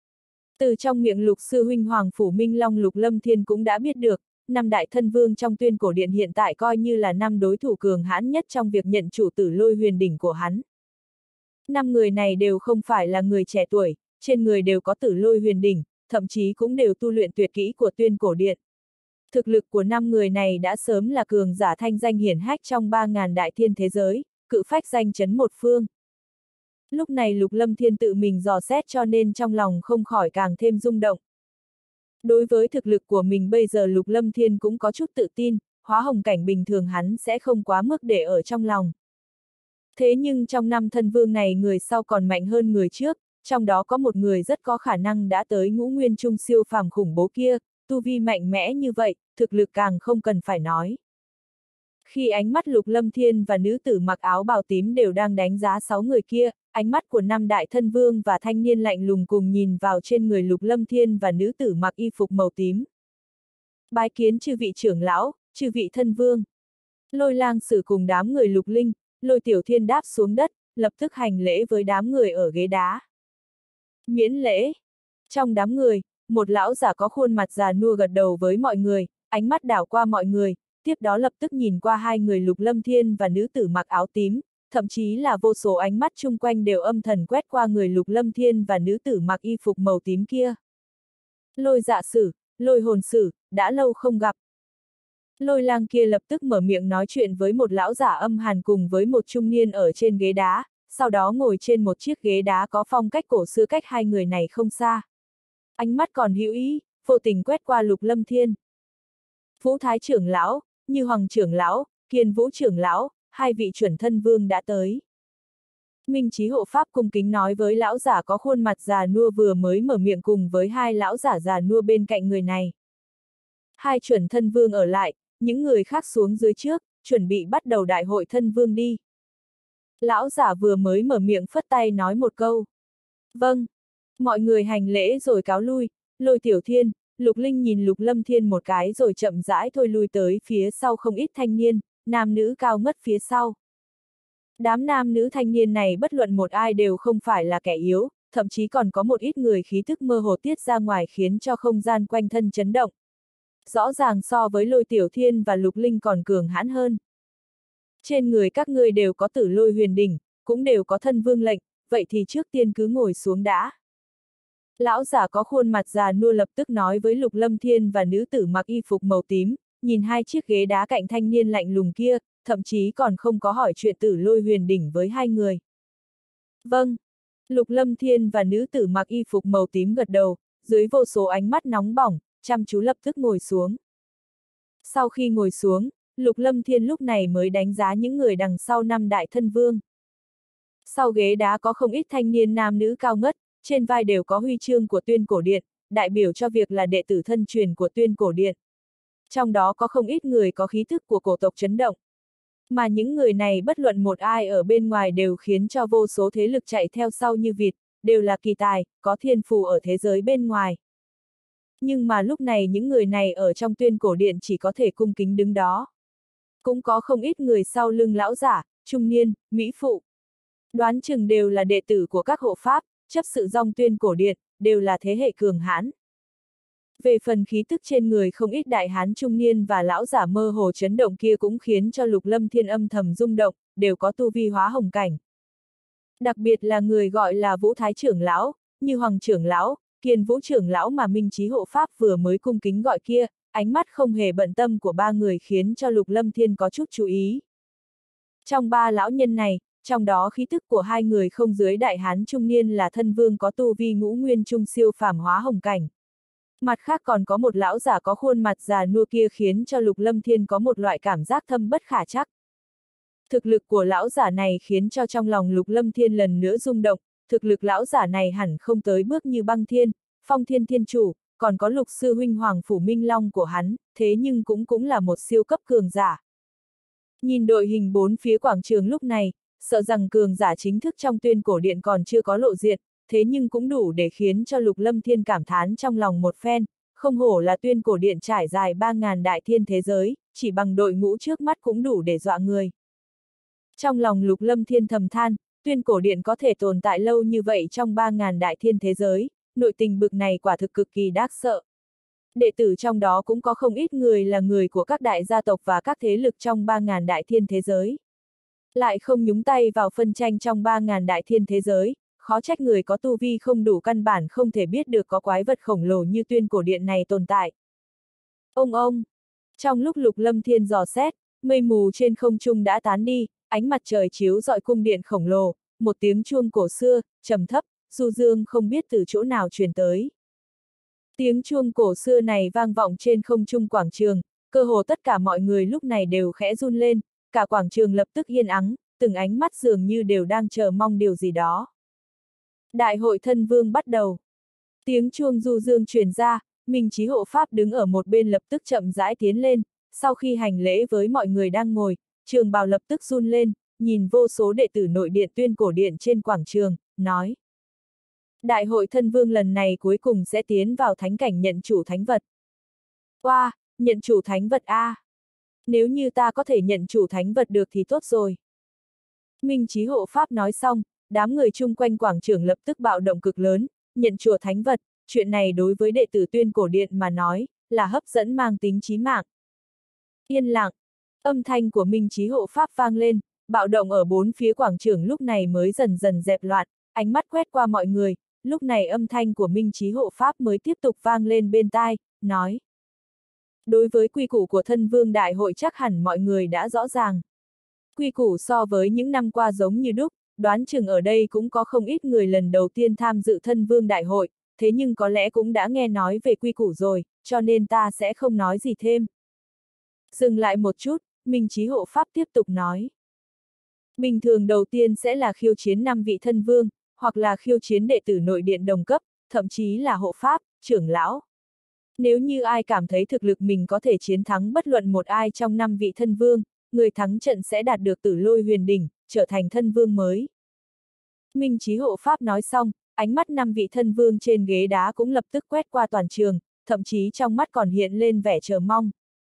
Từ trong miệng Lục sư huynh Hoàng Phủ Minh Long, Lục Lâm Thiên cũng đã biết được, 5 đại thân vương trong Tuyên Cổ Điện hiện tại coi như là 5 đối thủ cường hãn nhất trong việc nhận chủ tử lôi huyền đỉnh của hắn. 5 người này đều không phải là người trẻ tuổi, trên người đều có tử lôi huyền đỉnh, thậm chí cũng đều tu luyện tuyệt kỹ của Tuyên Cổ Điện. Thực lực của 5 người này đã sớm là cường giả thanh danh hiển hách trong 3.000 đại thiên thế giới, cự phách danh chấn một phương. Lúc này Lục Lâm Thiên tự mình dò xét cho nên trong lòng không khỏi càng thêm rung động. Đối với thực lực của mình bây giờ Lục Lâm Thiên cũng có chút tự tin, hóa hồng cảnh bình thường hắn sẽ không quá mức để ở trong lòng. Thế nhưng trong 5 thân vương này người sau còn mạnh hơn người trước, trong đó có một người rất có khả năng đã tới ngũ nguyên trung siêu phàm khủng bố kia, tu vi mạnh mẽ như vậy, thực lực càng không cần phải nói. Khi ánh mắt Lục Lâm Thiên và nữ tử mặc áo bào tím đều đang đánh giá 6 người kia, ánh mắt của năm đại thân vương và thanh niên lạnh lùng cùng nhìn vào trên người Lục Lâm Thiên và nữ tử mặc y phục màu tím. Bái kiến chư vị trưởng lão, chư vị thân vương. Lôi Lang Sử cùng đám người Lục Linh, Lôi Tiểu Thiên đáp xuống đất, lập tức hành lễ với đám người ở ghế đá. Miễn lễ. Trong đám người, một lão giả có khuôn mặt già nua gật đầu với mọi người, ánh mắt đảo qua mọi người, tiếp đó lập tức nhìn qua hai người Lục Lâm Thiên và nữ tử mặc áo tím, thậm chí là vô số ánh mắt chung quanh đều âm thầm quét qua người Lục Lâm Thiên và nữ tử mặc y phục màu tím kia. Lôi Dạ Sử, Lôi Hồn Sử, đã lâu không gặp. Lôi Lang kia lập tức mở miệng nói chuyện với một lão giả âm hàn cùng với một trung niên ở trên ghế đá, sau đó ngồi trên một chiếc ghế đá có phong cách cổ xưa cách hai người này không xa. Ánh mắt còn hữu ý, vô tình quét qua Lục Lâm Thiên. Vũ Thái trưởng lão, Như Hoàng trưởng lão, Kiên Vũ trưởng lão, hai vị chuẩn thân vương đã tới. Minh Chí hộ pháp cung kính nói với lão giả có khuôn mặt già nua vừa mới mở miệng cùng với hai lão giả già nua bên cạnh người này. Hai chuẩn thân vương ở lại, những người khác xuống dưới trước, chuẩn bị bắt đầu đại hội thân vương đi. Lão giả vừa mới mở miệng phất tay nói một câu. Vâng. Mọi người hành lễ rồi cáo lui, Lôi Tiểu Thiên, Lục Linh nhìn Lục Lâm Thiên một cái rồi chậm rãi thôi lui tới phía sau không ít thanh niên, nam nữ cao ngất phía sau. Đám nam nữ thanh niên này bất luận một ai đều không phải là kẻ yếu, thậm chí còn có một ít người khí thức mơ hồ tiết ra ngoài khiến cho không gian quanh thân chấn động. Rõ ràng so với Lôi Tiểu Thiên và Lục Linh còn cường hãn hơn. Trên người các ngươi đều có Tử Lôi Huyền đỉnh, cũng đều có thân vương lệnh, vậy thì trước tiên cứ ngồi xuống đã. Lão giả có khuôn mặt già nua lập tức nói với Lục Lâm Thiên và nữ tử mặc y phục màu tím, nhìn hai chiếc ghế đá cạnh thanh niên lạnh lùng kia, thậm chí còn không có hỏi chuyện Tử Lôi Huyền đỉnh với hai người. Vâng. Lục Lâm Thiên và nữ tử mặc y phục màu tím gật đầu, dưới vô số ánh mắt nóng bỏng, chăm chú lập tức ngồi xuống. Sau khi ngồi xuống, Lục Lâm Thiên lúc này mới đánh giá những người đằng sau năm đại thân vương. Sau ghế đá có không ít thanh niên nam nữ cao ngất, trên vai đều có huy chương của Tuyên Cổ Điện, đại biểu cho việc là đệ tử thân truyền của Tuyên Cổ Điện. Trong đó có không ít người có khí thức của cổ tộc chấn động. Mà những người này bất luận một ai ở bên ngoài đều khiến cho vô số thế lực chạy theo sau như vịt, đều là kỳ tài, có thiên phù ở thế giới bên ngoài. Nhưng mà lúc này những người này ở trong Tuyên Cổ Điện chỉ có thể cung kính đứng đó. Cũng có không ít người sau lưng lão giả, trung niên, mỹ phụ. Đoán chừng đều là đệ tử của các hộ pháp, chấp sự dòng Tuyên Cổ Điện, đều là thế hệ cường hãn. Về phần khí tức trên người không ít đại hán trung niên và lão giả mơ hồ chấn động kia cũng khiến cho Lục Lâm Thiên âm thầm rung động, đều có tu vi hóa hồng cảnh. Đặc biệt là người gọi là Vũ Thái trưởng lão, Như Hoàng trưởng lão, Kiên Vũ trưởng lão mà Minh Chí hộ pháp vừa mới cung kính gọi kia, ánh mắt không hề bận tâm của ba người khiến cho Lục Lâm Thiên có chút chú ý. Trong ba lão nhân này, trong đó khí tức của hai người không dưới đại hán trung niên là thân vương có tu vi ngũ nguyên trung siêu phàm hóa hồng cảnh. Mặt khác còn có một lão giả có khuôn mặt già nua kia khiến cho Lục Lâm Thiên có một loại cảm giác thâm bất khả trắc. Thực lực của lão giả này khiến cho trong lòng Lục Lâm Thiên lần nữa rung động, thực lực lão giả này hẳn không tới bước như Băng Thiên, Phong Thiên Thiên Chủ, còn có Lục sư huynh Hoàng Phủ Minh Long của hắn, thế nhưng cũng là một siêu cấp cường giả. Nhìn đội hình bốn phía quảng trường lúc này, sợ rằng cường giả chính thức trong Tuyên Cổ Điện còn chưa có lộ diện, thế nhưng cũng đủ để khiến cho Lục Lâm Thiên cảm thán trong lòng một phen, không hổ là Tuyên Cổ Điện trải dài 3.000 đại thiên thế giới, chỉ bằng đội ngũ trước mắt cũng đủ để dọa người. Trong lòng Lục Lâm Thiên thầm than, Tuyên Cổ Điện có thể tồn tại lâu như vậy trong 3.000 đại thiên thế giới, nội tình bực này quả thực cực kỳ đáng sợ. Đệ tử trong đó cũng có không ít người là người của các đại gia tộc và các thế lực trong 3.000 đại thiên thế giới. Lại không nhúng tay vào phân tranh trong 3.000 đại thiên thế giới, khó trách người có tu vi không đủ căn bản không thể biết được có quái vật khổng lồ như Tuyên Cổ Điện này tồn tại. Ông! Trong lúc Lục Lâm Thiên dò xét, mây mù trên không trung đã tán đi, ánh mặt trời chiếu rọi cung điện khổng lồ, một tiếng chuông cổ xưa, trầm thấp, du dương không biết từ chỗ nào truyền tới. Tiếng chuông cổ xưa này vang vọng trên không trung quảng trường, cơ hồ tất cả mọi người lúc này đều khẽ run lên, cả quảng trường lập tức yên ắng, từng ánh mắt dường như đều đang chờ mong điều gì đó. Đại hội thân vương bắt đầu. Tiếng chuông du dương truyền ra, Minh Chí hộ pháp đứng ở một bên lập tức chậm rãi tiến lên, sau khi hành lễ với mọi người đang ngồi, trường bào lập tức run lên, nhìn vô số đệ tử nội điện Tuyên Cổ Điện trên quảng trường, nói. Đại hội thân vương lần này cuối cùng sẽ tiến vào thánh cảnh nhận chủ thánh vật. Wow, nhận chủ thánh vật a! Nếu như ta có thể nhận chủ thánh vật được thì tốt rồi. Minh Chí hộ pháp nói xong, đám người chung quanh quảng trường lập tức bạo động cực lớn, nhận chủ thánh vật, chuyện này đối với đệ tử Tuyên Cổ Điện mà nói, là hấp dẫn mang tính chí mạng. Yên lặng, âm thanh của Minh Chí hộ pháp vang lên, bạo động ở bốn phía quảng trường lúc này mới dần dần dẹp loạn, ánh mắt quét qua mọi người, lúc này âm thanh của Minh Chí hộ pháp mới tiếp tục vang lên bên tai, nói. Đối với quy củ của thân vương đại hội chắc hẳn mọi người đã rõ ràng. Quy củ so với những năm qua giống như đúc, đoán chừng ở đây cũng có không ít người lần đầu tiên tham dự thân vương đại hội, thế nhưng có lẽ cũng đã nghe nói về quy củ rồi, cho nên ta sẽ không nói gì thêm. Dừng lại một chút, Minh Chí hộ pháp tiếp tục nói. Bình thường đầu tiên sẽ là khiêu chiến 5 vị thân vương, hoặc là khiêu chiến đệ tử nội điện đồng cấp, thậm chí là hộ pháp, trưởng lão. Nếu như ai cảm thấy thực lực mình có thể chiến thắng bất luận một ai trong 5 vị thân vương, người thắng trận sẽ đạt được Tử Lôi Huyền Đỉnh, trở thành thân vương mới. Minh Chí hộ pháp nói xong, ánh mắt 5 vị thân vương trên ghế đá cũng lập tức quét qua toàn trường, thậm chí trong mắt còn hiện lên vẻ chờ mong.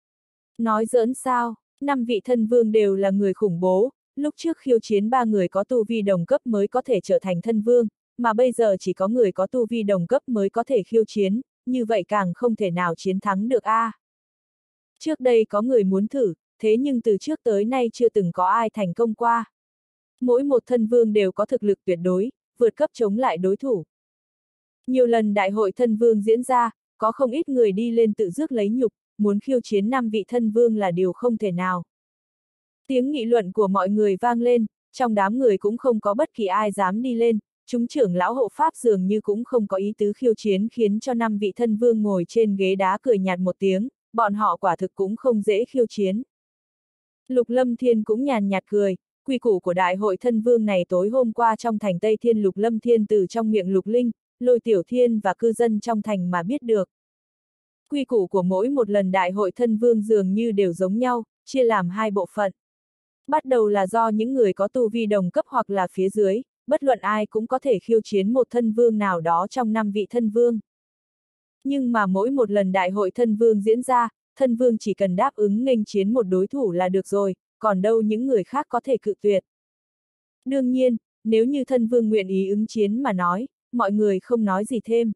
Nói giỡn sao, 5 vị thân vương đều là người khủng bố, lúc trước khiêu chiến 3 người có tu vi đồng cấp mới có thể trở thành thân vương, mà bây giờ chỉ có người có tu vi đồng cấp mới có thể khiêu chiến, như vậy càng không thể nào chiến thắng được a. Trước đây có người muốn thử, thế nhưng từ trước tới nay chưa từng có ai thành công qua. Mỗi một thân vương đều có thực lực tuyệt đối, vượt cấp chống lại đối thủ. Nhiều lần đại hội thân vương diễn ra, có không ít người đi lên tự rước lấy nhục, muốn khiêu chiến 5 vị thân vương là điều không thể nào. Tiếng nghị luận của mọi người vang lên, trong đám người cũng không có bất kỳ ai dám đi lên, chúng trưởng lão hộ pháp dường như cũng không có ý tứ khiêu chiến khiến cho 5 vị thân vương ngồi trên ghế đá cười nhạt một tiếng, bọn họ quả thực cũng không dễ khiêu chiến. Lục Lâm Thiên cũng nhàn nhạt cười, quy củ của đại hội thân vương này tối hôm qua trong thành Tây Thiên Lục Lâm Thiên từ trong miệng Lục Linh, Lôi Tiểu Thiên và cư dân trong thành mà biết được. Quy củ của mỗi một lần đại hội thân vương dường như đều giống nhau, chia làm 2 bộ phận. Bắt đầu là do những người có tu vi đồng cấp hoặc là phía dưới, bất luận ai cũng có thể khiêu chiến một thân vương nào đó trong 5 vị thân vương. Nhưng mà mỗi một lần đại hội thân vương diễn ra, thân vương chỉ cần đáp ứng nghênh chiến một đối thủ là được rồi, còn đâu những người khác có thể cự tuyệt. Đương nhiên, nếu như thân vương nguyện ý ứng chiến mà nói, mọi người không nói gì thêm.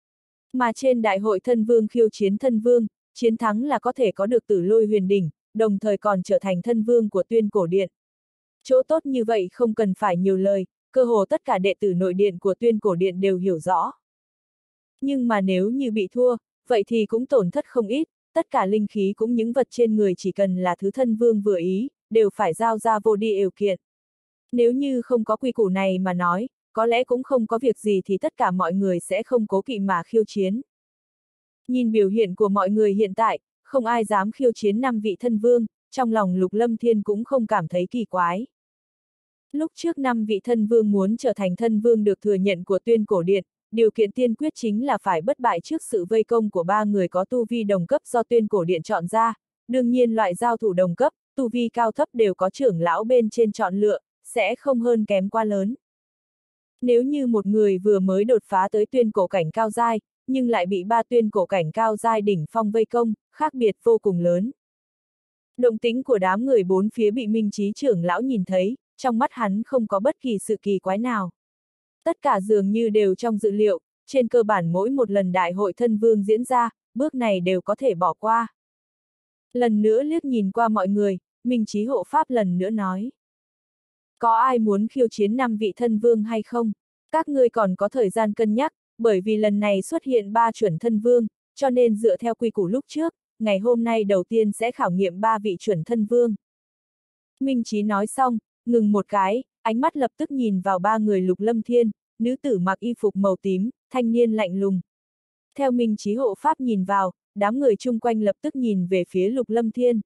Mà trên đại hội thân vương khiêu chiến thân vương, chiến thắng là có thể có được Tử Lôi Huyền Đỉnh, đồng thời còn trở thành thân vương của Tuyên Cổ Điện. Chỗ tốt như vậy không cần phải nhiều lời, cơ hồ tất cả đệ tử nội điện của Tuyên Cổ Điện đều hiểu rõ. Nhưng mà nếu như bị thua, vậy thì cũng tổn thất không ít, tất cả linh khí cũng những vật trên người chỉ cần là thứ thân vương vừa ý, đều phải giao ra vô đi ều kiện. Nếu như không có quy củ này mà nói, có lẽ cũng không có việc gì thì tất cả mọi người sẽ không cố kỵ mà khiêu chiến. Nhìn biểu hiện của mọi người hiện tại, không ai dám khiêu chiến 5 vị thân vương, trong lòng Lục Lâm Thiên cũng không cảm thấy kỳ quái. Lúc trước 5 vị thân vương muốn trở thành thân vương được thừa nhận của Tuyên Cổ Điện, điều kiện tiên quyết chính là phải bất bại trước sự vây công của 3 người có tu vi đồng cấp do Tuyên Cổ Điện chọn ra, đương nhiên loại giao thủ đồng cấp, tu vi cao thấp đều có trưởng lão bên trên chọn lựa, sẽ không hơn kém quá lớn. Nếu như một người vừa mới đột phá tới tuyên cổ cảnh cao giai, nhưng lại bị 3 tuyên cổ cảnh cao giai đỉnh phong vây công, khác biệt vô cùng lớn. Động tĩnh của đám người bốn phía bị Minh Chí trưởng lão nhìn thấy, trong mắt hắn không có bất kỳ sự kỳ quái nào. Tất cả dường như đều trong dự liệu, trên cơ bản mỗi một lần đại hội thân vương diễn ra, bước này đều có thể bỏ qua. Lần nữa liếc nhìn qua mọi người, Minh Chí hộ pháp lần nữa nói. Có ai muốn khiêu chiến 5 vị thân vương hay không? Các ngươi còn có thời gian cân nhắc, bởi vì lần này xuất hiện 3 chuẩn thân vương, cho nên dựa theo quy củ lúc trước, ngày hôm nay đầu tiên sẽ khảo nghiệm 3 vị chuẩn thân vương. Minh Chí nói xong, ngừng một cái, ánh mắt lập tức nhìn vào 3 người Lục Lâm Thiên, nữ tử mặc y phục màu tím, thanh niên lạnh lùng. Theo Minh Chí hộ pháp nhìn vào, đám người chung quanh lập tức nhìn về phía Lục Lâm Thiên.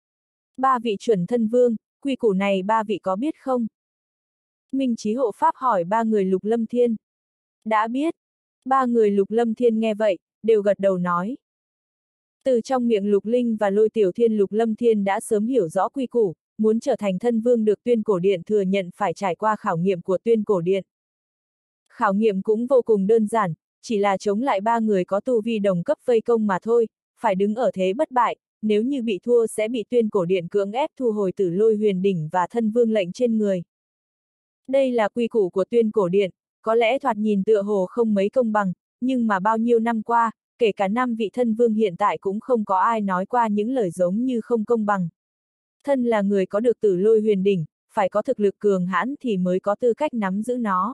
3 vị chuẩn thân vương, quy củ này 3 vị có biết không? Minh Chí hộ pháp hỏi 3 người Lục Lâm Thiên. Đã biết. 3 người Lục Lâm Thiên nghe vậy, đều gật đầu nói. Từ trong miệng Lục Linh và Lôi Tiểu Thiên, Lục Lâm Thiên đã sớm hiểu rõ quy củ, muốn trở thành thân vương được Tuyên Cổ Điện thừa nhận phải trải qua khảo nghiệm của Tuyên Cổ Điện. Khảo nghiệm cũng vô cùng đơn giản, chỉ là chống lại ba người có tu vi đồng cấp vây công mà thôi, phải đứng ở thế bất bại, nếu như bị thua sẽ bị Tuyên Cổ Điện cưỡng ép thu hồi Tử Lôi Huyền Đỉnh và thân vương lệnh trên người. Đây là quy củ của Tuyên Cổ Điện, có lẽ thoạt nhìn tựa hồ không mấy công bằng, nhưng mà bao nhiêu năm qua, kể cả 5 vị thân vương hiện tại cũng không có ai nói qua những lời giống như không công bằng. Thân là người có được Tử Lôi Huyền Đỉnh, phải có thực lực cường hãn thì mới có tư cách nắm giữ nó.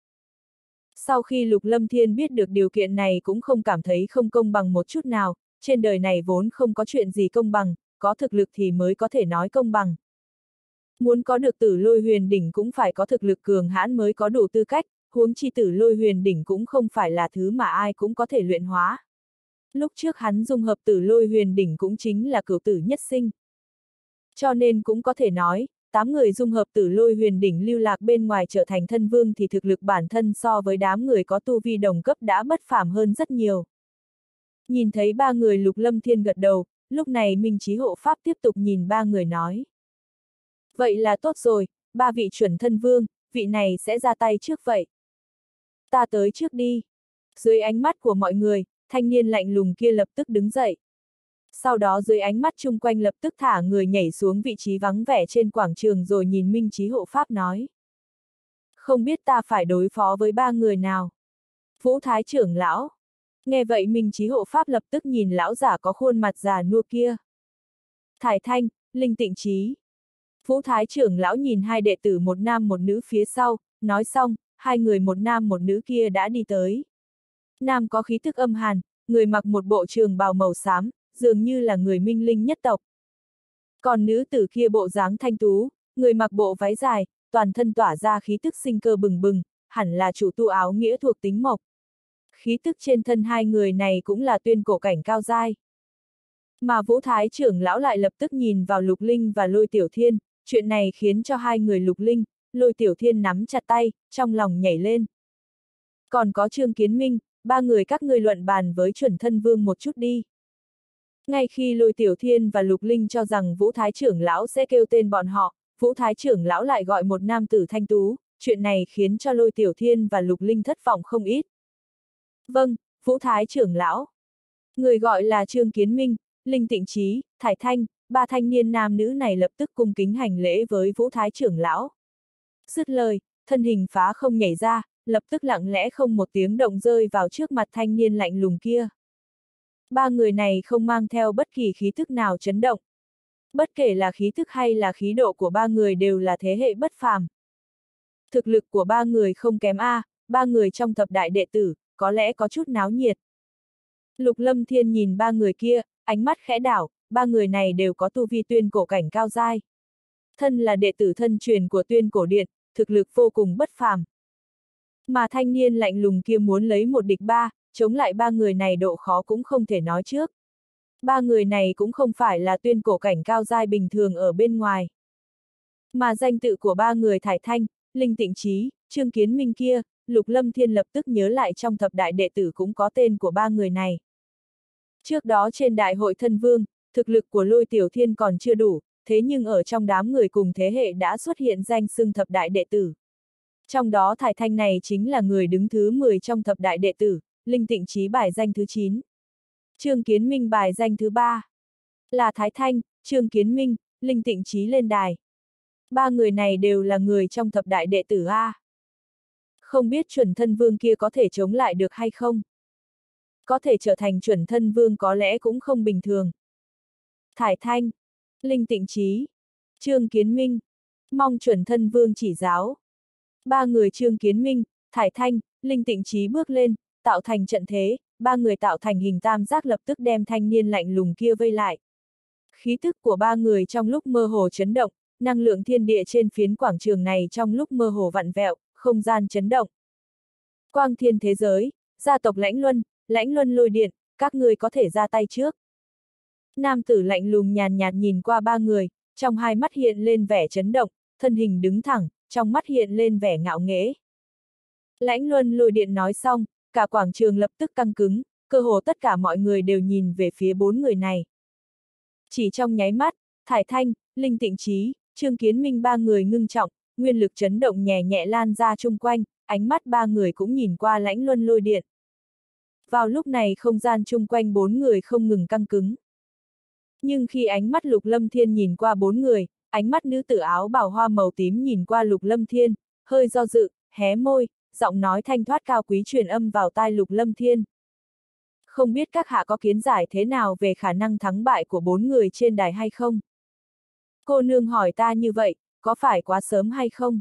Sau khi Lục Lâm Thiên biết được điều kiện này cũng không cảm thấy không công bằng một chút nào, trên đời này vốn không có chuyện gì công bằng, có thực lực thì mới có thể nói công bằng. Muốn có được Tử Lôi Huyền Đỉnh cũng phải có thực lực cường hãn mới có đủ tư cách, huống chi Tử Lôi Huyền Đỉnh cũng không phải là thứ mà ai cũng có thể luyện hóa. Lúc trước hắn dung hợp Tử Lôi Huyền Đỉnh cũng chính là cửu tử nhất sinh. Cho nên cũng có thể nói, 8 người dung hợp Tử Lôi Huyền Đỉnh lưu lạc bên ngoài trở thành thân vương thì thực lực bản thân so với đám người có tu vi đồng cấp đã bất phàm hơn rất nhiều. Nhìn thấy ba người, Lục Lâm Thiên gật đầu, lúc này Minh Chí Hộ Pháp tiếp tục nhìn ba người nói. Vậy là tốt rồi, ba vị chuẩn thân vương, vị này sẽ ra tay trước vậy. Ta tới trước đi. Dưới ánh mắt của mọi người, thanh niên lạnh lùng kia lập tức đứng dậy. Sau đó dưới ánh mắt chung quanh lập tức thả người nhảy xuống vị trí vắng vẻ trên quảng trường rồi nhìn Minh Chí Hộ Pháp nói. Không biết ta phải đối phó với ba người nào. Vũ Thái trưởng lão. Nghe vậy Minh Chí Hộ Pháp lập tức nhìn lão giả có khuôn mặt già nua kia. Thải Thanh, Linh Tịnh Trí. Vũ Thái trưởng lão nhìn hai đệ tử một nam một nữ phía sau, nói xong, hai người một nam một nữ kia đã đi tới. Nam có khí tức âm hàn, người mặc một bộ trường bào màu xám, dường như là người Minh Linh nhất tộc. Còn nữ tử kia bộ dáng thanh tú, người mặc bộ váy dài, toàn thân tỏa ra khí tức sinh cơ bừng bừng, hẳn là chủ tu áo nghĩa thuộc tính mộc. Khí tức trên thân hai người này cũng là tuyên cổ cảnh cao giai. Mà Vũ Thái trưởng lão lại lập tức nhìn vào Lục Linh và Lôi Tiểu Thiên, chuyện này khiến cho hai người Lục Linh, Lôi Tiểu Thiên nắm chặt tay, trong lòng nhảy lên. Còn có Trương Kiến Minh, ba người các ngươi luận bàn với chuẩn thân vương một chút đi. Ngay khi Lôi Tiểu Thiên và Lục Linh cho rằng Vũ Thái trưởng lão sẽ kêu tên bọn họ, Vũ Thái trưởng lão lại gọi một nam tử thanh tú, chuyện này khiến cho Lôi Tiểu Thiên và Lục Linh thất vọng không ít. Vâng, Vũ Thái trưởng lão. Người gọi là Trương Kiến Minh, Linh Tịnh Trí, Thải Thanh, ba thanh niên nam nữ này lập tức cung kính hành lễ với Vũ Thái trưởng lão. Dứt lời, thân hình phá không nhảy ra, lập tức lặng lẽ không một tiếng động rơi vào trước mặt thanh niên lạnh lùng kia. Ba người này không mang theo bất kỳ khí thức nào chấn động. Bất kể là khí thức hay là khí độ của ba người đều là thế hệ bất phàm. Thực lực của ba người không kém ba người trong thập đại đệ tử, có lẽ có chút náo nhiệt. Lục Lâm Thiên nhìn ba người kia, ánh mắt khẽ đảo, ba người này đều có tu vi tuyên cổ cảnh cao giai. Thân là đệ tử thân truyền của Tuyên Cổ Điện, thực lực vô cùng bất phàm. Mà thanh niên lạnh lùng kia muốn lấy một địch ba, chống lại ba người này độ khó cũng không thể nói trước. Ba người này cũng không phải là tuyên cổ cảnh cao giai bình thường ở bên ngoài. Mà danh tự của ba người Thải Thanh, Linh Tịnh Trí, Trương Kiến Minh kia, Lục Lâm Thiên lập tức nhớ lại trong thập đại đệ tử cũng có tên của ba người này. Trước đó trên đại hội thân vương, thực lực của Lôi Tiểu Thiên còn chưa đủ, thế nhưng ở trong đám người cùng thế hệ đã xuất hiện danh xưng thập đại đệ tử. Trong đó Thải Thanh này chính là người đứng thứ 10 trong thập đại đệ tử, Linh Tịnh Trí bài danh thứ 9. Trương Kiến Minh bài danh thứ 3. Là Thái Thanh, Trương Kiến Minh, Linh Tịnh Trí lên đài. Ba người này đều là người trong thập đại đệ tử A. Không biết chuẩn thân vương kia có thể chống lại được hay không? Có thể trở thành chuẩn thân vương có lẽ cũng không bình thường. Thải Thanh, Linh Tịnh Trí, Trương Kiến Minh, mong chuẩn thân vương chỉ giáo. Ba người Trương Kiến Minh, Thải Thanh, Linh Tịnh Trí bước lên, tạo thành trận thế, ba người tạo thành hình tam giác lập tức đem thanh niên lạnh lùng kia vây lại. Khí tức của ba người trong lúc mơ hồ chấn động, năng lượng thiên địa trên phiến quảng trường này trong lúc mơ hồ vặn vẹo, không gian chấn động. Quang thiên thế giới, gia tộc Lãnh Luân Lôi Điện, các ngươi có thể ra tay trước. Nam tử lạnh lùng nhàn nhạt nhìn qua ba người, trong hai mắt hiện lên vẻ chấn động, thân hình đứng thẳng, trong mắt hiện lên vẻ ngạo nghễ. Lãnh Luân Lôi Điện nói xong, cả quảng trường lập tức căng cứng, cơ hồ tất cả mọi người đều nhìn về phía bốn người này. Chỉ trong nháy mắt, Thải Thanh, Linh Tịnh Trí, Trương Kiến Minh ba người ngưng trọng, nguyên lực chấn động nhẹ nhẹ lan ra chung quanh, ánh mắt ba người cũng nhìn qua Lãnh Luân Lôi Điện. Vào lúc này không gian chung quanh bốn người không ngừng căng cứng. Nhưng khi ánh mắt Lục Lâm Thiên nhìn qua bốn người, ánh mắt nữ tử áo bào hoa màu tím nhìn qua Lục Lâm Thiên, hơi do dự, hé môi, giọng nói thanh thoát cao quý truyền âm vào tai Lục Lâm Thiên. Không biết các hạ có kiến giải thế nào về khả năng thắng bại của bốn người trên đài hay không? Cô nương hỏi ta như vậy, có phải quá sớm hay không?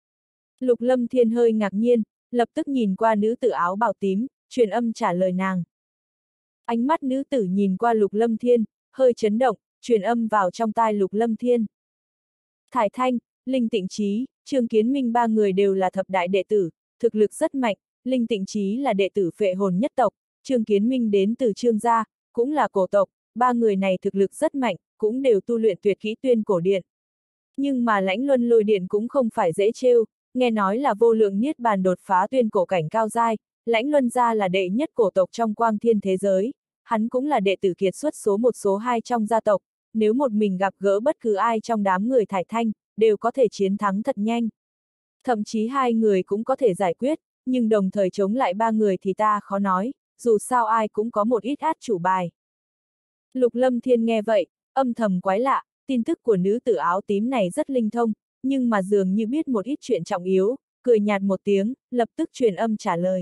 Lục Lâm Thiên hơi ngạc nhiên, lập tức nhìn qua nữ tử áo bào tím, truyền âm trả lời nàng. Ánh mắt nữ tử nhìn qua Lục Lâm Thiên, hơi chấn động, truyền âm vào trong tai Lục Lâm Thiên. Thải Thanh, Linh Tịnh Trí, Trương Kiến Minh ba người đều là thập đại đệ tử, thực lực rất mạnh, Linh Tịnh Trí là đệ tử Phệ Hồn nhất tộc, Trương Kiến Minh đến từ Trương gia, cũng là cổ tộc, ba người này thực lực rất mạnh, cũng đều tu luyện tuyệt kỹ Tuyên Cổ Điện. Nhưng mà Lãnh Luân Lôi Điện cũng không phải dễ trêu, nghe nói là vô lượng niết bàn đột phá tuyên cổ cảnh cao giai, Lãnh Luân gia là đệ nhất cổ tộc trong quang thiên thế giới, hắn cũng là đệ tử kiệt xuất số 1 số 2 trong gia tộc, nếu một mình gặp gỡ bất cứ ai trong đám người Thải Thanh, đều có thể chiến thắng thật nhanh. Thậm chí hai người cũng có thể giải quyết, nhưng đồng thời chống lại ba người thì ta khó nói, dù sao ai cũng có một ít át chủ bài. Lục Lâm Thiên nghe vậy, âm thầm quái lạ, tin tức của nữ tử áo tím này rất linh thông, nhưng mà dường như biết một ít chuyện trọng yếu, cười nhạt một tiếng, lập tức truyền âm trả lời.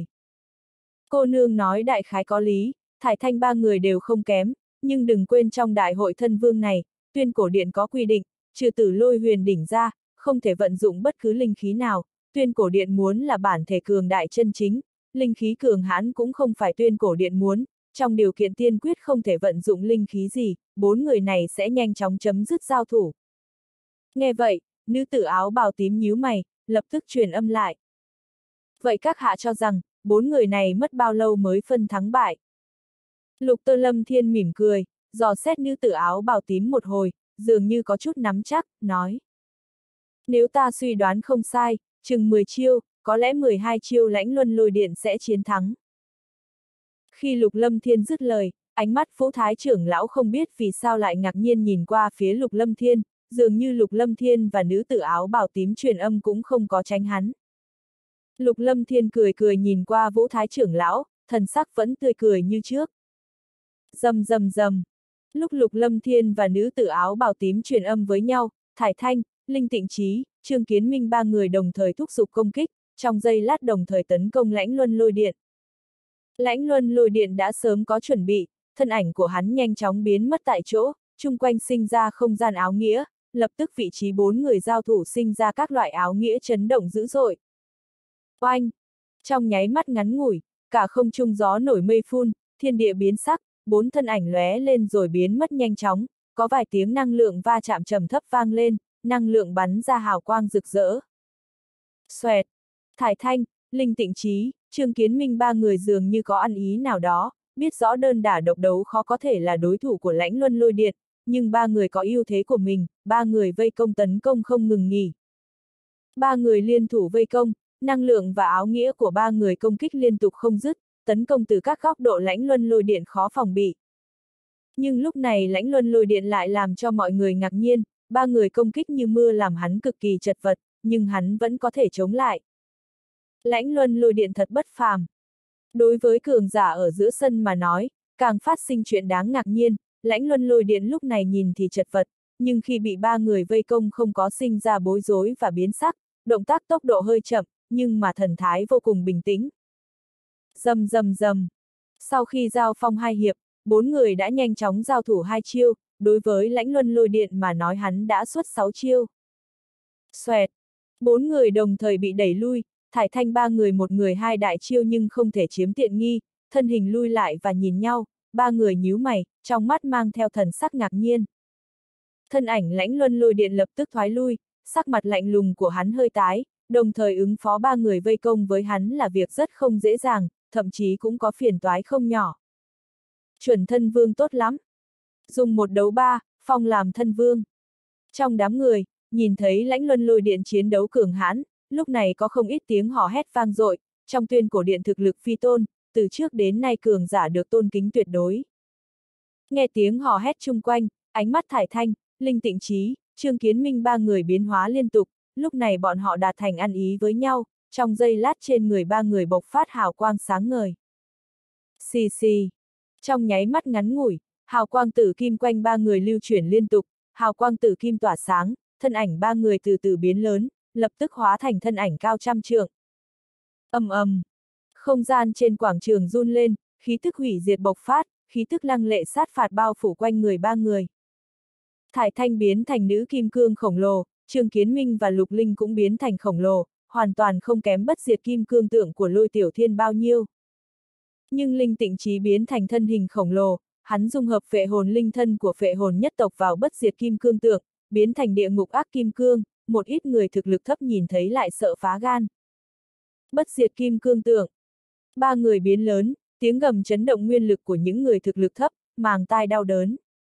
Cô nương nói đại khái có lý, Thải Thanh ba người đều không kém, nhưng đừng quên trong đại hội thân vương này, Tuyên Cổ Điện có quy định, trừ Tử Lôi Huyền đỉnh ra, không thể vận dụng bất cứ linh khí nào, Tuyên Cổ Điện muốn là bản thể cường đại chân chính, linh khí cường hãn cũng không phải Tuyên Cổ Điện muốn, trong điều kiện tiên quyết không thể vận dụng linh khí gì, bốn người này sẽ nhanh chóng chấm dứt giao thủ. Nghe vậy, nữ tử áo bào tím nhíu mày, lập tức truyền âm lại. Vậy các hạ cho rằng, bốn người này mất bao lâu mới phân thắng bại? Lục Lâm Thiên mỉm cười, dò xét nữ tử áo bào tím một hồi, dường như có chút nắm chắc, nói. Nếu ta suy đoán không sai, chừng 10 chiêu, có lẽ 12 chiêu Lãnh Luân Lôi Điện sẽ chiến thắng. Khi Lục Lâm Thiên dứt lời, ánh mắt Phú Thái trưởng lão không biết vì sao lại ngạc nhiên nhìn qua phía Lục Lâm Thiên, dường như Lục Lâm Thiên và nữ tử áo bào tím truyền âm cũng không có tránh hắn. Lục Lâm Thiên cười cười nhìn qua Vũ Thái trưởng lão, thần sắc vẫn tươi cười như trước. Rầm rầm rầm. Lúc Lục Lâm Thiên và nữ tử áo bào tím truyền âm với nhau, Thải Thanh, Linh Tịnh Trí, Trương Kiến Minh ba người đồng thời thúc giục công kích, trong giây lát đồng thời tấn công Lãnh Luân Lôi Điện. Lãnh Luân Lôi Điện đã sớm có chuẩn bị, thân ảnh của hắn nhanh chóng biến mất tại chỗ, chung quanh sinh ra không gian áo nghĩa, lập tức vị trí bốn người giao thủ sinh ra các loại áo nghĩa chấn động dữ dội. Oanh! Trong nháy mắt ngắn ngủi, cả không trung gió nổi mây phun, thiên địa biến sắc, bốn thân ảnh lóe lên rồi biến mất nhanh chóng, có vài tiếng năng lượng va chạm trầm thấp vang lên, năng lượng bắn ra hào quang rực rỡ. Xoẹt! Thải Thanh, Linh Tịnh Trí, Trương Kiến Minh ba người dường như có ăn ý nào đó, biết rõ đơn đả độc đấu khó có thể là đối thủ của Lãnh Luân Lôi Điện, nhưng ba người có ưu thế của mình, ba người vây công tấn công không ngừng nghỉ. Ba người liên thủ vây công, năng lượng và áo nghĩa của ba người công kích liên tục không dứt, tấn công từ các góc độ Lãnh Luân Lôi Điện khó phòng bị. Nhưng lúc này Lãnh Luân Lôi Điện lại làm cho mọi người ngạc nhiên, ba người công kích như mưa làm hắn cực kỳ chật vật, nhưng hắn vẫn có thể chống lại. Lãnh Luân Lôi Điện thật bất phàm. Đối với cường giả ở giữa sân mà nói, càng phát sinh chuyện đáng ngạc nhiên, Lãnh Luân Lôi Điện lúc này nhìn thì chật vật, nhưng khi bị ba người vây công không có sinh ra bối rối và biến sắc, động tác tốc độ hơi chậm, nhưng mà thần thái vô cùng bình tĩnh. Rầm rầm rầm. Sau khi giao phong hai hiệp, bốn người đã nhanh chóng giao thủ hai chiêu, đối với Lãnh Luân Lôi Điện mà nói hắn đã xuất 6 chiêu. Xoẹt. Bốn người đồng thời bị đẩy lui, Thải Thanh ba người một người hai đại chiêu nhưng không thể chiếm tiện nghi, thân hình lui lại và nhìn nhau, ba người nhíu mày, trong mắt mang theo thần sắc ngạc nhiên. Thân ảnh Lãnh Luân Lôi Điện lập tức thoái lui, sắc mặt lạnh lùng của hắn hơi tái, đồng thời ứng phó ba người vây công với hắn là việc rất không dễ dàng, thậm chí cũng có phiền toái không nhỏ. Chuẩn thân vương tốt lắm. Dùng một đấu ba, phong làm thân vương. Trong đám người, nhìn thấy Lãnh Luân Lôi Điện chiến đấu cường hãn, lúc này có không ít tiếng hò hét vang dội, trong Tuyên Cổ Điện thực lực phi tôn, từ trước đến nay cường giả được tôn kính tuyệt đối. Nghe tiếng hò hét chung quanh, ánh mắt Thải Thanh, Linh Tịnh Trí, Trương Kiến Minh ba người biến hóa liên tục, lúc này bọn họ đạt thành ăn ý với nhau, trong giây lát trên người ba người bộc phát hào quang sáng ngời. Xì xì. Trong nháy mắt ngắn ngủi, hào quang tử kim quanh ba người lưu chuyển liên tục, hào quang tử kim tỏa sáng, thân ảnh ba người từ từ biến lớn, lập tức hóa thành thân ảnh cao trăm trượng. Ầm ầm. Không gian trên quảng trường run lên, khí tức hủy diệt bộc phát, khí tức lăng lệ sát phạt bao phủ quanh người ba người. Thải Thanh biến thành nữ kim cương khổng lồ, Trương Kiến Minh và Lục Linh cũng biến thành khổng lồ, hoàn toàn không kém bất diệt kim cương tượng của Lôi Tiểu Thiên bao nhiêu. Nhưng Linh Tịnh Trí biến thành thân hình khổng lồ, hắn dung hợp phệ hồn linh thân của phệ hồn nhất tộc vào bất diệt kim cương tượng, biến thành địa ngục ác kim cương, một ít người thực lực thấp nhìn thấy lại sợ phá gan. Bất diệt kim cương tượng. Ba người biến lớn, tiếng gầm chấn động nguyên lực của những người thực lực thấp, màng tai đau đớn.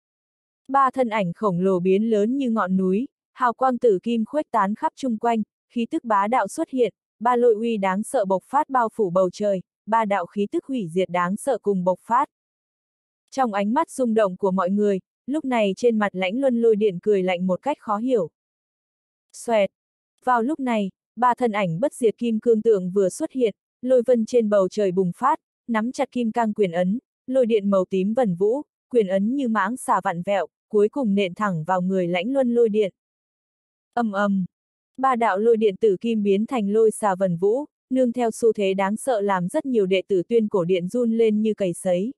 Ba thân ảnh khổng lồ biến lớn như ngọn núi, hào quang tử kim khuếch tán khắp chung quanh, khí tức bá đạo xuất hiện, ba lôi uy đáng sợ bộc phát bao phủ bầu trời, ba đạo khí tức hủy diệt đáng sợ cùng bộc phát. Trong ánh mắt rung động của mọi người, lúc này trên mặt Lãnh Luân Lôi Điện cười lạnh một cách khó hiểu. Xoẹt. Vào lúc này, ba thân ảnh bất diệt kim cương tượng vừa xuất hiện, lôi vân trên bầu trời bùng phát, nắm chặt kim cang quyền ấn, lôi điện màu tím vần vũ, quyền ấn như mãng xà vặn vẹo, cuối cùng nện thẳng vào người Lãnh Luân Lôi Điện. Ầm ầm. Ba đạo lôi điện tử kim biến thành lôi xà vần vũ, nương theo xu thế đáng sợ làm rất nhiều đệ tử Tuyên Cổ Điện run lên như cầy sấy.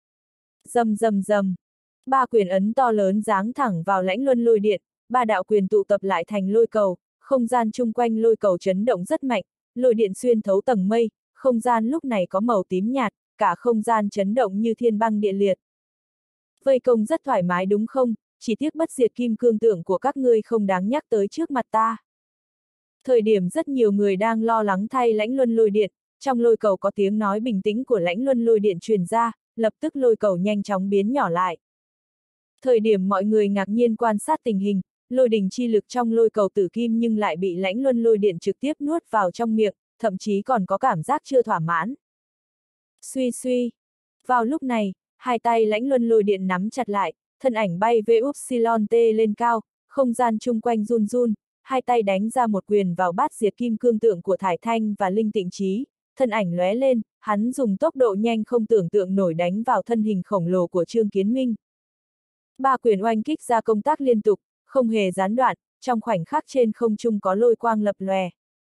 Rầm rầm rầm. Ba quyền ấn to lớn giáng thẳng vào Lãnh Luân Lôi Điện, ba đạo quyền tụ tập lại thành lôi cầu, không gian chung quanh lôi cầu chấn động rất mạnh, lôi điện xuyên thấu tầng mây, không gian lúc này có màu tím nhạt, cả không gian chấn động như thiên băng địa liệt. Vây công rất thoải mái đúng không, chỉ tiếc bất diệt kim cương tượng của các ngươi không đáng nhắc tới trước mặt ta. Thời điểm rất nhiều người đang lo lắng thay Lãnh Luân Lôi Điện, trong lôi cầu có tiếng nói bình tĩnh của Lãnh Luân Lôi Điện truyền ra, lập tức lôi cầu nhanh chóng biến nhỏ lại. Thời điểm mọi người ngạc nhiên quan sát tình hình, lôi đình chi lực trong lôi cầu tử kim nhưng lại bị Lãnh Luân Lôi Điện trực tiếp nuốt vào trong miệng, thậm chí còn có cảm giác chưa thỏa mãn. Suy suy. Vào lúc này, hai tay Lãnh Luân Lôi Điện nắm chặt lại, thân ảnh bay về Upsilon T lên cao, không gian chung quanh run run, hai tay đánh ra một quyền vào bát diệt kim cương tượng của Thải Thanh và Linh Tịnh Trí, thân ảnh lóe lên, hắn dùng tốc độ nhanh không tưởng tượng nổi đánh vào thân hình khổng lồ của Trương Kiến Minh. Ba quyền oanh kích ra công tác liên tục, không hề gián đoạn, trong khoảnh khắc trên không trung có lôi quang lập lòe.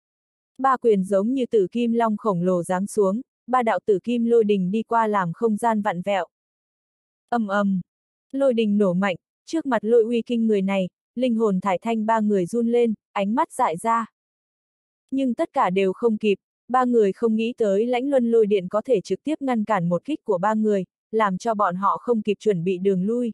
Ba quyền giống như tử kim long khổng lồ giáng xuống, ba đạo tử kim lôi đình đi qua làm không gian vặn vẹo. Ầm ầm. Lôi đình nổ mạnh, trước mặt lôi uy kinh người này, linh hồn Thải Thanh ba người run lên, ánh mắt dại ra. Nhưng tất cả đều không kịp, ba người không nghĩ tới Lãnh Luân Lôi Điện có thể trực tiếp ngăn cản một kích của ba người, làm cho bọn họ không kịp chuẩn bị đường lui.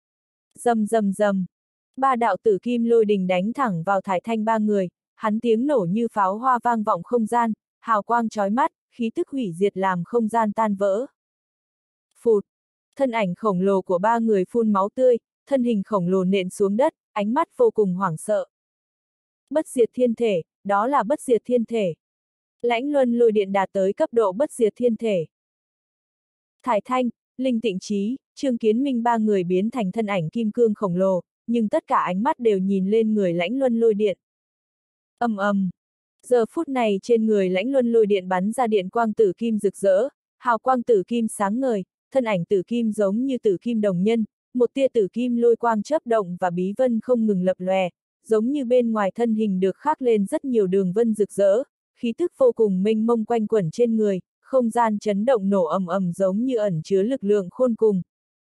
Rầm rầm rầm. Ba đạo tử kim lôi đình đánh thẳng vào Thải Thanh ba người, hắn tiếng nổ như pháo hoa vang vọng không gian, hào quang chói mắt, khí tức hủy diệt làm không gian tan vỡ. Phụt. Thân ảnh khổng lồ của ba người phun máu tươi, thân hình khổng lồ nện xuống đất, ánh mắt vô cùng hoảng sợ. Bất diệt thiên thể, đó là bất diệt thiên thể. Lãnh Luân Lôi Điện đạt tới cấp độ bất diệt thiên thể. Thải Thanh, Linh Tịnh Trí, Trương Kiến Minh ba người biến thành thân ảnh kim cương khổng lồ, nhưng tất cả ánh mắt đều nhìn lên người Lãnh Luân Lôi Điện. Ầm ầm. Giờ phút này trên người Lãnh Luân Lôi Điện bắn ra điện quang tử kim rực rỡ, hào quang tử kim sáng ngời, thân ảnh tử kim giống như tử kim đồng nhân, một tia tử kim lôi quang chớp động và bí vân không ngừng lập lòe, giống như bên ngoài thân hình được khắc lên rất nhiều đường vân rực rỡ, khí tức vô cùng mênh mông quanh quẩn trên người, không gian chấn động nổ ầm ầm giống như ẩn chứa lực lượng khôn cùng.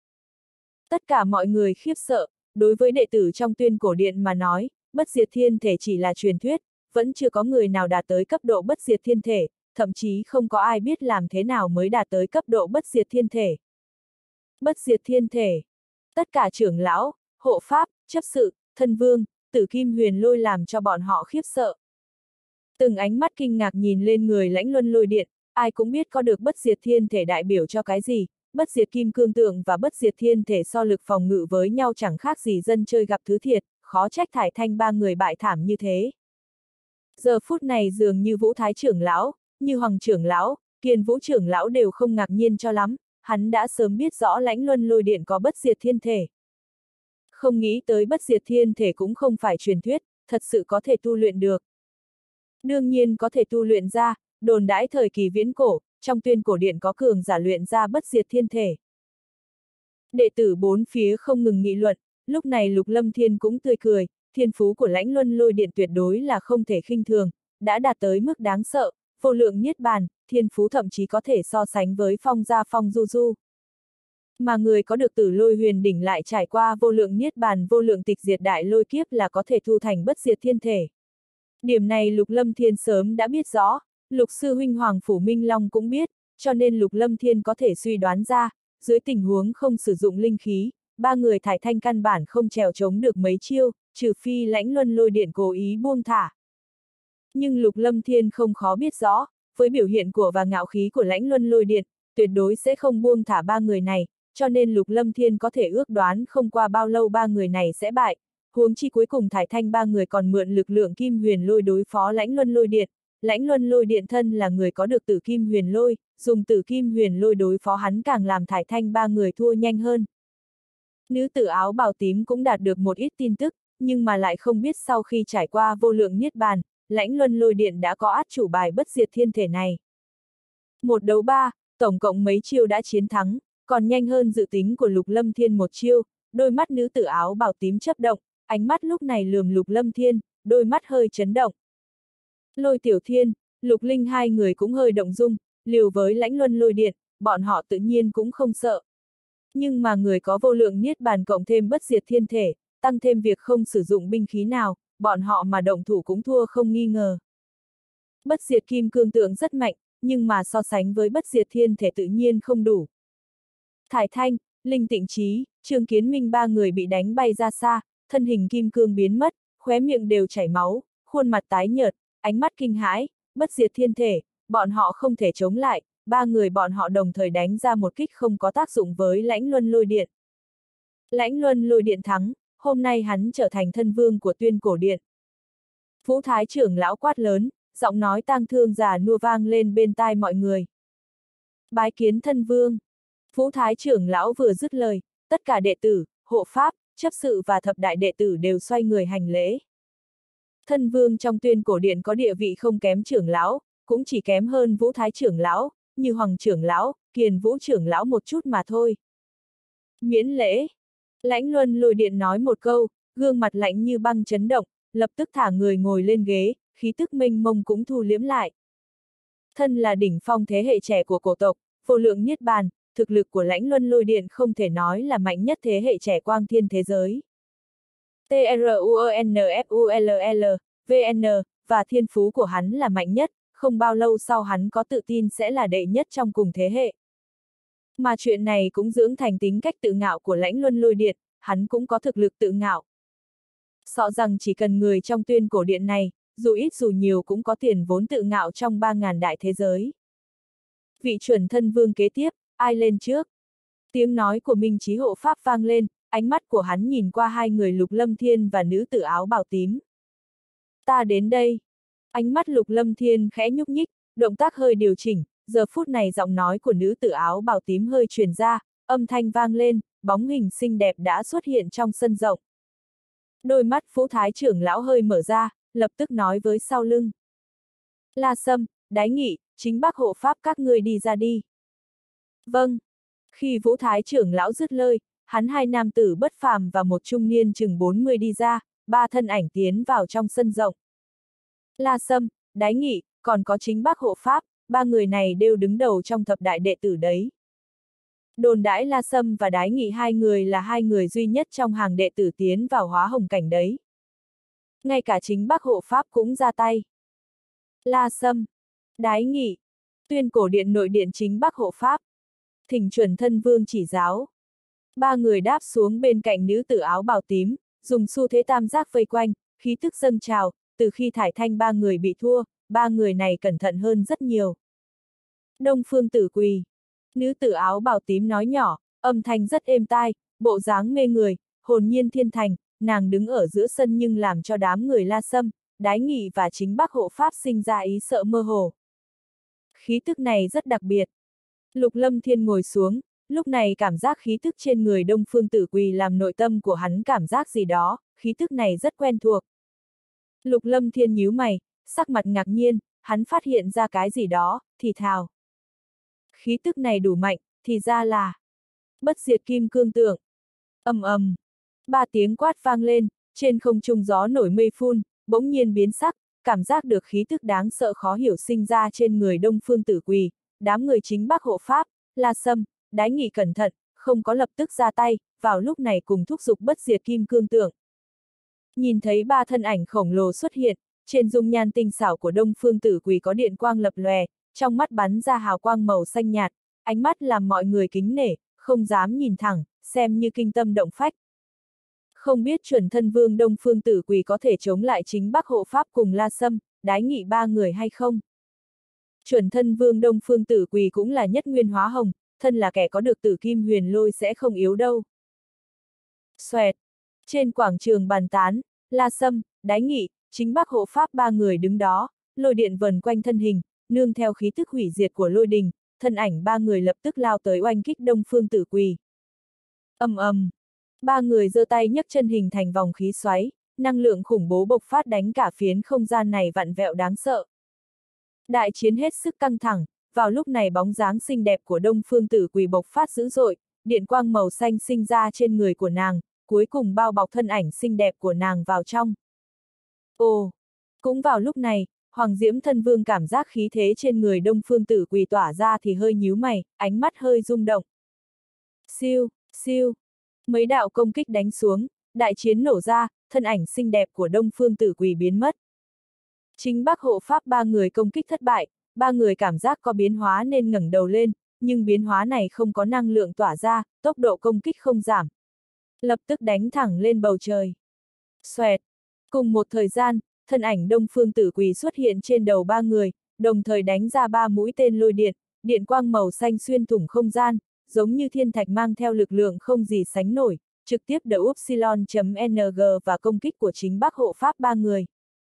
Tất cả mọi người khiếp sợ, đối với đệ tử trong Tuyên Cổ Điện mà nói, bất diệt thiên thể chỉ là truyền thuyết, vẫn chưa có người nào đạt tới cấp độ bất diệt thiên thể, thậm chí không có ai biết làm thế nào mới đạt tới cấp độ bất diệt thiên thể. Bất diệt thiên thể. Tất cả trưởng lão, hộ pháp, chấp sự, thân vương, Tử Kim Huyền Lôi làm cho bọn họ khiếp sợ. Từng ánh mắt kinh ngạc nhìn lên người Lãnh Luân Lôi Điện, ai cũng biết có được bất diệt thiên thể đại biểu cho cái gì, bất diệt kim cương tượng và bất diệt thiên thể so lực phòng ngự với nhau chẳng khác gì dân chơi gặp thứ thiệt, khó trách Thải Thanh ba người bại thảm như thế. Giờ phút này dường như Vũ Thái trưởng lão, như Hoàng trưởng lão, Kiền Vũ trưởng lão đều không ngạc nhiên cho lắm, hắn đã sớm biết rõ Lãnh Luân Lôi Điện có bất diệt thiên thể. Không nghĩ tới bất diệt thiên thể cũng không phải truyền thuyết, thật sự có thể tu luyện được. Đương nhiên có thể tu luyện ra, đồn đãi thời kỳ viễn cổ, trong Tuyên Cổ Điện có cường giả luyện ra bất diệt thiên thể. Đệ tử bốn phía không ngừng nghị luận, lúc này Lục Lâm Thiên cũng tươi cười, thiên phú của Lãnh Luân Lôi Điện tuyệt đối là không thể khinh thường, đã đạt tới mức đáng sợ, vô lượng niết bàn, thiên phú thậm chí có thể so sánh với Phong Gia Phong Du Du. Mà người có được Tử Lôi Huyền Đỉnh lại trải qua vô lượng niết bàn vô lượng tịch diệt đại lôi kiếp là có thể thu thành bất diệt thiên thể. Điểm này Lục Lâm Thiên sớm đã biết rõ, Lục sư huynh Hoàng Phủ Minh Long cũng biết, cho nên Lục Lâm Thiên có thể suy đoán ra, dưới tình huống không sử dụng linh khí, ba người Thải Thanh căn bản không trèo chống được mấy chiêu, trừ phi Lãnh Luân Lôi Điện cố ý buông thả. Nhưng Lục Lâm Thiên không khó biết rõ, với biểu hiện của và ngạo khí của Lãnh Luân Lôi Điện, tuyệt đối sẽ không buông thả ba người này, cho nên Lục Lâm Thiên có thể ước đoán không qua bao lâu ba người này sẽ bại, huống chi cuối cùng Thải Thanh ba người còn mượn lực lượng Kim Huyền Lôi đối phó Lãnh Luân Lôi Điện. Lãnh Luân Lôi Điện thân là người có được Tử Kim Huyền Lôi, dùng Tử Kim Huyền Lôi đối phó hắn càng làm Thải Thanh ba người thua nhanh hơn. Nữ tử áo bào tím cũng đạt được một ít tin tức, nhưng mà lại không biết sau khi trải qua vô lượng niết bàn, Lãnh Luân Lôi Điện đã có át chủ bài bất diệt thiên thể này. Một đấu ba, tổng cộng mấy chiêu đã chiến thắng, còn nhanh hơn dự tính của Lục Lâm Thiên một chiêu, đôi mắt nữ tử áo bào tím chớp động, ánh mắt lúc này lườm Lục Lâm Thiên, đôi mắt hơi chấn động. Lôi Tiểu Thiên, Lục Linh hai người cũng hơi động dung, liều với Lãnh Luân Lôi Điện, bọn họ tự nhiên cũng không sợ. Nhưng mà người có vô lượng niết bàn cộng thêm bất diệt thiên thể, tăng thêm việc không sử dụng binh khí nào, bọn họ mà động thủ cũng thua không nghi ngờ. Bất diệt kim cương tượng rất mạnh, nhưng mà so sánh với bất diệt thiên thể tự nhiên không đủ. Thải Thanh, Linh Tịnh Trí, Trương Kiến Minh ba người bị đánh bay ra xa, thân hình kim cương biến mất, khóe miệng đều chảy máu, khuôn mặt tái nhợt, ánh mắt kinh hãi, bất diệt thiên thể, bọn họ không thể chống lại, ba người bọn họ đồng thời đánh ra một kích không có tác dụng với Lãnh Luân Lôi Điện. Lãnh Luân Lôi Điện thắng, hôm nay hắn trở thành thân vương của Tuyên Cổ Điện. Vũ Thái trưởng lão quát lớn, giọng nói tang thương già nua vang lên bên tai mọi người. Bái kiến thân vương. Vũ Thái trưởng lão vừa dứt lời, tất cả đệ tử, hộ pháp, chấp sự và thập đại đệ tử đều xoay người hành lễ. Thân vương trong Tuyên Cổ Điện có địa vị không kém trưởng lão, cũng chỉ kém hơn Vũ Thái trưởng lão, như Hoàng trưởng lão, Kiền Vũ trưởng lão một chút mà thôi. Miễn lễ. Lãnh Luân Lôi Điện nói một câu, gương mặt lạnh như băng chấn động, lập tức thả người ngồi lên ghế, khí tức mênh mông cũng thu liếm lại. Thân là đỉnh phong thế hệ trẻ của cổ tộc, vô lượng niết bàn, thực lực của Lãnh Luân Lôi Điện không thể nói là mạnh nhất thế hệ trẻ quang thiên thế giới. TRUENFULL, VN, và thiên phú của hắn là mạnh nhất, không bao lâu sau hắn có tự tin sẽ là đệ nhất trong cùng thế hệ. Mà chuyện này cũng dưỡng thành tính cách tự ngạo của Lãnh Luân Lôi Điện, hắn cũng có thực lực tự ngạo. Sợ rằng chỉ cần người trong Tuyên Cổ Điện này, dù ít dù nhiều cũng có tiền vốn tự ngạo trong 3.000 đại thế giới. Vị chuẩn thân vương kế tiếp, ai lên trước? Tiếng nói của Minh Chí hộ pháp vang lên, ánh mắt của hắn nhìn qua hai người Lục Lâm Thiên và nữ tử áo bào tím. Ta đến đây. Ánh mắt Lục Lâm Thiên khẽ nhúc nhích, động tác hơi điều chỉnh, giờ phút này giọng nói của nữ tử áo bào tím hơi truyền ra, âm thanh vang lên, bóng hình xinh đẹp đã xuất hiện trong sân rộng. Đôi mắt Vũ Thái trưởng lão hơi mở ra, lập tức nói với sau lưng. La Sâm, Đái Nghị, chính bác hộ pháp các ngươi đi ra đi. Vâng. Khi Vũ Thái trưởng lão dứt lời, hắn hai nam tử bất phàm và một trung niên chừng 40 đi ra, ba thân ảnh tiến vào trong sân rộng. La Sâm, Đái Nghị, còn có chính bác hộ pháp, ba người này đều đứng đầu trong thập đại đệ tử đấy. Đồn đãi La Sâm và Đái Nghị hai người là hai người duy nhất trong hàng đệ tử tiến vào hóa hồng cảnh đấy. Ngay cả chính bác hộ pháp cũng ra tay. La Sâm, Đái Nghị, Tuyên Cổ Điện nội điện chính bác hộ pháp. Thỉnh chuẩn thân vương chỉ giáo. Ba người đáp xuống bên cạnh nữ tử áo bào tím, dùng xu thế tam giác vây quanh, khí tức dâng trào, từ khi Thải Thanh ba người bị thua, ba người này cẩn thận hơn rất nhiều. Đông Phương Tử quỳ. Nữ tử áo bào tím nói nhỏ, âm thanh rất êm tai, bộ dáng mê người, hồn nhiên thiên thành, nàng đứng ở giữa sân nhưng làm cho đám người La Sâm, Đái Nghị và chính bác hộ pháp sinh ra ý sợ mơ hồ. Khí tức này rất đặc biệt. Lục Lâm Thiên ngồi xuống, lúc này cảm giác khí tức trên người Đông Phương Tử Quỳ làm nội tâm của hắn cảm giác gì đó, khí tức này rất quen thuộc. Lục Lâm Thiên nhíu mày, sắc mặt ngạc nhiên, hắn phát hiện ra cái gì đó, thì thào. Khí tức này đủ mạnh, thì ra là bất diệt kim cương tượng. Ầm ầm, 3 tiếng quát vang lên, trên không trung gió nổi mây phun, bỗng nhiên biến sắc, cảm giác được khí tức đáng sợ khó hiểu sinh ra trên người Đông Phương Tử Quỳ, đám người chính Bắc hộ pháp, La Sâm, Đái Nghị cẩn thận, không có lập tức ra tay, vào lúc này cùng thúc giục bất diệt kim cương tượng. Nhìn thấy 3 thân ảnh khổng lồ xuất hiện, trên dung nhan tinh xảo của Đông Phương Tử Quỳ có điện quang lập lòe, trong mắt bắn ra hào quang màu xanh nhạt, ánh mắt làm mọi người kính nể, không dám nhìn thẳng, xem như kinh tâm động phách. Không biết chuẩn thân vương Đông Phương Tử Quỳ có thể chống lại chính Bắc hộ pháp cùng La Sâm, Đái Nghị 3 người hay không? Chuẩn thân vương Đông Phương Tử Quỳ cũng là nhất nguyên hóa hồng, thân là kẻ có được tử kim huyền lôi sẽ không yếu đâu. Xoẹt! Trên quảng trường bàn tán, La Sâm, Đái Nghị, chính Bắc hộ pháp 3 người đứng đó, lôi điện vần quanh thân hình, nương theo khí tức hủy diệt của lôi đình, thân ảnh 3 người lập tức lao tới oanh kích Đông Phương Tử Quỳ. Ầm ầm, 3 người giơ tay nhấc chân hình thành vòng khí xoáy, năng lượng khủng bố bộc phát đánh cả phiến không gian này vặn vẹo đáng sợ. Đại chiến hết sức căng thẳng, vào lúc này bóng dáng xinh đẹp của Đông Phương Tử Quỳ bộc phát dữ dội, điện quang màu xanh sinh ra trên người của nàng, cuối cùng bao bọc thân ảnh xinh đẹp của nàng vào trong. Ồ! Cũng vào lúc này, Hoàng Diễm Thân Vương cảm giác khí thế trên người Đông Phương Tử Quỳ tỏa ra thì hơi nhíu mày, ánh mắt hơi rung động. Siêu, siêu! Mấy đạo công kích đánh xuống, đại chiến nổ ra, thân ảnh xinh đẹp của Đông Phương Tử Quỳ biến mất. Chính Bắc hộ pháp 3 người công kích thất bại, 3 người cảm giác có biến hóa nên ngẩng đầu lên, nhưng biến hóa này không có năng lượng tỏa ra, tốc độ công kích không giảm. Lập tức đánh thẳng lên bầu trời. Xoẹt! Cùng một thời gian, thân ảnh Đông Phương Tử Quỳ xuất hiện trên đầu 3 người, đồng thời đánh ra 3 mũi tên lôi điện, điện quang màu xanh xuyên thủng không gian, giống như thiên thạch mang theo lực lượng không gì sánh nổi, trực tiếp đỡ Upsilon.ng và công kích của chính Bắc hộ pháp 3 người.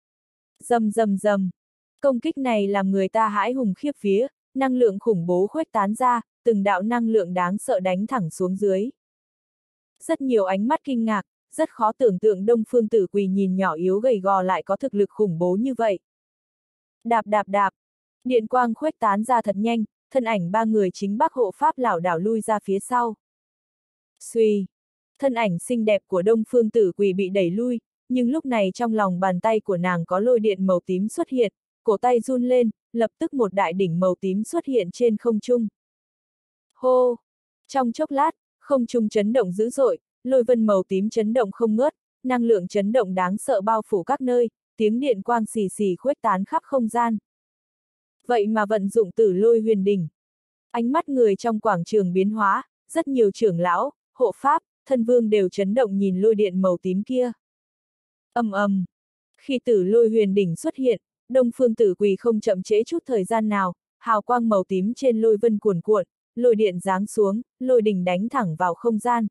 Rầm rầm rầm. Công kích này làm người ta hãi hùng khiếp vía, năng lượng khủng bố khuếch tán ra, từng đạo năng lượng đáng sợ đánh thẳng xuống dưới. Rất nhiều ánh mắt kinh ngạc, rất khó tưởng tượng Đông Phương Tử Quỳ nhìn nhỏ yếu gầy gò lại có thực lực khủng bố như vậy. Đạp đạp đạp. Điện quang khuếch tán ra thật nhanh, thân ảnh 3 người chính Bắc hộ pháp lảo đảo lui ra phía sau. Xuy. Thân ảnh xinh đẹp của Đông Phương Tử Quỳ bị đẩy lui, nhưng lúc này trong lòng bàn tay của nàng có lôi điện màu tím xuất hiện, cổ tay run lên, lập tức một đại đỉnh màu tím xuất hiện trên không trung. Hô! Trong chốc lát, không trung chấn động dữ dội, lôi vân màu tím chấn động không ngớt, năng lượng chấn động đáng sợ bao phủ các nơi, tiếng điện quang xì xì khuếch tán khắp không gian. Vậy mà vận dụng Tử Lôi Huyền Đỉnh. Ánh mắt người trong quảng trường biến hóa, rất nhiều trưởng lão, hộ pháp, thân vương đều chấn động nhìn lôi điện màu tím kia. Ầm ầm. Khi Tử Lôi Huyền Đỉnh xuất hiện, Đông Phương Tử Quỳ không chậm trễ chút thời gian nào, hào quang màu tím trên lôi vân cuồn cuộn, lôi điện giáng xuống, lôi đỉnh đánh thẳng vào không gian.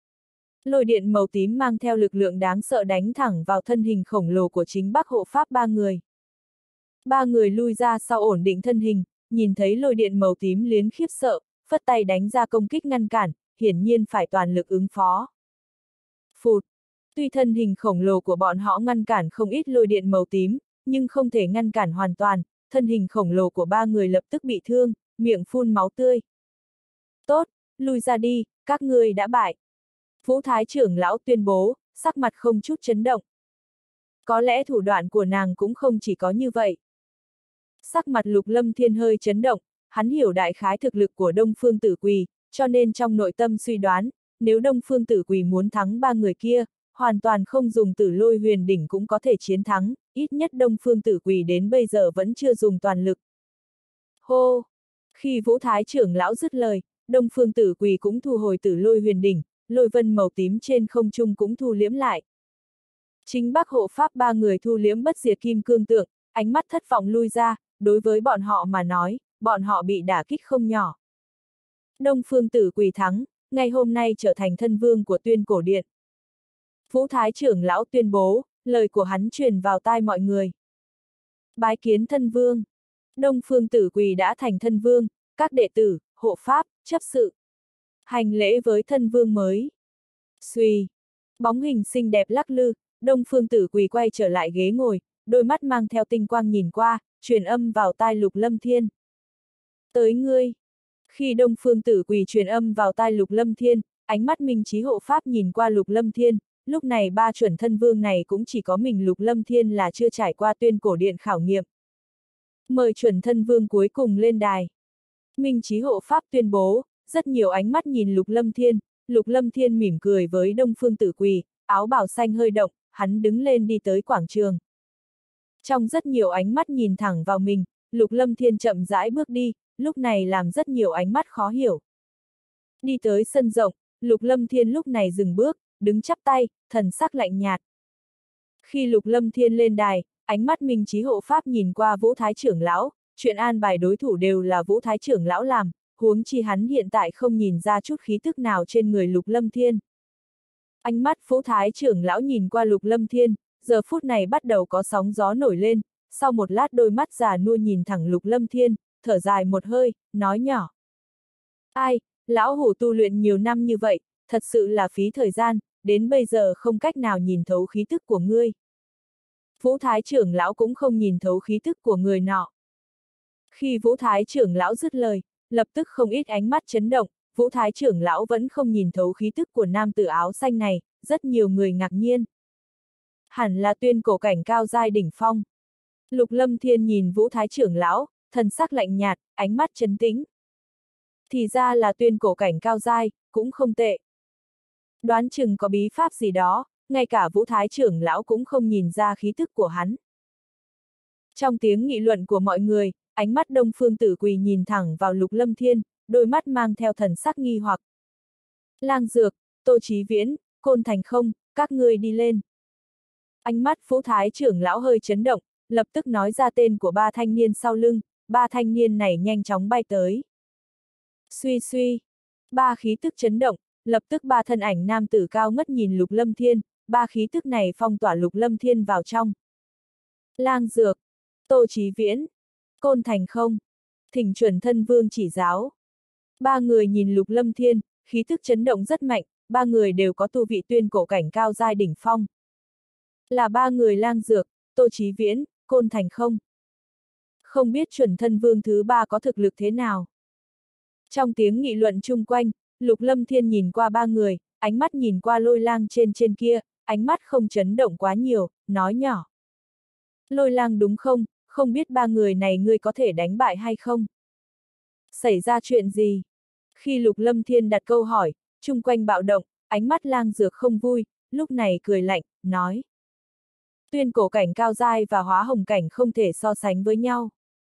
Lôi điện màu tím mang theo lực lượng đáng sợ đánh thẳng vào thân hình khổng lồ của chính Bắc hộ pháp 3 người. 3 người lui ra sau ổn định thân hình, nhìn thấy lôi điện màu tím liến khiếp sợ, phất tay đánh ra công kích ngăn cản, hiển nhiên phải toàn lực ứng phó. Phụt! Tuy thân hình khổng lồ của bọn họ ngăn cản không ít lôi điện màu tím, nhưng không thể ngăn cản hoàn toàn, thân hình khổng lồ của 3 người lập tức bị thương, miệng phun máu tươi. Tốt, lui ra đi, các ngươi đã bại. Vũ Thái trưởng lão tuyên bố, sắc mặt không chút chấn động. Có lẽ thủ đoạn của nàng cũng không chỉ có như vậy. Sắc mặt Lục Lâm Thiên hơi chấn động, hắn hiểu đại khái thực lực của Đông Phương Tử Quỳ, cho nên trong nội tâm suy đoán, nếu Đông Phương Tử Quỳ muốn thắng 3 người kia, hoàn toàn không dùng Tử Lôi Huyền Đỉnh cũng có thể chiến thắng, ít nhất Đông Phương Tử Quỳ đến bây giờ vẫn chưa dùng toàn lực. Hô! Khi Vũ Thái trưởng lão dứt lời, Đông Phương Tử Quỳ cũng thu hồi Tử Lôi Huyền Đỉnh, lôi vân màu tím trên không trung cũng thu liễm lại. Chính Bắc hộ pháp 3 người thu liễm bất diệt kim cương tượng, ánh mắt thất vọng lui ra, đối với bọn họ mà nói, bọn họ bị đả kích không nhỏ. Đông Phương Tử Quỳ thắng, ngày hôm nay trở thành thân vương của Tuyên Cổ Điện. Vũ Thái trưởng lão tuyên bố, lời của hắn truyền vào tai mọi người. Bái kiến thân vương. Đông Phương Tử Quỳ đã thành thân vương, các đệ tử, hộ pháp, chấp sự. Hành lễ với thân vương mới. Xuy. Bóng hình xinh đẹp lắc lư, Đông Phương Tử Quỳ quay trở lại ghế ngồi, đôi mắt mang theo tinh quang nhìn qua, truyền âm vào tai Lục Lâm Thiên. Tới ngươi. Khi Đông Phương Tử Quỳ truyền âm vào tai Lục Lâm Thiên, ánh mắt Minh Chí hộ pháp nhìn qua Lục Lâm Thiên, lúc này ba chuẩn thân vương này cũng chỉ có mình Lục Lâm Thiên là chưa trải qua Tuyên Cổ Điện khảo nghiệm. Mời chuẩn thân vương cuối cùng lên đài. Minh Chí hộ pháp tuyên bố, rất nhiều ánh mắt nhìn Lục Lâm Thiên mỉm cười với Đông Phương Tử Quỳ, áo bào xanh hơi động, hắn đứng lên đi tới quảng trường. Trong rất nhiều ánh mắt nhìn thẳng vào mình, Lục Lâm Thiên chậm rãi bước đi, lúc này làm rất nhiều ánh mắt khó hiểu. Đi tới sân rộng, Lục Lâm Thiên lúc này dừng bước, đứng chắp tay, thần sắc lạnh nhạt. Khi Lục Lâm Thiên lên đài, ánh mắt Minh Chí hộ pháp nhìn qua Vũ Thái trưởng lão, chuyện an bài đối thủ đều là Vũ Thái trưởng lão làm, huống chi hắn hiện tại không nhìn ra chút khí tức nào trên người Lục Lâm Thiên. Ánh mắt Vũ Thái trưởng lão nhìn qua Lục Lâm Thiên, giờ phút này bắt đầu có sóng gió nổi lên, sau một lát đôi mắt già nua nhìn thẳng Lục Lâm Thiên, thở dài một hơi, nói nhỏ. Ai, lão hủ tu luyện nhiều năm như vậy, thật sự là phí thời gian, đến bây giờ không cách nào nhìn thấu khí tức của ngươi. Vũ Thái trưởng lão cũng không nhìn thấu khí tức của người nọ. Khi Vũ Thái trưởng lão dứt lời, lập tức không ít ánh mắt chấn động, Vũ Thái trưởng lão vẫn không nhìn thấu khí tức của nam tử áo xanh này, rất nhiều người ngạc nhiên. Hẳn là tuyên cổ cảnh cao giai đỉnh phong. Lục Lâm Thiên nhìn Vũ Thái trưởng lão, thần sắc lạnh nhạt, ánh mắt trấn tĩnh. Thì ra là tuyên cổ cảnh cao giai, cũng không tệ. Đoán chừng có bí pháp gì đó, ngay cả Vũ Thái trưởng lão cũng không nhìn ra khí tức của hắn. Trong tiếng nghị luận của mọi người, ánh mắt Đông Phương Tử Quỳ nhìn thẳng vào Lục Lâm Thiên, đôi mắt mang theo thần sắc nghi hoặc. Lang Dược, Tô Chí Viễn, Côn Thành Không, các ngươi đi lên. Ánh mắt Vũ Thái trưởng lão hơi chấn động, lập tức nói ra tên của ba thanh niên sau lưng, ba thanh niên này nhanh chóng bay tới. Suy suy, ba khí tức chấn động, lập tức ba thân ảnh nam tử cao ngất nhìn Lục Lâm Thiên, ba khí tức này phong tỏa Lục Lâm Thiên vào trong. Lang Dược, Tô Chí Viễn, Côn Thành Không, thỉnh chuẩn thân vương chỉ giáo. Ba người nhìn Lục Lâm Thiên, khí tức chấn động rất mạnh, ba người đều có tu vị tuyên cổ cảnh cao giai đỉnh phong. Là ba người Lang Dược, Tô Chí Viễn, Côn Thành Không. Không biết chuẩn thân vương thứ ba có thực lực thế nào. Trong tiếng nghị luận chung quanh, Lục Lâm Thiên nhìn qua ba người, ánh mắt nhìn qua Lôi Lang trên kia, ánh mắt không chấn động quá nhiều, nói nhỏ. Lôi Lang đúng không, không biết ba người này ngươi có thể đánh bại hay không? Xảy ra chuyện gì? Khi Lục Lâm Thiên đặt câu hỏi, chung quanh bạo động, ánh mắt Lang Dược không vui, lúc này cười lạnh, nói. Tuyên cổ cảnh cao giai và hóa hồng cảnh không thể so sánh với nhau.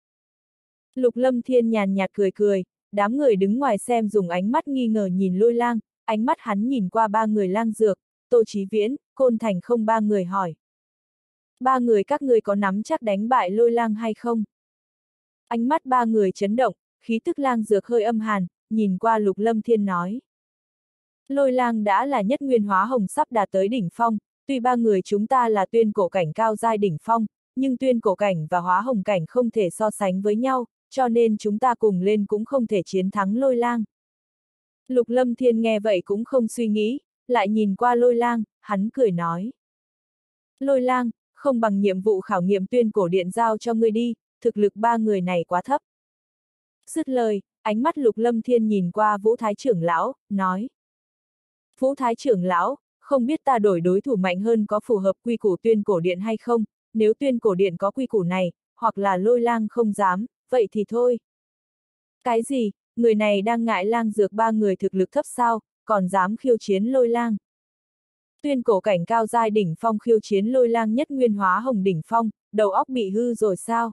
Lục Lâm Thiên nhàn nhạt cười cười, đám người đứng ngoài xem dùng ánh mắt nghi ngờ nhìn Lôi Lang, ánh mắt hắn nhìn qua ba người Lang Dược, Tô Chí Viễn, Côn Thành Không ba người hỏi. Ba người các ngươi có nắm chắc đánh bại Lôi Lang hay không? Ánh mắt ba người chấn động, khí tức Lang Dược hơi âm hàn, nhìn qua Lục Lâm Thiên nói. Lôi Lang đã là nhất nguyên hóa hồng sắp đạt tới đỉnh phong, tuy ba người chúng ta là tuyên cổ cảnh cao giai đỉnh phong, nhưng tuyên cổ cảnh và hóa hồng cảnh không thể so sánh với nhau, cho nên chúng ta cùng lên cũng không thể chiến thắng Lôi Lang. Lục Lâm Thiên nghe vậy cũng không suy nghĩ, lại nhìn qua Lôi Lang, hắn cười nói. Lôi Lang, không bằng nhiệm vụ khảo nghiệm tuyên cổ điện giao cho ngươi đi, thực lực ba người này quá thấp. Dứt lời, ánh mắt Lục Lâm Thiên nhìn qua Vũ Thái trưởng lão, nói. Vũ Thái trưởng lão, không biết ta đổi đối thủ mạnh hơn có phù hợp quy củ tuyên cổ điện hay không, nếu tuyên cổ điện có quy củ này, hoặc là Lôi Lang không dám, vậy thì thôi. Cái gì, người này đang ngại Lang Dược ba người thực lực thấp sao, còn dám khiêu chiến Lôi Lang. Tuyên cổ cảnh cao giai đỉnh phong khiêu chiến Lôi Lang nhất nguyên hóa hồng đỉnh phong, đầu óc bị hư rồi sao?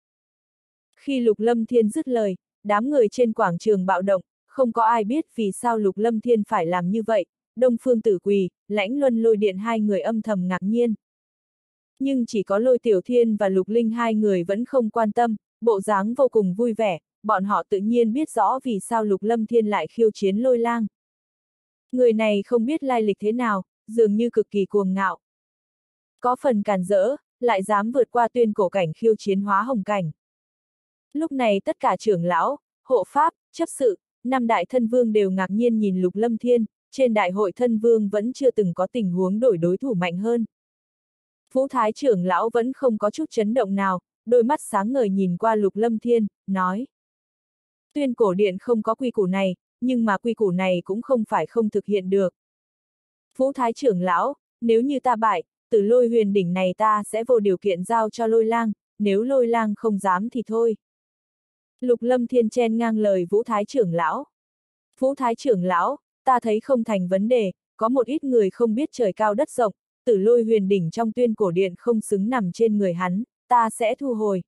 Khi Lục Lâm Thiên dứt lời, đám người trên quảng trường bạo động, không có ai biết vì sao Lục Lâm Thiên phải làm như vậy, Đông Phương Tử Quỳ, Lãnh Luân Lôi Điện hai người âm thầm ngạc nhiên. Nhưng chỉ có Lôi Tiểu Thiên và Lục Linh hai người vẫn không quan tâm, bộ dáng vô cùng vui vẻ, bọn họ tự nhiên biết rõ vì sao Lục Lâm Thiên lại khiêu chiến Lôi Lang. Người này không biết lai lịch thế nào, dường như cực kỳ cuồng ngạo. Có phần càn rỡ, lại dám vượt qua tuyên cổ cảnh khiêu chiến hóa hồng cảnh. Lúc này tất cả trưởng lão, hộ pháp, chấp sự, năm đại thân vương đều ngạc nhiên nhìn Lục Lâm Thiên, trên đại hội thân vương vẫn chưa từng có tình huống đổi đối thủ mạnh hơn. Vũ Thái trưởng lão vẫn không có chút chấn động nào, đôi mắt sáng ngời nhìn qua Lục Lâm Thiên, nói. Tuyên cổ điện không có quy củ này, nhưng mà quy củ này cũng không phải không thực hiện được. Vũ Thái trưởng lão, nếu như ta bại, Tử Lôi huyền đỉnh này ta sẽ vô điều kiện giao cho Lôi Lang, nếu Lôi Lang không dám thì thôi. Lục Lâm Thiên chen ngang lời Vũ Thái trưởng lão. Vũ Thái trưởng lão, ta thấy không thành vấn đề, có một ít người không biết trời cao đất rộng, Tử Lôi huyền đỉnh trong tuyên cổ điện không xứng nằm trên người hắn, ta sẽ thu hồi.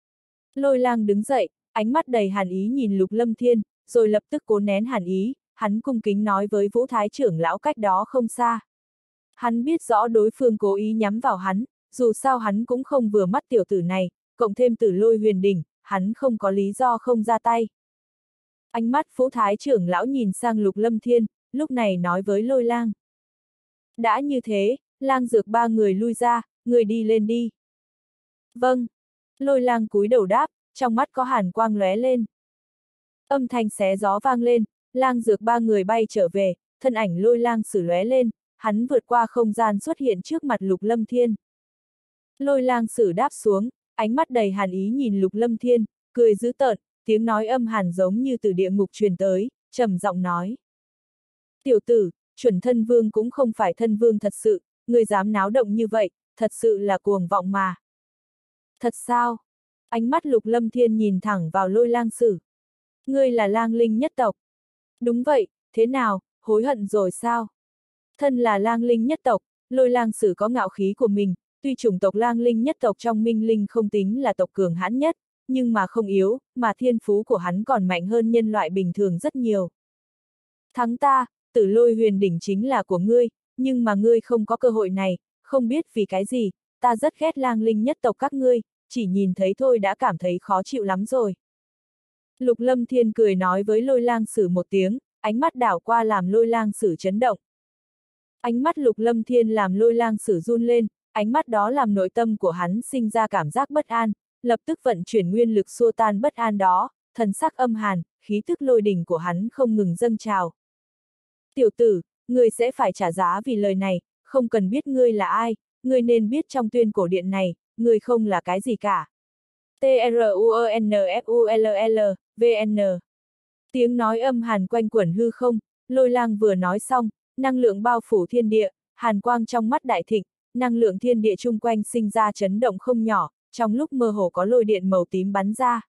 Lôi Lang đứng dậy, ánh mắt đầy hàn ý nhìn Lục Lâm Thiên, rồi lập tức cố nén hàn ý, hắn cung kính nói với Vũ Thái trưởng lão cách đó không xa. Hắn biết rõ đối phương cố ý nhắm vào hắn, dù sao hắn cũng không vừa mắt tiểu tử này, cộng thêm Tử Lôi huyền đỉnh, hắn không có lý do không ra tay. Ánh mắt Vũ Thái trưởng lão nhìn sang Lục Lâm Thiên, lúc này nói với Lôi Lang. Đã như thế, Lang Dược ba người lui ra, người đi lên đi. Vâng. Lôi Lang cúi đầu đáp, trong mắt có hàn quang lóe lên. Âm thanh xé gió vang lên, Lang Dược ba người bay trở về, thân ảnh Lôi Lang sử lóe lên, hắn vượt qua không gian xuất hiện trước mặt Lục Lâm Thiên. Lôi Lang sử đáp xuống, ánh mắt đầy hàn ý nhìn Lục Lâm Thiên, cười dữ tợn, tiếng nói âm hàn giống như từ địa ngục truyền tới, trầm giọng nói. Tiểu tử, chuẩn thân vương cũng không phải thân vương thật sự, người dám náo động như vậy, thật sự là cuồng vọng mà. Thật sao? Ánh mắt Lục Lâm Thiên nhìn thẳng vào Lôi Lang sử. Ngươi là lang linh nhất tộc. Đúng vậy, thế nào, hối hận rồi sao? Thân là lang linh nhất tộc, Lôi Lang sử có ngạo khí của mình, tuy chủng tộc lang linh nhất tộc trong minh linh không tính là tộc cường hãn nhất, nhưng mà không yếu, mà thiên phú của hắn còn mạnh hơn nhân loại bình thường rất nhiều. Thắng ta, Tử Lôi huyền đỉnh chính là của ngươi, nhưng mà ngươi không có cơ hội này, không biết vì cái gì, ta rất ghét lang linh nhất tộc các ngươi, chỉ nhìn thấy thôi đã cảm thấy khó chịu lắm rồi. Lục Lâm Thiên cười nói với Lôi Lang sử một tiếng, ánh mắt đảo qua làm Lôi Lang sử chấn động. Ánh mắt Lục Lâm Thiên làm Lôi Lang sử run lên, ánh mắt đó làm nội tâm của hắn sinh ra cảm giác bất an, lập tức vận chuyển nguyên lực xua tan bất an đó, thần sắc âm hàn, khí tức lôi đỉnh của hắn không ngừng dâng trào. Tiểu tử, ngươi sẽ phải trả giá vì lời này, không cần biết ngươi là ai, ngươi nên biết trong tuyên cổ điện này, ngươi không là cái gì cả. TRUENFULL, VN. Tiếng nói âm hàn quanh quẩn hư không, Lôi Lang vừa nói xong, năng lượng bao phủ thiên địa, hàn quang trong mắt đại thịnh, năng lượng thiên địa chung quanh sinh ra chấn động không nhỏ, trong lúc mơ hồ có lôi điện màu tím bắn ra.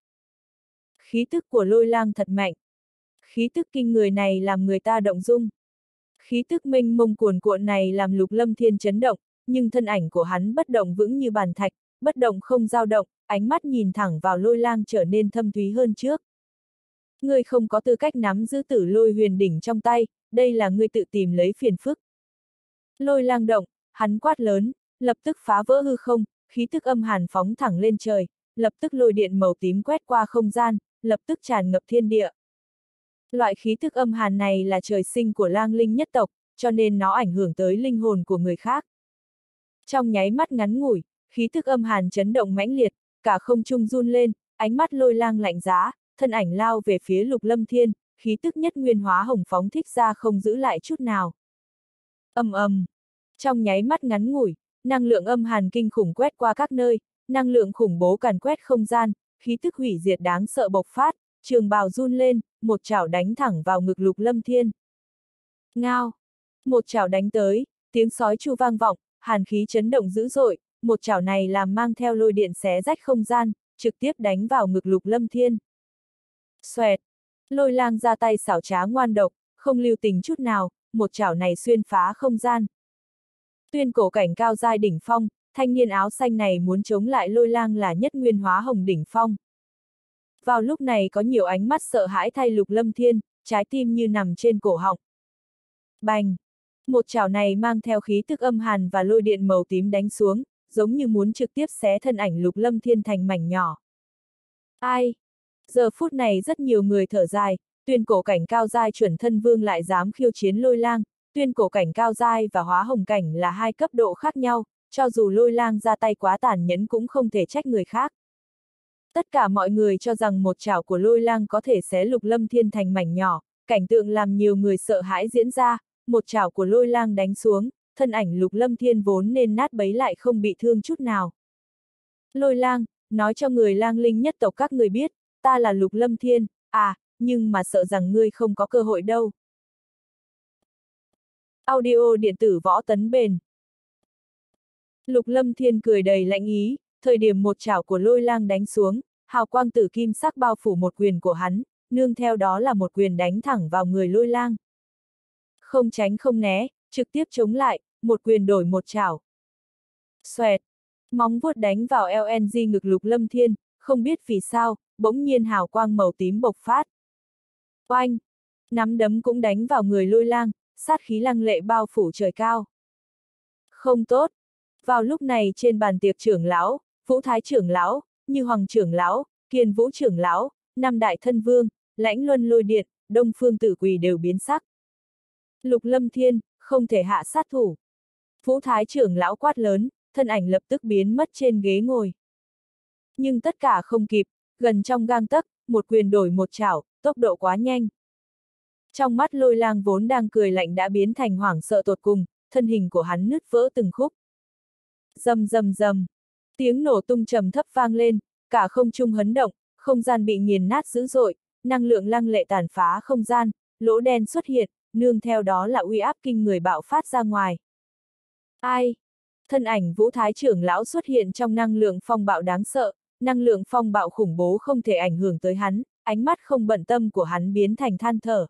Khí tức của Lôi Lang thật mạnh. Khí tức kinh người này làm người ta động dung. Khí tức mênh mông cuồn cuộn này làm Lục Lâm Thiên chấn động, nhưng thân ảnh của hắn bất động vững như bàn thạch, bất động không dao động, ánh mắt nhìn thẳng vào Lôi Lang trở nên thâm thúy hơn trước. Ngươi không có tư cách nắm giữ Tử Lôi huyền đỉnh trong tay, đây là ngươi tự tìm lấy phiền phức. Lôi Lang động, hắn quát lớn, lập tức phá vỡ hư không, khí tức âm hàn phóng thẳng lên trời, lập tức lôi điện màu tím quét qua không gian, lập tức tràn ngập thiên địa. Loại khí tức âm hàn này là trời sinh của lang linh nhất tộc, cho nên nó ảnh hưởng tới linh hồn của người khác. Trong nháy mắt ngắn ngủi, khí tức âm hàn chấn động mãnh liệt, cả không trung run lên, ánh mắt Lôi Lang lạnh giá, thân ảnh lao về phía Lục Lâm Thiên, khí tức nhất nguyên hóa hồng phóng thích ra không giữ lại chút nào. Ầm ầm. Trong nháy mắt ngắn ngủi, năng lượng âm hàn kinh khủng quét qua các nơi, năng lượng khủng bố càn quét không gian, khí tức hủy diệt đáng sợ bộc phát, trường bào run lên, một chảo đánh thẳng vào ngực Lục Lâm Thiên. Ngao! Một chảo đánh tới, tiếng sói chu vang vọng, hàn khí chấn động dữ dội, một chảo này làm mang theo lôi điện xé rách không gian, trực tiếp đánh vào ngực Lục Lâm Thiên. Xoẹt! Lôi Lang ra tay xảo trá ngoan độc, không lưu tình chút nào, một chảo này xuyên phá không gian. Tuyên cổ cảnh cao giai đỉnh phong, thanh niên áo xanh này muốn chống lại Lôi Lang là nhất nguyên hóa hồng đỉnh phong. Vào lúc này có nhiều ánh mắt sợ hãi thay Lục Lâm Thiên, trái tim như nằm trên cổ họng. Bành! Một chảo này mang theo khí tức âm hàn và lôi điện màu tím đánh xuống, giống như muốn trực tiếp xé thân ảnh Lục Lâm Thiên thành mảnh nhỏ. Ai? Giờ phút này rất nhiều người thở dài, tuyên cổ cảnh cao giai chuẩn thân vương lại dám khiêu chiến Lôi Lang, tuyên cổ cảnh cao giai và hóa hồng cảnh là hai cấp độ khác nhau, cho dù Lôi Lang ra tay quá tàn nhẫn cũng không thể trách người khác. Tất cả mọi người cho rằng một chảo của Lôi Lang có thể xé Lục Lâm Thiên thành mảnh nhỏ, cảnh tượng làm nhiều người sợ hãi diễn ra, một chảo của Lôi Lang đánh xuống, thân ảnh Lục Lâm Thiên vốn nên nát bấy lại không bị thương chút nào. Lôi Lang, nói cho người Lang Linh nhất tộc các người biết, ta là Lục Lâm Thiên, nhưng mà sợ rằng ngươi không có cơ hội đâu. Audio điện tử Võ Tấn Bền. Lục Lâm Thiên cười đầy lạnh ý, thời điểm một chảo của Lôi Lang đánh xuống, hào quang tử kim sắc bao phủ một quyền của hắn, nương theo đó là một quyền đánh thẳng vào người Lôi Lang. Không tránh không né, trực tiếp chống lại, một quyền đổi một chảo. Xoẹt, móng vuốt đánh vào LNG ngực Lục Lâm Thiên, không biết vì sao, bỗng nhiên hào quang màu tím bộc phát. Oanh, nắm đấm cũng đánh vào người Lôi Lang, sát khí lăng lệ bao phủ trời cao. Không tốt. Vào lúc này trên bàn tiệc trưởng lão, Vũ Thái trưởng lão, Như Hoàng trưởng lão, Kiên Vũ trưởng lão, năm đại thân vương, Lãnh Luân Lôi Điện, Đông Phương Tử Quỳ đều biến sắc. Lục Lâm Thiên, không thể hạ sát thủ. Vũ Thái trưởng lão quát lớn, thân ảnh lập tức biến mất trên ghế ngồi. Nhưng tất cả không kịp, gần trong gang tấc, một quyền đổi một chảo, tốc độ quá nhanh. Trong mắt Lôi Lang vốn đang cười lạnh đã biến thành hoảng sợ tột cùng, thân hình của hắn nứt vỡ từng khúc. Rầm rầm rầm, tiếng nổ tung trầm thấp vang lên, cả không trung hấn động, không gian bị nghiền nát dữ dội, năng lượng lăng lệ tàn phá không gian, lỗ đen xuất hiện, nương theo đó là uy áp kinh người bạo phát ra ngoài. Ai? Thân ảnh Vũ Thái trưởng lão xuất hiện trong năng lượng phong bạo đáng sợ, năng lượng phong bạo khủng bố không thể ảnh hưởng tới hắn, ánh mắt không bận tâm của hắn biến thành than thở.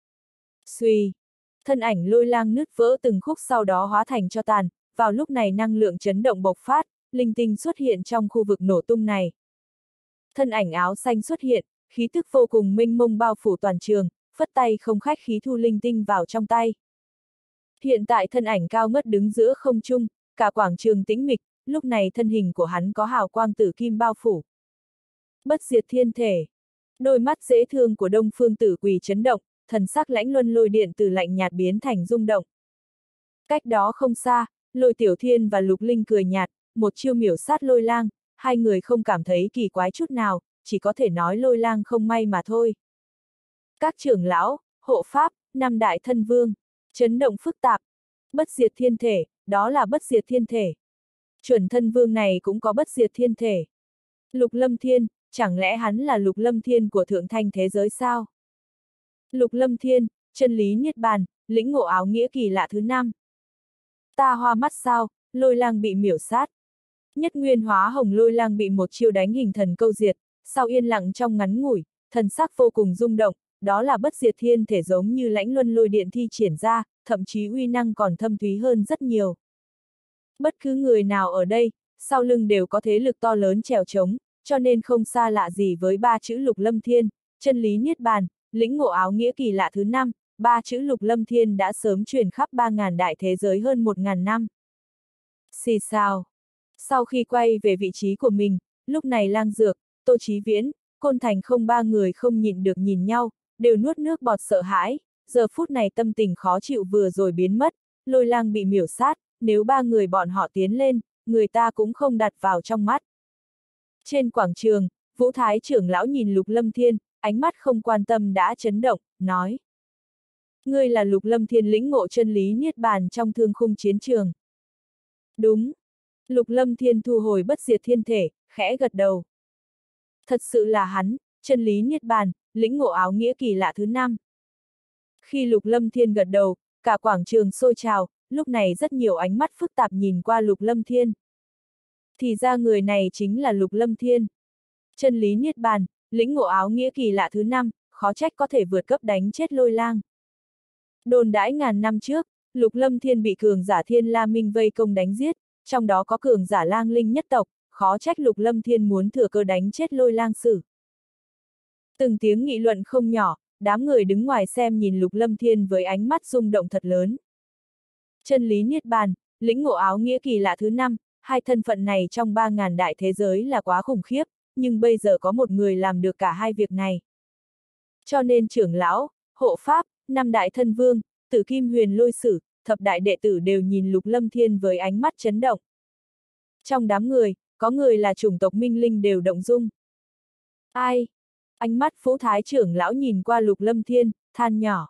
Suy, thân ảnh Lôi Lang nứt vỡ từng khúc sau đó hóa thành tro tàn, vào lúc này năng lượng chấn động bộc phát, linh tinh xuất hiện trong khu vực nổ tung này. Thân ảnh áo xanh xuất hiện, khí tức vô cùng mênh mông bao phủ toàn trường, phất tay không khách khí thu linh tinh vào trong tay. Hiện tại thân ảnh cao ngất đứng giữa không trung, cả quảng trường tĩnh mịch, lúc này thân hình của hắn có hào quang tử kim bao phủ. Bất diệt thiên thể. Đôi mắt dễ thương của Đông Phương Tử Quỳ chấn động, thần sắc Lãnh Luân Lôi Điện từ lạnh nhạt biến thành rung động. Cách đó không xa, Lôi Tiểu Thiên và Lục Linh cười nhạt, một chiêu miểu sát Lôi Lang, hai người không cảm thấy kỳ quái chút nào, chỉ có thể nói Lôi Lang không may mà thôi. Các trưởng lão, hộ pháp, năm đại thân vương, chấn động phức tạp. Bất diệt thiên thể, đó là bất diệt thiên thể. Chuẩn thân vương này cũng có bất diệt thiên thể. Lục Lâm Thiên, chẳng lẽ hắn là Lục Lâm Thiên của thượng thanh thế giới sao? Lục Lâm Thiên, chân lý niết bàn, lĩnh ngộ áo nghĩa kỳ lạ thứ 5. Ta hoa mắt sao, Lôi Lang bị miểu sát. Nhất nguyên hóa hồng Lôi Lang bị một chiêu đánh hình thần câu diệt, sau yên lặng trong ngắn ngủi, thần sắc vô cùng rung động, đó là bất diệt thiên thể giống như Lãnh Luân Lôi Điện thi triển ra, thậm chí uy năng còn thâm thúy hơn rất nhiều. Bất cứ người nào ở đây, sau lưng đều có thế lực to lớn trèo trống, cho nên không xa lạ gì với ba chữ Lục Lâm Thiên, chân lý niết bàn, lĩnh ngộ áo nghĩa kỳ lạ thứ 5, ba chữ Lục Lâm Thiên đã sớm truyền khắp 3.000 đại thế giới hơn 1.000 năm. Xì xào. Sau khi quay về vị trí của mình, lúc này Lang Dược, Tô Chí Viễn, Côn Thành không ba người không nhịn được nhìn nhau, đều nuốt nước bọt sợ hãi, giờ phút này tâm tình khó chịu vừa rồi biến mất, Lôi Lang bị miểu sát, nếu ba người bọn họ tiến lên, người ta cũng không đặt vào trong mắt. Trên quảng trường, Vũ Thái trưởng lão nhìn Lục Lâm Thiên, ánh mắt không quan tâm đã chấn động, nói. Ngươi là Lục Lâm Thiên lĩnh ngộ chân lý niết bàn trong thương khung chiến trường. Đúng. Lục Lâm Thiên thu hồi bất diệt thiên thể, khẽ gật đầu. Thật sự là hắn, chân lý niết bàn, lĩnh ngộ áo nghĩa kỳ lạ thứ 5. Khi Lục Lâm Thiên gật đầu, cả quảng trường sôi trào, lúc này rất nhiều ánh mắt phức tạp nhìn qua Lục Lâm Thiên. Thì ra người này chính là Lục Lâm Thiên. Chân lý niết bàn, lĩnh ngộ áo nghĩa kỳ lạ thứ 5, khó trách có thể vượt cấp đánh chết Lôi Lang. Đồn đãi ngàn năm trước, Lục Lâm Thiên bị cường giả Thiên La Minh vây công đánh giết, trong đó có cường giả Lang Linh nhất tộc, khó trách Lục Lâm Thiên muốn thừa cơ đánh chết Lôi Lang sử. Từng tiếng nghị luận không nhỏ, đám người đứng ngoài xem nhìn Lục Lâm Thiên với ánh mắt rung động thật lớn. Chân lý niết bàn, lĩnh ngộ áo nghĩa kỳ lạ thứ 5, hai thân phận này trong 3.000 đại thế giới là quá khủng khiếp, nhưng bây giờ có một người làm được cả hai việc này. Cho nên trưởng lão, hộ pháp, năm đại thân vương, Tử Kim Huyền Lôi Sử, thập đại đệ tử đều nhìn Lục Lâm Thiên với ánh mắt chấn động. Trong đám người, có người là chủng tộc Minh Linh đều động dung. Ai? Ánh mắt Phú Thái trưởng lão nhìn qua Lục Lâm Thiên, than nhỏ.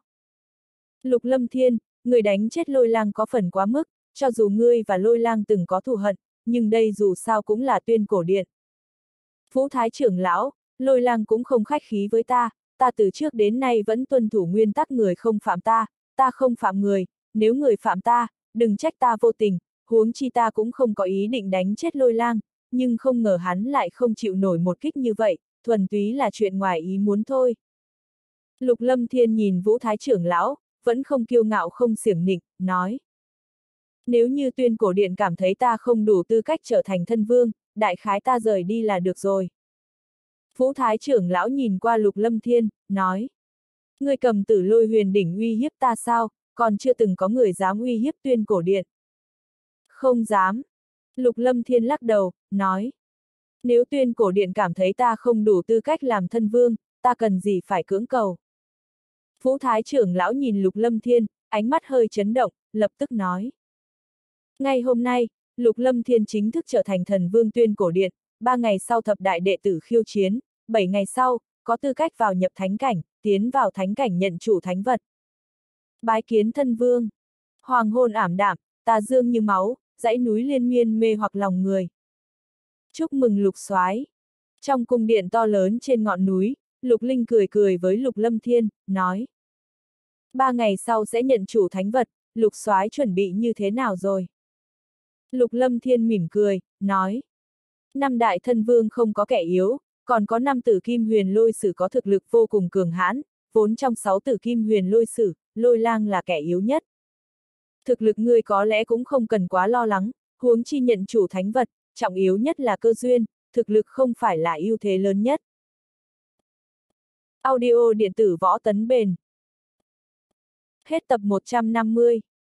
Lục Lâm Thiên, người đánh chết Lôi Lang có phần quá mức, cho dù ngươi và Lôi Lang từng có thù hận, nhưng đây dù sao cũng là Tuyên Cổ Điện. Phú Thái trưởng lão, Lôi Lang cũng không khách khí với ta từ trước đến nay vẫn tuân thủ nguyên tắc người không phạm ta không phạm người, nếu người phạm ta, đừng trách ta vô tình, huống chi ta cũng không có ý định đánh chết Lôi Lang, nhưng không ngờ hắn lại không chịu nổi một kích như vậy, thuần túy là chuyện ngoài ý muốn thôi. Lục Lâm Thiên nhìn Vũ Thái trưởng lão, vẫn không kiêu ngạo không xiểm nịnh, nói. Nếu như Tuyên Cổ Điện cảm thấy ta không đủ tư cách trở thành thân vương, đại khái ta rời đi là được rồi. Vũ Thái trưởng lão nhìn qua Lục Lâm Thiên, nói. Ngươi cầm Tử Lôi Huyền đỉnh uy hiếp ta sao, còn chưa từng có người dám uy hiếp Tuyên Cổ Điện. Không dám. Lục Lâm Thiên lắc đầu, nói. Nếu Tuyên Cổ Điện cảm thấy ta không đủ tư cách làm thân vương, ta cần gì phải cưỡng cầu. Vũ Thái trưởng lão nhìn Lục Lâm Thiên, ánh mắt hơi chấn động, lập tức nói. Ngay hôm nay, Lục Lâm Thiên chính thức trở thành thần vương Tuyên Cổ Điện, 3 ngày sau thập đại đệ tử khiêu chiến, 7 ngày sau, có tư cách vào nhập thánh cảnh, tiến vào thánh cảnh nhận chủ thánh vật. Bái kiến thân vương. Hoàng hôn ảm đạm, tà dương như máu, dãy núi liên miên mê hoặc lòng người. Chúc mừng Lục soái. Trong cung điện to lớn trên ngọn núi, Lục Linh cười cười với Lục Lâm Thiên, nói. 3 ngày sau sẽ nhận chủ thánh vật, Lục soái chuẩn bị như thế nào rồi? Lục Lâm Thiên mỉm cười, nói. 5 đại thân vương không có kẻ yếu, còn có 5 tử kim huyền lôi sử có thực lực vô cùng cường hãn, vốn trong 6 tử kim huyền lôi sử, Lôi Lang là kẻ yếu nhất. Thực lực ngươi có lẽ cũng không cần quá lo lắng, huống chi nhận chủ thánh vật, trọng yếu nhất là cơ duyên, thực lực không phải là ưu thế lớn nhất. Audio điện tử Võ Tấn Bền. Hết tập 150.